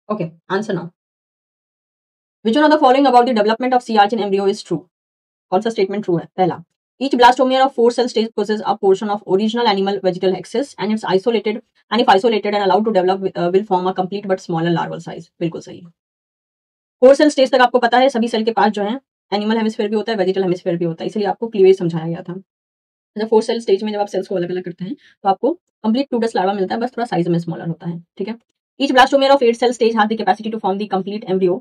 A: Okay, answer now. Which one of the following about the development of sea arch in embryo is true? कौन सा स्टेटमेंट ट्रू है? पहला, each blastomere of 4 cell stage possesses a portion of original animal vegetal axis and it's isolated and if isolated and allowed to develop will form a complete but smaller larval size. बिल्कुल सही। 4 सेल स्टेज तक आपको पता है सभी सेल के पास जो है एनिमल हेमिस्फीयर भी होता है, वेजिटल हेमिस्फीयर भी होता है, इसलिए आपको क्लीवेज समझाया गया था। जब 4 सेल स्टेज में जब आप सेल्स को अलग अलग करते हैं तो आपको कंप्लीट टूडस लार्वा मिलता है, बस थोड़ा साइज में स्मॉलर होता है। ठीक है। Each blastomere of 8 cell stage have the capacity to form the complete embryo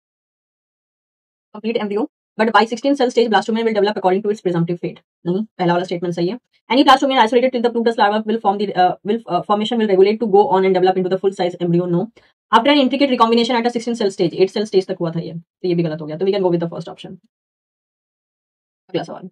A: but by 16 cell stage blastomere will develop according to its presumptive fate. नहीं, पहला वाला स्टेटमेंट सही है। Any blastomere isolated till the Plutus larva will form the formation will regulate to go on and develop into the full size embryo. No. After an intricate recombination at a 16 cell stage, 8 cell stage तक हुआ था ये, तो ये भी गलत हो गया। तो we can go with the first option. अगला सवाल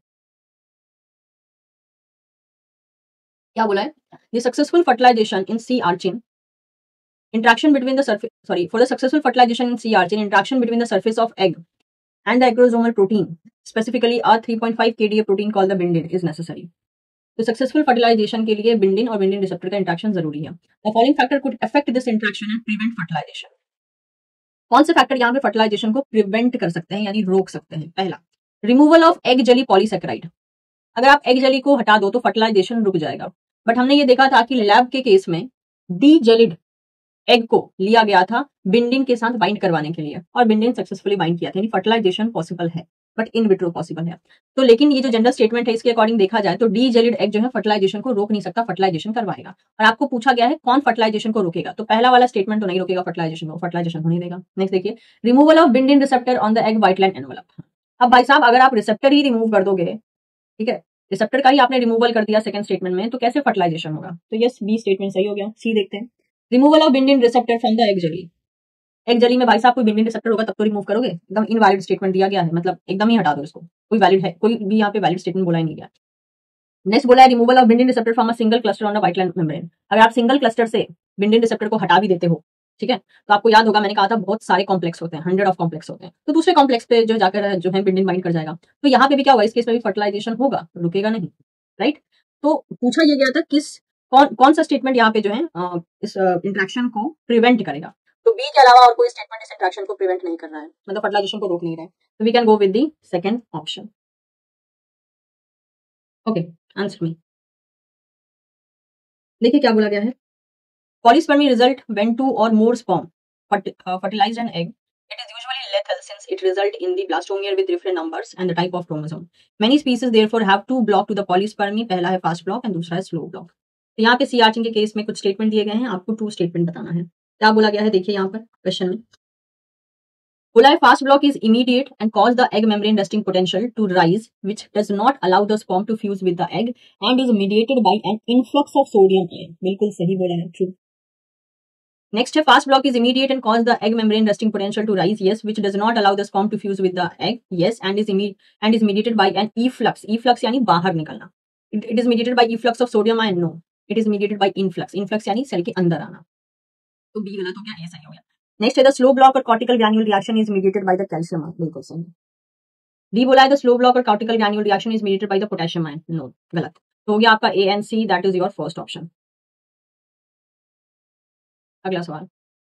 A: क्या बोला है? The successful fertilization in sea urchin interaction between the surface for the successful fertilization in sea urchin interaction between the surface of egg and the acrosomal protein, specifically a 3.5 kDa protein called the bindin is necessary. तो सक्सेसफुल फर्टिलाइजेशन के लिए बिंडिन और बिंडिन रिसेप्टर का इंट्रैक्शन जरूरी है। The following factor could affect this interaction and prevent fertilization. कौन से फैक्टर यहाँ पे फर्टिलाइजेशन को प्रिवेंट कर सकते हैं यानी रोक सकते हैं? पहला, removal of egg jelly polysaccharide. अगर आप एग जेली को हटा दो तो फर्टिलाइजेशन रुक जाएगा, बट हमने ये देखा था कि लैब के केस में डी जेलिड एग को लिया गया था बिंडिन के साथ बाइंड करवाने के लिए और बिंडिन सक्सेसफुली बाइंड किया था, यानी फर्टिलाइजेशन पॉसिबल है बट इन विट्रो पॉसिबल है। तो लेकिन ये जो जनरल स्टेटमेंट है इसके अकॉर्डिंग देखा जाए तो डी जेलिड एग जो है फर्टिलाइजेशन को रोक नहीं सकता, फर्टिलाइजेशन करवाएगा। और आपको पूछा गया है कौन फर्टिलाइजेशन को रोकेगा, तो पहला वाला स्टेटमेंट तो नहीं रोकेगा फर्टिलाइजेशन को, फर्टिलाइजेशन होने देगा। नेक्स्ट देखिए, removal of bindin receptor on the egg vitelline envelope. अब भाई साहब अगर आप रिसेप्टर ही रिमूव कर दोगे, ठीक है, रिसेप्टर का ही आपने रिमूवल कर दिया सेकंड स्टेटमेंट में, तो कैसे फर्टिलाइजेशन होगा? तो यस, बी स्टेटमेंट सही हो गया। सी देखते हैं, removal of bindin receptor from the egg jelly. Egg jelly में भाई साहब कोई बिंडिन रिसेप्टर होगा तब तो रिमूव करोगे, एकदम इनवैलिड स्टेटमेंट दिया गया है, मतलब एकदम ही हटा दो इसको, कोई वैलिड है, कोई भी यहाँ पे वैलिड स्टेटमेंट बोला ही नहीं गया। नेक्स्ट बोला है removal of bindin receptor from a single cluster on the vitelline membrane. अगर आप सिंगल क्लस्टर से बिंडिन रिसेप्टर को हटा भी देते हो, ठीक है, तो आपको याद होगा मैंने कहा था बहुत सारे कॉम्प्लेक्स होते हैं, 100 ऑफ कॉम्प्लेक्स होते हैं, तो दूसरे कॉम्प्लेक्स पे जो जाकर जो है बिंडिन बाइंड कर जाएगा। तो यहाँ पे भी क्या होगा, इस केस में भी फर्टिलाइजेशन होगा, रुकेगा नहीं, राइट। तो पूछा ये गया था किस कौन सा स्टेटमेंट यहाँ पे जो है इस इंट्रैक्शन को प्रिवेंट करेगा, तो बी के अलावा और कोई स्टेटमेंट इस इंट्रैक्शन को प्रिवेंट नहीं कर रहा है, मतलब फर्टिलाइजेशन को रोक नहीं रहा है। तो we can go with the second option. Okay, answer me. देखिए क्या बोला गया है, polyspermy result when 2 or more sperm fertilized an egg. It is usually lethal since it result in the blastomere with different numbers and the type of chromosome. Many species therefore have 2 block to the polyspermy, पहला है fast block and दूसरा है slow block. तो यहाँ पे सी आर्चिंग के केस में कुछ स्टेटमेंट दिए गए हैं, आपको 2 स्टेटमेंट बताना है। क्या बोला गया है देखिए यहाँ पर क्वेश्चन में, बोला है fast block is immediate and cause the egg membrane resting potential to rise which does not allow the sperm to fuse with the egg and is mediated by an influx of sodium ion. बिल्कुल सही बोला है, ट्रू। नेक्स्ट है fast block is immediate and cause the egg membrane resting potential to rise, yes, which does not allow the sperm to fuse with the egg, yes, and is mediated by an efflux, efflux यानी बाहर निकलना, it is mediated by efflux of sodium ion, no, it is mediated by influx, influx यानी सेल के अंदर आना। तो बी गलत हो गया, ए सही हो गया। नेक्स्ट है द स्लो ब्लॉक और cortical granule reaction is mediated by the calcium ion, बिल्कुल सही। डी बोला है द स्लो ब्लॉक और cortical granule reaction is mediated by the potassium ion, no, गलत। तो हो गया आपका A and C, that is your first option. अगला सवाल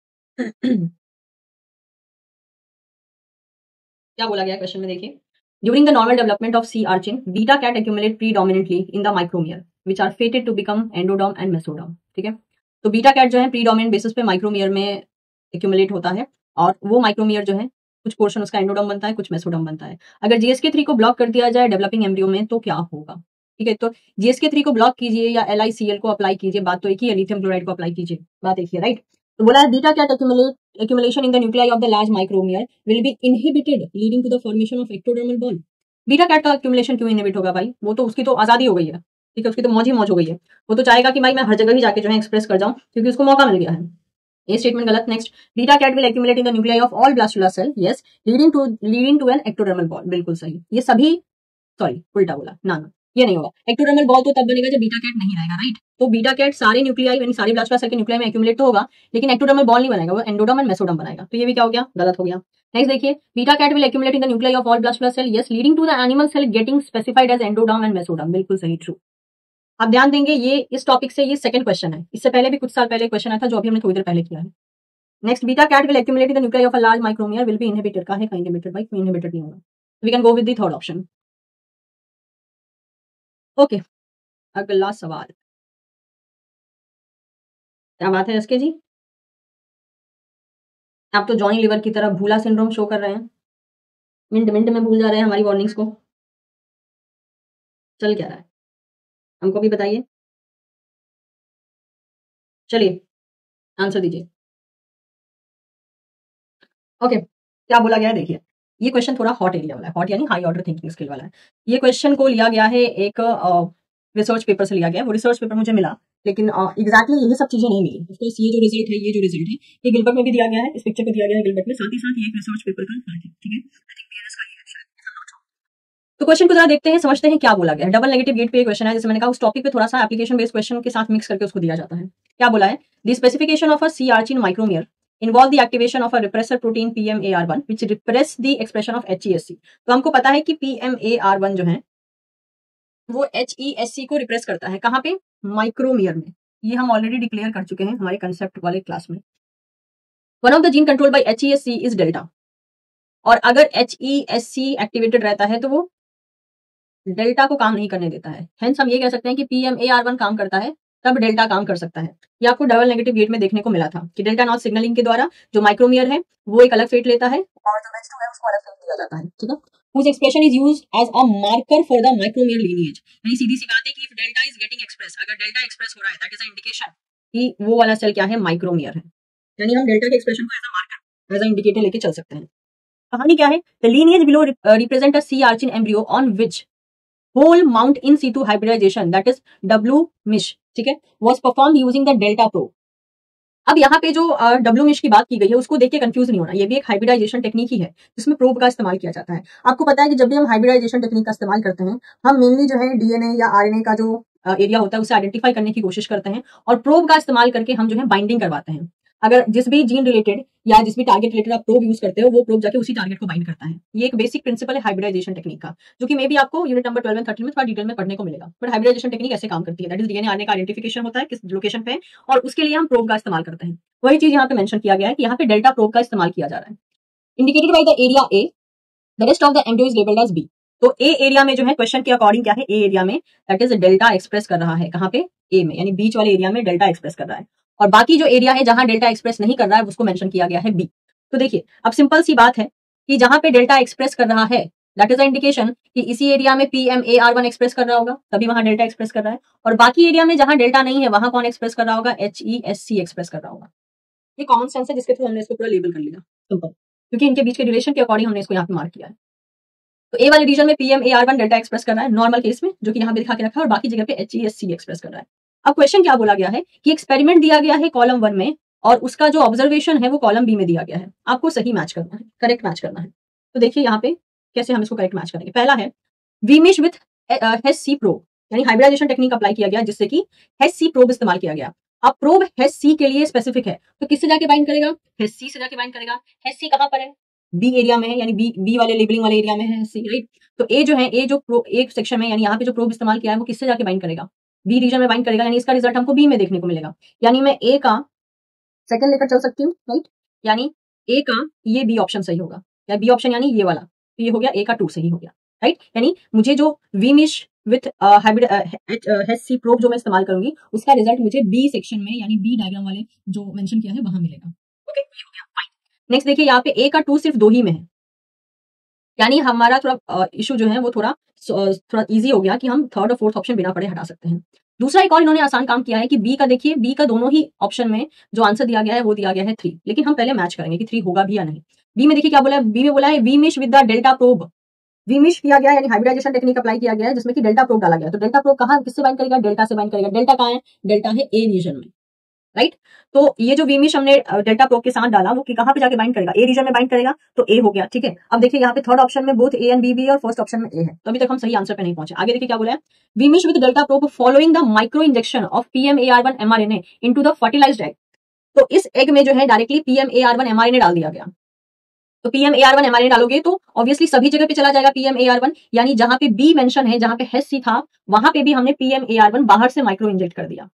A: क्या बोला गया क्वेश्चन में देखिए, during the normal development of sea urchin beta cat accumulate predominantly in the माइक्रोमियर which are fated to become endoderm and mesoderm. ठीक है, तो बीटा कैट जो है प्रीडोमिनेंट बेसिस पे माइक्रोमियर में एक्यूमुलेट होता है और वो माइक्रोमियर जो है कुछ पोर्शन उसका एंडोडर्म बनता है, कुछ मेसोडर्म बनता है। अगर GSK3 को ब्लॉक कर दिया जाए डेवलपिंग एम्ब्रियो में तो क्या होगा? ठीक है, तो GSK3 को ब्लॉक कीजिए या LiCl को अप्लाई कीजिए, बात तो एक ही है, लिथियम क्लोराइड को अप्लाई कीजिए, बात एक ही है, राइट। तो बोला है beta cat accumulation in the nuclei of the large micromere will be inhibited leading to the formation of ectodermal ball. Beta cat का accumulation क्यों इनहिबिट होगा भाई, वो तो उसकी तो आजादी हो गई है, ठीक है, उसकी तो मौज ही मौज हो गई है, वो तो चाहेगा कि भाई मैं हर जगह ही जाके जो है एक्सप्रेस कर जाऊं क्योंकि उसको मौका मिल गया है। ये स्टेटमेंट गलत। Next, beta cat will accumulate in the nuclei of all blastula cell, yes, leading to an ectodermal ball, बिल्कुल सही। ये सभी सॉरी उल्टा बोला, ना ये नहीं होगा, एक्टोडर्मल बॉल तो तब बनेगा जब बीटा कैट नहीं रहेगा, राइट। तो बीटा कैट सारे न्यूक्लियाई यानी सारे ब्लास्टुला सेल के न्यूक्लियाई में एक्यूमुलेट तो होगा लेकिन एक्टोडर्मल बॉल नहीं बनेगा, वो एंडोडर्म एंड मेसोडर्म बनाएगा, तो ये भी क्या हो गया, गलत हो गया। नेक्स्ट देखिए, beta cat will accumulate in the nuclei of all blastula cell, yes, leading to the animal cell getting specified as endoderm and mesoderm, बिल्कुल सही, ट्रू। आप ध्यान देंगे ये इस टॉपिक से ये सेकंड क्वेश्चन है, इससे पहले भी कुछ साल पहले क्वेश्चन आया था जो अभी हमने थोड़ी देर पहले किया है। Next beta cat will accumulate the nucleus of a large micromere will be inhibited का है, इनहिबिटेड बाय इनहिबिटेड नहीं होगा, we can go with the third option. Okay, अगला सवाल, क्या बात है एसके जी, आप तो जॉनी लीवर की तरह भूला सिंड्रोम शो कर रहे हैं, मिनट मिनट में भूल जा रहे हैं हमारी वार्निंग्स को, चल क्या रहा है हमको भी बताइए, चलिए आंसर दीजिए। ओके, क्या बोला गया है देखिए, ये क्वेश्चन थोड़ा हॉट एरिया वाला है, हॉट यानी हाई ऑर्डर थिंकिंग स्किल वाला है। ये क्वेश्चन को लिया गया है एक रिसर्च पेपर से लिया गया है, वो रिसर्च पेपर मुझे मिला लेकिन एग्जैक्टली यही सब चीजें नहीं मिली। ऑफकोर्स ये जो रिजल्ट है, ये जो रिजल्ट है, ये गिलबर्ट में भी दिया गया है, इस पिक्चर को दिया गया है गिलबर्ट में, साथ ही साथ ये एक रिसर्च पेपर का पार्ट है, ठीक है। तो क्वेश्चन को जरा देखते हैं, समझते हैं क्या बोला गया है। डबल नेगेटिव गेट पे क्वेश्चन है, जैसे मैंने कहा उस टॉपिक पे थोड़ा सा एप्लीकेशन बेस्ड क्वेश्चन के साथ मिक्स करके उसको दिया जाता है। क्या बोला है, the specification of a sea urchin micromere involve the activation of a repressor protein PMAR1 which repress the expression of HESC। तो हमको पता है कि PMAR1 जो है वो HESC को रिप्रेस करता है, कहाँ पे, माइक्रोमियर में, ये हम ऑलरेडी डिक्लेयर कर चुके हैं हमारे कंसेप्ट वाले क्लास में। One of the gene control by HESC is delta, और अगर HESC एक्टिवेटेड रहता है तो वो डेल्टा को काम नहीं करने देता है, हेंस हम ये कह सकते हैं कि PMAR1 काम करता है तब डेल्टा काम कर सकता है। ये आपको डबल नेगेटिव गेट में देखने को मिला था कि डेल्टा नॉट सिग्नलिंग के द्वारा जो माइक्रोमियर है वो एक अलग फेट लेता है और जो H2 है उसको अलग फेट दिया जाता है, ठीक है। whose expression is used as a marker for the micromier lineage। यानी सीधी सी बात है कि if delta is getting expressed, अगर डेल्टा एक्सप्रेस हो रहा है, that is an indication कि वो वाला सेल क्या है, माइक्रोमियर है, यानी हम डेल्टा के एक्सप्रेशन को as a marker, as a indicator लेके चल सकते हैं। कहानी क्या है, the lineage below represent a sea urchin embryo on which whole mount in situ hybridization, that is W-MISH, ठीक है, was performed using the delta probe। अब यहाँ पे जो W-MISH की बात की गई है उसको देख के कंफ्यूज नहीं होना, ये भी एक हाइब्रिडाइजेशन टेक्निक ही है जिसमें प्रोब का इस्तेमाल किया जाता है। आपको पता है कि जब भी हम हाइब्रिडाइजेशन टेक्निक का इस्तेमाल करते हैं, हम मेनली जो है डीएनए या आरएनए का जो एरिया होता है उसे आइडेंटिफाई करने की कोशिश करते हैं और प्रोब का इस्तेमाल करके हम जो है बाइंडिंग करवाते हैं। अगर जिस भी जीन रिलेटेड या जिस भी टारगेट रिलेटेड आप प्रोब यूज करते हो, वो प्रोब जाके उसी टारगेट को बाइंड करता है। ये एक बेसिक प्रिंसिपल है हाइब्रिडाइजेशन टेक्निक का, जो कि मे भी आपको यूनिट नंबर 12 एंड 13 में थोड़ा डिटेल में पढ़ने को मिलेगा। बट हाइब्रिडाइजेशन टेक्निक ऐसे काम करती है, दैट इज डीएनए आरएनए का आइडेंटिफिकेशन होता है किस लोकेशन पे, और उसके लिए हम प्रोब का इस्तेमाल करते हैं। वही चीज यहाँ पे मेंशन किया गया है कि यहाँ पे डेल्टा प्रोब का इस्तेमाल किया जा रहा है। Indicated by the area A, the rest of the embryo is labelled as B. तो ए एरिया में जो है क्वेश्चन के अकॉर्डिंग क्या है, ए एरिया में दैट इज डेल्टा एक्सप्रेस कर रहा है, कहाँ पे, ए में, यानी बीच वाले एरिया में डेल्टा एक्सप्रेस कर रहा है, और बाकी जो एरिया है जहां डेल्टा एक्सप्रेस नहीं कर रहा है उसको मेंशन किया गया है बी। तो देखिए अब सिंपल सी बात है कि जहां पे डेल्टा एक्सप्रेस कर रहा है दैट इज अ इंडिकेशन कि इसी एरिया में PMAR1 एक्सप्रेस कर रहा होगा, तभी वहां डेल्टा एक्सप्रेस कर रहा है, और बाकी एरिया में जहां डेल्टा नहीं है वहां कौन एक्सप्रेस कर रहा होगा, HESC एक्सप्रेस कर रहा होगा। ये कॉमन सेंस है जिसके थ्रू हमने इसको पूरा लेबल कर लिया, सिंपल, क्योंकि इनके बीच के ड्यूरेशन के अकॉर्डिंग हमने इसको यहाँ पे मार्क किया है। तो ए वाले रीजन में PMAR1 डेल्टा एक्सप्रेस कर रहा है नॉर्मल केस में, जो कि यहाँ पे दिखा के रखा है, और बाकी जगह पे HESC एक्सप्रेस कर रहा है। अब क्वेश्चन क्या बोला गया है कि एक्सपेरिमेंट दिया गया है कॉलम 1 में और उसका जो ऑब्जर्वेशन है वो कॉलम बी में दिया गया है, आपको सही मैच करना है, करेक्ट मैच करना है। तो देखिए यहाँ पे कैसे हम इसको करेक्ट मैच करेंगे। पहला है वीमिश विथ HESC प्रोब, यानी हाइब्रिडाइजेशन टेक्निक अप्लाई किया गया जिससे कि HESC प्रोब इस्तेमाल किया गया। अब प्रोब HESC के लिए स्पेसिफिक है तो किससे जाके बाइंड करेगा, HESC से जाके बाइंड करेगा। HESC कहां पर है, बी एरिया में है, यानी बी वाले लेबलिंग वाले एरिया में है HESC, राइट। तो ए जो है, ए जो एक सेक्शन में, यानी यहाँ पे जो प्रोब इस्तेमाल किया है वो किससे जाके बाइंड करेगा, बी रीजन में बाइंड करेगा, यानी इसका रिजल्ट हमको बी में देखने को मिलेगा। यानी मैं ए का सेकंड लेकर चल सकती हूँ, राइट, यानी ए का ये बी ऑप्शन सही होगा, या बी ऑप्शन यानी ये वाला, तो ये हो गया ए का 2 सही हो गया, राइट। यानी मुझे जो वीमिश विथ हाइब्रिड HESC प्रोब जो मैं इस्तेमाल करूंगी उसका रिजल्ट मुझे बी सेक्शन में, यानी बी डायग्राम वाले जो मेंशन किया है वहां मिलेगा। ओके, ये हो गया, फाइन। नेक्स्ट देखिए यहाँ पे ए का 2 सिर्फ 2 ही में है, यानी हमारा थोड़ा इशू जो है वो थोड़ा इजी हो गया कि हम थर्ड और फोर्थ ऑप्शन बिना पढ़े हटा सकते हैं। दूसरा एक और इन्होंने आसान काम किया है कि बी का देखिए, बी का दोनों ही ऑप्शन में जो आंसर दिया गया है वो दिया गया है 3, लेकिन हम पहले मैच करेंगे कि 3 होगा भी या नहीं। बी में देखिए क्या बोला है, बी में बोला है वीमिश विद द डेल्टा प्रोब, वीमिश किया गया यानी हाइब्रिडाइजेशन टेक्निक अप्लाई किया गया है जिसमें कि डेल्टा प्रोब डाला गया। तो डेल्टा प्रोब कहां किससे बाइंड करेगा, डेल्टा से बाइंड करेगा। डेल्टा कहां है, डेल्टा है ए रीजन में, राइट। तो ये जो वीमिश हमने डेल्टा प्रोब के साथ डाला वो कहां पे जाके बाइंड करेगा, ए रीजन में बाइंड करेगा, तो ए हो गया, ठीक है। अब देखिए यहाँ पे थर्ड ऑप्शन में बोथ ए एंड बी भी और फर्स्ट ऑप्शन में ए है, तो अभी तक हम सही आंसर पे नहीं पहुंचे। आगे देखिए क्या बोला है, वीमिश with delta probe following the micro injection of PMAR1 mRNA into the fertilized egg. तो इस एग में जो है डायरेक्टली PMAR1 mRNA डाल दिया गया। तो PMAR1 mRNA डालोगे तो ऑब्वियसली सभी जगह पे चला जाएगा PMAR1, यानी जहां पे बी मेंशन है, जहां पे HESC था वहां पे भी हमने PMAR1 बाहर से माइक्रो इंजेक्ट कर दिया।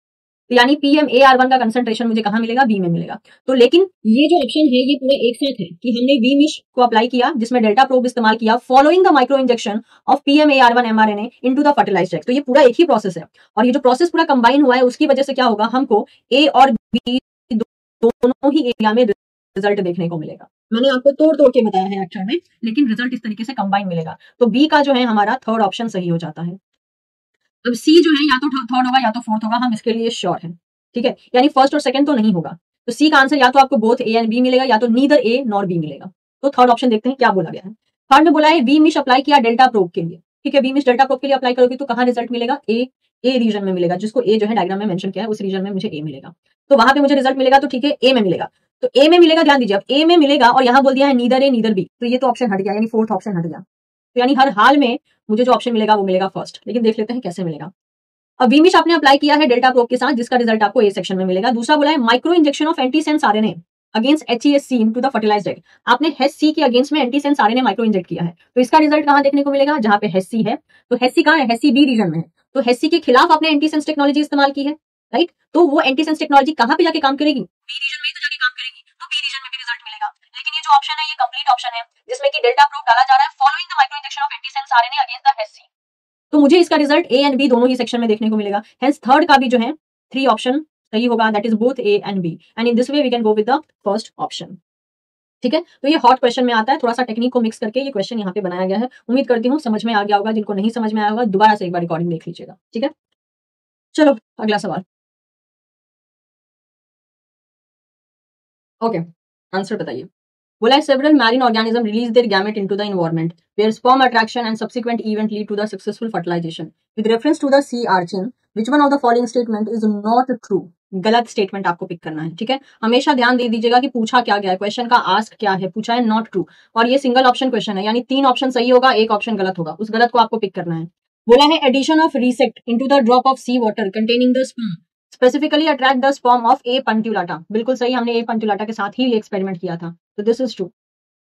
A: तो यानी PMAR1 का कंसंट्रेशन मुझे कहाँ मिलेगा, बी में मिलेगा। तो लेकिन ये जो ऑप्शन है ये पूरा एक साथ है कि हमने VMISH को अप्लाई किया जिसमें डेल्टा प्रोब इस्तेमाल किया following the micro injection of PMAR1 mRNA into the fertilized egg. तो ये पूरा एक ही प्रोसेस है और ये जो प्रोसेस पूरा कंबाइन हुआ है उसकी वजह से क्या होगा, हमको ए और बी दोनों ही एरिया में रिजल्ट देखने को मिलेगा। मैंने आपको तोड़ तोड़ के बताया है एक्चुअल में, लेकिन रिजल्ट इस तरीके से कंबाइन मिलेगा। तो बी का जो है हमारा थर्ड ऑप्शन सही हो जाता है। अब सी जो है या तो थर्ड होगा या तो फोर्थ होगा, हम इसके लिए श्योर हैं, ठीक है। यानी फर्स्ट और सेकंड तो नहीं होगा। तो सी का आंसर या तो आपको बोथ ए एंड बी मिलेगा या तो नीदर ए नॉर बी मिलेगा। तो थर्ड ऑप्शन देखते हैं क्या बोला गया है। थर्ड में बोला है VMISH अप्लाई किया डेल्टा प्रोब के लिए, ठीक है। VMISH डेल्टा प्रोब के लिए अप्लाई करोगे तो कहाँ रिजल्ट मिलेगा, ए रीजन में मिलेगा, जिसको ए जो है डायग्राम में मेंशन किया है उस रीजन में मुझे ए मिलेगा। तो वहां पे मुझे रिजल्ट मिलेगा, तो ठीक है ए में मिलेगा। तो ए में मिलेगा, ध्यान दीजिए, अब ए में मिलेगा और यहाँ बोल दिया है नीदर ए नीदर बी, तो ये तो ऑप्शन हट गया, यानी फोर्थ ऑप्शन हट गया। तो यानी हर हाल में मुझे जो ऑप्शन मिलेगा वो मिलेगा फर्स्ट। लेकिन देख लेते हैं कैसे मिलेगा। अब VMISH आपने अप्लाई किया है डेल्टा प्रोब के साथ जिसका रिजल्ट आपको ए सेक्शन में मिलेगा। दूसरा बोला है micro injection of antisense RNA against HESC into the fertilized egg. आपने HESC के अगेंस्ट में एंटीसेंस आरएनए माइक्रो इंजेक्ट किया है, तो इसका रिजल्ट कहां देखने को मिलेगा, जहां पे HESC है। तो HESC कहां है, HESC बी रीजन में है। तो HESC के खिलाफ आपने एंटीसेंस टेक्नोलॉजी इस्तेमाल की है, राइट। तो वो एंटीसेंस टेक्नोलॉजी कहां पे जाके काम करेगी, बी रीजन में ही तो जाके काम करेगी, तो बी रीजन में भी रिजल्ट मिलेगा। लेकिन ये जो ऑप्शन है ये कंप्लीट ऑप्शन है जिसमें कि डेल्टा प्रोब डाला जा रहा है following the micro injection of antisense RNA against the HESC। तो मुझे इसका रिजल्ट ए एंड बी दोनों ही सेक्शन में देखने को मिलेगा। हेंस थर्ड का भी जो है 3 ऑप्शन सही होगा, that is both A and B, and in this way we can go with the first option, ठीक है। तो ये हॉट क्वेश्चन में आता है, थोड़ा सा टेक्निक को मिक्स करके ये क्वेश्चन यहाँ पे बनाया गया है। उम्मीद करती हूँ समझ में आ गया होगा, जिनको नहीं समझ में आया होगा दोबारा से एक बार रिकॉर्डिंग देख लीजिएगा, ठीक है। चलो अगला सवाल। ओके, आंसर बताइए। बोला है several marine organism release their gamete into the environment where sperm attraction and subsequent event lead to the successful fertilization. With reference to the sea urchin, which one of the following statement is not true? गलत स्टेटमेंट आपको पिक करना है, ठीक है। हमेशा ध्यान दे दीजिएगा कि पूछा क्या गया है, क्वेश्चन का आस्क क्या है, पूछा है नॉट ट्रू, और ये सिंगल ऑप्शन क्वेश्चन है, यानी 3 ऑप्शन सही होगा, 1 ऑप्शन गलत होगा, उस गलत को आपको पिक करना है। बोला है addition of resact into the drop of sea water containing the sperm specifically attract the sperm of A punctulata. बिल्कुल सही, हमने ए पंट्यूलाटा के साथ ही ये एक्सपेरिमेंट किया था, तो this is true.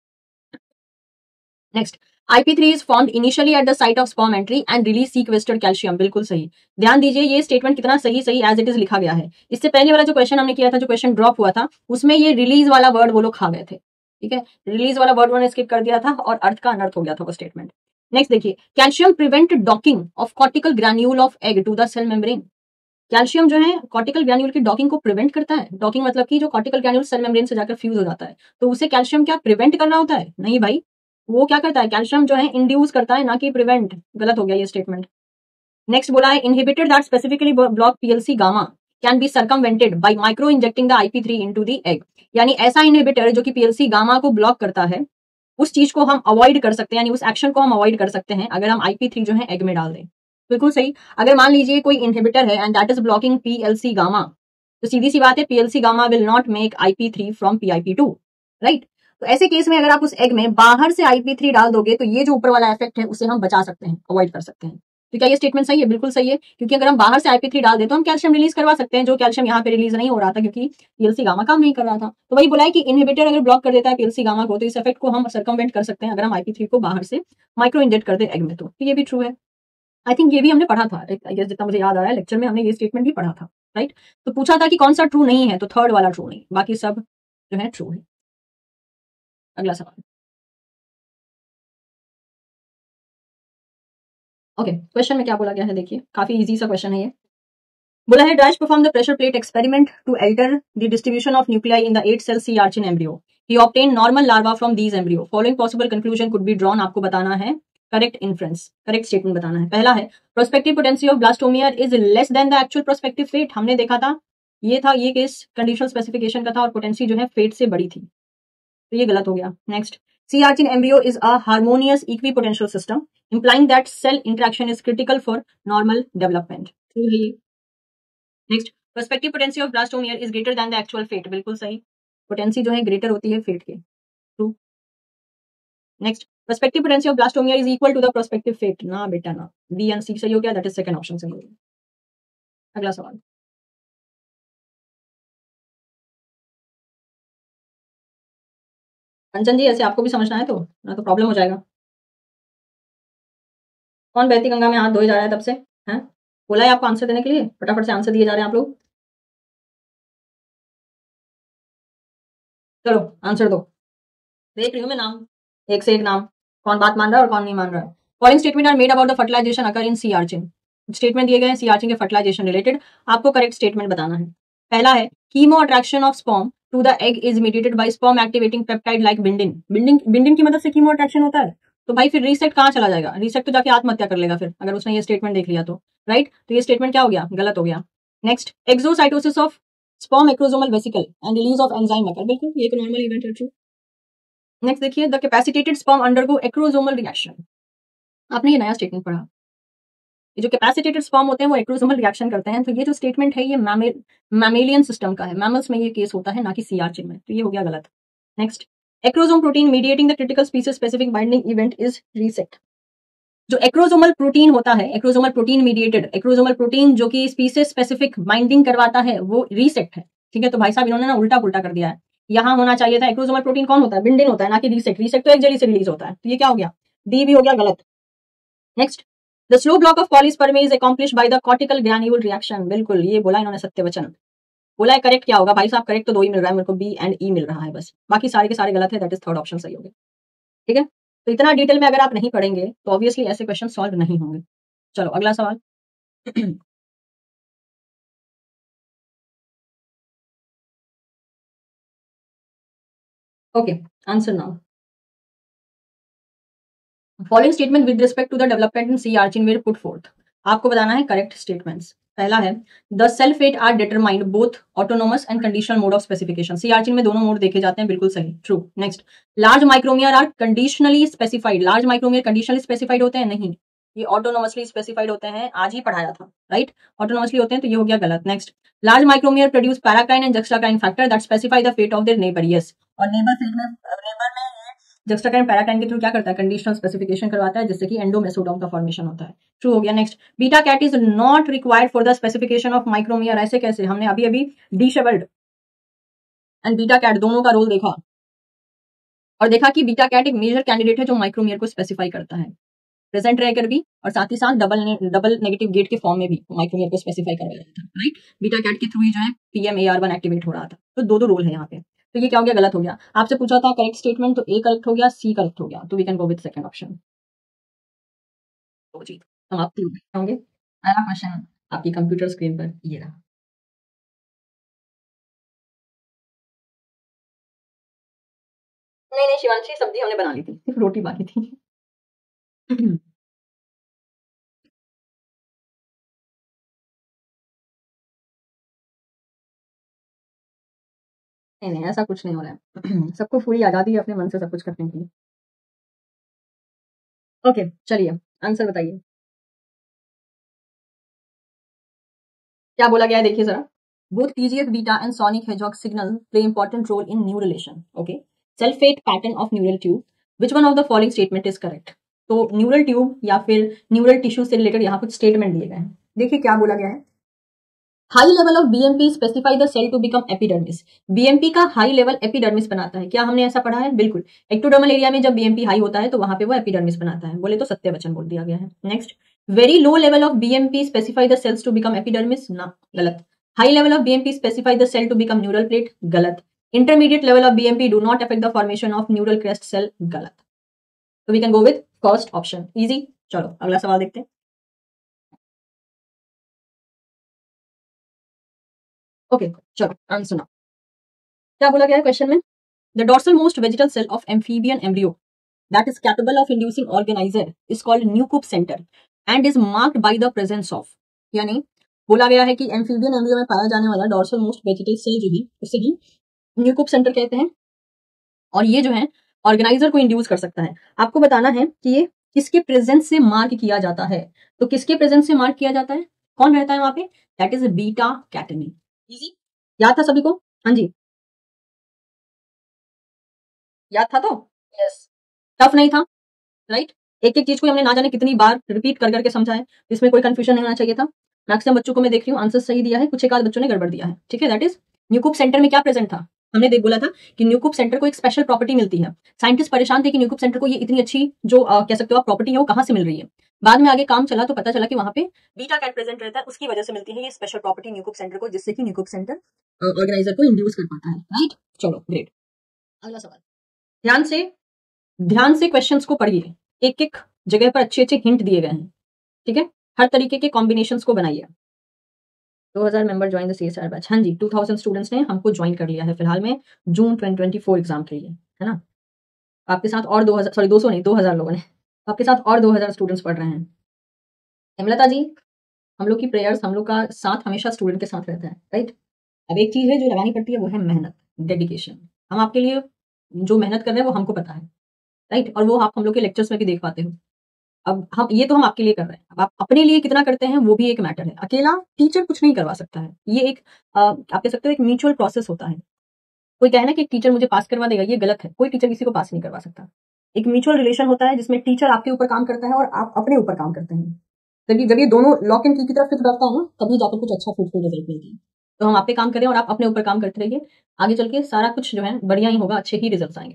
A: Next, IP3 is formed initially at the site of sperm entry and release sequestered calcium। बिल्कुल सही। ध्यान दीजिए ये स्टेटमेंट कितना सही एज इट इज लिखा गया है। इससे पहले वाला जो क्वेश्चन हमने किया था, जो क्वेश्चन ड्रॉप हुआ था, उसमें ये रिलीज वाला वर्ड वो लोग खा गए थे, ठीक है। रिलीज वाला वर्ड उन्होंने स्किप कर दिया था और अर्थ का अनर्थ हो गया था वो स्टेटमेंट। नेक्स्ट देखिए, calcium prevent docking of cortical granule of egg to the cell membrane. Calcium जो है कॉर्टिकल ग्रैन्यूल की डॉकिंग को प्रिवेंट करता है। डॉकिंग मतलब कि जो कॉर्टिकल ग्रैन्यूल सेल मेम्ब्रेन से जाकर फ्यूज हो जाता है, तो उसे कैल्शियम क्या प्रिवेंट करना होता है? नहीं भाई, वो क्या करता है, कैल्शियम जो है इंड्यूस करता है, ना कि प्रिवेंट। गलत हो गया ये स्टेटमेंट। नेक्स्ट बोला है inhibited that specifically block PLC gamma can be circumvented by micro injecting the IP3 into the egg. यानी ऐसा इनहिबिटर जो कि PLC गामा को ब्लॉक करता है, उस चीज को हम अवॉइड कर सकते हैं, यानी उस एक्शन को हम अवॉइड कर सकते हैं अगर हम IP3 जो है एग में डाल दें। बिल्कुल सही। अगर मान लीजिए कोई इनहिबिटर है and that is blocking PLC gamma, तो सीधी सी बात है PLC gamma will not make IP3 from PIP2, right. तो ऐसे केस में अगर आप उस एग में बाहर से IP3 डाल दोगे तो ये जो ऊपर वाला इफेक्ट है उसे हम बचा सकते हैं, अवॉइड कर सकते हैं। तो क्या ये स्टेटमेंट सही है? बिल्कुल सही है, क्योंकि अगर हम बाहर से IP3 डाल दें तो हम कैल्शियम रिलीज करवा सकते हैं, जो कैल्शियम यहाँ पे रिलीज नहीं हो रहा था क्योंकि PLC गामा काम नहीं कर रहा था। तो वही बोला है कि इनहिबिटर अगर ब्लॉक कर देता है PLC गामा को, तो इस इफेक्ट को हम सर्कमवेंट कर सकते हैं अगर हम IP3 को बाहर से माइक्रो इंजेक्ट कर दे एग में। तो ये भी ट्रू है। आई थिंक ये भी हमने पढ़ा था, आई गेस जितना मुझे याद आ रहा है लेक्चर में हमने ये स्टेटमेंट भी पढ़ा था, राइट। तो पूछा था कि कौन सा ट्रू नहीं है, तो थर्ड वाला ट्रू नहीं, बाकी सब जो है ट्रू है। अगला सवाल। ओके, क्वेश्चन में क्या बोला गया है देखिए, काफी इजी सा क्वेश्चन है ये। बोला है dash perform the pressure plate experiment to alter the distribution of nuclei in the 8 cell sea urchin embryo. He obtain normal larva from these embryo. Following possible conclusion could be drawn. आपको बताना है करेक्ट इन्फ्रेंस, करेक्ट स्टेटमेंट बताना है। पहला है prospective potency of blastomere is less than the actual prospective fate. हमने देखा था, ये था ये केस कंडीशनल स्पेसिफिकेशन का था और पोटेंसी जो है फेट से बड़ी थी, तो ये गलत हो गया। Next, sea archin embryo is a harmonious equipotential system implying that cell interaction is critical for normal development। True है ये। Next, prospective potency of blastomere is greater than the actual fate। बिल्कुल सही, पोटेंसी जो है ग्रेटर होती है फेट के। True. Next, prospective potency of blastomere is equal to the prospective fate। ना बेटा ना, बी एंड सी सही हो गया, दैट इज सेकंड ऑप्शन सही हो गया। अगला सवाल। कंचन जी, ऐसे आपको भी समझना है तो ना तो प्रॉब्लम हो जाएगा। कौन बहती गंगा में हाथ धोए जा रहा है तब से? हैं? बोला है आपको आंसर देने के लिए, फटाफट से आंसर दिए जा रहे हैं आप लोग। चलो आंसर दो, देख रही हूँ मैं नाम, एक से एक नाम, कौन बात मान रहा है और कौन नहीं मान रहा है। Following statement are made about the fertilization occur in sea urchin. Statement दिए गए हैं सी आर्चिन के फर्टिलाइजेशन रिलेटेड, आपको करेक्ट स्टेटमेंट बताना है। पहला है chemo attraction of sperm to the egg is mediated by sperm activating peptide like bindin. Bindin की मदद से कीमो अट्रैक्शन होता है, तो भाई फिर रीसेट कहाँ चला जाएगा, रीसेट तो जाके आत्महत्या कर लेगा फिर, अगर उसने ये स्टेटमेंट देख लिया तो, राइट। तो ये स्टेटमेंट क्या हो गया, गलत हो गया। Next, exocytosis of sperm acrosomal vesicle and release of enzyme occur, बिल्कुल ये एक नॉर्मल इवेंट है, ट्रू। नेक्स्ट देखिए, the capacitated sperm undergo acrosomal reaction. आपने ये नया स्टेटमेंट पढ़ा, ये जो कैपेसिटेटेड स्पर्म होते हैं वो एक्रोसोमल रिएक्शन करते हैं, तो ये जो स्टेटमेंट है ये मैमेलियन सिस्टम का है, मैमल्स में ये केस होता है ना कि सी आर्चिन में, तो ये हो गया गलत। Next, acrosome protein mediating the critical species specific binding event is resact. जो एक्रोसोमल प्रोटीन होता है, acrosomal protein mediated, acrosomal protein जो कि स्पीसीज स्पेसिफिक बाइंडिंग करवाता है वो रीसेट है, ठीक है। तो भाई साहब इन्होंने ना उल्टा पुल्टा कर दिया है, यहाँ होना चाहिए था एक्रोसोमल प्रोटीन कौन होता है, बिंडिन होता है ना कि रीसेट, रीसेट तो एक जगह से रिलीज होता है, तो ये क्या हो गया, डी भी हो गया गलत। Next, the slow block of polyspermy is accomplished by the cortical granule reaction, बिल्कुल ये बोला इन्होंने सत्य वचन, बोला है। करेक्ट क्या होगा भाई साहब, करेक्ट तो दो ही मिल रहा है मेरे को, बी एंड ई मिल रहा है बस, बाकी सारे के सारे गलत है, दैट इज थर्ड ऑप्शन सही हो गया, ठीक है। तो इतना डिटेल में अगर आप नहीं पढ़ेंगे तो ऑब्वियसली ऐसे क्वेश्चन सॉल्व नहीं होंगे। चलो अगला सवाल। Okay, answer now. Following statement with respect to the development in sea urchin were put forth. आपको बताना है करेक्ट स्टेटमेंट्स। पहला है the cell fate are determined both autonomous and conditional mode of specification. Sea urchin में दोनों मोड देखे जाते हैं, बिल्कुल सही, true. Next, large micromere are conditionally specified. Large micromere conditionally specified होते हैं, नहीं, ये ऑटोनोमसली स्पेसिफाइड होते हैं, आज ही पढ़ाया था, राइट। ऑटोनोमसली होते हैं तो ये हो गया गलत। Next, large micromere produce paracrine and juxtacrine factor that specify the fate of their neighbour, yes. और नेबर फेट में जक्स्टाकाइन पैराकाइन के थ्रू क्या करता है, कंडीशनल स्पेसिफिकेशन करवाता है, जिससे कि एंडोमेसोडर्म का फॉर्मेशन होता है, ट्रू हो गया। Next, beta cat is not required for the specification of micromere, ऐसे कैसे, हमने अभी अभी डिशेबल्ड एंड बीटा कैट दोनों का रोल देखा और देखा कि बीटा कैट एक मेजर कैंडिडेट है जो माइक्रोमियर को स्पेसिफाई करता है, प्रेजेंट रहकर भी और साथ ही साथ डबल नेगेटिव गेट के फॉर्म में भी माइक्रोमियर को स्पेसिफाई करवाया था, राइट। बीटा कैट के थ्रू ही जो है PMAR1 एक्टिवेट हो रहा था, तो दो दो रोल है यहाँ पे। तो ये क्या हो गया, गलत हो गया। आपसे पूछा था करेक्ट स्टेटमेंट, तो ए करेक्ट हो गया, सी करेक्ट हो गया, तो we can go with second option. तो जी समाप्त होंगे। पहला क्वेश्चन आपकी कंप्यूटर स्क्रीन पर ये रहा। नहीं नहीं शिवांशी, सब्जी हमने बना ली थी, सिर्फ रोटी बाकी थी। नहीं नहीं ऐसा कुछ नहीं हो रहा है। सबको पूरी आजादी है अपने मन से सब कुछ करने की। ओके चलिए आंसर बताइए, क्या बोला गया है देखिए जरा। Both TGF beta and sonic hedgehog signal play important role in neurulation, okay, sulphate pattern of neural tube, which one of the following statement is correct. तो न्यूरल ट्यूब या फिर न्यूरल टिश्यू से रिलेटेड यहाँ कुछ स्टेटमेंट दिए गए हैं, देखिए क्या बोला गया है। High level of BMP specify the cell to become epidermis. BMP का हाई लेवल एपिडर्मिस बनाता है, क्या हमने ऐसा पढ़ा है, बिल्कुल। एक्टोडर्मल एरिया में जब BMP हाई होता है तो वहां पे वो एपिडर्मिस बनाता है, बोले तो सत्य वचन बोल दिया गया है। Next, very low level of BMP specify the cells to become epidermis, ना, गलत। High level of BMP specify the cell to become neural plate, गलत। Intermediate level of BMP do not affect the formation of neural crest cell, गलत। तो we can go with first option, easy. चलो अगला सवाल देखते हैं। ओके चलो आंसर सुना, क्या बोला गया है क्वेश्चन में। The dorsal most vegetal cell of amphibian embryo that is capable of inducing organizer is called nucleus center and is marked by the presence of, यानी बोला गया है कि एम्फीबियन एम्ब्रियो में पाया जाने वाला डोर्सल मोस्ट वेजिटल सेल जो है उसे ही न्यूक्लियस सेंटर कहते हैं, और ये जो है ऑर्गेनाइजर को इंड्यूस कर सकता है। आपको बताना है कि ये किसके प्रेजेंस से मार्क किया जाता है, तो किसके प्रेजेंस से मार्क किया जाता है, कौन रहता है वहां पे, that is beta catenin. Easy, याद था सभी को, हाँ जी याद था, तो यस, टफ नहीं था, राइट। एक एक चीज को हमने ना जाने कितनी बार रिपीट कर करके समझा है, इसमें कोई कंफ्यूजन नहीं होना चाहिए था। मैक्सिमम बच्चों को मैं देख रही हूँ आंसर सही दिया है, कुछ एक आध बच्चों ने गड़बड़ दिया है, ठीक है। दैट इज न्यूक्लियस सेंटर में क्या प्रेजेंट था, हमने देख बोला था कि न्यूक्लियस सेंटर को एक स्पेशल प्रॉपर्टी मिलती है। साइंटिस्ट परेशान थे कि न्यूक्लियस सेंटर को ये इतनी अच्छी जो कह सकते हो आप प्रॉपर्टी है वो कहाँ से मिल रही है। बाद में आगे काम चला तो पता चला कि वहां पे बीटा कैट प्रेजेंट रहता है, उसकी वजह से मिलती है ये स्पेशल प्रॉपर्टी न्यूक्लियस सेंटर को, जिससे कि न्यूक्लियस सेंटर ऑर्गेनाइजर को इंड्यूस कर पाता है, राइट। चलो ग्रेट। अगला सवाल, ध्यान से क्वेश्चंस को पढ़िए, एक एक जगह पर अच्छे अच्छे हिंट दिए गए हैं, ठीक है। हर तरीके के कॉम्बिनेशंस को बनाइए। 2000 member join the CSR batch. हाँ जी, 2000 स्टूडेंट्स ने हमको ज्वाइन कर लिया है फिलहाल में जून 2024 एग्जाम के लिए, है ना। आपके साथ और 2000, सॉरी 200 नहीं, 2000 लोगों ने, आपके साथ और 2000 स्टूडेंट्स पढ़ रहे हैं। हेमलता जी, हम लोग की प्रेयर्स, हम लोग का साथ हमेशा स्टूडेंट के साथ रहता है, राइट। अब एक चीज है जो लगानी पड़ती है, वो है मेहनत, डेडिकेशन। हम आपके लिए जो मेहनत कर रहे हैं वो हमको पता है, राइट, और वो आप हम लोग के लेक्चर्स में भी देख पाते हो। अब हम ये तो हम आपके लिए कर रहे हैं, अब आप अपने लिए कितना करते हैं वो भी एक मैटर है। अकेला टीचर कुछ नहीं करवा सकता है, ये एक आप कह सकते हो एक म्यूचुअल प्रोसेस होता है। कोई कहे ना कि टीचर मुझे पास करवा देगा, ये गलत है। कोई टीचर किसी को पास नहीं करवा सकता। एक म्यूचुअल रिलेशन होता है जिसमें टीचर आपके ऊपर काम करता है और आप अपने ऊपर काम करते हैं। जब ये दोनों लॉक एंड की तरफ फिट बैठता है ना, तभी जाकर कुछ अच्छा फ्रूटफुल रिजल्ट मिलती है। तो हम आप पे काम करें और आप अपने ऊपर काम करते रहिए, आगे चल के सारा कुछ जो है बढ़िया ही होगा, अच्छे ही रिजल्ट आएंगे।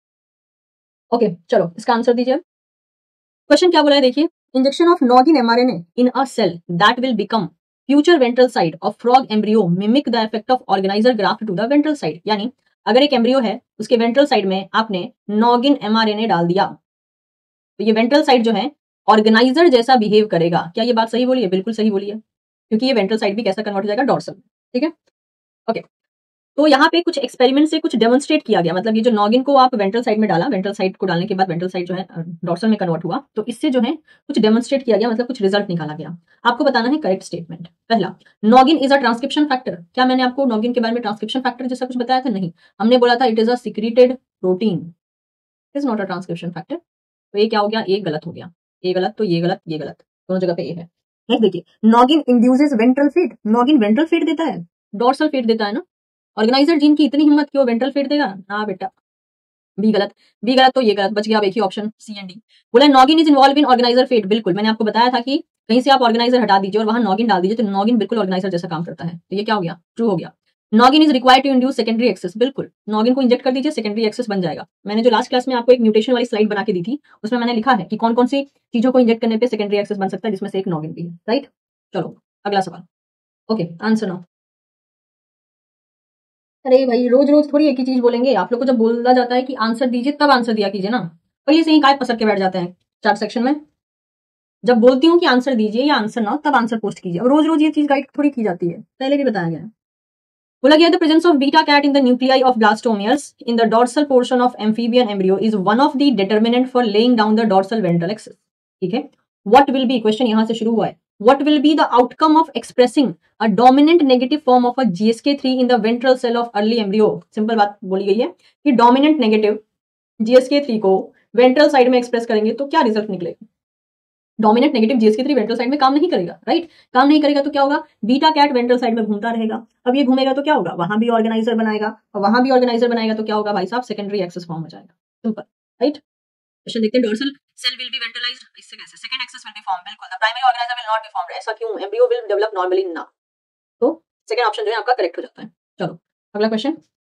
A: ओके, चलो इसका आंसर दीजिए। क्वेश्चन क्या बोला है देखिए, injection of noggin mRNA in a cell that will become future ventral side of frog embryo mimic the effect of organizer graft to the ventral side. यानी अगर एक एम्ब्रियो है, उसके वेंट्रल साइड में आपने नॉगिन mRNA डाल दिया, तो ये वेंट्रल साइड जो है ऑर्गेनाइजर जैसा बिहेव करेगा। क्या ये बात सही बोली है? बिल्कुल सही बोली है, क्योंकि ये वेंट्रल साइड भी कैसा कन्वर्ट हो जाएगा, डॉर्सल। ठीक है, ओके। तो यहाँ पे कुछ एक्सपेरिमेंट से कुछ डेमोन्स्ट्रेट किया गया, मतलब ये जो नॉगिन को आप वेंट्रल साइड में डाला, वेंट्रल साइड को डालने के बाद वेंट्रल साइड जो है डॉर्सल में कन्वर्ट हुआ, तो इससे जो है कुछ डेमोन्स्ट्रेट किया गया, मतलब कुछ रिजल्ट निकाला गया। आपको बताना है करेक्ट स्टेटमेंट। पहला, noggin is a transcription factor. क्या मैंने आपको नॉगिन के बारे में ट्रांसक्रिप्शन फैक्टर जैसा कुछ बताया था? नहीं, हमने बोला था it is a secreted protein, is not a transcription factor. तो ये क्या हो गया, ए गलत हो गया, ए गलत, तो ये गलत, ये गलत, दोनों जगह पे ए है। नेक्स्ट देखिए, noggin induces ventral fate. Noggin ventral fate देता है, डॉर्सल फीड देता है ना। ऑर्गेनाइजर जीन की इतनी हिम्मत कि वो वेंट्रल फीड देगा ना बेटा, बी गलत, बी गलत, तो ये गलत, बच गया अब एक ही ऑप्शन, सी एंड डी। बोला noggin is involve in organizer fate. बिल्कुल, मैंने आपको बताया था कि कहीं से आप ऑर्गेनाइजर हटा दीजिए और वहां नॉगिन डाल दीजिए, तो नॉगिन बिल्कुल ऑर्गेनाइजर जैसा काम करता है। तो ये क्या हो गया, ट्रू हो गया। Noggin is required to induce secondary axis. बिल्कुल, नॉगिन को इंजेक्ट कर दीजिए, सेकेंडरी एक्सेस बन जाएगा। मैंने जो लास्ट क्लास में आपको एक म्यूटेशन वाली स्लाइड बना के दी थी, उसमें मैंने लिखा है कि कौन कौन सी चीजों को इंजेक्ट करने पे सेकेंडरी एक्सेस बन सकता है, जिसमें से एक नॉगिन भी है, राइट। चलो अगला सवाल। Okay, answer now. अरे भाई, रोज रोज थोड़ी एक ही चीज बोलेंगे। आप लोग को जब बोला जाता है कि आंसर दीजिए, तब आंसर दिया कीजिए ना। पहले से ही काय पसर के बैठ जाते हैं चार्ट सेक्शन में। जब बोलती हूँ कि आंसर दीजिए या आंसर ना, तब आंसर पोस्ट कीजिए। और रोज रोज ये चीज गाइड थोड़ी की जाती है, पहले भी बताया गया है। बोला गया the presence of beta cat in the nuclei of blastomeres in the dorsal portion of amphibian embryo is one of the determinant for laying down the dorsal ventral axis. ठीक है, व्हाट विल बी, क्वेश्चन यहां से शुरू हुआ है, what will be the outcome of expressing a dominant negative form of a GSK3 in the ventral cell of early embryo। Simple बात बोली गई है कि डोमिनेंट नेगेटिव GSK3 को वेंट्रल साइड में एक्सप्रेस करेंगे तो क्या रिजल्ट निकलेगा। Dominant negative GSK3 ventral side में काम नहीं करेगा, राइट। काम नहीं करेगा तो क्या होगा, बीटा कैट वेंट्रल साइड में घूमता रहेगा। अब ये घूमेगा तो क्या होगा, वहां भी ऑर्गेनाइजर बनाएगा, और वहां भी ऑर्गेनाइजर बनाएगा तो क्या होगा भाई साहब, सेकेंडरी एक्सेस फॉर्म हो जाएगा। Simple, right. क्वेश्चन देखते हैं, dorsal cell will be ventralized, इससे कैसे, second axis will be form. बिल्कुल, the primary organizer will not be formed. ऐसा क्यों, एम्ब्रियो विल डेवलप नॉर्मली ना। तो सेकंड ऑप्शन जो है आपका करेक्ट हो जाता है। चलो अगला क्वेश्चन।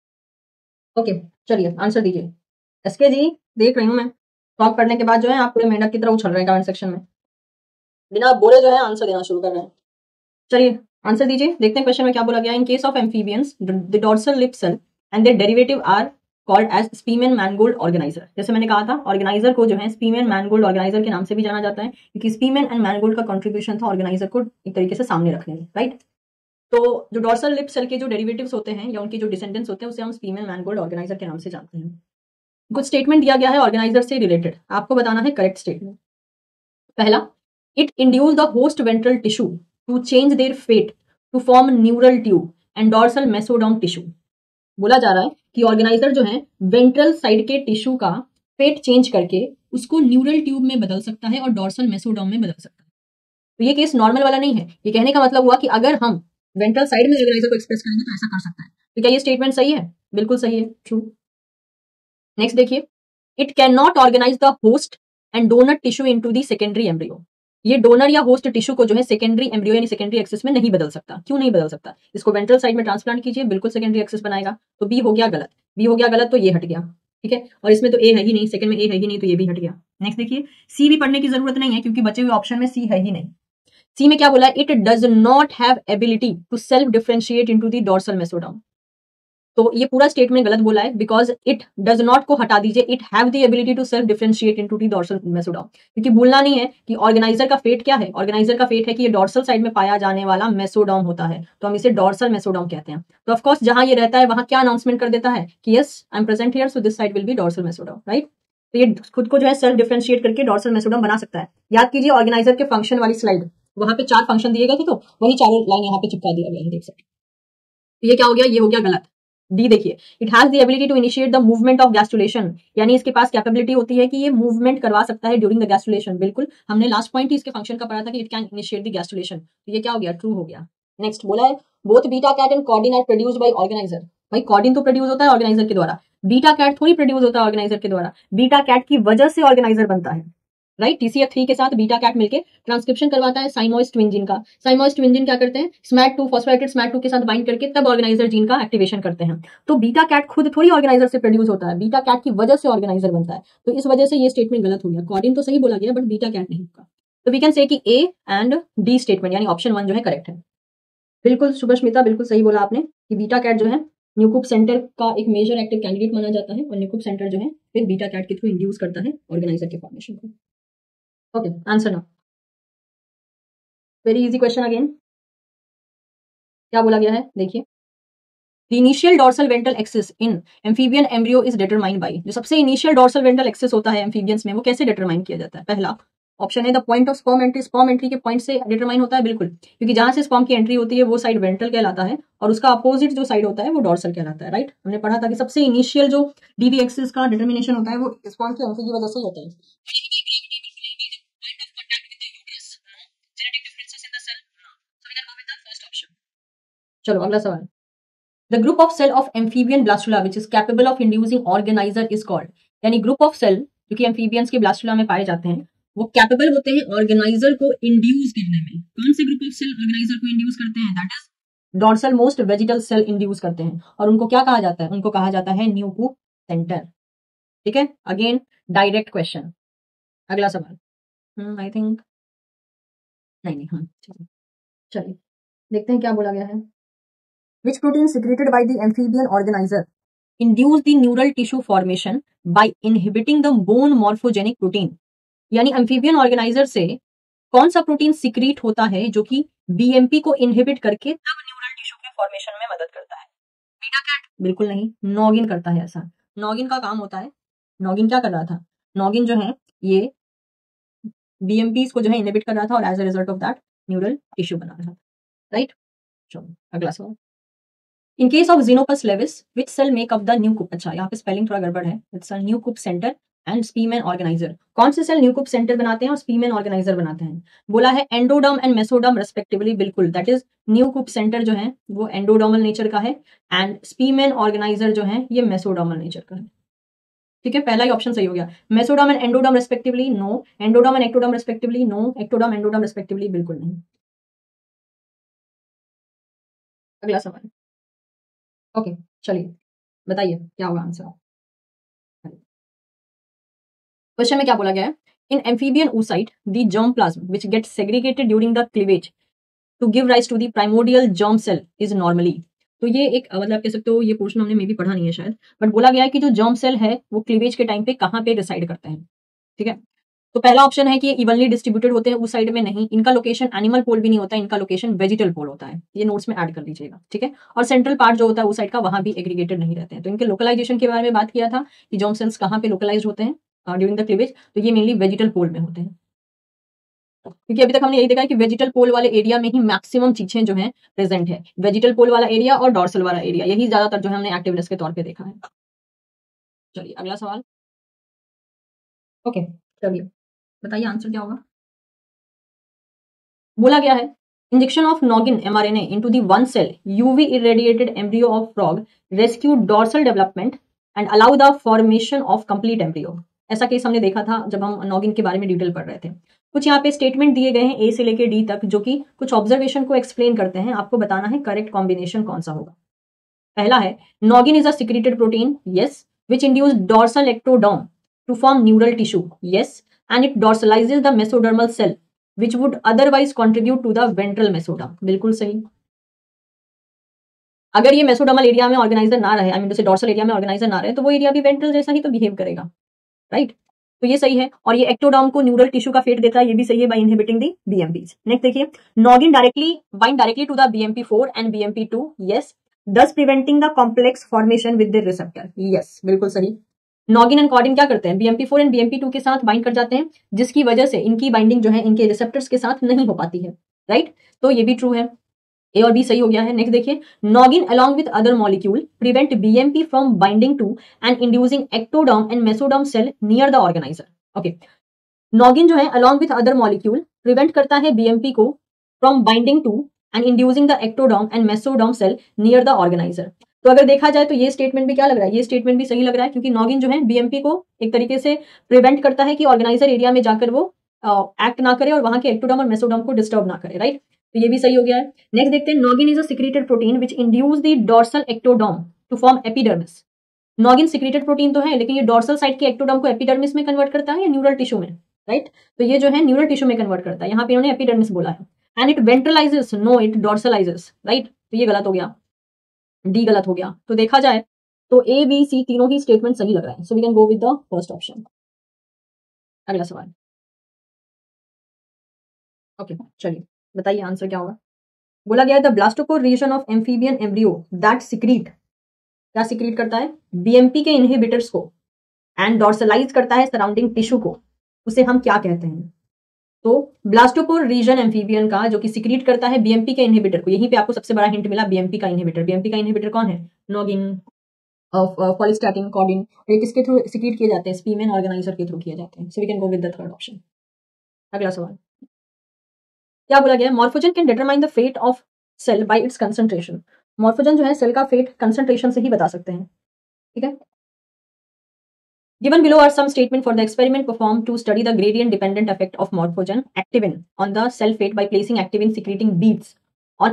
A: ओके, चलिए आंसर दीजिए। एसके जी, देख रही हूं मैं, टॉप करने के बाद जो है आप पूरे मेंढक की तरह उछल रहे हैं कमेंट सेक्शन में, बिना बोले जो है आंसर देना शुरू कर रहे हैं। चलिए आंसर दीजिए, देखते हैं क्वेश्चन में क्या बोला गया। In case of amphibians the dorsal lip cell and their derivative are called as Spemann Mangold organizer. जैसे मैंने कहा था, ऑर्गेनाइजर को जो है स्पीमेन मैनगोल्ड ऑर्गेनाइजर के नाम से भी जाना जाता है, क्योंकि स्पीमेन एंड मैनगोल्ड का कंट्रीब्यूशन था ऑर्गेनाइजर को एक तरीके से सामने रखने में, राइट। तो जो डॉर्सल लिप सेल के जो डेरिवेटिव्स होते हैं या उनके जो डिसेंडेंट्स होते हैं, उसे हम स्पीमेन मैनगोल्ड ऑर्गेनाइजर के नाम से जानते हैं। कुछ स्टेटमेंट दिया गया है ऑर्गेनाइजर से रिलेटेड, आपको बताना है करेक्ट स्टेटमेंट। पहला, it induce the host ventral tissue to change their fate to form neural tube and dorsal mesoderm tissue. बोला जा रहा है कि ऑर्गेनाइजर जो है वेंट्रल साइड के टिश्यू का फेट चेंज करके उसको न्यूरल ट्यूब में बदल सकता है और डॉर्सल मेसोडर्म में बदल सकता है। तो ये केस नॉर्मल वाला नहीं है। ये कहने का मतलब हुआ कि अगर हम वेंट्रल साइड में ऑर्गेनाइजर को एक्सप्रेस करेंगे तो ऐसा कर सकता है। तो क्या ये स्टेटमेंट सही है? बिल्कुल सही है, ट्रू। नेक्स्ट देखिए, it can not organize the host and donor tissue into the secondary embryo. ये डोनर या होस्ट टिश्यू को जो है सेकेंडरी एम्ब्रियो यानी सेकेंडरी एक्सेस में नहीं बदल सकता। क्यों नहीं बदल सकता? इसको वेंट्रल साइड में ट्रांसप्लांट कीजिए, बिल्कुल सेकेंडरी एक्सेस बनाएगा। तो बी हो गया गलत, बी हो गया गलत, तो ये हट गया, ठीक है। और इसमें तो ए है ही नहीं, सेकंड में ए है ही नहीं, तो ये भी हट गया। नेक्स्ट देखिए, सी भी पढ़ने की जरूरत नहीं है, क्योंकि बचे हुए ऑप्शन में सी है ही नहीं। सी में क्या बोला, it does not have ability to self differentiate into the dorsal mesoderm. तो ये पूरा स्टेटमेंट गलत बोला है, बिकॉज इट डज नॉट को हटा दीजिए, it have the ability to self differentiate into the dorsal mesoderm, क्योंकि भूलना नहीं है कि ऑर्गेनाइजर का फेट क्या है, ऑर्गेनाइजर का फेट है कि ये डॉर्सल साइड में पाया जाने वाला मेसोडर्म होता है, तो हम इसे डॉर्सल मेसोडर्म कहते हैं। तो ऑफकोर्स जहां ये रहता है वहां क्या अनाउंसमेंट कर देता है कि yes I am present here, so this side will be dorsal mesoderm, right. तो ये खुद को जो है सेल्फ डिफरेंशिएट करके डॉर्सल मेसोडर्म बना सकता है। याद कीजिए ऑर्गेनाइजर के फंक्शन वाली स्लाइड, वहां पे 4 फंक्शन दिए गए थे, तो वही चारों लाइन यहाँ पे चिपका दिया गया है, देख सकते हैं। तो ये क्या हो गया, ये हो गया गलत। डी देखिए, it has the ability to initiate the movement of gastrulation, यानी इसके पास कैपेबिलिटी होती है कि ये मूवमेंट करवा सकता है ड्यूरिंग द गैस्ट्रुलेशन। बिल्कुल, हमने लास्ट पॉइंट ही इसके फंक्शन का पढ़ा था कि it can initiate the gastrulation, तो ये क्या हो गया, ट्रू हो गया। नेक्स्ट बोला है both beta cat and chordin are produced by organizer. भाई कॉर्डिन तो प्रोड्यूस होता है ऑर्गेनाइजर के द्वारा, बीटा कैट थोड़ी प्रोड्यूस होता है ऑर्गेनाइजर के द्वारा, बीटा कैट की वजह से ऑर्गेनाइजर बनता है, राइट। TCF3 के साथ बीटा कैट मिलकर ट्रांसक्रिप्शन करवाता है साइमोइस ट्विन जीन का। साइमोइस ट्विन जीन क्या करते हैं, SMAD2 फॉस्फोराइलेटेड SMAD2 के साथ बाइंड करके तब ऑर्गेनाइजर जीन का एक्टिवेशन करते हैं। तो बीटा कैट खुद थोड़ी ऑर्गेनाइजर से प्रोड्यूस होता है, बीटा कैट की वजह से ऑर्गेनाइजर बनता है, तो इस वजह से ये स्टेटमेंट गलत हो गया। कॉर्डिन तो सही बोला गया बट बीटा कैट नहीं होगा, तो वी कैन से कि ए एंड डी स्टेटमेंट यानी ऑप्शन 1 जो है करेक्ट है। बिल्कुल शुभस्मिता, बिल्कुल सही बोला आपने कि बीटा कैट जो है न्यूक्लिक सेंटर का एक मेजर एक्टिव कैंडिडेट माना जाता है, और न्यूक्लिक सेंटर जो है फिर बीटा कैट के थ्रू इंड्यूस करता है ऑर्गेनाइजर के फॉर्मेशन को। Okay, answer now. Very easy question again, क्या बोला गया है देखिए, the initial dorsal ventral axis in amphibian embryo is determined by. जो सबसे इनिशियल डॉर्सल वेंट्रल एक्सिस होता है एम्फीबियंस में, वो कैसे डिटरमाइन किया जाता है। पहला ऑप्शन है the point of sperm entry, sperm entry के पॉइंट से डिटरमाइन होता है, बिल्कुल, क्योंकि जहां से स्पर्म की एंट्री होती है वो साइड वेंट्रल कहलाता है, और उसका अपोजिट जो साइड होता है वो डॉर्सल कहलाता है, राइट। हमने पढ़ा था कि सबसे इनिशियल जो डीवी एक्सिस का डिटर्मिनेशन होता है वो स्पर्म की एंट्री की वजह से होता है। चलो अगला सवाल, the group of cell of amphibian blastula which is capable of inducing organizer is called. यानी ग्रुप ऑफ सेल जो कि एम्फीबियंस के ब्लास्टुला में पाए जाते हैं वो कैपेबल होते हैं ऑर्गेनाइजर को इंड्यूस करने में। कौन से ग्रुप ऑफ सेल ऑर्गेनाइजर को इंड्यूस करते हैं, that is dorsal most vegetal cell induce करते हैं, और उनको क्या कहा जाता है, उनको कहा जाता है न्यूक्लिक सेंटर। ठीक है, अगेन डायरेक्ट क्वेश्चन। अगला सवाल, आई थिंक नहीं, हाँ चलिए देखते हैं क्या बोला गया है। Which protein secreted by the amphibian organizer induce the neural tissue formation by inhibiting the bone morphogenic protein? यानी एम्फीबियन ऑर्गेनाइजर से कौन सा प्रोटीन सिक्रीट होता है जो कि बीएमपी को इनहिबिट करके तब न्यूरल टिश्यू के फॉर्मेशन में मदद करता है। बीटा कैट बिल्कुल नहीं, नॉगिन करता है ऐसा। नॉगिन का काम होता है, नॉगिन क्या कर रहा था, नॉगिन जो है ये बीएमपी को जो है इनहिबिट कर रहा था और as a result of that neural tissue बना रहा था, राइट। चलो अगला सवाल, in case of Xenopus levis, which cell make up the Newcoop? अच्छा यहाँ पे स्पेलिंग थोड़ा गड़बड़ है, it's a Newcoop centre and Spemann organizer. कौन से सेल न्यूकूप सेंटर बनाते हैं और स्पीमेन ऑर्गेनाइजर बनाते हैं, बोला है एंडोडर्म एंड मेसोडर्म रेस्पेक्टिवली, बिल्कुल, दैट इज न्यूकूप सेंटर जो है वो एंडोडर्मल नेचर का है एंड स्पीमेन ऑर्गेनाइजर जो है ये मेसोडर्मल नेचर का है। ठीक है, पहला ही ऑप्शन सही हो गया। Mesoderm and endoderm respectively no, endoderm and ectoderm respectively no, ectoderm endoderm respectively बिल्कुल नहीं। अगला सवाल, ओके चलिए बताइए क्या होगा आंसर। क्वेश्चन में क्या बोला गया है, in amphibian oocyte the germ plasm which gets segregated during the cleavage to give rise to the primordial germ cell is normally। तो ये एक मतलब कह सकते हो ये पोर्शन हमने मे भी पढ़ा नहीं है शायद, बट बोला गया है कि जो जर्म सेल है वो क्लीवेज के टाइम पे कहाँ पे रिसाइड करते हैं। ठीक है, तो पहला ऑप्शन है कि ये इवनली डिस्ट्रीब्यूटेड होते हैं उस साइड में, नहीं, इनका लोकेशन एनिमल पोल भी नहीं होता है, इनका लोकेशन वेजिटल पोल होता है, ये नोट्स में ऐड कर लीजिएगा। ठीक है, और सेंट्रल पार्ट जो होता है उस साइड का वहां भी एग्रीगेटेड नहीं रहते हैं। तो इनके लोकलाइजेशन के बारे में बात किया था कि जर्म सेल्स कहाँ पे लोकलाइज होते हैं ड्यूरिंग द क्लीवेज, तो ये मेनली वेजिटल पोल में होते हैं, क्योंकि अभी तक हमने यही देखा है कि वेजिटल पोल वाले एरिया में ही मैक्सिमम चीजें जो है प्रेजेंट है, वेजिटल पोल वाला एरिया और डॉर्सल वाला एरिया, यही ज्यादातर जो है हमने एक्टिवनेस के तौर पे देखा है। चलिए अगला सवाल, ओके चलिए बताइए आंसर क्या होगा। बोला गया है injection of noggin mRNA into the one cell UV irradiated embryo of frog rescue dorsal development and allow the formation of complete embryo. ऐसा केस हमने देखा था जब हम नॉगिन के बारे में डिटेल पढ़ रहे थे। कुछ यहाँ पे स्टेटमेंट दिए गए हैं ए से लेके डी तक जो कि कुछ ऑब्जर्वेशन को एक्सप्लेन करते हैं, आपको बताना है करेक्ट कॉम्बिनेशन कौन सा होगा। पहला है noggin is a secreted protein, yes, which induce dorsal ectoderm to form neural tissue, yes, and it dorsalizes the mesodermal cell which would otherwise contribute to the ventral mesoderm, बिल्कुल सही। अगर ये मेसोडर्मल एरिया में ऑर्गेनाइजर ना रहे, आई मीन जैसे डॉर्सल एरिया में ऑर्गेनाइजर ना रहे, तो वो एरिया भी वेंट्रल जैसा ही तो बिहेव करेगा, राइट। तो ये सही है। और ये एक्टोडर्म को न्यूरल टिश्यू का फेट देता है, ये भी सही है, by inhibiting the BMPs. Next देखिए, noggin directly bind directly to the BMP4 and BMP2, yes, thus preventing the complex formation with the receptor, yes, बिल्कुल सही। नॉगिन एंड कॉर्डिन क्या करते हैं, BMP4 एंड BMP2 के साथ बाइंड कर जाते हैं, जिसकी वजह से इनकी बाइंडिंग जो है इनके रिसेप्टर्स के साथ नहीं हो पाती है, राइट। तो ये भी ट्रू है, ए और बी सही हो गया है। नेक्स्ट देखिए, noggin along with other molecule prevent BMP from binding to and inducing ectoderm and mesoderm cell near the organizer. Okay, noggin जो है along with other molecule prevent करता है BMP को from binding to and inducing the ectoderm and mesoderm cell near the organizer. तो अगर देखा जाए तो ये स्टेटमेंट भी क्या लग रहा है, ये स्टेटमेंट भी सही लग रहा है, क्योंकि नॉगिन जो है BMP को एक तरीके से प्रिवेंट करता है कि ऑर्गेनाइजर एरिया में जाकर वो एक्ट ना करे और वहां के एक्टोडर्म और मेसोडर्म को डिस्टर्ब ना करे, राइट। तो ये भी सही हो गया है। नेक्स्ट देखते हैं, noggin is a secreted protein which induce the dorsal ectoderm to form epidermis. Noggin secreted protein तो है, लेकिन ये डॉर्सल साइड के एक्टोडर्म को एपिडर्मिस में कन्वर्ट करता है या न्यूरल टिश्यू में, राइट। तो ये जो है न्यूरल टिश्यू में कन्वर्ट करता है, यहाँ पे इन्होंने एपिडर्मिस बोला है। And it ventralizes, no it dorsalizes, right. तो ये गलत हो गया, डी गलत हो गया। तो देखा जाए तो ए बी सी तीनों ही स्टेटमेंट सही लग रहा है, so we can go with the first option. अगला सवाल, ओके चलिए बताइए आंसर क्या होगा। बोला गया है the blastopore region of amphibian embryo that secrete, क्या सिक्रीट करता है, BMP के इनहिबिटर्स को एंड डॉर्सलाइज करता है सराउंडिंग टिश्यू को, उसे हम क्या कहते हैं। तो ब्लास्टोपोर रीजन एम्फीबियन का जो कि सिक्रीट करता है BMP के इनहिबिटर को, यहीं पे आपको सबसे बड़ा हिंट मिला, BMP का इनहिबिटर। BMP का इनहिबिटर कौन है, नॉगिन, फॉलिस्टैटिन, कॉर्डिन। ये किसके थ्रू सिक्रीट किए जाते हैं, स्पीमेन ऑर्गेनाइजर के थ्रू किए जाते हैं। So we can go with the third option. अगला सवाल क्या बोला गया, morphogen can determine the fate of cell by its concentration. Morphogen जो है सेल का फेट कंसंट्रेशन से ही बता सकते हैं, ठीक है। Given below are some statement for the experiment performed to study the gradient dependent effect of morphogen activin on the cell fate by placing activin secreting beads on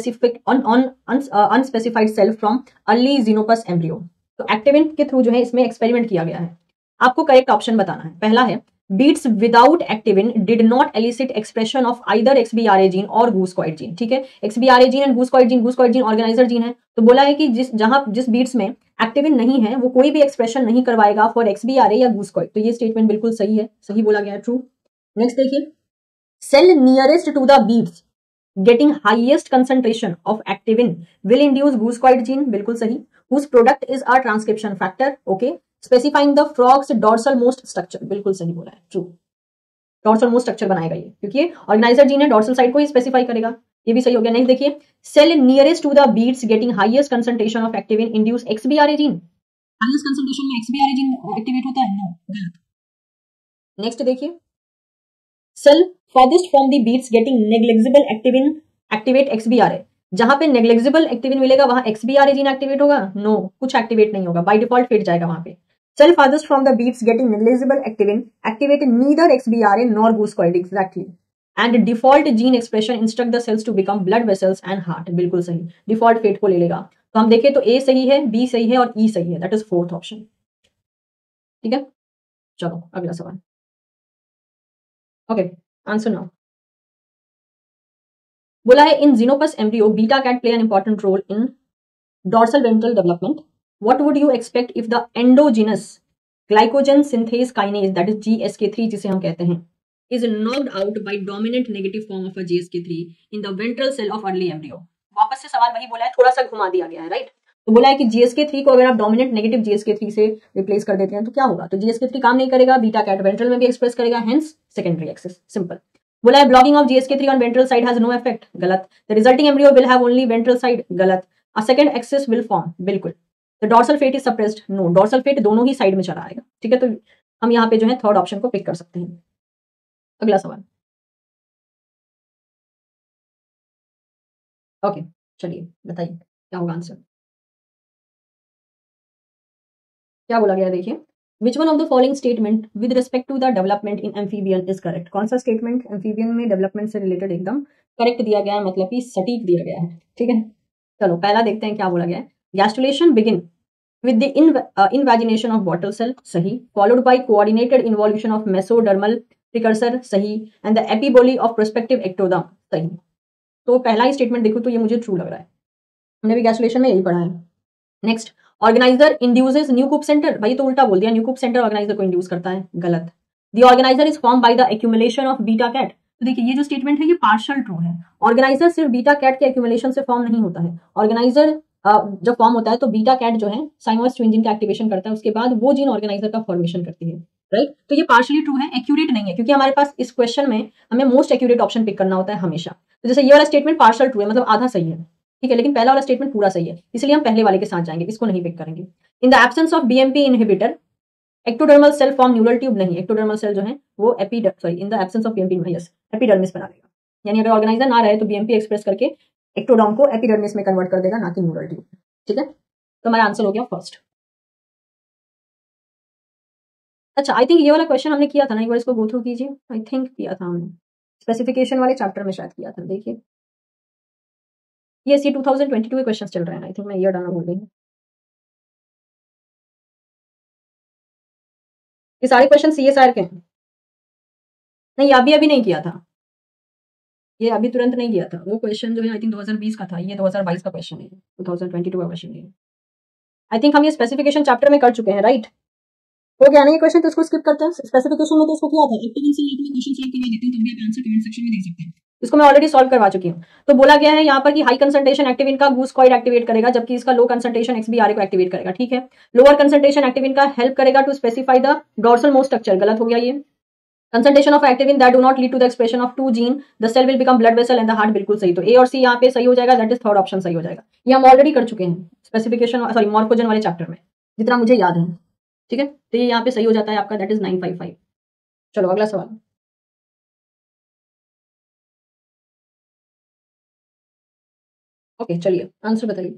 A: unspecified cell from early xenopus embryo। तो एक्टिविन के थ्रू जो है इसमें एक्सपेरिमेंट किया गया है। आपको करेक्ट ऑप्शन बताना है। पहला है, beads without activin did not elicit expression of either XBRA gene और गूस्कॉइड जीन, ठीक है। XBRA gene and goosecoid gene organizer gene है। तो बोला है कि जिस बीट्स में एक्टिविन नहीं है वो कोई भी एक्सप्रेशन नहीं करवाएगा फॉर XBRA या गूस्कॉइड। तो ये स्टेटमेंट बिल्कुल सही है, सही बोला गया, ट्रू। नेक्स्ट देखिए, cell nearest to the beads getting highest concentration of activin will induce gooskoid gene, बिल्कुल सही, whose product is a transcription factor, okay, specifying the frog's dorsal most structure, बिल्कुल सही बोला है, true। डॉर्सल मोस्ट स्ट्रक्चर बनाएगा ये, क्योंकि ऑर्गेनाइजर जीन है, डॉर्सल साइड को ही स्पेसिफाई करेगा, ये भी सही हो गया। नेक्स्ट देखिए, cell nearest to the beads getting highest concentration of activin induce XBRA gene, highest concentration में XBRA जीन एक्टिवेट होता है, नो, गलत। नेक्स्ट देखिए, cell farthest from the beats getting negligible activin activate XBRA, जहां पे negligible activin मिलेगा वहां XBRA जीन एक्टिवेट होगा, नो, कुछ एक्टिवेट नहीं होगा, बाय डिफॉल्ट फिट जाएगा वहां पे। Cell farthest from the beats getting negligible activin activate neither XBRA nor gooskoid, exactly, and default gene expression instruct the cells to become blood vessels and heart, बिल्कुल सही, डिफॉल्ट फेट को ले लेगा। तो हम देखें तो A सही है, B सही है और E सही है, दैट इज फोर्थ ऑप्शन, ठीक है। चलो अगला सवाल, ओके, आंसर नाउ। बोला है इन xenopus embryo beta cat play an important role in dorsal ventral development, what would you expect if the endogenous glycogen synthase kinase, that is GSK3 जिसे हम कहते हैं, is knocked out by dominant negative form of a GSK3 in the ventral cell of early embryo। वापस से सवाल वही बोला है, थोड़ा सा घुमा दिया गया है, राइट। तो बोला है कि GSK3 को अगर आप डोमिनेंट नेगेटिव GSK3 से रिप्लेस कर देते हैं तो क्या होगा, तो GSK3 काम नहीं करेगा, बीटा कैट वेंट्रल में भी एक्सप्रेस करेगा, हेंस सेकेंडरी एक्सेस, सिंपल। बोला है blocking of GSK3 on ventral side has no effect, गलत। The resulting embryo will have only ventral side, गलत। A second axis will form, बिल्कुल। The dorsal fate is suppressed, no, dorsal fate दोनों ही साइड में चला आएगा, ठीक है। तो हम यहाँ पे जो है थर्ड ऑप्शन को पिक कर सकते हैं। अगला सवाल, ओके चलिए बताइए क्या होगा आंसर, क्या बोला गया देखिए, which one of the following statement with respect to the development in amphibian is correct. कौन सा स्टेटमेंट एम्फीबियन में डेवलपमेंट से रिलेटेड एकदम करेक्ट दिया गया है, मतलब कि सटीक दिया गया है, ठीक है। चलो पहला देखते हैं क्या बोला गया है, gastrulation begin with the invagination of bottle cell, सही, followed by coordinated involution of mesodermal precursor, सही, and the epiboly of prospective ectoderm, सही। तो पहला ही स्टेटमेंट देखो तो ये मुझे ट्रू लग रहा है, हमने भी गैसुलेशन में यही पढ़ा है। Next, organizer induces Nieuwkoop centre, भाई तो उल्टा बोल दिया, न्यूकूप सेंटर ऑर्गेनाइजर को इंड्यूस करता है, गलत। The organizer is form by the accumulation of beta cat, तो देखिए ये जो स्टेटमेंट है ये पार्शियल ट्रू है। ऑर्गेनाइजर सिर्फ बीटा कैट के एक्यूमुलेशन से फॉर्म नहीं होता है। ऑर्गेनाइजर जब फॉर्म होता है तो बीटा कैट जो है साइमस ट्विन जीन का एक्टिवेशन करता है, उसके बाद वो जीन ऑर्गेनाइजर का फॉर्मेशन करती है, राइट। तो ये पार्शियली ट्रू है, एक्यूरेट नहीं है, क्योंकि हमारे पास इस क्वेश्चन में हमें मोस्ट एक्यूरेट ऑप्शन पिक करना होता है हमेशा। तो जैसे ये वाला स्टेटमेंट पार्शियल ट्रू है, मतलब आधा सही है, ठीक है, लेकिन पहला वाला स्टेटमेंट पूरा सही है, इसलिए हम पहले वाले के साथ जाएंगे, इसको नहीं पिक करेंगे। In the absence of BMP inhibitor ectodermal cell form neural tube, नहीं, एक्टोडर्मल सेल जो है वो in the absence of BMP yes epidermis बना देगा, यानी अगर ऑर्गेनाइजर ना रहे तो बीएमपी एक्सप्रेस करके एक्टोडर्म को एपिडर्मिस में कन्वर्ट कर देगा, ना कि न्यूरल ट्यूब, ठीक है। तो हमारा आंसर हो गया फर्स्ट। अच्छा, आई थिंक ये वाला क्वेश्चन हमने किया था ना, एक बार इसको गो थ्रू कीजिए, आई थिंक किया था हमने, स्पेसिफिकेशन वाले चैप्टर में शायद किया था, देखिए ये 2022 के क्वेश्चन चल रहे हैं, आई थिंक मैं ईयर डालना भूल गई। ये सारे क्वेश्चन सीएसआर के हैं, नहीं अभी नहीं किया था, ये अभी तुरंत नहीं किया था, वो क्वेश्चन जो है आई थिंक 2020 का था, ये 2022 का क्वेश्चन है, 2022 का क्वेश्चन है। आई थिंक हम ये स्पेसिफिकेशन चैप्टर में कर चुके हैं, राइट। हो गया ना ये क्वेश्चन, तो इसको स्किप करते हैं। स्पेसिफिकेशन में तो इसको किया था, एक्टिव से क्वेश्चन सॉल्व करवा देते हैं, तो भी आप आंसर कमेंट सेक्शन में दे सकते हैं। इसको मैं ऑलरेडी सॉल्व करवा चुकी हूँ। तो बोला गया है यहाँ पर कि हाई कंसंट्रेशन एक्टिविन का गूस्कॉइड एक्टिवेट करेगा, जबकि इसका लो कंसंट्रेशन एक्सबीआरए को एक्टिवेट करेगा, ठीक है। लोअर कंसंट्रेशन एक्टिविन का हेल्प करेगा to specify the dorsal most structure, गलत हो गया ये। Concentration of activin that do not lead to the expression of two gene the cell will become blood vessel and the heart, बिल्कुल सही। तो ए और सी यहाँ पे सही हो जाएगा, दैट इज थर्ड ऑप्शन सही हो जाएगा। ये हम ऑलरेडी कर चुके हैं स्पेसिफिकेशन सॉरी मॉर्फोजन वाले चैप्टर में, जितना मुझे याद है, ठीक है। तो ये यहाँ पे सही हो जाता है आपका, दैट इज 955। चलो अगला सवाल। ओके चलिए आंसर बताइए।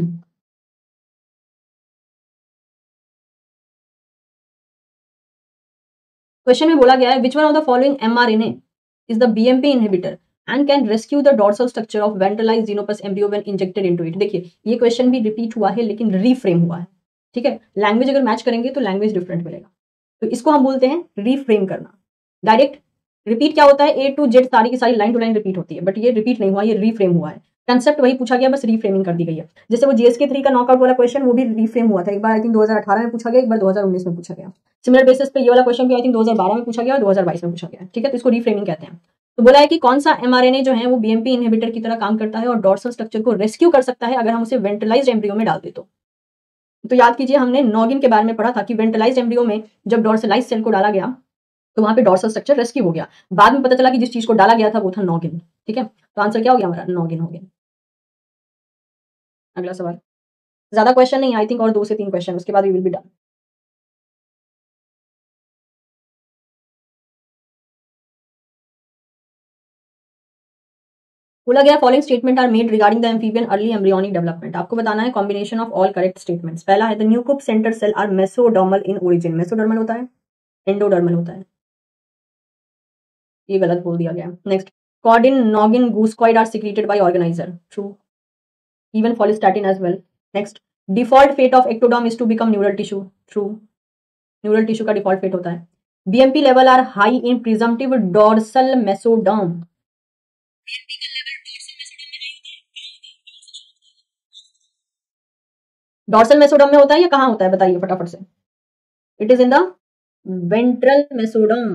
A: क्वेश्चन में बोला गया है which one of the following mRNA is the BMP inhibitor and can rescue the dorsal structure of ventralised Xenopus embryo when injected into it. देखिए ये क्वेश्चन भी रिपीट हुआ है लेकिन रीफ्रेम हुआ है, ठीक है। लैंग्वेज अगर मैच करेंगे तो लैंग्वेज डिफरेंट मिलेगा, तो इसको हम बोलते हैं रीफ्रेम करना। डायरेक्ट रिपीट क्या होता है, ए टू जेड सारी की सारी लाइन टू लाइन रिपीट होती है, बट ये रिपीट नहीं हुआ, ये रीफ्रेम हुआ है। कंसेप्ट वही पूछा गया, बस रीफ्रेमिंग कर दी गई है। जैसे वो जीएसके 3 का नॉकआउट वाला क्वेश्चन, वो भी रीफ्रेम हुआ था, एक बार आई थिंक 2018 में पूछा गया, एक बार 2019 में पूछा गया। सिमिलर बेसिस पे ये वाला क्वेश्चन भी आई थिंक 2012 में पूछा गया और 2022 में पूछा गया, ठीक है। तो इसको रीफ्रेमिंग कहते हैं। तो बोला है कि कौन सा एमआरएनए जो है वो बीएमपी इनहिबिटर की तरह काम करता है और डॉर्सल स्ट्रक्चर को रेस्क्यू कर सकता है अगर हम उसे वेंट्रलाइज्ड एम्ब्रियो में डाल दे तो याद कीजिए हमने नॉगिन के बारे में पढ़ा था कि वेंट्रलाइज्ड एम्ब्रियो में जब डॉर्सलाइज्ड सेल को डाला गया तो वहां पे डॉर्सल स्ट्रक्चर रेस्क्यू हो गया। बाद में पता चला कि जिस चीज को डाला गया था वो था नॉगिन, ठीक है। तो आंसर क्या हो गया हमारा, नॉगिन हो गया। अगला सवाल, ज्यादा क्वेश्चन नहीं, आई थिंक और 2 से 3 क्वेश्चन, उसके बाद वी विल बी डन। बोला गया following statement are made regarding the amphibian early embryonic development. आपको बताना है combination of all correct statements. पहला है the Nieuwkoop centre cell are mesodermal in origin, mesodermal होता है, एंडोडर्मल होता है, ये गलत बोल दिया गया। Next, chordin noggin goosecoid are secreted by organiser, true, even follistatin as well. Next, default fate of ectoderm is to become neural tissue, true, neural tissue का डिफॉल्ट फेट होता है। BMP level are high in presumptive dorsal mesoderm, dorsal mesoderm में होता है या कहाँ होता है बताइए फटाफट से। It is in the ventral mesoderm,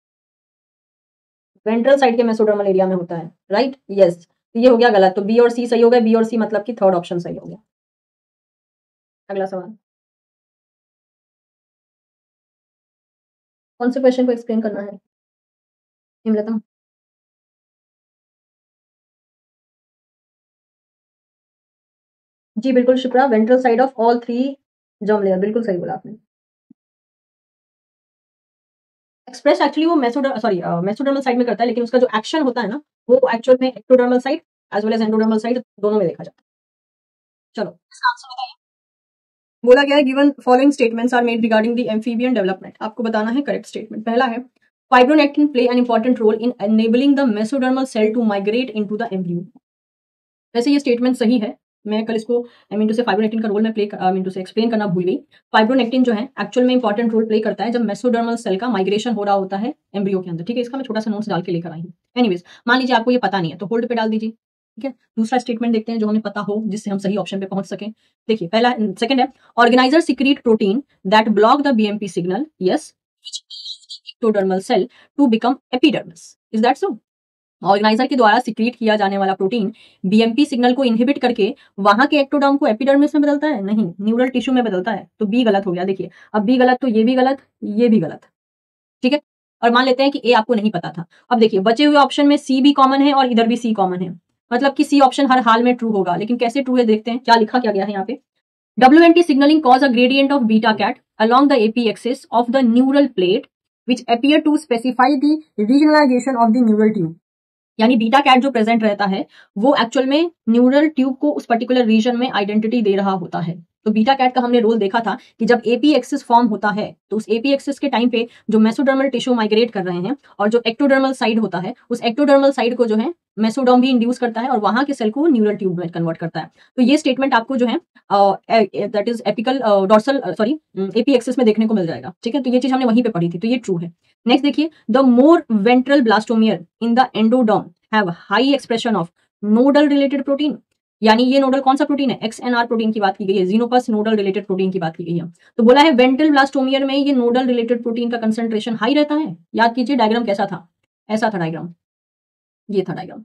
A: ventral side के मेसोडर्मल एरिया में होता है, राइट, यस। तो ये हो गया गलत, तो बी और सी सही हो गया, बी और सी मतलब कि थर्ड ऑप्शन सही हो गया। अगला सवाल, कौन से क्वेश्चन को एक्सप्लेन करना है हिमलता? जी बिल्कुल शुक्रा, ventral side of all 3 germ layer, बिल्कुल सही बोला आपने। एक्सप्रेस एक्चुअली वो मेसोडर्मल साइड में करता है, लेकिन उसका जो एक्शन होता है ना वो एक्चुअल में ectodermal side as well as endodermal side दोनों में देखा जाता है। चलो बोला गया है given following statements are made regarding the amphibian development. आपको बताना है करेक्ट स्टेटमेंट। पहला है fibronectin play an important role in enabling the mesodermal cell to migrate into the embryo. वैसे ये स्टेटमेंट सही है, मैं कल इसको से फाइब्रोनेक्टिन का रोल मैं से एक्सप्लेन करना भूल गई। फाइब्रोनेक्टिन जो है एक्चुअल में इंपॉर्टेंट रोल प्ले करता है जब मेसोडर्मल सेल का माइग्रेशन हो रहा होता है एम्ब्रियो के अंदर, ठीक है। इसका मैं छोटा सा नोट्स डाल के लेकर आई हूँ। एनीवेज मान लीजिए आपको ये पता नहीं है तो होल्ड पे डाल दीजिए, ठीक है, दूसरा स्टेटमेंट देखते हैं जो हमें पता हो, जिससे हम सही ऑप्शन पे पहुंच सकें। देखिए पहला, सेकंड है organiser secrete protein that block the BMP signal, yes, ectodermal cell to become epidermis, is that so? Organiser के द्वारा सिक्रीट किया जाने वाला प्रोटीन बीएमपी सिग्नल को इनहिबिट करके वहां के एक्टोडर्म को एपिडर्मिस में बदलता है? नहीं, न्यूरल टिश्यू में बदलता है। तो बी गलत हो गया। देखिए अब बी गलत तो ये भी गलत, ये भी गलत, ठीक है। और मान लेते हैं कि ए आपको नहीं पता था। अब देखिए बचे हुए ऑप्शन में सी भी कॉमन है और इधर भी सी कॉमन है, मतलब कि सी ऑप्शन हर हाल में ट्रू होगा। लेकिन कैसे ट्रू है देखते हैं, क्या लिखा क्या गया है यहाँ पे। WNT signaling cause a gradient of beta cat along the AP axis of the neural plate which appear to specify the regionalization of the neural tube। यानी बीटा कैट जो प्रेजेंट रहता है वो एक्चुअल में न्यूरल ट्यूब को उस पर्टिकुलर रीजन में आइडेंटिटी दे रहा होता है। तो बीटा कैट का हमने रोल देखा था कि जब एपी एक्सिस फॉर्म होता है तो उस एपी एक्सिस के टाइम पे जो मेसोडर्मल टिश्यू माइग्रेट कर रहे हैं और जो एक्टोडर्मल साइड होता है उस एक्टोडर्मल साइड को जो है मेसोडर्म भी इंड्यूस करता है और वहां के सेल को न्यूरल ट्यूब में कन्वर्ट करता है। तो ये स्टेटमेंट आपको जो है that is apical dorsal sorry AP axis में देखने को मिल जाएगा, ठीक है। तो ये चीज हमने वहीं पे पढ़ी थी, तो ये ट्रू है। नेक्स्ट देखिए, the more ventral blastomere in the endoderm have high expression of nodal related protein. यानी ये नोडल कौन सा प्रोटीन है? XNR प्रोटीन की बात की गई है, जीनोपस नोडल रिलेटेड प्रोटीन की बात की गई है। तो बोला है वेंट्रल ब्लास्टोमियर में ये नोडल रिलेटेड प्रोटीन का कंसंट्रेशन हाई रहता है। याद कीजिए डायग्राम कैसा था, ऐसा था डायग्राम, ये था डायग्राम,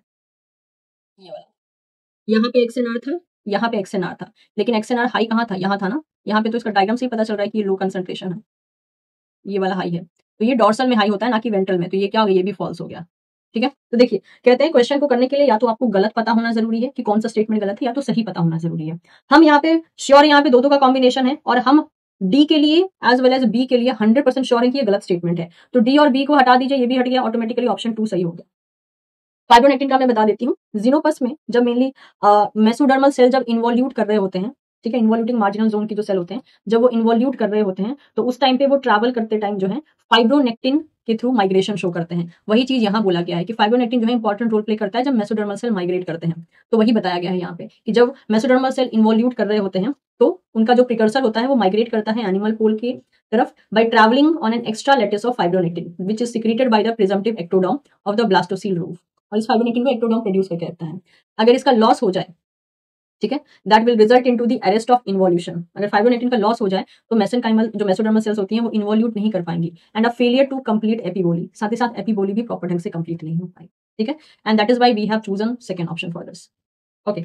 A: ये वाला। यहाँ पे XNR था, यहाँ पे XNR था, लेकिन XNR हाई कहाँ था? यहाँ था ना। यहाँ पे तो इसका डायग्राम से ही पता चल रहा है कि ये लो कंसंट्रेशन है, ये वाला हाई है। तो ये डॉर्सल में हाई होता है ना कि वेंट्रल में। तो ये क्या हो गया, ये भी फॉल्स हो गया, ठीक है। तो देखिए कहते हैं क्वेश्चन को करने के लिए या तो आपको गलत पता होना जरूरी है कि कौन सा स्टेटमेंट गलत है, या तो सही पता होना जरूरी है। हम यहाँ पे श्योर, यहाँ पे दो का कॉम्बिनेशन है और हम डी के लिए एज वेल एज बी के लिए 100% श्योर है कि ये गलत स्टेटमेंट है। तो डी और बी को हटा दीजिए, ये भी हट गया, ऑटोमेटिकली ऑप्शन 2 सही हो गया। फाइब्रोनेक्टिन का मैं बता देती हूँ, जीनोपस में जब मेनली मेसोडर्मल सेल जब इन्वॉल्यूट कर रहे होते हैं, ठीक है, इन्वॉल्यूटिंग मार्जिनल जोन के जो सेल होते हैं जब वो इन्वॉल्यूट कर रहे होते हैं तो उस टाइम पे वो ट्रैवल करते टाइम जो है फाइब्रोनेक्टिन के थ्रू माइग्रेशन शो करते हैं। वही चीज यहाँ बोला गया है कि फाइब्रोनेक्टिन जो है इंपॉर्टेंट रोल प्ले करता है जब मेसोडर्मल सेल माइग्रेट करते हैं। तो वही बताया गया है यहाँ पे कि जब मेसोडर्मल सेल इन्वॉल्यूट कर रहे होते हैं तो उनका जो प्रिकर्सर होता है वो माइग्रेट करता है एनिमल पोल की तरफ by travelling on an extra lattice of fibronectin which is secreted by the presumptive ectoderm of the blastocoel roof. और इस फाइब्रोनेक्टिन को एक्टोडर्म प्रोड्यूस करके रखता है। अगर इसका लॉस हो जाए, ठीक है, that will result into the arrest of involution. अगर फाइब्रोनेक्टिन का लॉस हो जाए तो मेसेनकाइमल जो मेसोडर्मल सेल्स होती हैं वो इन्वॉल्यूट नहीं कर पाएंगी and a failure to complete epiboly, साथ ही साथ एपिबोली भी प्रॉपर ढंग से कंप्लीट नहीं हो पाएगी, ठीक है। And that is why we have chosen second option for this. Okay,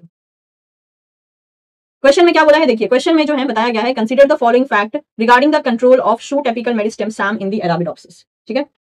A: question में क्या बोला है देखिए, क्वेश्चन में जो है बताया गया है consider the following fact regarding the control of shoot apical meristem SAM in the Arabidopsis, ठीक है।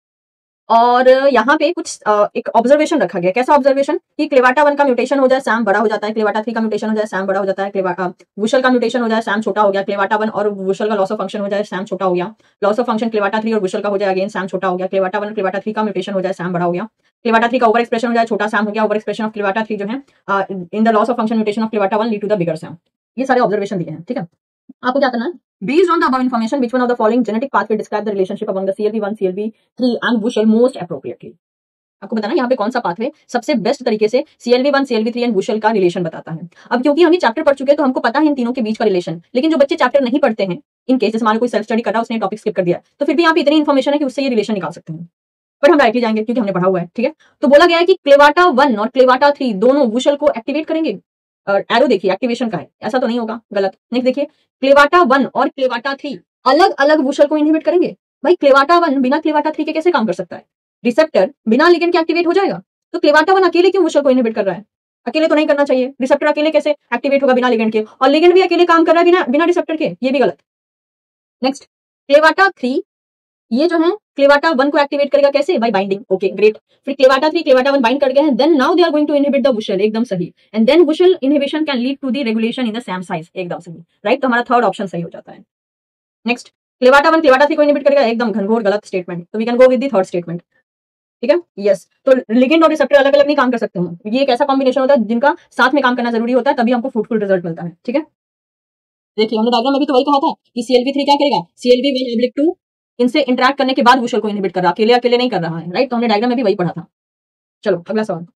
A: और यहाँ पे कुछ एक ऑब्जर्वेशन रखा गया। कैसा ऑब्जर्वेशन कि क्लेवाटा 1 का म्यूटेशन हो जाए सैम बड़ा हो जाता है, क्लेवाटा 3 का म्यूटेशन हो जाए सैम बड़ा हो जाता है, वुशल का म्यूटेशन हो जाए सैम छोटा हो गया, क्लेवाटा 1 और वुशल का लॉस ऑफ फंक्शन हो जाए सैम छोटा हो गया, लॉस ऑफ फंक्शन क्लेवाटा 3 और वुशल का हो जाए अगेन सैम छोटा हो गया, क्लेवाटा 1 और क्लेवाटा 3 का म्यूटेशन हो जाए सैम बड़ा हो गया, क्लेवाटा 3 का ओवर एक्सप्रेशन हो जाए छोटा सैम हो गया, ओवर एक्सप्रेशन ऑफ क्लेवाटा 3 जो है in the loss of function mutation of clavata 1 lead to the bigger SAM. ये सारे ऑब्जर्वेशन दिए हैं, ठीक है। आपको क्या करना है, based on the above information which one of the following genetic pathway describe the relationship among the CLV1 CLV3 and WUSCHEL most appropriately। आपको बताना यहाँ पे कौन सा पाथवे सबसे बेस्ट तरीके से CLV1 CLV3 एंड WUSCHEL का रिलेशन बताता है। अब क्योंकि हम ये चैप्टर पढ़ चुके हैं तो हमको पता है इन तीनों के बीच का रिलेशन, लेकिन जो बच्चे चैप्टर नहीं पढ़ते हैं, इन केस जैसे हमारा कोई सेल्फ स्टडी कर रहा है उसने टॉपिक स्किप कर दिया तो फिर भी यहाँ पे इतनी इन्फॉर्मेशन है कि उससे ये रिलेशन निकाल सकते हैं, पर हम डायरेक्टली जाएंगे क्योंकि हमने पढ़ा हुआ है, ठीक है। तो बोला गया है कि क्लेवाटा 1 और क्लेवाटा 3 दोनों WUSCHEL को एक्टिवेट करेंगे। एरो देखिए एक्टिवेशन का है, ऐसा तो नहीं होगा, गलत। नेक्स्ट देखिए, क्लेवाटा 1 और क्लेवाटा 3 अलग अलग वुशल को इनहिबिट करेंगे। भाई क्लेवाटा 1 बिना क्लेवाटा 3 के कैसे काम कर सकता है? रिसेप्टर बिना लिगेंड के एक्टिवेट हो जाएगा, तो क्लेवाटा 1 अकेले क्यों वुशल को इनहिबिट कर रहा है? अकेले तो नहीं करना चाहिए, रिसेप्टर अकेले कैसे एक्टिवेट होगा बिना लिगेंड के, और लिगेंड भी अकेले काम कर रहा है बिना बिना रिसेप्टर के, ये भी गलत। नेक्स्ट, क्लेवाटा 3 ये जो है क्लेवाटा 1 को एक्टिवेट करेगा कैसे? By binding. ओके ग्रेट, फिर क्लेवाटा 3 क्लेवाटा 1 बाइंड कर गए हैं, then now they are going to inhibit the वुशल, एकदम सही। एंड देन वुशल inhibition can lead to the regulation in the SAM size, एकदम सही, राइट। तो हमारा थर्ड ऑप्शन सही हो जाता है। नेक्स्ट, क्लेवाटा 1 क्लेवाटा 3 को इनहिबिट करेगा, एकदम घनघोर गलत स्टेटमेंट, तो we can go with the third statement, ठीक है। यस, तो लिगेंड और रिसेप्टर अलग अलग नहीं काम कर सकते हैं, ये एक ऐसा कॉम्बिनेशन होता है जिनका साथ में काम करना जरूरी होता है, तभी हमको फ्रूटफुल रिजल्ट मिलता है, ठीक है। देखिए हमने डायग्राम में भी तो वही कहा था कि CLV3 क्या करेगा, CLV1/2 इनसे इंटरेक्ट करने के बाद वुशल को इनहिबिट कर रहा है, अकेले अकेले नहीं कर रहा है, राइट। तो हमने डायग्राम में भी वही पढ़ा था। चलो अगला सवाल,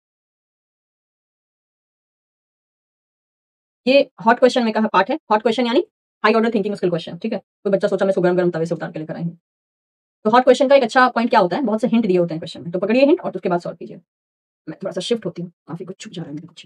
A: ये हॉट क्वेश्चन में कहा पार्ट है। हॉट क्वेश्चन यानी high order thinking skill question, ठीक है। कोई बच्चा सोचा मैं इसको गरम गरम तवे से उतार के लेकर आई हूं। तो हॉट क्वेश्चन का एक अच्छा पॉइंट क्या होता है, बहुत से हिंट दिए होते हैं क्वेश्चन में, तो पकड़िए हिंट और उसके बाद सॉल्व कीजिए। मैं थोड़ा सा शिफ्ट होती हूँ, काफी कुछ छूट जा रहा है मेरे कुछ।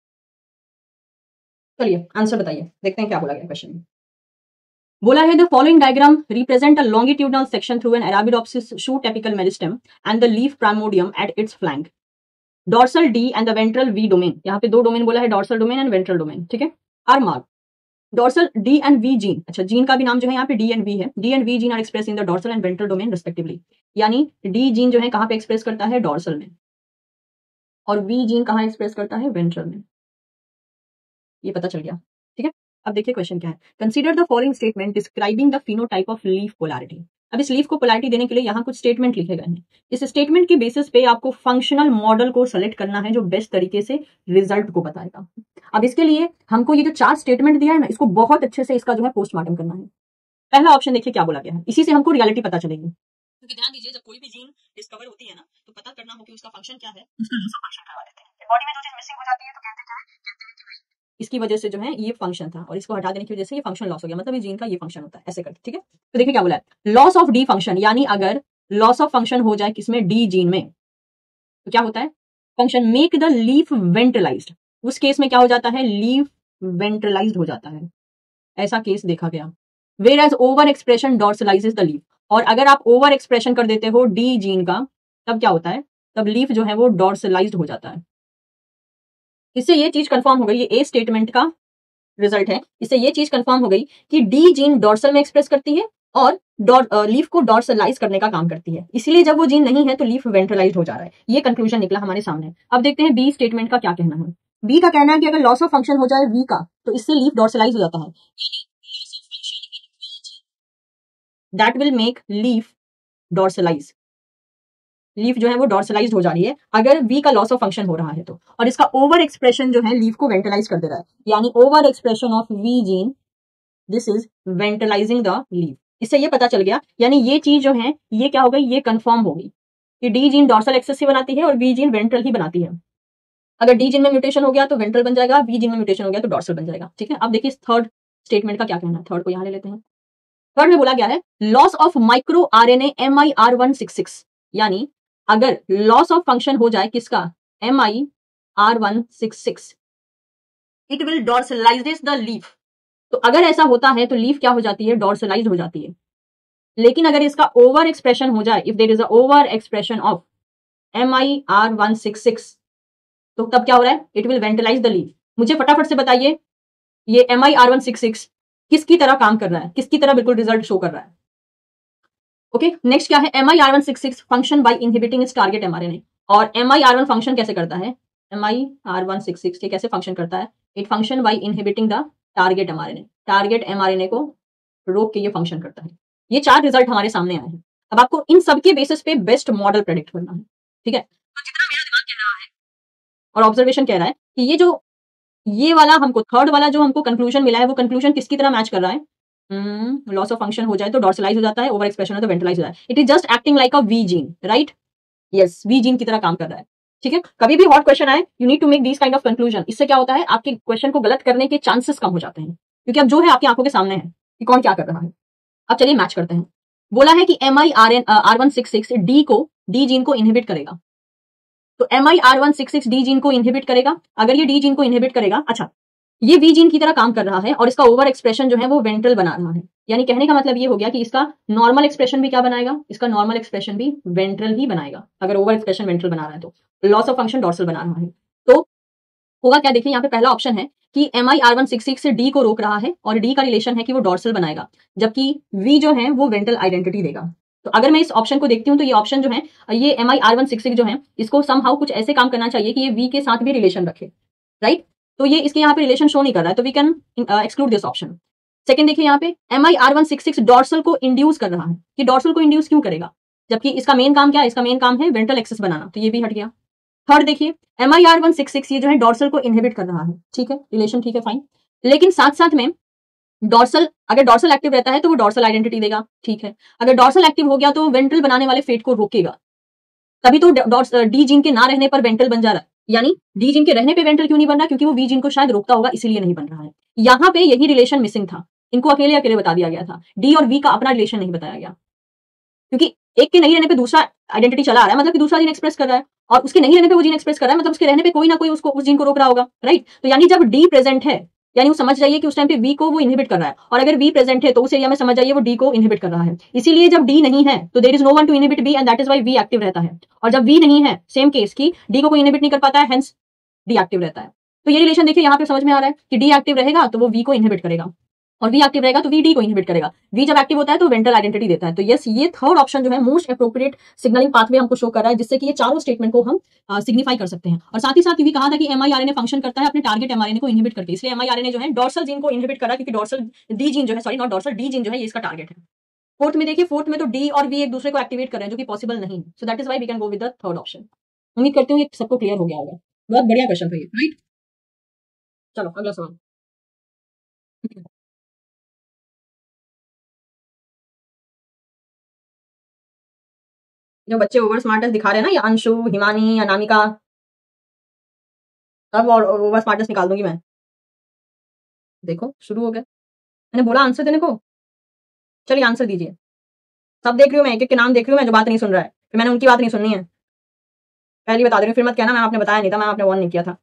A: चलिए आंसर बताइए, देखते हैं क्या बोला गया क्वेश्चन में। बोला है the following diagram represent a longitudinal section through an Arabidopsis shoot apical meristem and the leaf primordium at its flank, dorsal D and the ventral V domain, यहाँ पे दो डोमेन बोला है, dorsal domain and ventral domain, ठीक है, are marked. Dorsal D and V gene, अच्छा जीन का भी नाम जो है यहाँ पे डी एंड वी है, D and V gene are express in the dorsal and ventral domain respectively, यानी डी जीन जो है कहाँ पे एक्सप्रेस करता है, डॉर्सल में, और वी जीन कहाँ एक्सप्रेस करता है, वेंट्रल में। ये पता चल गया, ठीक है। अब देखिए क्वेश्चन क्या है, consider the following statement describing the phenotype of leaf polarity. अब इस लीफ को पोलैरिटी देने के लिए यहाँ कुछ स्टेटमेंट लिखे गए हैं। इस स्टेटमेंट के बेसिस पे आपको फंक्शनल मॉडल को सेलेक्ट करना है जो बेस्ट तरीके से रिजल्ट को बताएगा। अब इसके लिए हमको ये जो 4 स्टेटमेंट दिया है ना, इसको बहुत अच्छे से इसका जो है पोस्टमार्टम करना है। पहला ऑप्शन देखिए क्या बोला गया है, इसी से हमको रियलिटी पता चलेगी। क्योंकि ध्यान दीजिए, जब कोई भी जीन डिस्कवर होती है ना, तो पता करना हो कि उसका फंक्शन क्या है, उसका लॉस ऑफ फंक्शन करवा देते हैं। बॉडी में जो चीज मिसिंग हो जाती है तो कहते हैं कि भाई इसकी वजह से जो है ये फंक्शन था, और इसको हटा देने की वजह से ये फंक्शन लॉस हो गया, मतलब ये जीन का ये फंक्शन होता है, ऐसे करते, ठीक है। तो देखिए क्या बोला है, लॉस ऑफ डी फंक्शन, यानी अगर लॉस ऑफ फंक्शन हो जाए किसमें, डी जीन में, तो क्या होता है, function make the leaf ventralised, उस केस में क्या हो जाता है, लीफ वेंट्रलाइज्ड हो जाता है, ऐसा केस देखा गया। Whereas over expression dorsalises the leaf, और अगर आप ओवर एक्सप्रेशन कर देते हो डी जीन का, तब क्या होता है, तब लीफ जो है वो डॉर्सलाइज्ड हो जाता है। इससे ये चीज कंफर्म हो गई, ये ए स्टेटमेंट का रिजल्ट है, इससे ये चीज कंफर्म हो गई कि डी जीन डॉर्सल में एक्सप्रेस करती है और लीफ को डॉर्सलाइज करने का काम करती है, इसलिए जब वो जीन नहीं है तो लीफ वेंट्रलाइज हो जा रहा है। ये कंक्लूजन निकला हमारे सामने। अब देखते हैं बी स्टेटमेंट का क्या कहना है। बी का कहना है कि अगर लॉस ऑफ फंक्शन हो जाए वी का, तो इससे लीफ डॉर्सलाइज हो जाता है, that will make leaf dorsalise, leaf जो है वो डॉर्सलाइज हो जा रही है अगर वी का लॉस ऑफ फंक्शन हो रहा है तो, और इसका ओवर एक्सप्रेशन जो है लीफ को वेंट्रलाइज कर दे रहा है, यानी over expression of V gene, this is ventralising the leaf. इससे ये पता चल गया, यानी ये चीज जो है ये क्या हो गई, ये कंफर्म हो गई कि डी जीन डॉर्सल एक्सेस ही बनाती है और वी जीन वेंट्रल ही बनाती है। अगर डी जीन में म्यूटेशन हो गया तो वेंट्रल बन जाएगा, वी जीन में म्यूटेशन हो गया तो डॉर्सल बन जाएगा, ठीक है। अब देखिए थर्ड स्टेटमेंट का क्या कहना है, थर्ड को यहां ले लेते हैं। थर्ड में बोला गया है loss of micro RNA MIR166, यानी अगर लॉस ऑफ फंक्शन हो जाए किसका, MIR166, it will dorsalises the leaf. तो अगर ऐसा होता है तो लीफ क्या हो जाती है, डॉर्सलाइज्ड हो जाती है। लेकिन अगर इसका ओवर एक्सप्रेशन हो जाए, if there is a over expression of MIR166, तो तब क्या हो रहा है, it will ventralise the leaf. मुझे फटाफट से बताइए ये MIR166 किसकी तरह काम कर रहा है, किसकी तरह बिल्कुल रिजल्ट शो कर रहा है। ओके, नेक्स्ट क्या है, MIR166 function by inhibiting its target mRNA, और MIR1 फंक्शन कैसे करता है, MIR166 ये कैसे फंक्शन करता है, it function by inhibiting the target mRNA, target mRNA को रोक के ये फंक्शन करता है। ये 4 रिजल्ट हमारे सामने आए हैं। अब आपको इन सब के बेसिस पे बेस्ट मॉडल प्रेडिक्ट करना है, ठीक है। तो जितना मेरा दिमाग कह रहा है और ऑब्जर्वेशन कह रहा है कि ये वाला हमको थर्ड वाला जो हमको कंक्लूजन मिला है, वो कंक्लूजन किसकी तरह मैच कर रहा है, लॉस ऑफ फंक्शन हो जाए तो डॉर्सलाइज हो जाता है, ओवर एक्सप्रेशन हो तो वेंट्रलाइज हो जाता है, it is just acting like a V gene, right, yes, V gene की तरह काम कर रहा है, ठीक है। कभी भी हॉट क्वेश्चन आए, you need to make this kind of conclusion. इससे क्या होता है, आपके क्वेश्चन को गलत करने के चांसेस कम हो जाते हैं, क्योंकि अब जो है आपकी आंखों के सामने है कि कौन क्या कर रहा है। अब चलिए मैच करते हैं। बोला है कि MIR166 डी जीन को इनहिबिट करेगा, तो MIR166 डी जीन को इनहिबिट करेगा। अगर ये डी जीन को इनहिबिट करेगा, अच्छा ये वी जीन की तरह काम कर रहा है और इसका ओवर एक्सप्रेशन जो है वो वेंट्रल बना रहा है, यानी कहने का मतलब ये हो गया कि इसका नॉर्मल एक्सप्रेशन भी क्या बनाएगा, इसका नॉर्मल एक्सप्रेशन भी वेंट्रल ही बनाएगा। अगर ओवर एक्सप्रेशन वेंट्रल बना रहा है तो लॉस ऑफ फंक्शन डॉर्सल बना रहा है, तो होगा क्या, देखिए यहाँ पे पहला ऑप्शन है कि MIR166 से डी को रोक रहा है और डी का रिलेशन है कि वो डॉर्सल बनाएगा, जबकि वी जो है वो वेंट्रल आइडेंटिटी देगा। तो अगर मैं इस ऑप्शन को देखती हूँ तो ये ऑप्शन जो है, ये MIR166 जो है, इसको समहाउ कुछ ऐसे काम करना चाहिए कि ये वी के साथ भी रिलेशन रखे, राइट। तो ये इसके यहाँ पे रिलेशन शो नहीं कर रहा है, तो we can exclude this option. Second देखिए यहाँ पे MIR166 डॉर्सल को इंड्यूस कर रहा है, कि डॉर्सल को इंड्यूस क्यों करेगा, जबकि इसका मेन काम क्या है, इसका मेन काम है वेंट्रल एक्सेस बनाना, तो ये भी हट गया। थर्ड देखिए MIR166 ये जो है डॉर्सल को इनहिबिट कर रहा है, ठीक है, रिलेशन ठीक है, फाइन। लेकिन साथ साथ में डॉर्सल, अगर डॉर्सल एक्टिव रहता है तो वो डॉर्सल आइडेंटिटी देगा, ठीक है। अगर डॉर्सल एक्टिव हो गया तो वेंट्रल बनाने वाले फेट को रोकेगा, तभी तो डी जीन के ना रहने पर वेंट्रल बन जा रहा है, यानी डी जीन के रहने पे वेंट्रल क्यों नहीं बन रहा, क्योंकि वो वी जीन को शायद रोकता होगा, इसीलिए नहीं बन रहा है। यहाँ पे यही रिलेशन मिसिंग था, इनको अकेले अकेले बता दिया गया था, डी और वी का अपना रिलेशन नहीं बताया गया, क्योंकि एक के नहीं रहने पे दूसरा आइडेंटिटी चला आ रहा है, मतलब कि दूसरा जीन एक्सप्रेस कर रहा है, और उसके नहीं रहने पे वो जीन एक्सप्रेस कर रहा है, मतलब उसके रहने पे कोई ना कोई उसको उस जीन को रोक रहा होगा, राइट। तो यानी जब डी प्रेजेंट है, यानी वो समझ जाइए कि उस टाइम पे वी को वो इनहिबिट कर रहा है, और अगर वी प्रेजेंट है तो उस एरिया में समझ जाइए वो डी को इनहिबिट कर रहा है। इसीलिए जब डी नहीं है तो there is no one to inhibit B and that is why V active रहता है, और जब वी नहीं है सेम केस की डी को कोई इनहिबिट नहीं कर पाता है, हेंस डी एक्टिव रहता है। तो ये रिलेशन देखिए यहाँ पे समझ में आ रहा है कि डी एक्टिव रहेगा तो वो वी को इनहिबिट करेगा, और वी एक्टिव रहेगा तो वी डी को इनहिबिट करेगा। वी जब एक्टिव होता है तो वेंट्रल आइडेंटिटी देता है। तो यस, ये थर्ड ऑप्शन जो है मोस्ट अप्रोप्रिएट सिग्नलिंग पाथवे हमको शो कर रहा है, जिससे कि ये चारों स्टेटमेंट को हम सिग्निफाई कर सकते हैं। और साथ ही साथ ये भी कहा था कि एमआईआरएनए फंक्शन करता है अपने टारगेट एमआरएनए को इनहिबिट करके, इसलिए एमआईआरएनए जो है डोर्सल जीन को इनहिबिट कर रहा है, क्योंकि डोर्सल डी जीन जो है, sorry not dorsal, D gene जो है ये इसका टारगेट है। फोर्थ में देखिए, फोर्थ में तो डी और वी एक दूसरे को एक्टिवेट कर रहे हैं, जो कि पॉसिबल नहीं है। So that is why we can go with the third option. उम्मीद करती हूँ ये सबको क्लियर हो गया होगा। बहुत बढ़िया क्वेश्चन था ये, राइट। चलो अगला सवाल। जो बच्चे ओवर स्मार्टनेस दिखा रहे हैं ना, या अंशु, हिमानी, अनामिका, सब और ओवर स्मार्टनेस निकाल दूंगी मैं। देखो शुरू हो गया, मैंने बोला आंसर देने को। चलिए आंसर दीजिए। सब देख रही हूँ मैं, एक एक के नाम देख रही हूँ मैं, जो बात नहीं सुन रहा है फिर मैंने उनकी बात नहीं सुननी है। पहले बता दे रही हूँ, फिर मत कहना मैम आपने बताया नहीं था, मैम आपने वार्न नहीं किया था।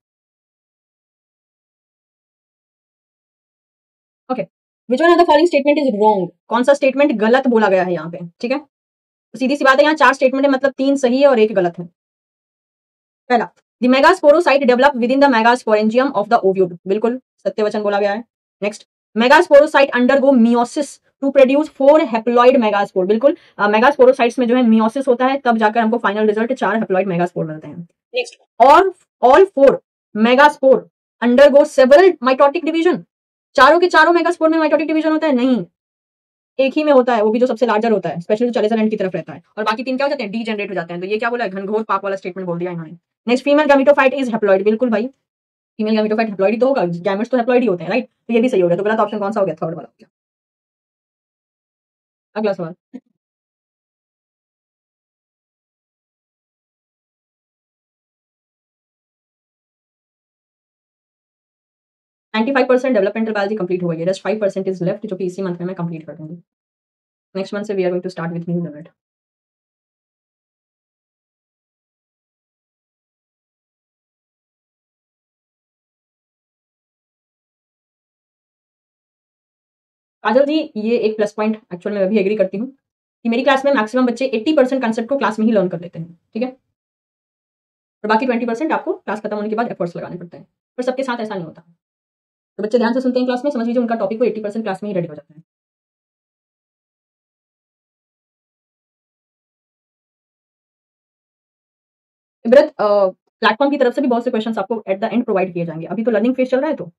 A: Okay, which one of the following statement is wrong. कौन सा स्टेटमेंट गलत बोला गया है यहाँ पे, ठीक है। तो सीधी सी बात है, यहाँ 4 स्टेटमेंट है, मतलब 3 सही है और 1 गलत है। पहला, the megasporocyte develop with in the megasporangium of the ovule, बिल्कुल सत्य वचन बोला गया है। Next, megasporocyte undergo meiosis to produce 4 haploid megaspore, बिल्कुल मेगास्पोरोसाइट्स में जो है मियोसिस होता है, तब जाकर हमको फाइनल रिजल्ट 4 हैप्लॉइड मेगास्पोर मिलते हैं। नेक्स्ट, और all 4 megaspore undergo several mitotic division. चारों के चारों मेगास्पोर में माइटोटिक डिवीजन होता है? नहीं, एक ही में होता है, वो भी जो सबसे लार्जर होता है, स्पेशली जो चलेजर एंड की तरफ रहता है, और बाकी 3 क्या हो जाते हैं, डीजेनरेट हो जाते हैं। तो ये क्या बोला है, घनघोर पाप वाला स्टेटमेंट बोल दिया इन्होंने। Next, female gametophyte is haploid, बिल्कुल भाई, फीमेल गैमेटोफाइट हैप्लॉइड तो होगा, गैमेट्स तो हैप्लॉइड ही होते हैं, राइट। तो ये भी सही हो गया। तो गलत ऑप्शन कौन सा हो गया, थर्ड वाला हो गया। अगला सवाल, नाइन्टी 95% डेवलपमेंटल बायोलॉजी कंप्लीट हो गई है, जस्ट 5% इज लेफ्ट, जो कि इसी मंथ में मैं कंप्लीट कर दूंगी। नेक्स्ट मंथ से we are going to start with new unit. Kajal ji, ये एक प्लस पॉइंट एक्चुअल में मैं भी एग्री करती हूँ कि मेरी क्लास में मैक्सिमम बच्चे 80% कंसेप्ट को क्लास में ही लर्न कर लेते हैं, ठीक है, और बाकी 20% आपको क्लास खत्म होने के बाद एफर्ट्स लगाने पड़ते हैं। पर सबके साथ ऐसा नहीं होता। तो बच्चे ध्यान से सुनते हैं क्लास में, समझ लीजिए उनका टॉपिक को 80% क्लास में ही रेडी हो जाता है। इब्रत, प्लेटफॉर्म की तरफ से भी बहुत से क्वेश्चंस आपको एट द एंड प्रोवाइड किए जाएंगे। अभी तो लर्निंग फेज चल रहा है, तो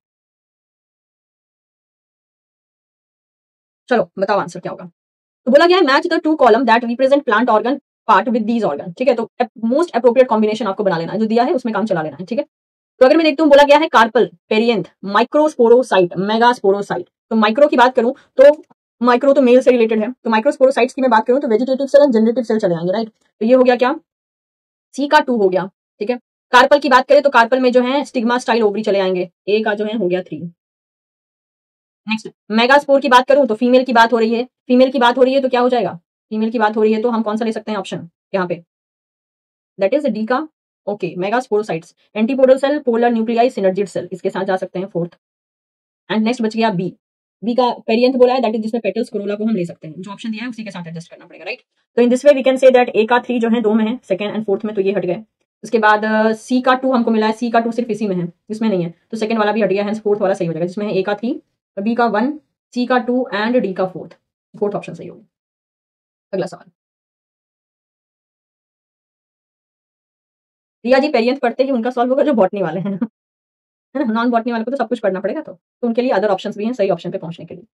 A: चलो बताओ आंसर क्या होगा। तो बोला गया है match the 2 column that represent plant organ part with these organ, ठीक है। तो मोस्ट अप्रोप्रिएट कॉम्बिनेशन आपको बना लेना है, जो दिया है उसमें काम चला लेना है, ठीक है। तो अगर मैं देखता हूँ, बोला गया है कार्पल, पेरियंथ, माइक्रोस्पोरोसाइट, मेगास्पोरोसाइट। तो माइक्रो की बात करूं तो माइक्रो तो मेल से रिलेटेड है, तो माइक्रोस्पोरोसाइट्स की मैं बात करूं तो vegetative cell and generative cell चले जाएंगे, राइट। तो ये हो गया क्या, सी का 2 हो गया, ठीक है। कार्पल की बात करें तो कार्पल में जो है स्टिग्मा स्टाइल ओवरी चले आएंगे, ए का जो है हो गया 3। नेक्स्ट, मेगास्पोर की बात करूं तो फीमेल की बात हो रही है, फीमेल की बात हो रही है तो क्या हो जाएगा, फीमेल की बात हो रही है तो हम कौन सा ले सकते हैं ऑप्शन यहाँ पे, दैट इज डी का, okay, megasporocytes, antipodal cell, polar nuclei, synergid cell, इसके साथ जा सकते हैं फोर्थ। एंड नेक्स्ट बच गया बी, बी का पेरियंथ बोला है, दैट इज जिसमें पेटल्स कोरोला को हम ले सकते हैं, जो ऑप्शन दिया है उसी के साथ एडजस्ट करना पड़ेगा, राइट। तो in this way we can say that A का 3 जो है 2 में है, सेकंड एंड फोर्थ में, तो ये हट गए। उसके बाद सी का 2 हमको मिला है, सी का 2 सिर्फ इसी में है, इसमें नहीं है, तो सेकंड वाला भी हट गया, हेंस फोर्थ वाला सही हो जाएगा, जिसमें है ए का 3, बी का 1, सी का 2 एंड डी का 4, फोर्थ ऑप्शन सही होगा। अगला सवाल, रिया जी पेरियंथ पढ़ते ही उनका सॉल्व होगा, जो बॉटनी वाले हैं है ना, नॉन बॉटनी वाले को तो सब कुछ पढ़ना पड़ेगा, तो उनके लिए अदर ऑप्शंस भी हैं सही ऑप्शन पे पहुंचने के लिए।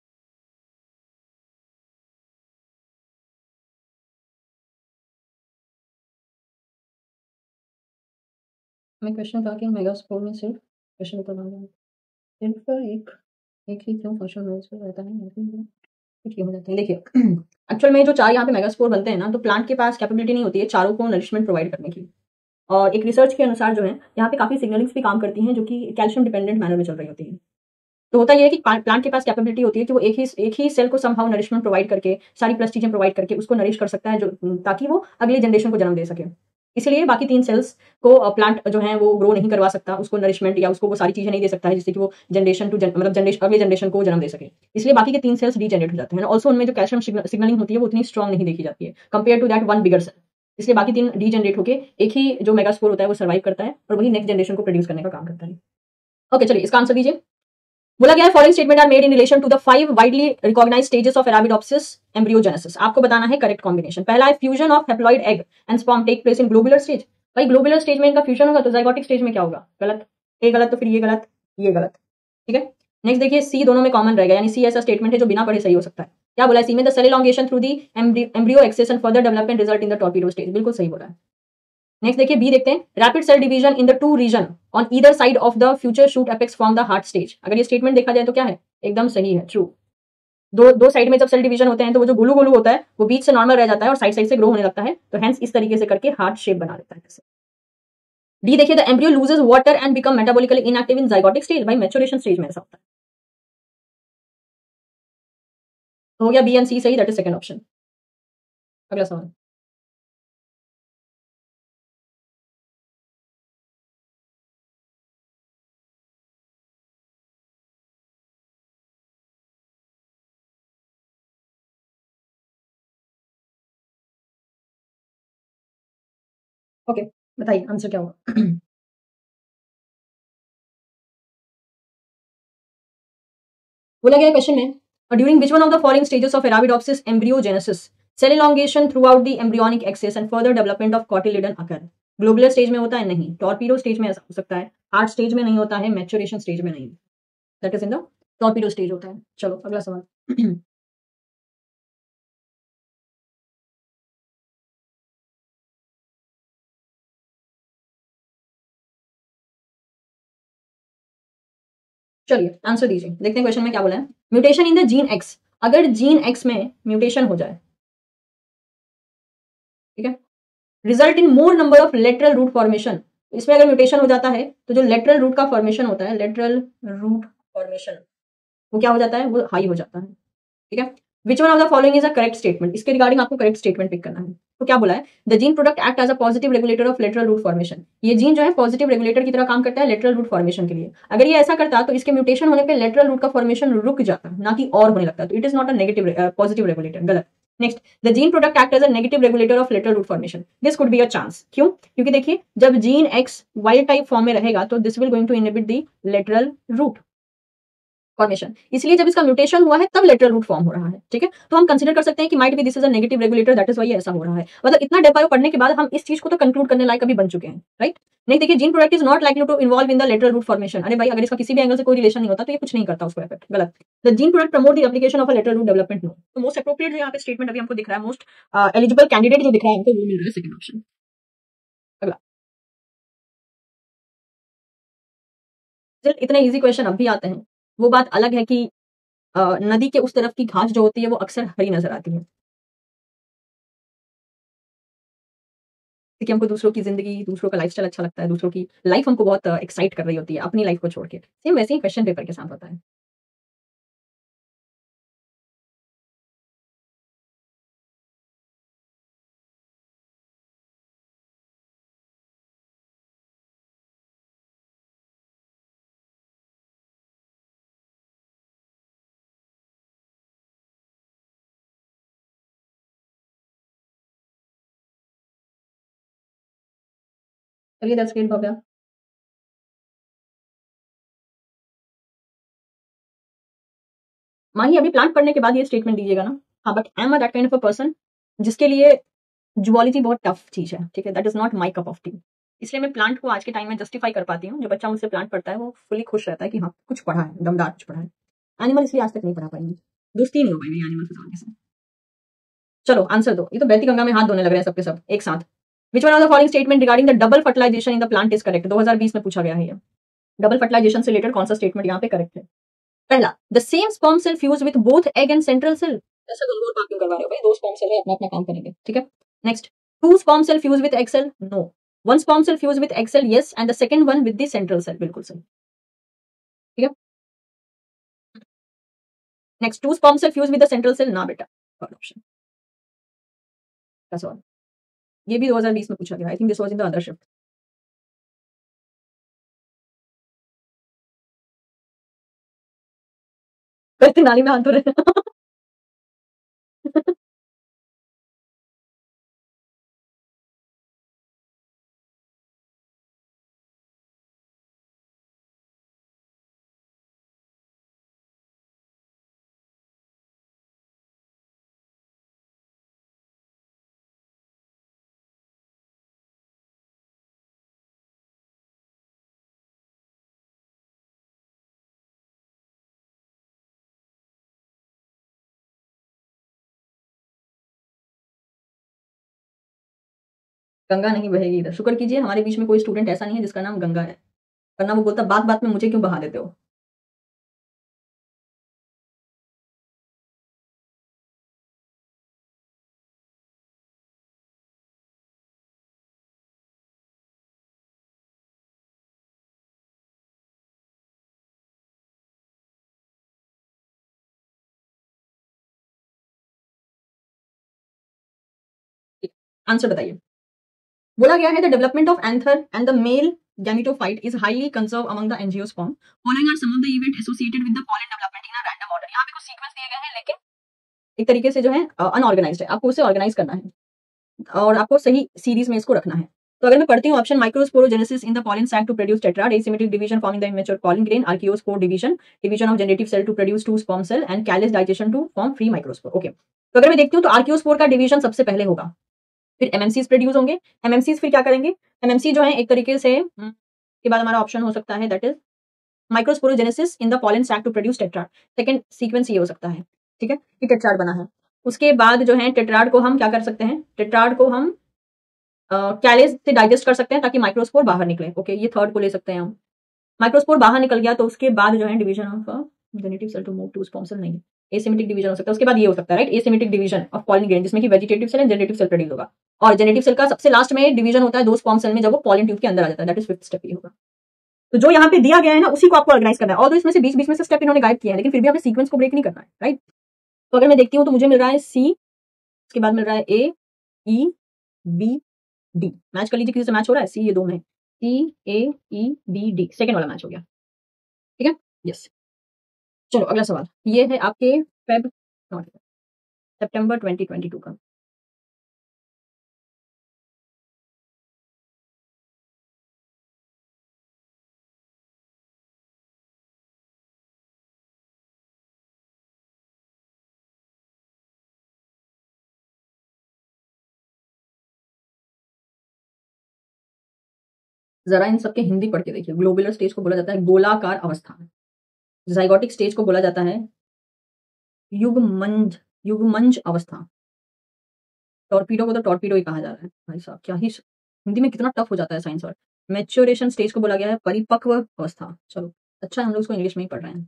A: मैं क्वेश्चन था कि मेगास्पोर में सिर्फ क्वेश्चन ऊपर मांगा सिर्फ एक ही क्यों फंक्शन रहता है, क्यों हो जाते हैं। देखिए एक्चुअल में जो 4 यहाँ पे मेगास्पोर बनते हैं ना, तो प्लांट के पास कैपेबिलिटी नहीं होती है चारों को नरिशमेंट प्रोवाइड करने की, और एक रिसर्च के अनुसार जो है यहाँ पे काफी सिग्नलिंग्स भी काम करती हैं, जो कि कैल्शियम डिपेंडेंट मैनर में चल रही होती है। तो होता यह है कि प्लांट के पास कैपेबिलिटी होती है कि वो एक ही सेल को समहाउ नरिशमेंट प्रोवाइड करके, सारी प्लस चीजें प्रोवाइड करके उसको नरिश कर सकता है, जो ताकि वो अगली जनरेशन को जन्म दे सके। इसलिए बाकी 3 सेल्स को प्लांट जो है वो ग्रो नहीं करवा सकता, उसको नरिशमेंट या उसको वो सारी चीजें नहीं दे सकता है जिससे कि वो जनरेशन टू मतलब जनरेशन अगले जनरेशन को जन्म दे सके। इसलिए बाकी के 3 सेल्स डीजेनरेट हो जाते हैं। ऑल्सो उनमें जो कैल्शियम सिग्नलिंग होती है वो उतनी स्ट्रॉन्ग नहीं देखी जाती है compare to that one bigger cell. इसलिए बाकी 3 डीजेनरेट होकर एक ही जो मेगास्पोर होता है वो सर्वाइव करता है और वही नेक्स्ट जनरेशन को प्रोड्यूस करने का काम करता है। ओके, चलिए इसका आंसर दीजिए। बोला गया है following statement are made in relation to the 5 widely recognised stages of Arabidopsis embryogenesis. आपको बताना है करेक्ट कॉम्बिनेशन। पहला है fusion of haploid egg and sperm take place in globular stage. भाई ग्लोबुलर स्टेज में इनका फ्यूजन होगा तो जाइगोटिक स्टेज में क्या होगा? गलत, ए गलत तो फिर ये गलत, ये गलत। ठीक है, नेक्स्ट देखिए सी दोनों में कॉमन रहेगा, यानी सी ऐसा स्टेटमेंट है जो बिना पढ़े सही हो सकता है। क्या बोला है सी में? The cell elongation through the embryo axis and further development result in the torpedo stage. बिल्कुल सही बोला है। नेक्स्ट देखिए बी देखते हैं, rapid cell division in the two region on either side of the future shoot apex from the heart stage. अगर ये स्टेटमेंट देखा जाए तो क्या है? एकदम सही है, ट्रू। दो साइड में जब सेल डिवीजन होते हैं तो वो जो गुलू गुलू होता है वो बीच से नॉर्मल रह जाता है और साइड साइड से ग्रो होने लगता है, तो हेंस इस तरीके से करके हार्ट शेप बना लेता है। डी देखिए, the embryo loses water and become metabolically inactive in zygotic stage. भाई मैच्योरेशन स्टेज में ऐसा होता है। तो हो गया बी एंड सी सही, दैट इज सेकंड ऑप्शन। अगला सवाल। ओके, बताइए आंसर क्या होगा। बोला गया क्वेश्चन में, during which one of the following stages of Arabidopsis embryogenesis cell elongation throughout the embryonic axis and further development of cotyledon occur। Globular stage में होता है? नहीं। टॉर्पीडो स्टेज में ऐसा हो सकता है, हार्ट स्टेज में नहीं होता है, मैच्योरेशन स्टेज में नहीं, that is in the torpedo stage होता है। चलो अगला सवाल। चलिए आंसर दीजिए, देखते हैं क्वेश्चन में क्या बोला है। Mutation in the gene X, अगर जीन एक्स में म्यूटेशन हो जाए, ठीक है, result in more number of lateral root formation. इसमें अगर म्यूटेशन हो जाता है तो जो लेटरल रूट का फॉर्मेशन होता है, लेटरल रूट फॉर्मेशन, वो क्या हो जाता है? वो हाई हो जाता है। ठीक है, which one of the following is a correct statement. इसके रिगार्डिंग आपको करेक्ट स्टेटमेंट पिक करना है। तो क्या बोला है? The gene product act as a positive regulator of lateral root formation. ये जीन जो है पॉजिटिव रेगुलेटर की तरह काम करता है लेटरल रूट फॉर्मेशन के लिए। अगर ये ऐसा करता तो इसके म्यूटेशन होने पे लेटरल रूट का फॉर्मेशन रुक जाता, ना कि और होने लगता। तो it is not a negative positive regulator, गलत। Next, the gene product act as a negative regulator of lateral root formation. This could be a chance. क्यों? क्योंकि देखिए जब gene X wild type form में रहेगा तो this will going to inhibit the lateral root formation, इसलिए जब इसका म्यूटेशन हुआ है तब लेटरल रूट फॉर्म हो रहा है। ठीक है, तो हम कंसीडर कर सकते हैं कि might be this is a negative regulator, that is why ऐसा हो रहा है। मतलब इतना डेपायो पढ़ने के बाद हम इस चीज को तो कंक्लूड करने लायक अभी बन चुके हैं, राइट। नहीं देखिए, gene product is not likely to involve in the lateral root formation. अरे भाई अगर इसका किसी भी एंगल से कोई रिलेशन नहीं होता तो ये कुछ नहीं करता उसको इफेक्ट, गलत। The gene product promote the application of a lateral root development, no. तो मोस्ट अप्रोप्रिएट जो यहाँ पे स्टेटमेंट अभी हमको दिख रहा है, मोस्ट एलिजिबल कैंडिडेट जो दिख रहा है हमको, वो मिल रहा है सेकंड ऑप्शन। अगला, इतने इजी क्वेश्चन अब भी आते हैं। वो बात अलग है कि नदी के उस तरफ की घास जो होती है वो अक्सर हरी नजर आती है, क्योंकि हमको दूसरों की जिंदगी, दूसरों का लाइफस्टाइल अच्छा लगता है, दूसरों की लाइफ हमको बहुत एक्साइट कर रही होती है अपनी लाइफ को छोड़ के। सेम वैसे ही क्वेश्चन पेपर के साथ होता है। चलिए दैट्स ग्रेट भव्या। माही अभी प्लांट पढ़ने के बाद ये स्टेटमेंट दीजिएगा ना। हाँ, but I am that kind of a person जिसके लिए जुअलिटी बहुत टफ चीज है। ठीक है, that is not my cup of tea. इसलिए मैं प्लांट को आज के टाइम में जस्टिफाई कर पाती हूँ। जो बच्चा मुझसे प्लांट पढ़ता है वो फुली खुश रहता है कि हाँ कुछ पढ़ा है, दमदार कुछ पढ़ा है। एनिमल इसलिए आज तक नहीं पढ़ा पाएंगे, दोस्ती नहीं हो पाएगी एनिमल से। चलो आंसर दो, ये तो बहती गंगा में हाथ धोने लग रहे हैं सबके सब एक साथ। Which one of the following statement regarding the double fertilisation in the plant is correct. 2020 में पूछा गया है ये। डबल फर्टिलाइजेशन से रिलेटेड कौन सा स्टेटमेंट यहाँ पे करेक्ट है? पहला, the same sperm cell fuse with both egg and central cell. ऐसा दोनों बार क्यों करवा रहे हो भाई? दो स्पर्म सेल है, अपना अपना काम करेंगे। ठीक है, next, two sperm cell fuse with egg cell, no. One sperm cell fuse with egg cell, yes, and the second one with the central cell, बिल्कुल सही। ठीक है, next, two sperm cell fuse with the central cell, ना बेटा, थर्ड ऑप्शन का सवाल। ये भी 2020 में पूछा गया, I think this was in the other shift. वैसे नाली में हाथ धो रहे हैं। गंगा नहीं बहेगी इधर, शुक्र कीजिए हमारे बीच में कोई स्टूडेंट ऐसा नहीं है जिसका नाम गंगा है, वरना वो बोलता बात बात में मुझे क्यों बहा देते हो। आंसर बताइए। बोला गया है the development of anther and the male gametophyte is highly conserve among the angiosperm following are some of the event associated with the pollen development in a random order. यहाँ पे कुछ सीक्वेंस दिए गए हैं लेकिन एक तरीके से जो है अनऑर्गेनाइज्ड है, आपको उसे ऑर्गेनाइज करना है और आपको सही सीरीज में इसको रखना है। तो अगर मैं पढ़ती हूँ option microsporogenesis in the pollen sac to produce tetrad, asymmetric division forming the immature pollen grain, archeospore division, division of generative cell to produce two sperm cell and callose digestion to form free microspore. Okay, तो अगर मैं देखती हूँ तो आर्कियोस्पोर का डिवीजन सबसे पहले होगा, फिर एमएमसीज प्रोड्यूस होंगे। एमएमसीज फिर क्या करेंगे, एमएमसी जो है एक तरीके से के बाद हमारा ऑप्शन हो सकता है that is microsporogenesis in the pollen sac to produce tetrad. Second sequence ये हो सकता है, ठीक है, कि टेट्राड बना है। उसके बाद जो है टेट्राड को हम क्या कर सकते हैं, टेट्राड को हम कैलेज से डाइजेस्ट कर सकते हैं ताकि माइक्रोस्पोर बाहर निकले। ओके, ये थर्ड को ले सकते हैं हम। माइक्रोस्पोर बाहर निकल गया तो उसके बाद जो है division of generative cell to move to sperm cell, नहीं एसिमेट्रिक डिवीजन हो सकता है। उसके बाद ये हो सकता है right, asymmetric division of pollen grain जिसमें कि vegetative cell and generative cell produce होगा। और जेनेटिव सेल का सबसे लास्ट में डिवीजन होता है दो स्पर्म सेल में जब वो पॉलन ट्यूब के अंदर आ जाता है, दैट इज फिफ्थ स्टेप ये होगा। तो जो यहाँ पे दिया गया है ना उसी को आपको ऑर्गेनाइज करना है, और तो इसमें से बीच बीच में से स्टेप इन्होंने गाइड किया है लेकिन फिर भी हमें सीक्वेंस को ब्रेक नहीं करना है राइट। तो अगर मैं देखती हूँ तो मुझे मिल रहा है सी, उसके बाद मिल रहा है A, E, B, D. Match कर लीजिए किसी से मैच हो रहा है, सी ये दो में C, A, E, B, D, second वाला मैच हो गया, ठीक है, यस। चलो अगला सवाल, ये है आपके फेब नॉट सितंबर 2022 का। जरा इन सबके हिंदी पढ़ के देखिए। ग्लोबुलर स्टेज को बोला जाता है गोलाकार अवस्था, जाइगोटिक स्टेज को बोला जाता है युग्मंज, युग्मंज अवस्था, टॉर्पीडो को तो टॉर्पीडो ही कहा जा रहा है। भाई साहब क्या ही हिंदी में कितना टफ हो जाता है साइंस वर्ड। मैच्योरेशन स्टेज को बोला गया है परिपक्व अवस्था। चलो अच्छा हम लोग उसको इंग्लिश में ही पढ़ रहे हैं।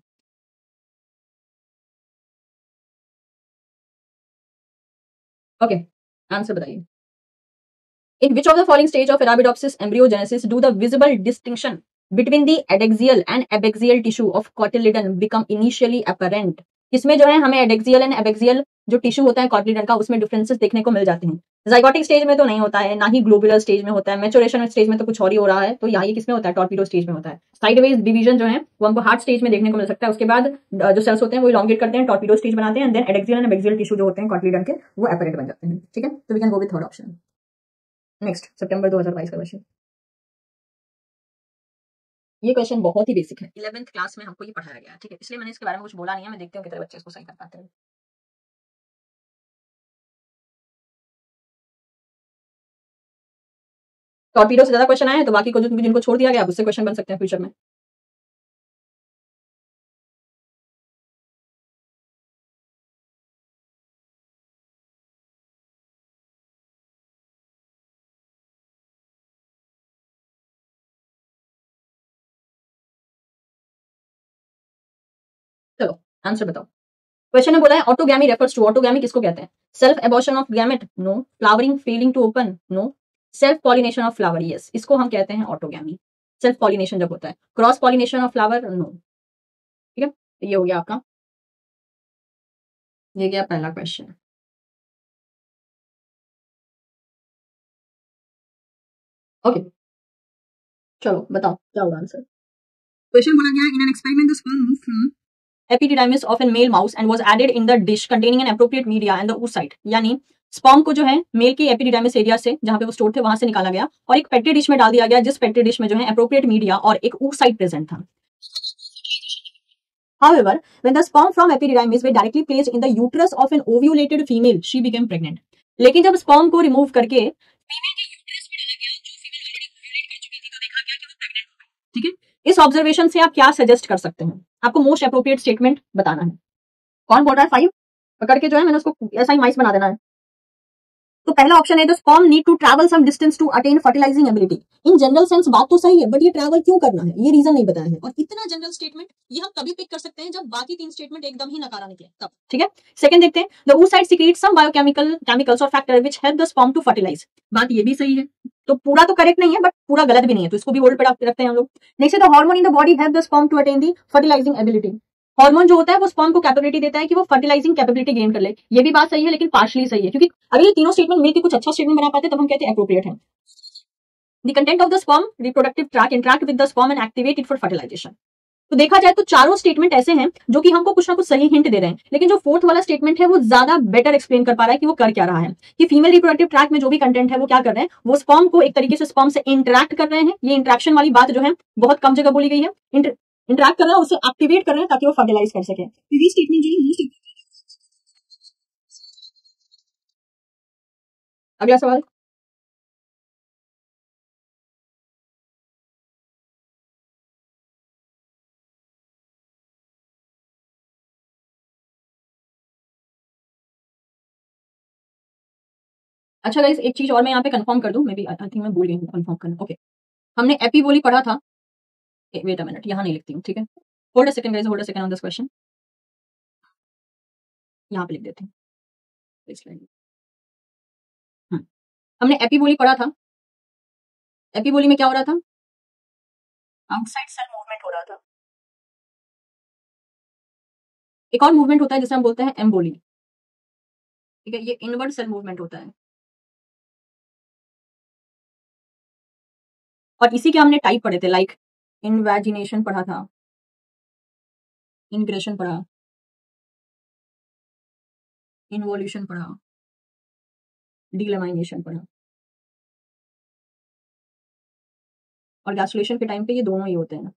A: ओके, आंसर बताइए। In which of the following stage of Arabidopsis embryogenesis do the visible distinction between the adaxial and abaxial tissue of cotyledon become initially apparent? इसमें जो है हमें एडेक्सियल एंड एबेक्सियल जो टिश्यू होता है कॉटिलिडन का उसमें डिफरेंसेस देखने को मिल जाते हैं। जाइगोटिक स्टेज में तो नहीं होता है, ना ही ग्लोबुलर स्टेज में होता है, मैच्योरेशन स्टेज में तो कुछ और ही हो रहा है। तो यहाँ ये किसमें होता है, टॉर्पीडो स्टेज में होता है। साइडवेज डिवीजन जो है वो हमको हार्ट स्टेज में देखने को मिल सकता है। उसके बाद जो सेल्स होते हैं वो इलॉन्गेट करते हैं, टॉर्पीडो स्टेज बनाते हैं, and then adaxial and abaxial tissue जो होते हैं कॉटिलिडन के वो एपरेट बन जाते हैं, ठीक है। तो we can go with third option. Next सितंबर 2022 का क्वेश्चन। ये क्वेश्चन बहुत ही बेसिक है, 11th क्लास में हमको ये पढ़ाया गया है, ठीक है, इसलिए मैंने इसके बारे में कुछ बोला नहीं है। मैं देखती हूँ कितने बच्चे इसको सही कर पाते हैं। टॉर्पीडो से ज्यादा क्वेश्चन आए हैं तो बाकी को जिनको छोड़ दिया गया उससे क्वेश्चन बन सकते हैं फ्यूचर में। चलो आंसर बताओ। क्वेश्चन में बोला है ऑटोगैमी रेफर्स टू, ऑटोगैमी किसको कहते हैं, self abortion of gamete, no, flowering failing to open, no, self pollination of flower, yes, इसको हम कहते हैं ऑटोगैमी। सेल्फ पॉलिनेशन जब होता है, cross pollination of flower, no, ठीक है। ये हो गया आपका, ये गया पहला क्वेश्चन। ओके, चलो बताओ क्या होगा आंसर। क्वेश्चन बोला गया in an experiment the sperm moved from epididymis of an male mouse and was added in the dish containing an appropriate media and the oocyte, यानी स्पर्म को जो है मेल के एपिडिडाइमिस एरिया से जहां पे वो स्टोर थे वहां से निकाला गया और एक पेट्री डिश में डाल दिया गया, जिस पेट्री डिश में जो है एप्रोप्रिएट मीडिया और एक oocyte प्रेजेंट था। However, when the sperm from epididymis were directly placed in the uterus of an ovulated female, she became pregnant. लेकिन जब स्पर्म को रिमूव करके फीमेल के यूट्रस में डाला गया, जो फीमेल ऑलरेडी ओव्यूलेट कर चुकी थी, तो देखा गया कि वो प्रेग्नेंट हो गई। ठीक है, इस ऑब्जर्वेशन से आप क्या सजेस्ट कर सकते हैं? आपको मोस्ट अप्रोप्रिएट स्टेटमेंट बताना है। कौन बोल रहा है? 5 पकड़ के जो है मैंने उसको ऐसा ही माइस बना देना है। तो पहला ऑप्शन है the sperm need to travel some distance to attain fertilising ability. In general sense बात तो सही है, बट ये ट्रैवल क्यों करना है, ये रीजन नहीं बताया है। और इतना जनरल स्टेटमेंट ये हम तभी पिक कर सकते हैं जब बाकी 3 स्टेटमेंट एकदम ही नकारा निकले तब। ठीक है, सेकंड देखते हैं the oocyte secretes some biochemical chemicals or factor which help the sperm to fertilize। बात ये भी सही है, तो पूरा तो करेक्ट नहीं है बट पूरा गलत भी नहीं है, तो इसको भी होल्ड पे रखते हैं हम लोग। नेक्स्ट है the hormone in the body help the sperm to attain the fertilising ability. Hormone जो होता है वो स्पर्म को कैपेबिलिटी देता है कि वो फर्टिलाइजिंग कैपेबिलिटी गेन कर ले। ये भी बात सही है लेकिन पार्शली सही है, क्योंकि अगर ये तीनों स्टेटमेंट मिलकर कुछ अच्छा स्टेटमेंट बना पाते तब हम कहते हैं अप्रोप्रिएट है। The content of the sperm reproductive track interact with the sperm and activate it for fertilisation. तो देखा जाए तो चारों स्टेटमेंट ऐसे हैं जो कि हमको कुछ ना कुछ सही हिंट दे रहे हैं, लेकिन जो फोर्थ वाला स्टेटमेंट है वो ज्यादा बेटर एक्सप्लेन कर पा रहा है कि वो कर क्या रहा है, कि फीमेल रिप्रोडक्टिव ट्रैक में जो भी कंटेंट है वो क्या कर रहे हैं, वो स्पर्म को एक तरीके से स्पर्म से इंटरैक्ट कर रहे हैं। ये इंटरेक्शन वाली बात जो है बहुत कम जगह बोली गई है, इंटरैक्ट कर रहे हैं, उसे एक्टिवेट कर रहे हैं ताकि वो फर्टिलाइज कर सके। तो ये स्टेटमेंट जो है मोस्ट। अगला सवाल। अच्छा गाइस, एक चीज और मैं यहाँ पे कंफर्म कर दूं, मे बी आई थिंक मैं भूल गई हूँ कंफर्म करना। ओके, हमने एपी बोली पढ़ा था। वेट अ मिनट, यहाँ नहीं लिखती हूँ, ठीक है। Hold a second guys, hold a second on this question. यहाँ पे लिख देती हूँ इस लाइन में। हमने एपी बोली पढ़ा था। एपी बोली में क्या हो रहा था? आउटसाइड सेल मूवमेंट हो रहा था। एक और मूवमेंट होता है जिसे हम बोलते हैं एम्बोली। ठीक है, ये इनवर्ड सेल मूवमेंट होता है। और इसी के हमने टाइप पढ़े थे, लाइक इनवैजिनेशन पढ़ा था, इनग्रेशन पढ़ा, इनवोल्यूशन पढ़ा, डीलेमाइनेशन पढ़ा। और गैस्ट्रुलेशन के टाइम पे ये दोनों ही होते हैं,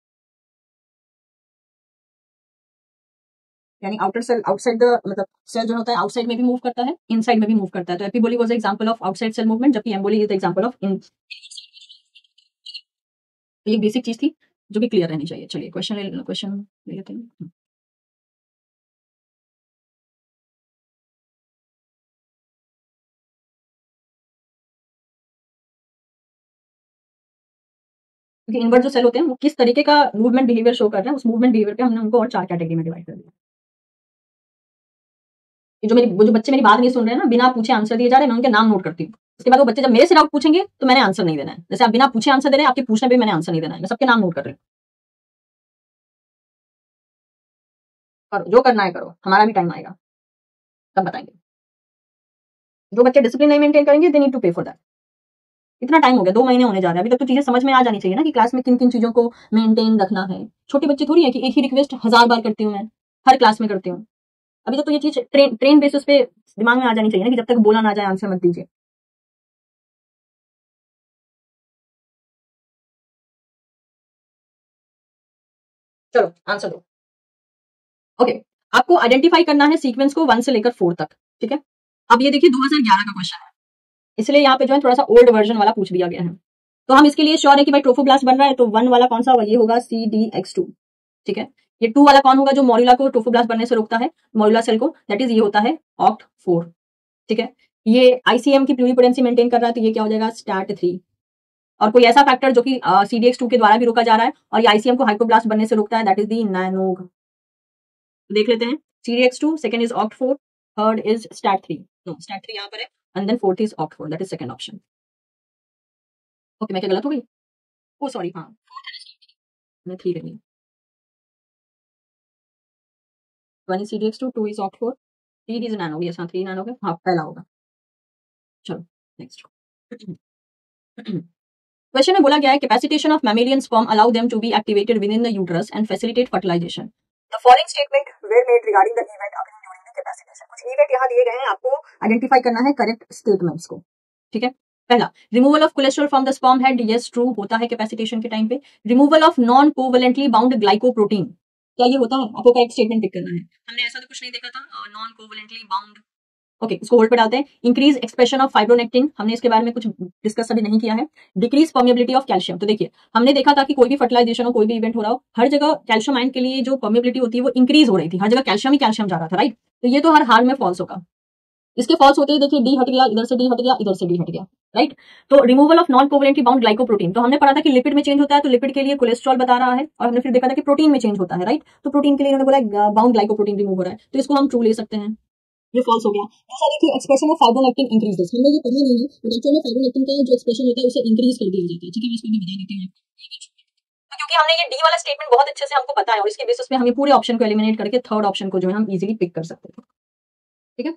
A: यानी आउटर सेल आउटसाइड द मतलब सेल जो होता है आउटसाइड में भी मूव करता है, इनसाइड में भी मूव करता है। तो epiboly was example of outside cell movement, जबकि emboly is the example of in. ये बेसिक चीज थी जो भी क्लियर रहनी चाहिए। चलिए क्वेश्चन ले लेते हैं। क्योंकि इनवर्ट जो सेल होते हैं वो किस तरीके का मूवमेंट बिहेवियर शो कर रहे हैं, उस मूवमेंट बिहेवियर पे हमने उनको और 4 कैटेगरी में डिवाइड कर दिया। ये जो वो जो बच्चे मेरी बात नहीं सुन रहे हैं ना, बिना पूछे आंसर दिए जा रहे हैं, मैं उनके नाम नोट करती हूँ। उसके बाद वो बच्चे जब मेरे से डाउट पूछेंगे तो मैंने आंसर नहीं देना है। जैसे आप बिना पूछे आंसर दे रहे हैं, आपके पूछने पे मैंने आंसर नहीं देना है, मैं सबके नाम नोट कर रही हूँ। और जो करना है करो, हमारा भी टाइम आएगा तब बताएंगे। जो बच्चे डिसिप्लिन नहीं मेंटेन करेंगे they need to pay for that. इतना टाइम हो गया, 2 महीने होने जा रहे हैं, अभी तक तो चीजें समझ में आ जानी चाहिए ना कि क्लास में किन किन चीजों को मेंटेन रखना है। छोटे बच्चे थोड़ी है कि एक ही रिक्वेस्ट 1000 बार करती हूँ, मैं हर क्लास में करती हूँ। अभी तक तो ये चीज ट्रेन बेसिस पे दिमाग में आ जानी चाहिए ना कि जब तक बोला ना जाए आंसर मत दीजिए। चलो आंसर दो। ओके, आपको आइडेंटिफाई करना है सीक्वेंस को 1 से लेकर 4 तक। ठीक है, अब ये देखिए 2011 का क्वेश्चन है, इसलिए यहाँ पे जो है थोड़ा सा ओल्ड वर्जन वाला पूछ दिया गया है। तो हम इसके लिए श्योर है कि भाई ट्रोफोब्लास्ट बन रहा है, तो 1 वाला कौन सा होगा? ये होगा CDX2। ठीक है, ये 2 वाला कौन होगा जो मॉड्यूला को ट्रोफोब्लास्ट बनने से रोकता है, मॉड्यूला सेल को, दैट इज ये होता है OCT4। ठीक है, ये ICM की प्लूरिपोटेंसी मेंटेन कर रहा है, तो ये क्या हो जाएगा? STAT3। और कोई ऐसा फैक्टर जो कि CDX2 के द्वारा भी रोका जा रहा है और ये ICM को हाइपोब्लास्ट बनने से रोकता है, दैट इज दी नैनोग। देख लेते हैं, CDX2, second is OCT4, third is STAT3। No, STAT3 यहाँ पर है, and then fourth is OCT4, that is second option. Okay, मैं क्या गलत हो गई? ओ सॉरी, हाँ मैं 3 रही। 1 is CDX2, 2 is OCT4, 3 is Nanog. Yes हाँ, 3 नैनो है, हाँ पहला होगा। चलो नेक्स्ट। क्वेश्चन में बोला गया है capacitation of mammalian sperm allow them to be activated with in the uterus and facilitate fertilisation. The following statement were made regarding the event occurring during the capacitation. कुछ इवेंट यहाँ दिए गए हैं, आपको आइडेंटिफाई करना है करेक्ट स्टेटमेंट्स को। ठीक है, पहला removal of cholesterol from the sperm head, yes true, होता है कैपेसिटेशन के टाइम पे। Removal of non covalently bound glycoprotein, क्या ये होता है? आपको करेक्ट स्टेटमेंट पिक करना है। हमने ऐसा तो कुछ नहीं देखा था, नॉन कोवेलेंटली बाउंड। ओके, इसको होल्ड पे डालते हैं। इंक्रीज एक्सप्रेशन ऑफ फाइब्रोनेक्टिन, हमने इसके बारे में कुछ डिस्कस अभी नहीं किया है। डिक्रीज परमिएबिलिटी ऑफ कैल्शियम, तो देखिए हमने देखा था कि कोई भी फर्टिलाइजेशन हो, कोई भी इवेंट हो रहा हो, हर जगह कैल्शियम आयन के लिए जो परमिएबिलिटी होती है वो इंक्रीज हो रही थी, हर जगह कैल्शियम ही कैल्शियम जा रहा था, राइट। तो ये तो हर हार में फॉल्स होगा। इसके फॉल्स होते ही देखिए डी हट गया, इधर से डी हट गया, इधर से डी हट गया, राइट। तो removal of non covalently bound glycoprotein, तो हमने पढ़ा था कि लिपिड में चेंज होता है, तो लिपिड के लिए कोलेस्ट्रॉल बता रहा है, और हमने फिर देखा था कि प्रोटीन में चेंज होता है, राइट। तो प्रोटीन के लिए इन्होंने बोला बाउंड ग्लाइकोप्रोटीन रिमूव हो रहा है, तो इसको हम ट्रू ले सकते हैं, ये फॉल्स हो गया। ऐसा देखिए एक्सप्रेशन ऑफ फाइब्रोनेक्टिन इंक्रीजेस, हमने ये पढ़ा नहीं है, एक्चुअली फाइब्रोनेक्टिन का जो एक्सप्रेशन होता है उसे इंक्रीज कर दिया जाता है। ठीक है, इसको भी बता देते हैं। तो क्योंकि हमने ये डी वाला स्टेटमेंट बहुत अच्छे से हमको पता है, और इसके बेसिस पे हम पूरे ऑप्शन को एलिमिनेट करके थर्ड ऑप्शन को जो है हम इजीली पिक कर सकते हैं। ठीक है,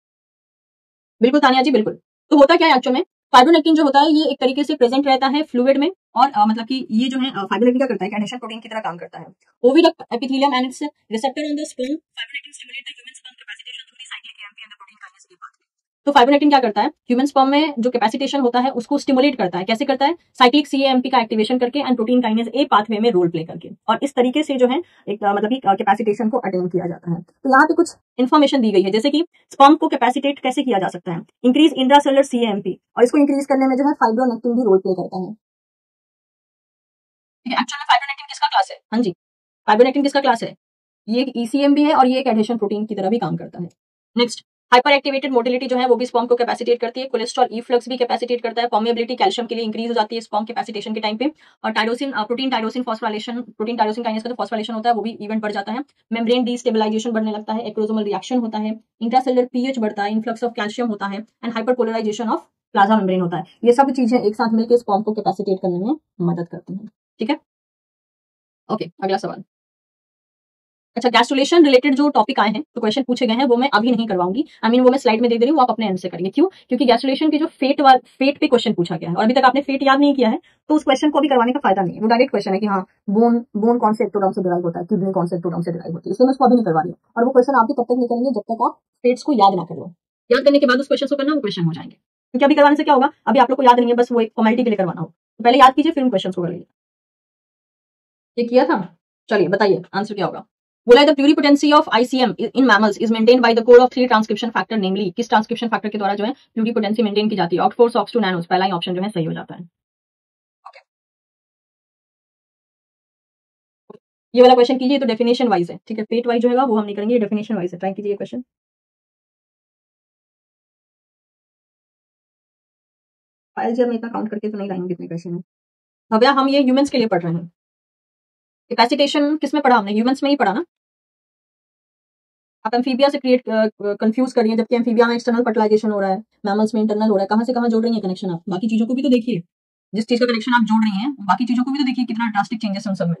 A: बिल्कुल तानिया जी, बिल्कुल। तो होता क्या है एक्चुअल में, फाइब्रोनेक्टिन जो होता है ये एक तरीके से प्रेजेंट रहता है फ्लूइड में, और मतलब कि ये जो है फाइब्रोनेक्टिन क्या करता है, एडेशन प्रोटीन की तरह काम करता है। Oviduct epithelium and its receptor on the sperm, fibronectin stimulate the human sperm capacitation through the cyclic AMP and the protein kinase pathway. तो फाइब्रोनेक्टिन क्या करता है, ह्यूमन स्पर्म में जो कैपेसिटेशन होता है उसको स्टिमुलेट करता है। कैसे करता है? साइक्लिक सीएएमपी का एक्टिवेशन करके and protein kinase A pathway में रोल प्ले करके, और इस तरीके से जो है एक मतलब कि कैपेसिटेशन को अटेन किया जाता है। तो यहाँ पे कुछ इन्फॉर्मेशन दी गई है, जैसे कि स्पर्म को कैपेसिटेट कैसे किया जा सकता है, इंक्रीज इंट्रासेलुलर सीएएमपी, और इसको इंक्रीज करने में जो है फाइब्रोनेक्टिन भी रोल प्ले करता है। एक्चुअली फाइब्रोनेक्टिन किसका क्लास है? हाँ जी, फाइब्रोनेक्टिन किसका क्लास है? ये एक ईसीएम भी है और ये एक एडेशन प्रोटीन की तरह भी काम करता है। नेक्स्ट, हाइपर एक्टिवेटेड मोटिलिटी जो है वो भी स्पर्म को कैपेसिटेट करती है। कोलेस्ट्रॉल इफ्लक्स भी कैपेसिटेट करता है। परमिएबिलिटी कैल्शियम के लिए इंक्रीज हो जाती है स्पर्म कैपेसिटेशन के टाइम पे। और tyrosine protein tyrosine phosphorylation, protein tyrosine kinase का जो फॉस्फोराइलेशन होता है वो भी इवेंट बढ़ जाता है। मेम्ब्रेन डिस्टेबलाइजेशन बढ़ने लगता है, एक्रोसोमल रिएक्शन होता है, इंट्रासेलुलर पीएच बढ़ता है, इन्फ्लक्स ऑफ कैल्शियम होता है, and hyperpolarisation of plasma membrane होता है। ये सब चीजें एक साथ मिलकर स्पर्म को कैपेसिटेट करने में मदद करती हैं। ठीक है, ओके, अगला सवाल। अच्छा, गैस्ट्रुलेशन रिलेटेड जो टॉपिक आए हैं, तो क्वेश्चन पूछे गए हैं, वो मैं अभी नहीं करवाऊंगी। वो मैं स्लाइड में दे रही हूँ, आप अपने एंड से करिए। क्यों? क्योंकि गैस्ट्रुलेशन के जो फेट पे क्वेश्चन पूछा गया है, और अभी तक आपने फेट याद नहीं किया है, तो उस क्वेश्चन को अभी करवाने का फायदा नहीं है। वो डायरेक्ट क्वेश्चन है कि हाँ, बोन कौन से एक्टोडर्म से डिराइव होता है, किडनी कौन से एक्टोडर्म से डिराइव होती है, इसलिए मैं उसको अभी नहीं करवा रही हूँ। और वो क्वेश्चन आप भी तब तक नहीं करेंगे जब तक आप फेट्स को याद ना कर लो। याद करने के बाद उस क्वेश्चन को करना, वो क्वेश्चन हो जाएंगे। क्योंकि अभी करवाने से क्या होगा, अभी आप लोग को याद नहीं है, बस वो एक फॉर्मेलिटी के लिए करवाना हो, तो पहले याद कीजिए, फिर उन क्वेश्चन को कर लीजिए। ये किया था, चलिए बताइए आंसर क्या होगा। बोला है the pluripotency of ICM in mammals is maintained by the code of 3 transcription factor, namely किस ट्रांसक्रिप्शन फैक्टर के द्वारा जो है प्यूरिपोटेंसी मेंटेन की जाती है? ऑक्ट4 सॉक्स2 नैनोस, पहला ही ऑप्शन जो है सही हो जाता है। okay. ये वाला क्वेश्चन कीजिए, तो डेफिनेशन वाइज है। ठीक है, पेट वाइज जो है वो हम नहीं करेंगे, डेफिनेशन वाइज है। ट्राई कीजिए क्वेश्चन। फाइल जब मैं इतना काउंट करके तो नहीं लाएंगे कितने क्वेश्चन है। भैया हम ये ह्यूमंस के लिए पढ़ रहे हैं। कैपेसिटेशन किसमें पढ़ा हमने? ह्यूमंस में ही पढ़ा ना। आप एम्फीबिया से क्रिएट कंफ्यूज कर रही हैं, जबकि एम्फीबिया में एक्सटर्नल फर्टिलाइजेशन हो रहा है, मैमल्स में इंटरनल हो रहा है। कहां से कहां जोड़ रही है कनेक्शन आप? बाकी चीजों को भी तो देखिए, जिस चीज का कनेक्शन आप जोड़ रही हैं बाकी चीजों को भी तो देखिए, कितना ड्रास्टिक चेंजेस है उन सब में।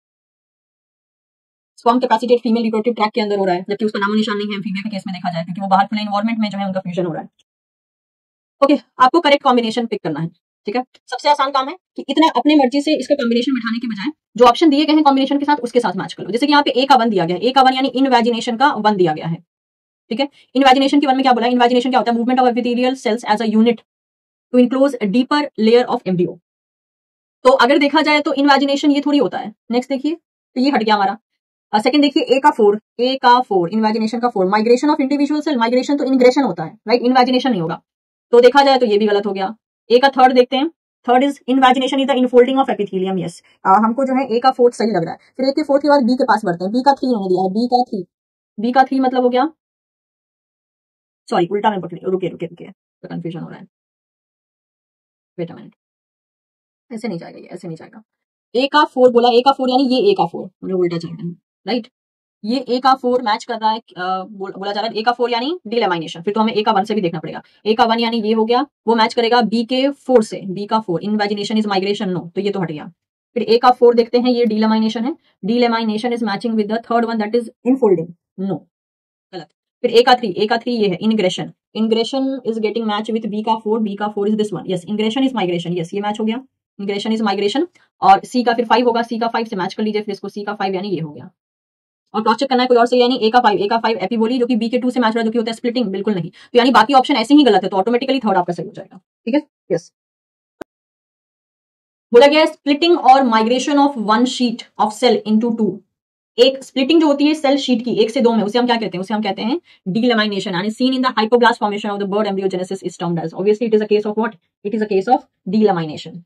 A: Sperm capacitate female reproductive tract के अंदर हो रहा है, जबकि उसका नामो निशान नहीं है एम्फीबिया के केस में देखा जाए, क्योंकि वो बाहर खुले एनवायरमेंट में जो है उनका फ्यूजन हो रहा है। ओके, आपको करेक्ट कॉम्बिनेशन पिक करना है। ठीक है, सबसे आसान काम है कि इतना अपने मर्जी से इसका कॉम्बिनेशन बैठाने के बजाय जो ऑप्शन दिए गए हैं कॉम्बिनेशन के साथ उसके साथ मैच कर लो। जैसे कि यहाँ पे ए का 1 दिया गया है, ए का 1 यानी इनवैजिनेशन का 1 दिया गया है। ठीक है, इनवैजिनेशन की 1 में क्या बोला? इनवैजिनेशन क्या होता है? Movement of epithelial cells as a unit to enclose deeper layer of embryo. तो अगर देखा जाए तो इनवैजिनेशन ये थोड़ी होता है। नेक्स्ट देखिए, तो ये हट गया हमारा। सेकंड देखिए, ए का 4 इनवैजिनेशन का 4, migration of individual cell, migration तो इनग्रेशन होता है, राइट, इनवैजिनेशन नहीं होगा। तो देखा जाए तो ये भी गलत हो गया। ए का 3 देखते हैं, third is invagination is the infolding of epithelium. Yes, हमको जो है ए का 4 सही लग रहा है। फिर ए के 4 के बाद बी के पास बढ़ते हैं। बी का 3 होने दिया है, बी का 3 मतलब हो गया, सॉरी उल्टा में पकड़ी, रुकिए तो कंफ्यूजन हो रहा है। वेट अ मिनट, ऐसे नहीं जाएगा, ये ऐसे नहीं जाएगा। ए का 4 बोला, ए का 4 यानी ये ए का 4, मुझे उल्टा चल रहा है, राइट। ये ए का 4 मैच कर रहा है, बोला जा रहा है ए का 4 यानी डीलेमाइनेशन। फिर तो हमें ए का 1 से भी देखना पड़ेगा। ए का 1 यानी ये हो गया, वो मैच करेगा बी के 4 से। बी का 4 इनवैजिनेशन इज माइग्रेशन, नो, तो ये तो हट गया। फिर ए का 4 देखते हैं, ये डीलेमाइनेशन है, delamination is matching with the third one that is infolding, no, गलत। फिर ए का 3 ये है ingression, ingression is getting match with B का 4 is this one, yes, ingression is migration, yes, ये मैच हो गया। मिग्रेशन इज माइग्रेशन, और सी का फिर 5 होगा, सी का 5 से मैच कर लीजिए, फिर इसको सी का 5 यानी ये हो गया। और क्रॉस चेक करना है कोई और से, यानी ए का 5 एपी बोली जो कि बी के 2 से मैच हो रहा है, जो कि होता है स्प्लिटिंग, बिल्कुल नहीं। तो यानी बाकी ऑप्शन ऐसे ही गलत है, तो ऑटोमेटिकली थर्ड आपका सही हो जाएगा। ठीक है, यस। बोला गया है स्प्लिटिंग और migration of one sheet of cell into two. एक स्प्लिटिंग जो होती है सेल शीट की 1 से 2 में, उसे हम क्या कहते हैं? उसे हम कहते हैं डीलैमिनेशन, यानी seen in the hypoblast formation of the bird embryogenesis is termed as, obviously it is a case of what? It is a case of delamination.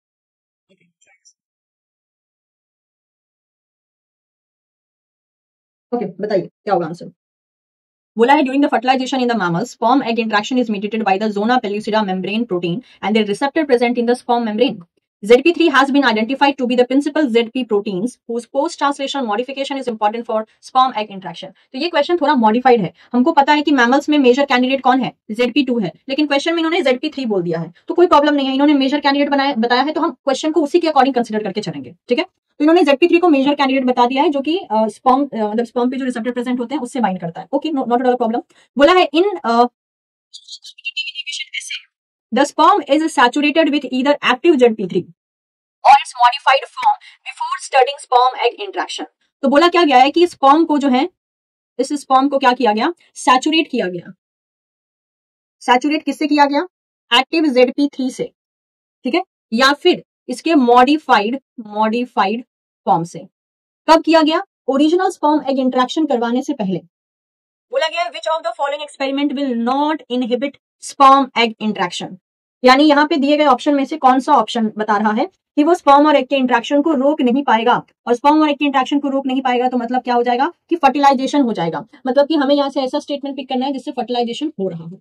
A: Okay, बताइए क्या होगा आंसर। बोला है during the fertilization in the mammals sperm egg interaction is mediated by the zona pellucida membrane protein and the receptor present in the sperm membrane. ZP3 has been identified to be the principal ZP proteins whose post-translation modification is important for sperm egg interaction। तो ये क्वेश्चन थोड़ा मॉडिफाइड है। हमको पता है कि मैमल्स में मेजर कैंडिडेट कौन है? ZP2 है, लेकिन क्वेश्चन में इन्होंने ZP3 बोल दिया है, तो कोई प्रॉब्लम नहीं है। इन्होंने मेजर कैंडिडेट बताया है, तो हम क्वेश्चन को उसी के अकॉर्डिंग कंसिडर करके चलेंगे। ठीक है, तो इन्होंने ZP3 को मेजर कैंडिडेट बता दिया है, जो कि स्पर्म मतलब स्पर्म पे जो रिसेप्टर प्रेजेंट होते हैं उससे बाइंड करता है। Okay, not at all problem. बोला है in the sperm is saturated with either active ZP3 और its modified form before starting sperm egg interaction. तो बोला क्या गया है कि स्पर्म को जो है, इस स्पर्म को क्या किया गया? सैचुरेट किया गया। सैचुरेट किससे किया गया? एक्टिव ZP3 से। ठीक है, या फिर इसके मॉडिफाइड फॉर्म से। कब किया गया? ओरिजिनल स्पर्म एग इंटरेक्शन करवाने से पहले। बोला गया which of the following experiment will not inhibit sperm egg interaction, यानी यहाँ पे दिए गए ऑप्शन में से कौन सा ऑप्शन बता रहा है कि वो स्पर्म और एग के इंटरेक्शन को रोक नहीं पाएगा। और स्पर्म और एग के इंटरेक्शन को रोक नहीं पाएगा तो मतलब क्या हो जाएगा? कि फर्टिलाइजेशन हो जाएगा। मतलब कि हमें यहाँ से ऐसा स्टेटमेंट पिक करना है जिससे फर्टिलाइजेशन हो रहा हो।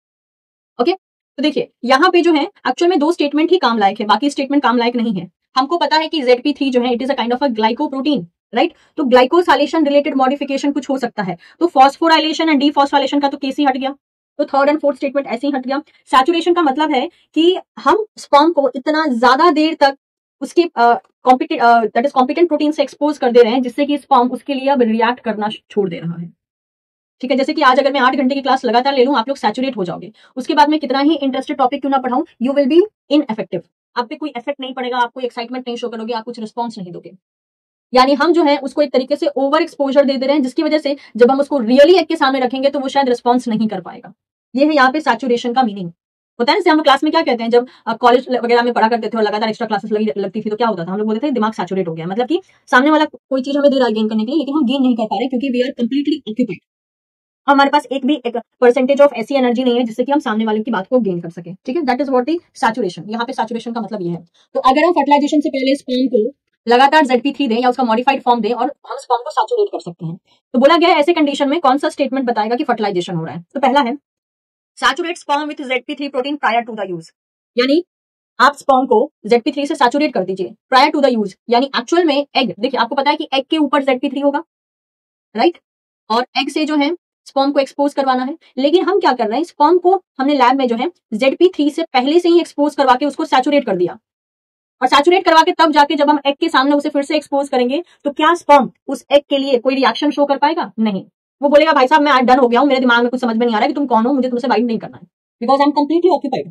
A: ओके, तो देखिए यहाँ पे जो है एक्चुअल में 2 स्टेटमेंट ही काम लायक है, बाकी स्टेटमेंट काम लायक नहीं है। हमको पता है कि ZP3 जो है it is a kind of a glycoprotein, right? तो ग्लाइकोसाइलेशन रिलेटेड मॉडिफिकेशन कुछ हो सकता है, तो फॉस्फोराइलेशन एंड डीफॉस्फोराइलेशन का तो केस ही हट गया, तो थर्ड एंड फोर्थ स्टेटमेंट ऐसे ही हट गया। सैचुरेशन का मतलब है कि हम स्पर्म को इतना ज्यादा देर तक उसकी दैट इज कॉम्पिटेंट प्रोटीन से एक्सपोज कर दे रहे हैं जिससे कि स्पर्म उसके लिए अब रिएक्ट करना छोड़ दे रहा है। ठीक है, जैसे कि आज अगर मैं 8 घंटे की क्लास लगातार ले लूं, आप लोग सैचुरेट हो जाओगे। उसके बाद में कितना ही इंटरेस्टेड टॉपिक क्यों ना पढ़ाऊं, यू विल बी इनइफेक्टिव। आप पे कोई इफेक्ट नहीं पड़ेगा, आप कोई एक्साइटमेंट नहीं शो करोगे, आप कुछ रिस्पॉन्स नहीं दोगे। यानी हम जो है उसको एक तरीके से ओवर एक्सपोजर दे रहे हैं, जिसकी वजह से जब हम उसको रियली एक के सामने रखेंगे तो वो शायद रिस्पॉन्स नहीं कर पाएगा। ये है यहाँ पे सैचुरेशन का मीनिंग। होता है ना, जैसे हम क्लास में क्या कहते हैं, जब कॉलेज वगैरह में पढ़ा करते थे और लगातार एक्स्ट्रा क्लासेस लगती थी तो क्या होता था? हम लोग बोलते थे दिमाग सैचुरेट हो गया, मतलब कि सामने वाला कोई चीज हमें दे रहा है गेन करने के लिए, लेकिन हम गेन नहीं कर पा रहे क्योंकि वी आर कंप्लीटली ऑक्यूपाइड। हमारे पास एक परसेंटेज ऑफ ऐसी एनर्जी नहीं है जिससे कि हम सामने वाले की बात को गेन कर सके। ठीक है, that is what the saturation. यहाँ पे सैचुरेशन का मतलब ये है। तो अगर हम फर्टिलाइजेशन से पहले स्पर्म को लगातार ZP3 दें या उसका मॉडिफाइड फॉर्म दें और हम स्पर्म को सैचुरेट कर सकते हैं, तो बोला गया है ऐसे कंडीशन में कौन सा स्टेटमेंट बताएगा कि फर्टिलाइजेशन हो रहा है? तो पहला है saturate sperm with ZP3 protein prior to the use, यानी आप स्पर्म को ZP3 से सैचुरेट कर दीजिए प्रायर टू द यूज, यानी एक्चुअल में एग, देखिए आपको पता है कि एग के ऊपर ZP3 होगा, राइट? और एग से जो है स्पर्म को एक्सपोज करवाना है, लेकिन हम क्या कर रहे हैं, स्पर्म को हमने लैब में जो है ZP3 से पहले से ही एक्सपोज करवा के उसको सैचुरेट कर दिया। और सैचुरेट करवा के तब जाके जब हम एग के सामने उसे फिर से एक्सपोज करेंगे तो क्या स्पर्म उस एग के लिए कोई रिएक्शन शो कर पाएगा? नहीं। वो बोलेगा भाई साहब मैं आज डन हो गया हूं, मेरे दिमाग में कुछ समझ में नहीं आ रहा है कि तुम कौन हो, मुझे तुमसे बाइंड नहीं करना है, because I am completely occupied.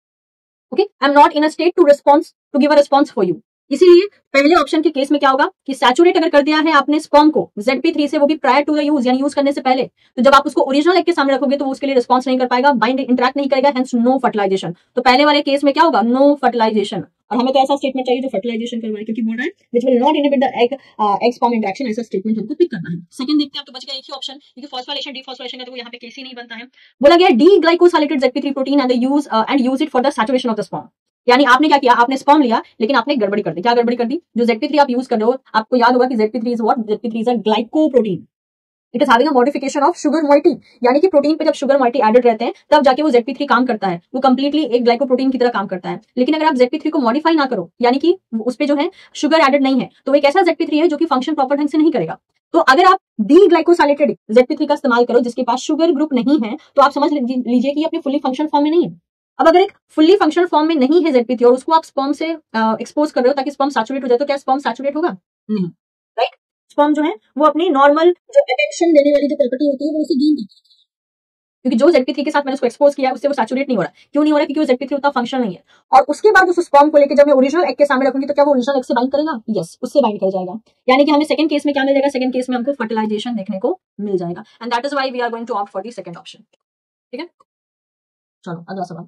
A: Okay, I am not in a state to response to give a response for you. इसीलिए पहले ऑप्शन के केस में क्या होगा कि सैचुरेट अगर कर दिया है आपने स्पर्म को ZP3 से, वो भी प्रायर टू द यूज यानी यूज करने से पहले, तो जब आप उसको ओरिजिनल एग के सामने रखोगे तो वो उसके लिए रिस्पॉन्स नहीं कर पाएगा, बाइंड इंटरेक्ट नहीं करेगा, हेंस नो फर्टिलाइजेशन। तो पहले वाले केस में क्या होगा? No fertilization. और हमें तो ऐसा स्टेटमेंट चाहिए जो फर्टिलाइजेशन करवाए, क्योंकि बोल रहा है which will not inhibit the egg sperm interaction, ऐसा स्टेटमेंट हमको पिक करना है। सेकंड देखते हैं, तो बच गया एक ही ऑप्शन, क्योंकि फॉस्फोराइलेशन डीफॉस्फोराइलेशन का तो यहाँ पे केस ही नहीं बनता है। बोला गया deglycosylated ZP3 protein and use it for the saturation of the sperm, यानी आपने क्या किया, आपने स्पर्म लिया लेकिन आपने गड़बड़ी कर दी। क्या गड़बड़ी कर दी? जो ZP3 आप यूज कर रहे हो, आपको याद होगा कि ZP3 is what? ZP3 is a glycoprotein, it is having a modification of sugar moiety, यानी कि प्रोटीन पे जब शुगर मोइटी एडेड रहते हैं तब जाके वो ZP3 काम करता है, वो कंप्लीटली एक ग्लाइकोप्रोटीन की तरह काम करता है। लेकिन अगर आप ZP3 को मॉडिफाई ना करो, यानी कि उस पे जो है शुगर एडेड नहीं है, तो एक ऐसा ZP3 है जो कि फंक्शन प्रॉपर ढंग से नहीं करेगा। तो अगर आप डी ग्लाइकोसाइलेटेड ZP3 का इस्तेमाल करो जिसके पास शुगर ग्रुप नहीं है, तो आप समझ लीजिए कि अपने फुल्ली फंक्शन फॉर्म में नहीं है। अब अगर एक फुल्ली फंक्शनल फॉर्म में नहीं है ZP3 और उसको आप स्पर्म से एक्सपोज कर रहे हो ताकि स्पर्म सैचुरेट हो जाए, तो क्या स्पर्म सैचुरेट होगा? नहीं, राइट? स्पर्म जो है वो अपनी नॉर्मल जो अटेंशन देने वाली जो प्रॉपर्टी होती है वो उसे गेन करता है। क्योंकि जो ZP3 के साथ मैंने उसको एक्सपोज किया उससे वो सैचुरेट नहीं हो रहा। क्यों नहीं हो रहा? क्योंकि वो ZP3 उतना फंक्शनल नहीं है। और उसके बाद उस स्पर्म को लेकर जब मैं ओरिजिनल एग के सामने रखूंगी तो क्या वो ओरिजिनल एग से बाइंड करेगा? यस, उससे बाइंड कर जाएगा। यानी कि हमें सेकंड केस में क्या मिल जाएगा? सेकंड केस में हमको फर्टिलाइजेशन देखने को मिल जाएगा। And that is why we are going to opt for the second option. ठीक है, चलो अगला सवाल।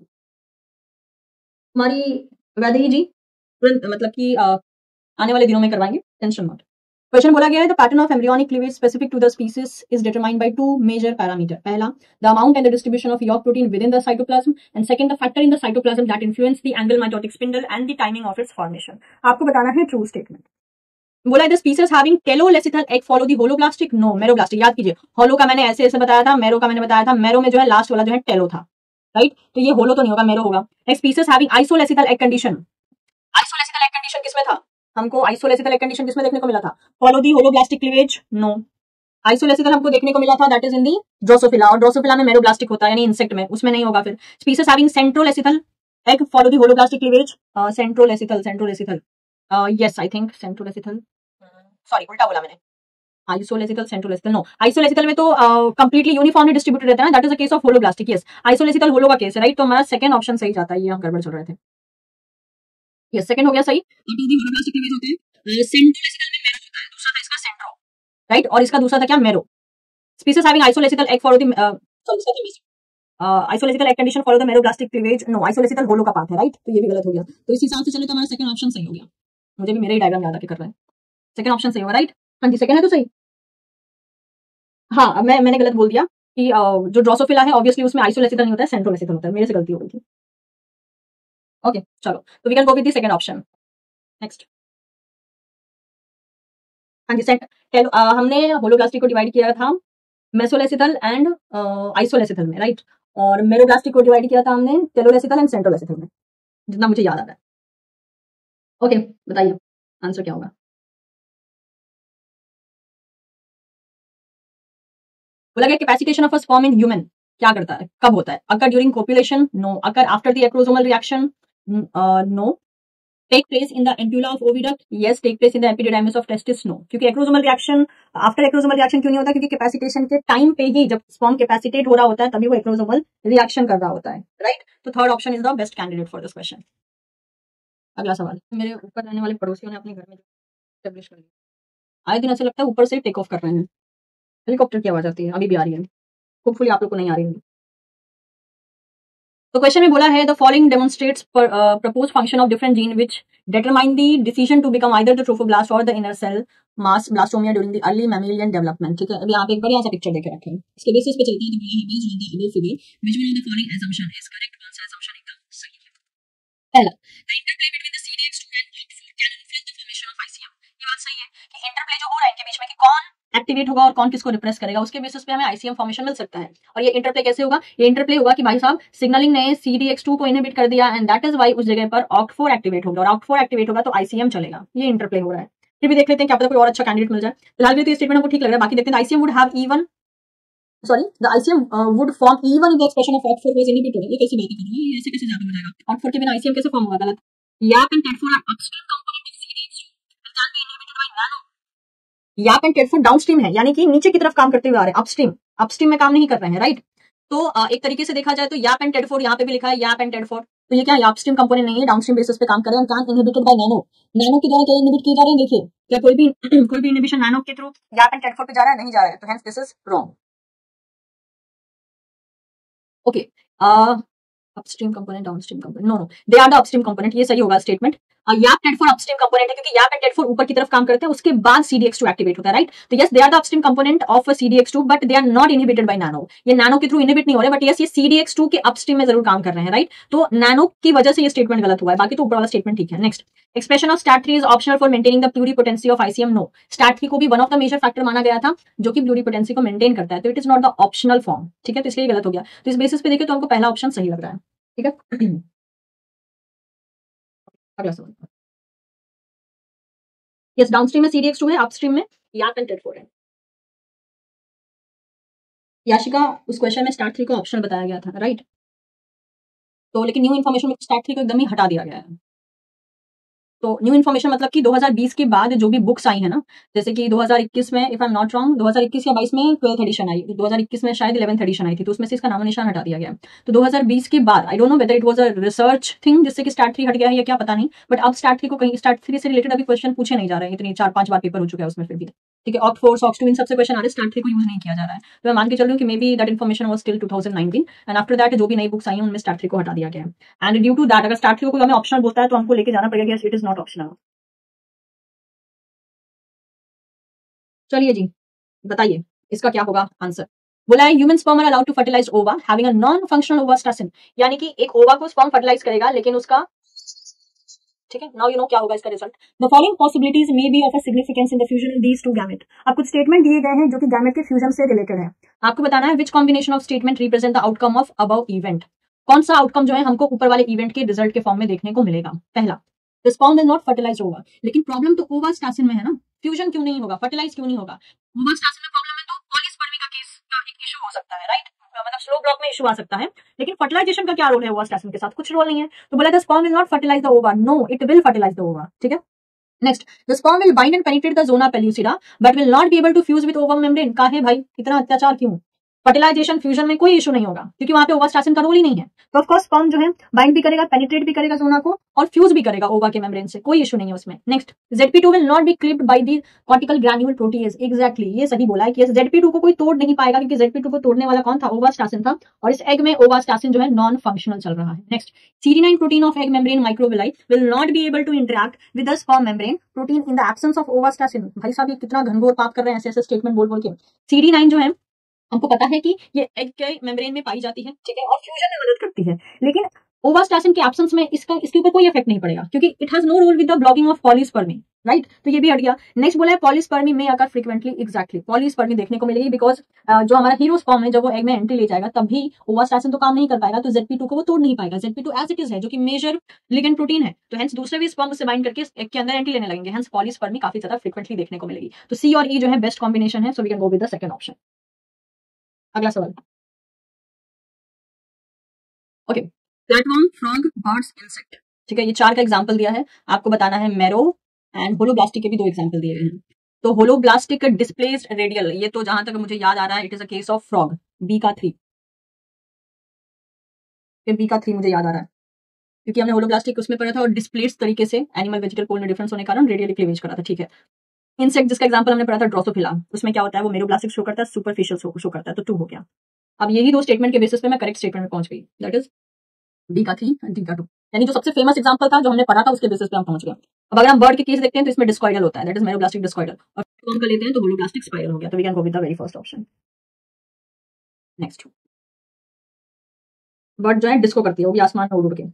A: हमारी वैदेही जी मतलब कि आने वाले दिनों में करवाएंगे, टेंशन मत। क्वेश्चन बोला गया है the pattern of embryonic cleavage specific to the species is determined by two major parameter. पहला, the amount and the distribution of yolk protein with in the cytoplasm, and second, the factor in the cytoplasm that influence the angle mitotic spindle and the timing of its formation. आपको बताना है ट्रू स्टेटमेंट। बोला है the species having telolecithal egg follow the holoblastic, no meroblastic. याद कीजिए, होलो का मैंने ऐसे ऐसे बताया था, मैरो का मैंने बताया था। मैरो में जो है लास्ट वाला जो है टेलो था, राइट? तो ये होलो तो नहीं होगा, मैरो होगा। Next, species having isolecithal egg condition. Isolecithal egg condition किसमें था? हमको आइसोलेसिथल एग कंडीशन किसमें देखने को मिला था? Follow the holoblastic cleavage, no. Isolecithal हमको देखने को मिला था that is in the Drosophila, और ड्रोसोफिला में मेरोब्लास्टिक होता है यानी इंसेक्ट में, उसमें नहीं होगा। फिर species having centrolecithal egg follow the holoblastic cleavage, centrolecithal yes I think centrolecithal, sorry उल्टा बोला मैंने, आइसोलेसिथल सेंट्रोलेसिथल नो। आइसोलेसिथल में तो कंप्लीटली यूनिफॉर्मली डिस्ट्रीब्यूटेड रहता है ना, that is the case of holoblastic. Yes, isolecithal holo का केस है, राइट? तो हमारा सेकंड ऑप्शन सही जाता है, ये हम गड़बड़ चल रहे थे। यस, सेकंड हो गया सही। होलोब्लास्टिक क्लीवेज होते हैं, सेंट्रोलेसिथल में मेरो होता है, दूसरा था इसका सेंट्रो, राइट? और इसका दूसरा था क्या? Mero. Species having isolecithal egg follow the isolecithal egg condition follow the meroblastic cleavage, no. Isolecithal holo का पार्ट है, राइट? तो ये भी गलत हो गया। तो इस हिसाब से चले तो हमारा सेकंड ऑप्शन सही हो गया। मुझे भी मेरा ही डायग्राम याद आके कर रहा है। सेकंड ऑप्शन सही होगा, राइट? हाँ जी, सेकंड है तो सही। हाँ, मैंने गलत बोल दिया कि जो ड्रोसोफिला है ऑब्वियसली उसमें आइसोलेसिथल नहीं होता है, सेंट्रोलेसिथल होता है। मेरे से गलती हो गई थी। ओके, चलो तो we can go with the second option. Next, हाँ जी, हमने होलोब्लास्टिक को डिवाइड किया था मेसोलेसिथल एंड आइसोलेसिथल में, राइट? और मेरोब्लास्टिक को डिवाइड किया था हमने टेलोलेसिथल एंड सेंट्रोलेसिथल में, जितना मुझे याद आ रहा है। ओके, बताइए आंसर क्या होगा? बोला गया capacitation of a sperm in human क्या करता है, कब होता है? Occur during copulation, no. Occur after the acrosomal reaction, no. Take place in the ampulla of oviduct, yes. Take place in the epididymis of testis, no. क्योंकि acrosomal reaction, after acrosomal reaction क्यों नहीं होता? क्योंकि कैपेसिटेशन के टाइम पे ही, जब स्पर्म कैपेसिटेट हो रहा होता है तभी वो एक्रोसोमल रिएक्शन कर रहा होता है, राइट? तो third option is the best candidate for this question. अगला सवाल, मेरे ऊपर रहने वाले पड़ोसियों ने अपने घर में एस्टेब्लिश कर लिया। आए दिन ऐसे लगता है ऊपर से टेक ऑफ कर रहे हैं, हेलीकॉप्टर की आवाज आती है, अभी भी आ रही है। होपफुली आप लोग को नहीं आ रही है। तो क्वेश्चन में बोला है the following demonstrates propose function of different gene which determine the decision to become either the trophoblast और the inner cell mass blastomere during the early mammalian development. ठीक है, अभी आप एक बढ़िया सा पिक्चर देखे रखें, इसके बेसिस पे चलते हैं। तो बोला है based on the above figure which one of the following assumption is correct? कौन सा असम्पशन एकदम सही है? पहला, the interplay between the CDX2 and OCT4 can influence the formation of ICM। ये बात सही है कि इंटरप्ले जो हो रहा है इनके बीच में कि कौन एक्टिवेट होगा और कौन किसको रिप्रेस करेगा, उसके बेसिस पे हमें ICM फॉर्मेशन मिल सकता है। और ये इंटरप्ले कैसे होगा? ये इंटरप्ले होगा कि भाई साहब सिग्नलिंग ने CDX2 को इनहिबिट कर दिया एंड दैट इज वाई उस जगह पर OCT4 एक्टिवेट होगा, और OCT4 एक्टिवेट होगा तो ICM चलेगा। ये इंटरप्ले हो रहा है। फिर भी देख लेते हैं क्या पता कोई और अच्छा कैंडिडेट मिल जाए। फिलहाल भी तो स्टेटमेंट हमको ठीक लग रहा है, बाकी देखते हैं। ICM would have even the ICM would form even if the expression of OCT4 was inhibited। ये कैसी बात कर रहे हो? ये ऐसे कैसे ज्यादा हो जाएगा? OCT4 के बिना ICM कैसे फॉर्म होगा? गलत। YAP and TET4 are upstream component of CDX2 and can be inhibited by nano। YAP and TET4 downstream है, यानी कि नीचे की तरफ काम करते हुए आ रहे हैं, अपस्ट्रीम में काम नहीं कर रहे हैं, राइट? तो एक तरीके से देखा जाए तो YAP and TET4 यहाँ पे भी लिखा है YAP and TET4, तो ये क्या है? अपस्ट्रीम कंपोनेंट नहीं है, डाउनस्ट्रीम बेसिस पे काम कर रहे हैं। Can inhibited by nano, nano के द्वारा क्या इनहिबिट किए जा रहे हैं? देखिए, क्या कोई भी इनहिबिशन नैनो के थ्रू YAP and TET4 पे जा रहा है? नहीं जा रहा है, तो hence this is wrong. Okay, upstream component downstream component, no they are the upstream component, ये सही होगा statement. YAP TET4 upstream component है क्योंकि YAP and TET4 ऊपर की तरफ काम करते हैं, उसके बाद CDX2 एक्टिवेट होता है, राइट? तो yes, they are the upstream component of CDX2 but they are not inhibited by nano. ये नैनो के थ्रू इनहिबिट नहीं हो रहे, बट यस ये CDX2 के अपस्ट्रीम में जरूर काम कर रहे हैं, राइट? तो नैनो की वजह से ये स्टेटमेंट गलत हुआ है, बाकी तो ऊपर वाला स्टेटमेंट ठीक है। Next, expression of STAT3 is optional for maintaining the pluripotency of ICM, no. STAT3 को भी one of the major factor माना गया था जो कि प्लूरिपोटेंसी को मेंटेन करता है, तो it is not the optional form. ठीक है, तो इसलिए गलत हो गया। तो इस बेसिस पे देखिए तो हमको पहला ऑप्शन सही लग रहा है। ठीक है, अगला सवाल। यस, डाउनस्ट्रीम में CDX2 है, अपस्ट्रीम में YAP and TET4 है। याशिका, उस क्वेश्चन में STAT3 को ऑप्शनल बताया गया था, राइट? तो लेकिन न्यू इन्फॉर्मेशन में STAT3 को एकदम ही हटा दिया गया है। तो न्यू इन्फॉर्मेशन मतलब कि 2020 के बाद जो भी बुक्स आई है ना, जैसे कि 2021 में, if I am not wrong, 2021 या 22 में 12th एडिशन आई, 2021 में शायद 11th एडिशन आई थी, तो उसमें से इसका नामो निशान हटा दिया गया। तो 2020 के बाद I don't know whether it was a research thing जिससे कि स्टार्ट 3 हट गया है या क्या पता नहीं, बट अब स्टार्ट 3 को कहीं स्टार्ट 3 से रिलेटेड अभी क्वेश्चन पूछे नहीं जा रहे हैं, इतनी 4-5 बार पेपर हो चुका है उसमें फिर भी, ठीक है। ऑक्ट 4 ऑक्ट 2 इन सबसे क्वेश्चन आ रहे हैं, स्टार्ट 3 को यूज नहीं किया जा रहा है। तो मैं मान के चल रही हूँ कि may be that information was till 2019 and after that जो भी नई बुक्स आई हैं उनमें स्टार्ट 3 को हटा दिया गया है। एंड ड्यू टू दैट अगर स्टार्ट 3 को हमें ऑप्शनल बोलता है तो हमको लेके जाना पड़ेगा कि इट इज नॉट ऑप्शनल। चलिए जी, बताइए इसका क्या होगा आंसर। बोला है human sperm are allowed to fertilize ova having a non functional ovastacin, यानी कि एक ओवा को स्पर्म फर्टिलाइज करेगा लेकिन उसका, ठीक है, नाउ यू नो क्या होगा इसका result. The following possibilities may be of a significance in the fusion of these two gamete. अब कुछ स्टेटमेंट दिए गए हैं जो कि गैमेट के फ्यूजन से रिलेटेड है, आपको बताना है which combination of statement represent the outcome of above event. कौन सा आउटकम जो है हमको ऊपर वाले इवेंट के रिजल्ट के फॉर्म में देखने को मिलेगा। पहला, the sperm will not fertilize ova, लेकिन प्रॉब्लम तो ओवास्टासिन में है ना, फ्यूजन क्यों नहीं होगा, फर्टिलाइज क्यों नहीं होगा। ओवास्टासिन में प्रॉब्लम है तो पॉलीस्पर्मी का केस का एक इशू हो सकता है, राइट, मतलब स्लो ब्लॉक में इशू आ सकता है, लेकिन फर्टिलाइजेशन का क्या रोल है ओवास्टासिन के साथ, कुछ रोल नहीं है। तो बोला the sperm will not fertilize the ova, no it will fertilize the ova, ठीक है। Next, the sperm will bind and penetrate the zona pellucida but will not be able to fuse with ovum membrane. काहे भाई इतना अत्याचार क्यों, फर्टिलाइजेशन फ्यूजन में कोई इशू नहीं होगा क्योंकि वहां पे ओवास्टासिन का रोल ही नहीं है। तो ऑफ कोर्स स्पर्म जो है बाइंड भी करेगा, पेनिट्रेट भी करेगा जोना को और फ्यूज भी करेगा ओवा के मेम्ब्रेन से, कोई इशू नहीं है उसमें। Next, ZP2 will not be clipped by the cortical granule protease. Exactly, ये सही बोला है कि ZP2 को कोई तोड़ नहीं पाएगा क्योंकि ZP2 को तोड़ने वाला कौन था, ओवास्टासिन था, और इस एग में ओवास्टासिन जो है नॉन फंक्शनल चल रहा है। Next, CD9 protein of egg membrane microvilli will not be able to interact with the sperm membrane protein in the absence of ovastacin. भाई साहब ये कितना घनघोर पाप कर रहे हैं ऐसे ऐसे स्टेटमेंट बोल बोल के। CD9 जो है हमको पता है कि ये एग के मेम्ब्रेन में पाई जाती है, ठीक है, और फ्यूजन में मदद करती है, लेकिन ओवास्टासिन के एब्सेंस में इसके ऊपर कोई इफेक्ट नहीं पड़ेगा क्योंकि it has no role with the blocking of polyspermy, right. तो ये भी हट गया। नेक्स्ट बोला है पॉलीस्पर्मी में अगर फ्रीक्वेंटली, एग्जैक्टली पॉलीस्पर्मी देखने को मिलेगी बिकॉज जो हमारा हीरो स्पर्म है जब वो एग में एंट्री ले जाएगा तब भी ओवास्टासिन तो काम नहीं कर पाएगा, तो ZP2 को वो तोड़ नहीं पाएगा। ZP2 एज इट इज है जो कि मेजर लिगेंड प्रोटीन है, तो हेंस दूसरे भी स्पर्म से बाइंड करके एग के अंदर एंट्री लेने लगेंगे, हेंस पॉलीस्पर्मी काफी ज्यादा फ्रीक्वेंटली देखने को मिलेगी। तो C और E जो है बेस्ट कॉम्बिनेशन है, so we can go with the second option. अगला सवाल, okay, platform, frog, birds, insect, ठीक है, ये 4 का एग्जांपल दिया है, आपको बताना है मैरो एंड होलोब्लास्टिक के भी 2 एग्जांपल दिए गए हैं। तो होलोब्लास्टिक डिस्प्लेस्ड रेडियल, ये तो जहां तक मुझे याद आ रहा है it is a case of frog, B का 3, फिर बी का 3 मुझे याद आ रहा है क्योंकि हमने होलोब्लास्टिक उसमें पढ़ा था और डिस्प्लेस्ड तरीके से एनिमल वेजिटल पोल में डिफरेंस होने के कारण रेडियली क्लीवेज करा था, ठीक है। इंसेक्ट जिसका एग्जांपल हमने पढ़ा था ड्रोसोफिला, उसमें क्या होता है वो मेरोब्लास्टिक शो करता है, सुपरफिशियल शो करता है, तो 2 हो गया। अब यही 2 स्टेटमेंट के बेसिस पे मैं करेक्ट स्टेटमेंट में पहुंच गई, दैट इज डी का 3 डी का 2, यानी जो सबसे फेमस एग्जांपल था जो हमने पढ़ा था उसके बेसिस पे हम पहुंच गए। अब अगर हम बर्ड के केस देखते हैं तो इसमें डिस्कॉइडल होता है, दैट इज मेरोब्लास्टिक डिस्कॉइडल, और कौन का लेते हैं तो होलोब्लास्टिक स्पाइरल हो गया, तो we can go with the very first option. Next, bird जो है डिस्को करती है, वो भी आसमान में उड़ उड़ के।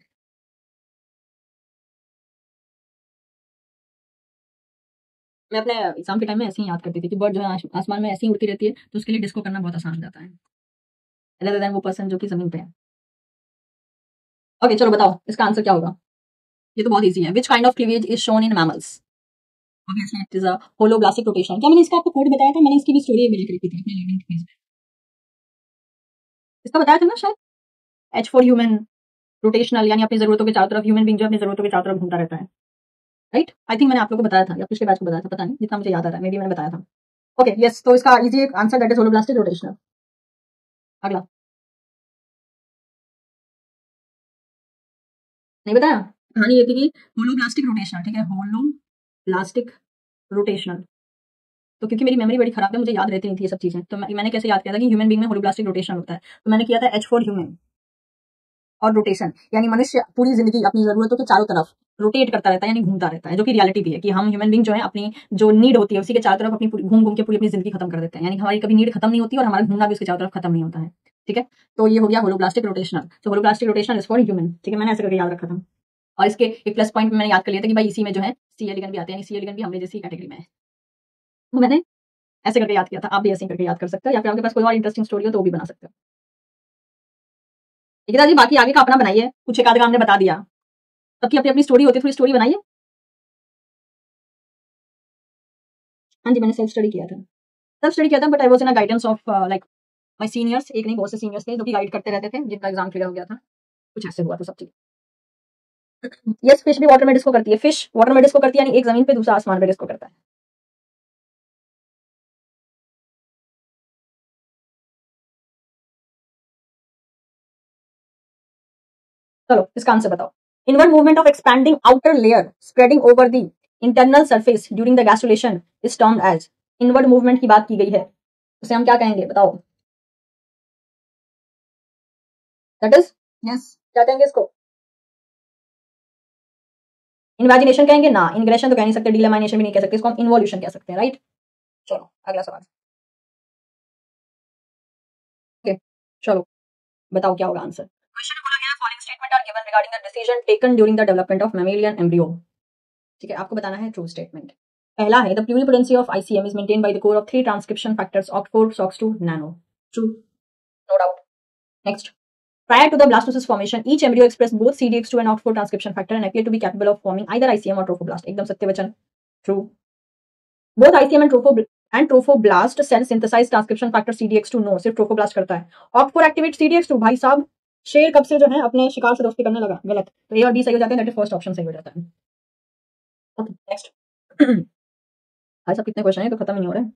A: मैं अपने एग्जाम के टाइम में ऐसे ही याद करती थी कि बर्ड जो है आसमान में ऐसे ही उड़ती रहती है, तो उसके लिए डिस्को करना बहुत आसान हो जाता है, rather than वो पर्सन जो कि जमीन पे है। ओके चलो बताओ इसका आंसर क्या होगा। ये तो बहुत इजी है, which kind of cleavage is shown in mammals. Obviously it is a holoblastic rotation. क्या मैंने इसका आपको कोड बताया था, मैंने इसकी भी स्टोरी एक बना रखी थी अपने 11th क्लास में, इसका बताया था ना शायद, H4 ह्यूमन रोटेशनल, यानी अपनी जरूरतों के चारों तरफ, ह्यूमन बीइंग जो अपनी जरूरतों के चारों तरफ घूमता रहता है, राइट। आई थिंक मैंने आप लोगों को बताया था या पिछले बैच को बताया था, पता नहीं, जितना मुझे याद आ रहा है मे बी मैंने बताया था। ओके यस, तो इसका easy answer that is holoblastic rotational. अगला, नहीं बताया, कहानी ये थी कि होलोब्लास्टिक रोटेशनल, ठीक है, होलोब्लास्टिक रोटेशनल। तो क्योंकि मेरी मेमोरी बड़ी खराब है, मुझे याद रहती नहीं थी ये सब चीजें, तो मैंने कैसे याद किया था कि ह्यूमन बीइंग में होलोब्लास्टिक रोटेशन होता है, तो मैंने किया था H4 ह्यूमन और रोटेशन, यानी मनुष्य पूरी जिंदगी अपनी जरूरतों के चारों तरफ रोटेट करता रहता है, यानी घूमता रहता है, जो कि रियलिटी भी है कि हम ह्यूमन बीइंग जो है अपनी जो नीड होती है उसी के चारों तरफ अपनी घूम घूम के पूरी अपनी जिंदगी खत्म कर देते हैं, यानी हमारी कभी नीड खत्म नहीं होती और हमारा घूमना भी उसके चारों तरफ खत्म नहीं होता है, ठीक है। तो ये हो गया होलोब्लास्टिक रोटेशनल, तो holoblastic rotational is for human, ठीक है, मैंने ऐसे करके याद रखा था। और इसके एक प्लस पॉइंट मैंने याद कर लिया था कि भाई इसी में जो है सी एलिगन भी आते हैं, सी एलिगन भी हमने जैसी कैटेगरी में है, तो मैंने ऐसे करके याद किया था, आप भी ऐसे करके याद कर सकते हो, या फिर आपके पास कोई और इंटरेस्टिंग स्टोरी हो तो वो भी बना सकते हो, ठीक है जी। बाकी आगे का अपना बनाइए, कुछ एक आध हमने बता दिया, सबकी अपनी अपनी स्टोरी होती है, थोड़ी स्टोरी बनाइए। हाँ जी, मैंने सेल्फ स्टडी किया था, but I was in a guidance of like my seniors, एक नहीं बहुत से सीनियर्स थे जो कि गाइड करते रहते थे, जिनका एग्जाम क्लियर हो गया था, कुछ ऐसे हुआ तो सब चीज। यस, फिश भी वाटर में डिस्को करती है। फिश वाटर में डिस्को करती है, यानी एक जमीन पे दूसरा आसमान पे डिस्को करता है। चलो इसका आंसर बताओ। Inward movement of expanding outer layer spreading over the internal surface during the gastrulation is termed as. Inward movement की बात की गई है, उसे हम क्या कहेंगे बताओ? दैट इज, यस, क्या कहेंगे इसको? इन्वेजिनेशन कहेंगे ना, इनग्रेशन तो कह नहीं सकते, डिलेमाइनेशन भी नहीं कह सकते, इसको हम इन्वोल्यूशन कह सकते हैं, राइट। चलो अगला सवाल। ओके चलो बताओ क्या होगा आंसर। क्वेश्चन में बोला गया following statement are given regarding the decision taken during the development of mammalian embryo. ठीक है, आपको बताना है ट्रू स्टेटमेंट। पहला है the pluripotency of ICM is maintained by the core of 3 transcription factors OCT4, SOX2, Nanog. True, no doubt. Next, prior to the blastocyst formation each embryo expressed both CDX2 and OCT4 transcription factor and appear to be capable of forming either ICM or trophoblast। एकदम सत्य वचन, true. both ICM and trophoblast cells synthesize transcription factor CDX2, no, सिर्फ trophoblast करता है। OCT4 activates CDX2, भाई साहब शेर कब से जो है अपने शिकार से दोस्ती करने लगा, गलत। तो ए और बी सही हो जाते हैं, दैट इज फर्स्ट ऑप्शन सही हो जाता है। Okay next. भाई साहब कितने क्वेश्चन है तो खत्म ही नहीं हो रहे।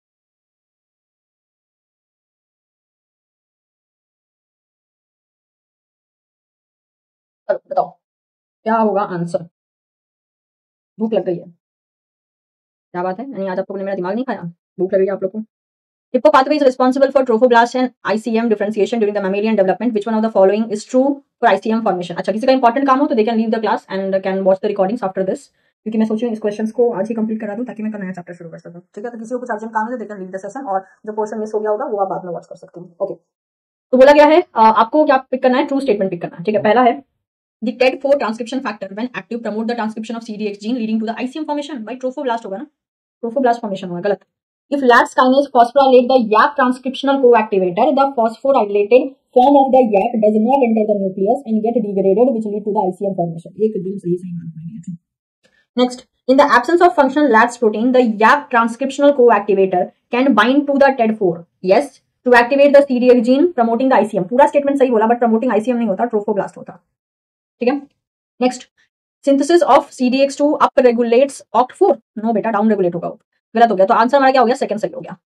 A: चलो बताओ क्या होगा आंसर। भूख लग गई है, क्या बात है, यानी आज आप लोगों ने मेरा दिमाग नहीं खाया, भूख लग रही है आप लोग को। Hippo pathway is responsible for trophoblast and ICM differentiation during the mammalian development. Which one of the following is true for ICM formation? अच्छा, किसी का इंपॉर्टेंट काम हो तो they can leave the class and can watch the recordings after this, क्योंकि मैं सोच रही हूँ इस क्वेश्चंस को आज ही कंप्लीट करा दूं ताकि मैं कल नया चैप्टर शुरू कर सकूं। ठीक है, तो किसी को कुछ अर्जेंट काम है तो they can leave the session, और जो पोर्शन मिस हो गया होगा वो आप बाद में वॉच कर सकते हैं। ओके, तो बोला गया है आपको क्या पिक करना है, ट्रू स्टेटमेंट पिक करना है। ठीक है, पहला है the TED4 transcription factor when active promote the transcription of CDX gene leading to the ICM formation। भाई ट्रोफोब्लास्ट होगा ना, ट्रोफोब्लास्ट फॉर्मेशन होगा, गलत। If LAX kinase phosphorylate the YAP transcriptional co-activator, the phosphorylated form of the YAP does not enter the nucleus and get degraded, which lead to the ICM formation। एक दिन सही बात है। Next, in the absence of functional LAX protein, the YAP transcriptional co-activator can bind to the TED4, yes, to activate the CDX gene promoting the ICM। पूरा स्टेटमेंट सही बोला, बट promoting ICM नहीं होता, ट्रोफोब्लास्ट होता। ठीक है, next, synthesis of CDX2 up regulates OCT4, no बेटा, डाउन रेगुलेट होगा, गलत हो गया। तो आंसर हमारा क्या हो गया, सेकंड सही हो गया।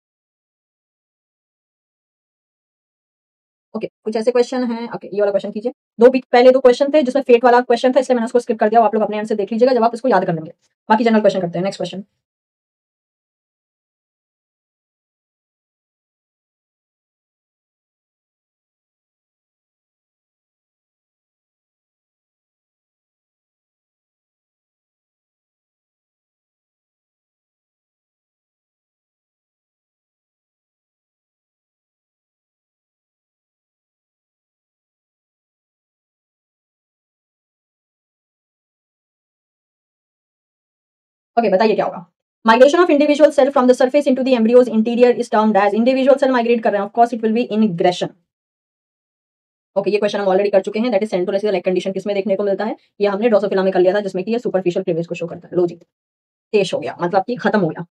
A: ओके, कुछ ऐसे क्वेश्चन हैं। ओके, ये वाला क्वेश्चन कीजिए। पहले दो क्वेश्चन थे जिसमें फेट वाला क्वेश्चन था, इसलिए मैंने उसको स्किप कर दिया। आप लोग अपने एंड से देख लीजिएगा जब आप इसको याद कर लेंगे। बाकी जनरल क्वेश्चन करते हैं। नेक्स्ट क्वेश्चन, ओके बताइए क्या होगा। Migration of individual cell from the surface into the embryo's interior is termed as. Individual cell migrate कर रहे हैं, of course it will be ingression. Okay, ये क्वेश्चन हम ऑलरेडी कर चुके हैं, that is centrolecithal like condition किसमें देखने को मिलता है, ये हमने ड्रोसोफिला में कर लिया था, जिसमें कि ये सुपरफिशियल क्लीवेज को शो करता है। लो जी, तेज हो गया, मतलब कि खत्म हो गया।